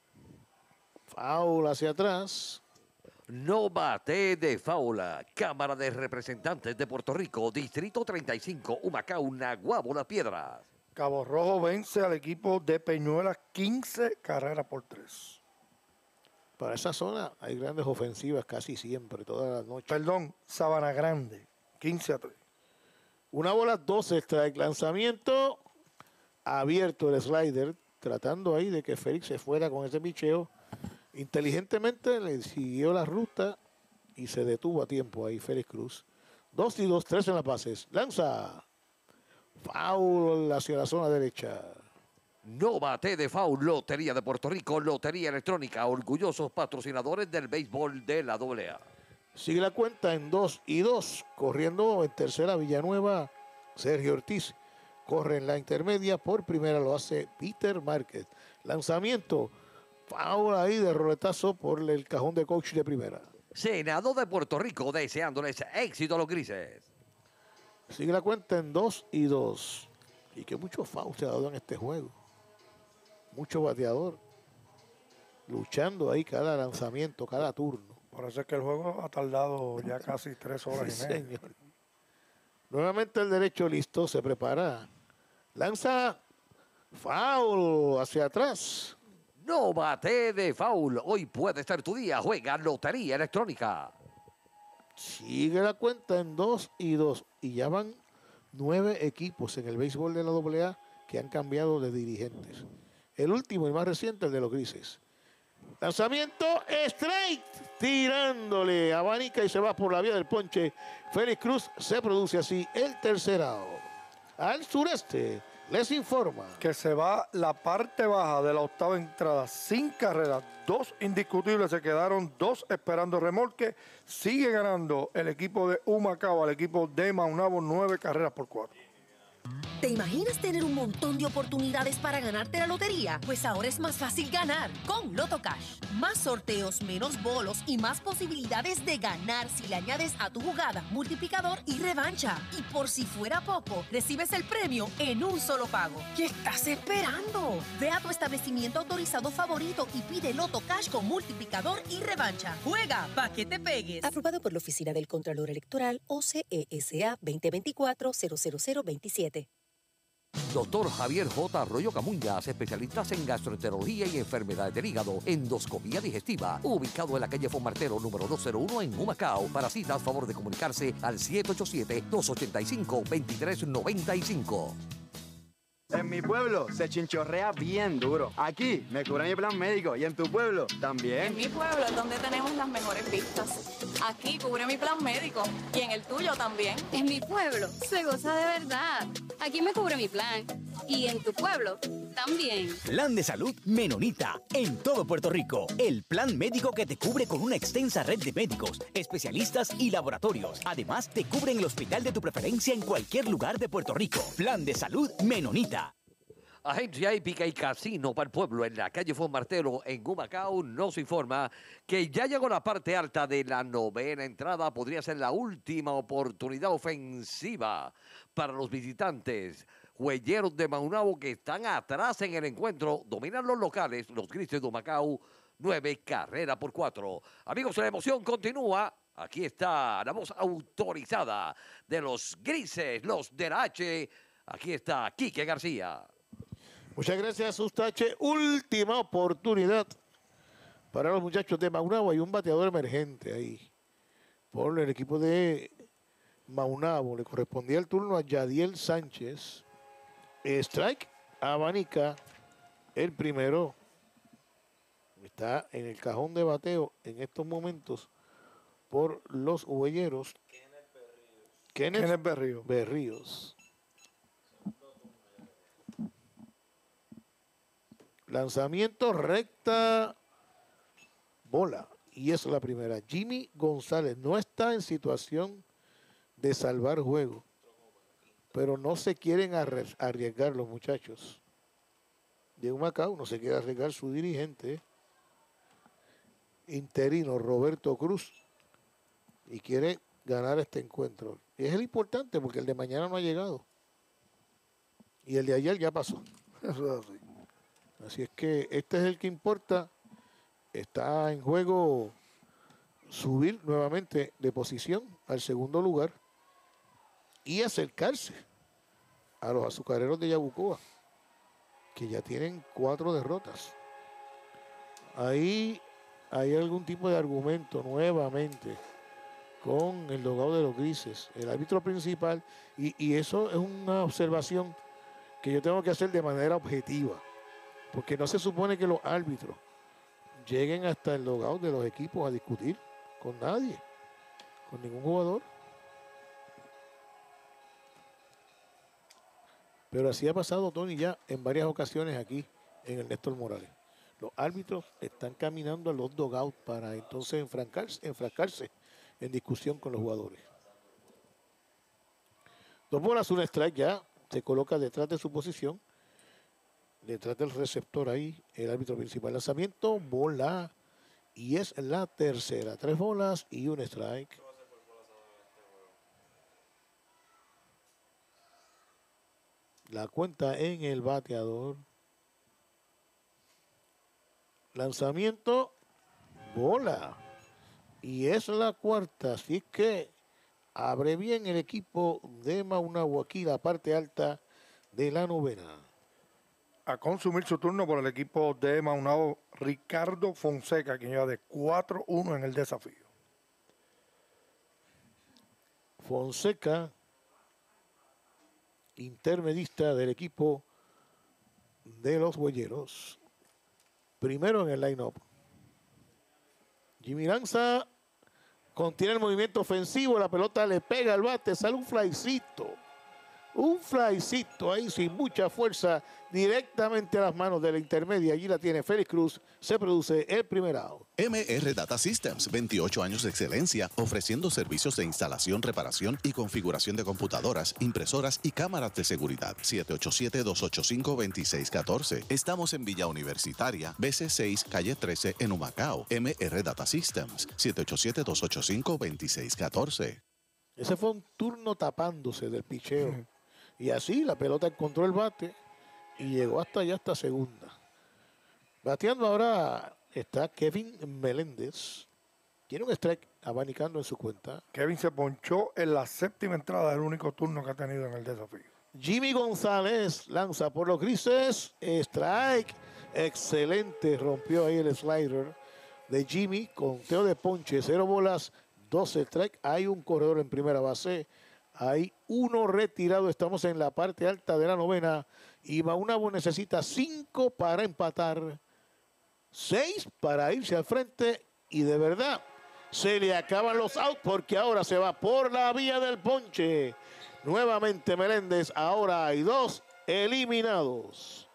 Foul hacia atrás. No bate de faula. Cámara de Representantes de Puerto Rico, Distrito treinta y cinco, Humacao, Naguabo, Las Piedras. Cabo Rojo vence al equipo de Peñuelas quince carreras por tres. Para esa zona hay grandes ofensivas casi siempre, todas las noches. Perdón, Sabana Grande, quince a tres. Una bola, dos strike. Lanzamiento abierto el slider, tratando ahí de que Félix se fuera con ese picheo. Inteligentemente le siguió la ruta y se detuvo a tiempo ahí Félix Cruz. Dos y dos, tres en las bases. Lanza. Foul hacia la zona derecha. No bate de foul. Lotería de Puerto Rico, Lotería Electrónica, orgullosos patrocinadores del béisbol de la doble A. Sigue la cuenta en dos y dos. Corriendo en tercera Villanueva, Sergio Ortiz. Corre en la intermedia. Por primera lo hace Peter Márquez. Lanzamiento. Foul ahí de roletazo por el cajón de coach de primera. Senado de Puerto Rico deseándoles éxito a los grises. Sigue la cuenta en dos y dos. Y que mucho foul se ha dado en este juego. Mucho bateador. Luchando ahí cada lanzamiento, cada turno. Por eso es que el juego ha tardado ya casi tres horas Sí, y media. señor. Nuevamente el derecho listo, se prepara. Lanza. Foul hacia atrás. No bate de foul. Hoy puede ser tu día. Juega Lotería Electrónica. Sigue la cuenta en dos y dos. Y ya van nueve equipos en el béisbol de la doble A que han cambiado de dirigentes. El último y más reciente, el de los grises. Lanzamiento, straight, tirándole, abanica y se va por la vía del ponche. Félix Cruz. Se produce así el tercer out. Al sureste les informa que se va la parte baja de la octava entrada sin carreras. Dos indiscutibles se quedaron, dos esperando remolque. Sigue ganando el equipo de Humacao al equipo de Maunabo, nueve carreras por cuatro. ¿Te imaginas tener un montón de oportunidades para ganarte la lotería? Pues ahora es más fácil ganar con Loto Cash. Más sorteos, menos bolos y más posibilidades de ganar si le añades a tu jugada multiplicador y revancha. Y por si fuera poco, recibes el premio en un solo pago. ¿Qué estás esperando? Ve a tu establecimiento autorizado favorito y pide Loto Cash con multiplicador y revancha. Juega pa' que te pegues. Aprobado por la Oficina del Contralor Electoral O C E S A veinte veinticuatro cero cero cero veintisiete. Doctor Javier J. Arroyo Camuñas, especialistas en gastroenterología y enfermedades del hígado, endoscopía digestiva, ubicado en la calle Fonmartero número doscientos cero uno en Humacao. Para citas, favor de comunicarse al siete ocho siete, dos ocho cinco, dos tres nueve cinco. En mi pueblo se chinchorrea bien duro. Aquí me cubre mi plan médico y en tu pueblo también. En mi pueblo es donde tenemos las mejores vistas. Aquí cubre mi plan médico y en el tuyo también. En mi pueblo se goza de verdad. Aquí me cubre mi plan. Y en tu pueblo también. Plan de salud Menonita. En todo Puerto Rico. El plan médico que te cubre con una extensa red de médicos, especialistas y laboratorios. Además, te cubre en el hospital de tu preferencia en cualquier lugar de Puerto Rico. Plan de salud Menonita. Agencia Hípica y Casino para el Pueblo en la calle Fonmartero en Humacao nos informa que ya llegó la parte alta de la novena entrada. Podría ser la última oportunidad ofensiva para los visitantes. Jueyeros de Maunabo que están atrás en el encuentro. Dominan los locales, los grises de Humacao. Nueve carreras por cuatro. Amigos, la emoción continúa. Aquí está la voz autorizada de los grises, los de la H. Aquí está Quique García. Muchas gracias, Sustache. Última oportunidad para los muchachos de Maunabo. Hay un bateador emergente ahí por el equipo de Maunabo. Le correspondía el turno a Yadiel Sánchez. Strike, abanica el primero. Está en el cajón de bateo en estos momentos por los huelleros. Kenneth, Kenneth Berríos. Berríos. Lanzamiento recta, bola. Y es la primera. Jimmy González no está en situación de salvar juego, pero no se quieren arriesgar los muchachos. Diego Macao no se quiere arriesgar su dirigente interino Roberto Cruz y quiere ganar este encuentro. Y es el importante porque el de mañana no ha llegado. Y el de ayer ya pasó. Eso es así. Así es que este es el que importa. Está en juego subir nuevamente de posición al segundo lugar y acercarse a los azucareros de Yabucoa, que ya tienen cuatro derrotas. Ahí hay algún tipo de argumento nuevamente con el dogado de los grises, el árbitro principal, y, y eso es una observación que yo tengo que hacer de manera objetiva, porque no se supone que los árbitros lleguen hasta el dogado de los equipos a discutir con nadie, con ningún jugador. Pero así ha pasado, Tony, ya en varias ocasiones aquí en el Néstor Morales. Los árbitros están caminando a los dogouts para entonces enfrascarse, enfrascarse en discusión con los jugadores. Dos bolas, un strike ya. Se coloca detrás de su posición. Detrás del receptor ahí, el árbitro principal. Lanzamiento, bola. Y es la tercera. Tres bolas y un strike. La cuenta en el bateador. Lanzamiento, bola. Y es la cuarta. Así que abre bien el equipo de Maunabo aquí, la parte alta de la novena. A consumir su turno por el equipo de Maunabo, Ricardo Fonseca, quien lleva de cuatro uno en el desafío. Fonseca, intermedista del equipo de los Huelleros. Primero en el line-up. Jimmy lanza, contiene el movimiento ofensivo, la pelota le pega al bate, sale un flycito. Un flycito ahí sin mucha fuerza, directamente a las manos de la intermedia. Allí la tiene Félix Cruz, se produce el primer out. M R Data Systems, veintiocho años de excelencia, ofreciendo servicios de instalación, reparación y configuración de computadoras, impresoras y cámaras de seguridad. siete ocho siete, dos ocho cinco, dos seis uno cuatro. Estamos en Villa Universitaria, B C seis, calle trece, en Humacao. M R Data Systems, siete ocho siete, dos ocho cinco, dos seis uno cuatro. Ese fue un turno tapándose del picheo. Mm. Y así la pelota encontró el bate y llegó hasta allá, hasta segunda. Bateando ahora está Kevin Meléndez. Tiene un strike abanicando en su cuenta. Kevin se ponchó en la séptima entrada del único turno que ha tenido en el desafío. Jimmy González lanza por los grises. Strike. Excelente. Rompió ahí el slider de Jimmy. Conteo de ponche. Cero bolas, doce strike. Hay un corredor en primera base. Hay uno retirado. Estamos en la parte alta de la novena. Y Maunabo necesita cinco para empatar. Seis para irse al frente. Y de verdad, se le acaban los outs porque ahora se va por la vía del ponche. Nuevamente Meléndez. Ahora hay dos eliminados.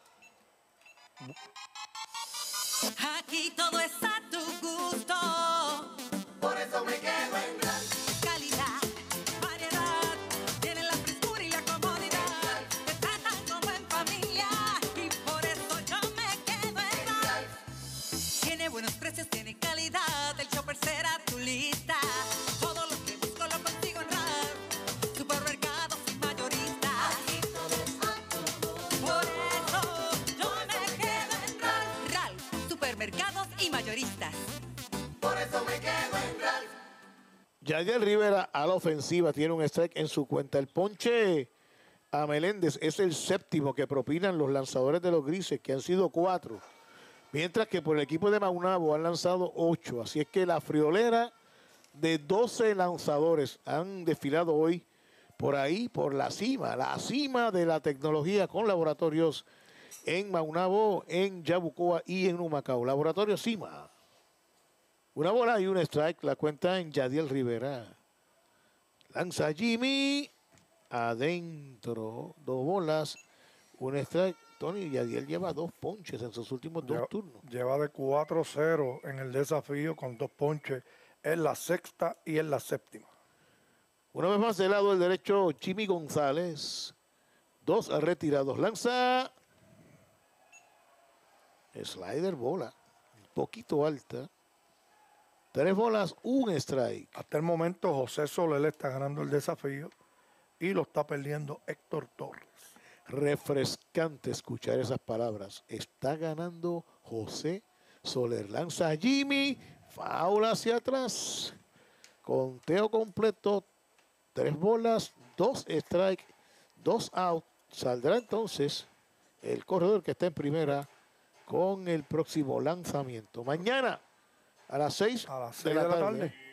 Aquí todo es a tu gusto. Por eso me quedo en Real. Calidad, variedad, tienen la frescura y la comodidad. Te tratan como en familia y por eso yo me quedo en Real. Tiene buenos precios, tiene calidad. El Chopper será tu lista. Todo lo que busco lo consigo en Real. Supermercados y mayoristas. Aquí todo es a tu gusto. Por eso yo me quedo en Real. Real, supermercados y mayoristas. Por eso me quedo en Real. Yadiel Rivera a la ofensiva tiene un strike en su cuenta. El ponche a Meléndez. Es el séptimo que propinan los lanzadores de los Grises, que han sido cuatro. Mientras que por el equipo de Maunabo han lanzado ocho. Así es que la friolera de doce lanzadores han desfilado hoy por ahí, por la cima, la cima de la tecnología con laboratorios en Maunabo, en Yabucoa y en Humacao. Laboratorio Cima. Una bola y un strike, la cuenta en Yadiel Rivera. Lanza Jimmy, adentro, dos bolas, un strike. Tony, Yadiel lleva dos ponches en sus últimos dos lleva, turnos. Lleva de cuatro cero en el desafío con dos ponches en la sexta y en la séptima. Una vez más del lado del derecho, Jimmy González. Dos retirados. Lanza. Slider, bola. Un poquito alta. Tres bolas, un strike. Hasta el momento José Soler está ganando el desafío y lo está perdiendo Héctor Torres. Refrescante escuchar esas palabras. Está ganando José Soler. Lanza Jimmy. Foul hacia atrás. Conteo completo. Tres bolas, dos strike, dos out. Saldrá entonces el corredor que está en primera con el próximo lanzamiento. Mañana a las seis, a las seis de, de la tarde. tarde.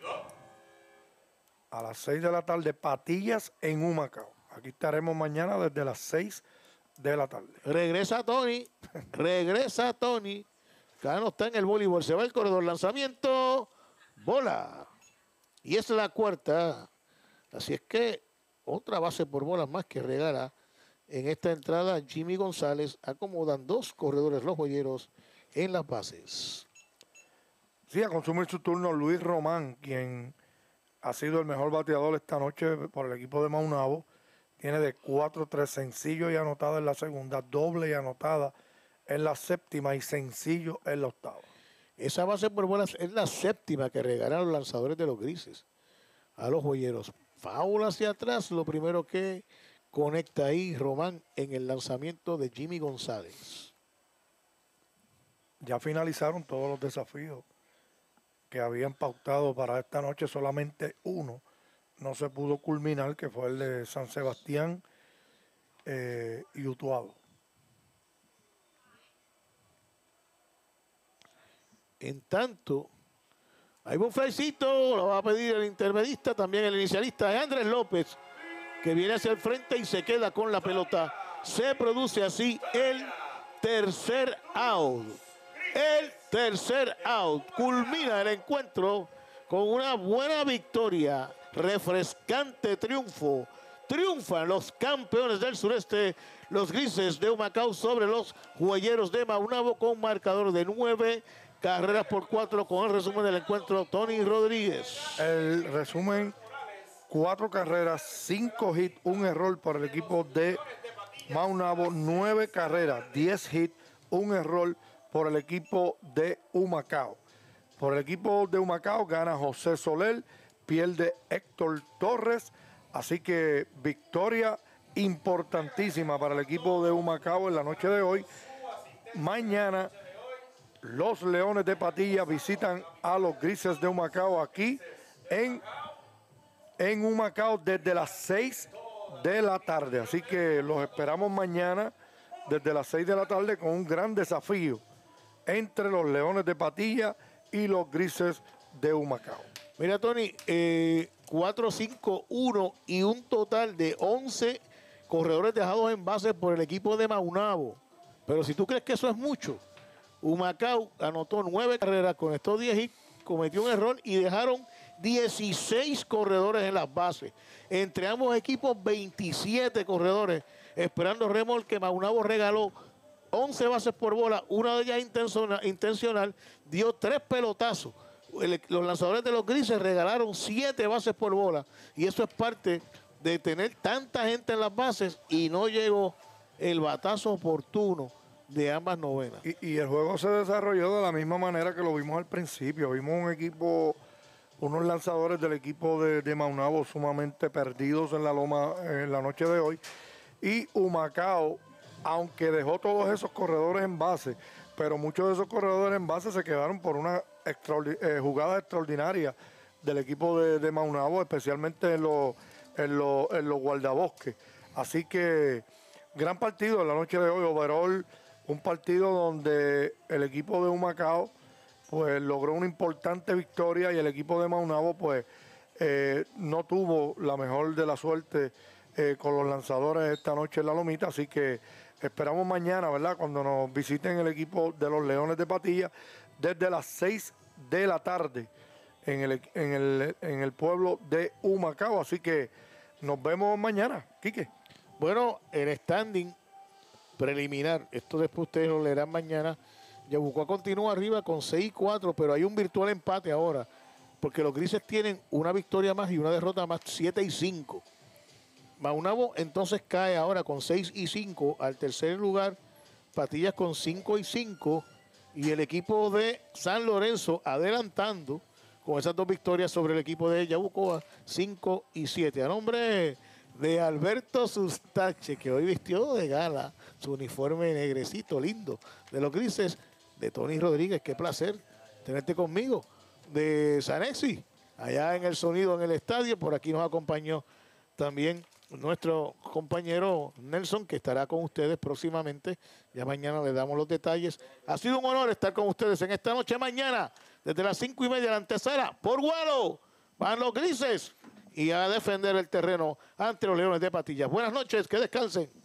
A las seis de la tarde, Patillas en Humacao. Aquí estaremos mañana desde las seis de la tarde. Regresa Tony, regresa Tony. Cano está en el voleibol, se va el corredor, lanzamiento, bola. Y es la cuarta. Así es que otra base por bolas más que regala en esta entrada Jimmy González. Acomodan dos corredores los joyeros en las bases. Sí, a consumir su turno Luis Román, quien ha sido el mejor bateador esta noche por el equipo de Maunabo. Tiene de cuatro tres sencillo y anotada en la segunda, doble y anotada en la séptima y sencillo en la octava. Esa base por bolas es la séptima que regalan los lanzadores de los Grises a los joyeros. Foul hacia atrás, lo primero que conecta ahí Román en el lanzamiento de Jimmy González. Ya finalizaron todos los desafíos que habían pautado para esta noche, solamente uno no se pudo culminar, que fue el de San Sebastián eh, y Utuado. En tanto, hay un flycito, lo va a pedir el intermedista, también el inicialista, Andrés López, que viene hacia el frente y se queda con la pelota. Se produce así el tercer out. El tercer out. Culmina el encuentro con una buena victoria. Refrescante triunfo. Triunfan los campeones del sureste, los Grises de Humacao, sobre los Joyeros de Maunabo con marcador de nueve carreras por cuatro. Con el resumen del encuentro, Tony Rodríguez. El resumen: cuatro carreras, cinco hits, un error por el equipo de Maunabo, nueve carreras, diez hits, un error por el equipo de Humacao. Por el equipo de Humacao gana José Soler, pierde Héctor Torres, así que victoria importantísima para el equipo de Humacao en la noche de hoy. Mañana los Leones de Patilla visitan a los Grises de Humacao aquí en, en Humacao desde las seis de la tarde. Así que los esperamos mañana desde las seis de la tarde con un gran desafío entre los Leones de Patilla y los Grises de Humacao. Mira, Tony, eh, cuatro cinco uno y un total de once corredores dejados en base por el equipo de Maunabo. Pero si tú crees que eso es mucho, Humacao anotó nueve carreras, conectó diez hits, cometió un error y dejaron dieciséis corredores en las bases. Entre ambos equipos, veintisiete corredores esperando remolque. Maunabo regaló once bases por bola, una de ellas intencional, intencional dio tres pelotazos. El, los lanzadores de los Grises regalaron siete bases por bola y eso es parte de tener tanta gente en las bases y no llegó el batazo oportuno de ambas novenas. Y, y el juego se desarrolló de la misma manera que lo vimos al principio. Vimos un equipo, unos lanzadores del equipo de, de Maunabo sumamente perdidos en la loma en la noche de hoy. Y Humacao, aunque dejó todos esos corredores en base, pero muchos de esos corredores en base se quedaron por una extraordi eh, jugada extraordinaria del equipo de, de Maunabo, especialmente en los, en los, en los guardabosques. Así que gran partido en la noche de hoy, overall, un partido donde el equipo de Humacao pues logró una importante victoria y el equipo de Maunabo pues eh, no tuvo la mejor de la suerte eh, con los lanzadores esta noche en la Lomita, así que esperamos mañana, ¿verdad?, cuando nos visiten el equipo de los Leones de Patilla desde las seis de la tarde en el, en el, en el pueblo de Humacao, así que nos vemos mañana, Quique. Bueno, el standing preliminar, esto después ustedes lo leerán mañana. Yabucoa continúa arriba con seis y cuatro, pero hay un virtual empate ahora, porque los grises tienen una victoria más y una derrota más, siete y cinco. Maunabo entonces cae ahora con seis y cinco al tercer lugar, Patillas con cinco y cinco, y el equipo de San Lorenzo adelantando con esas dos victorias sobre el equipo de Yabucoa, cinco y siete. A nombre de Alberto Sustache, que hoy vistió de gala su uniforme negrecito lindo de los grises, de Tony Rodríguez, qué placer tenerte conmigo, de Sanexi, allá en el sonido en el estadio, por aquí nos acompañó también nuestro compañero Nelson, que estará con ustedes próximamente, ya mañana le damos los detalles. Ha sido un honor estar con ustedes en esta noche. Mañana, desde las cinco y media, la antesala, por Guaro, van los grises y a defender el terreno ante los Leones de Patillas. Buenas noches, que descansen.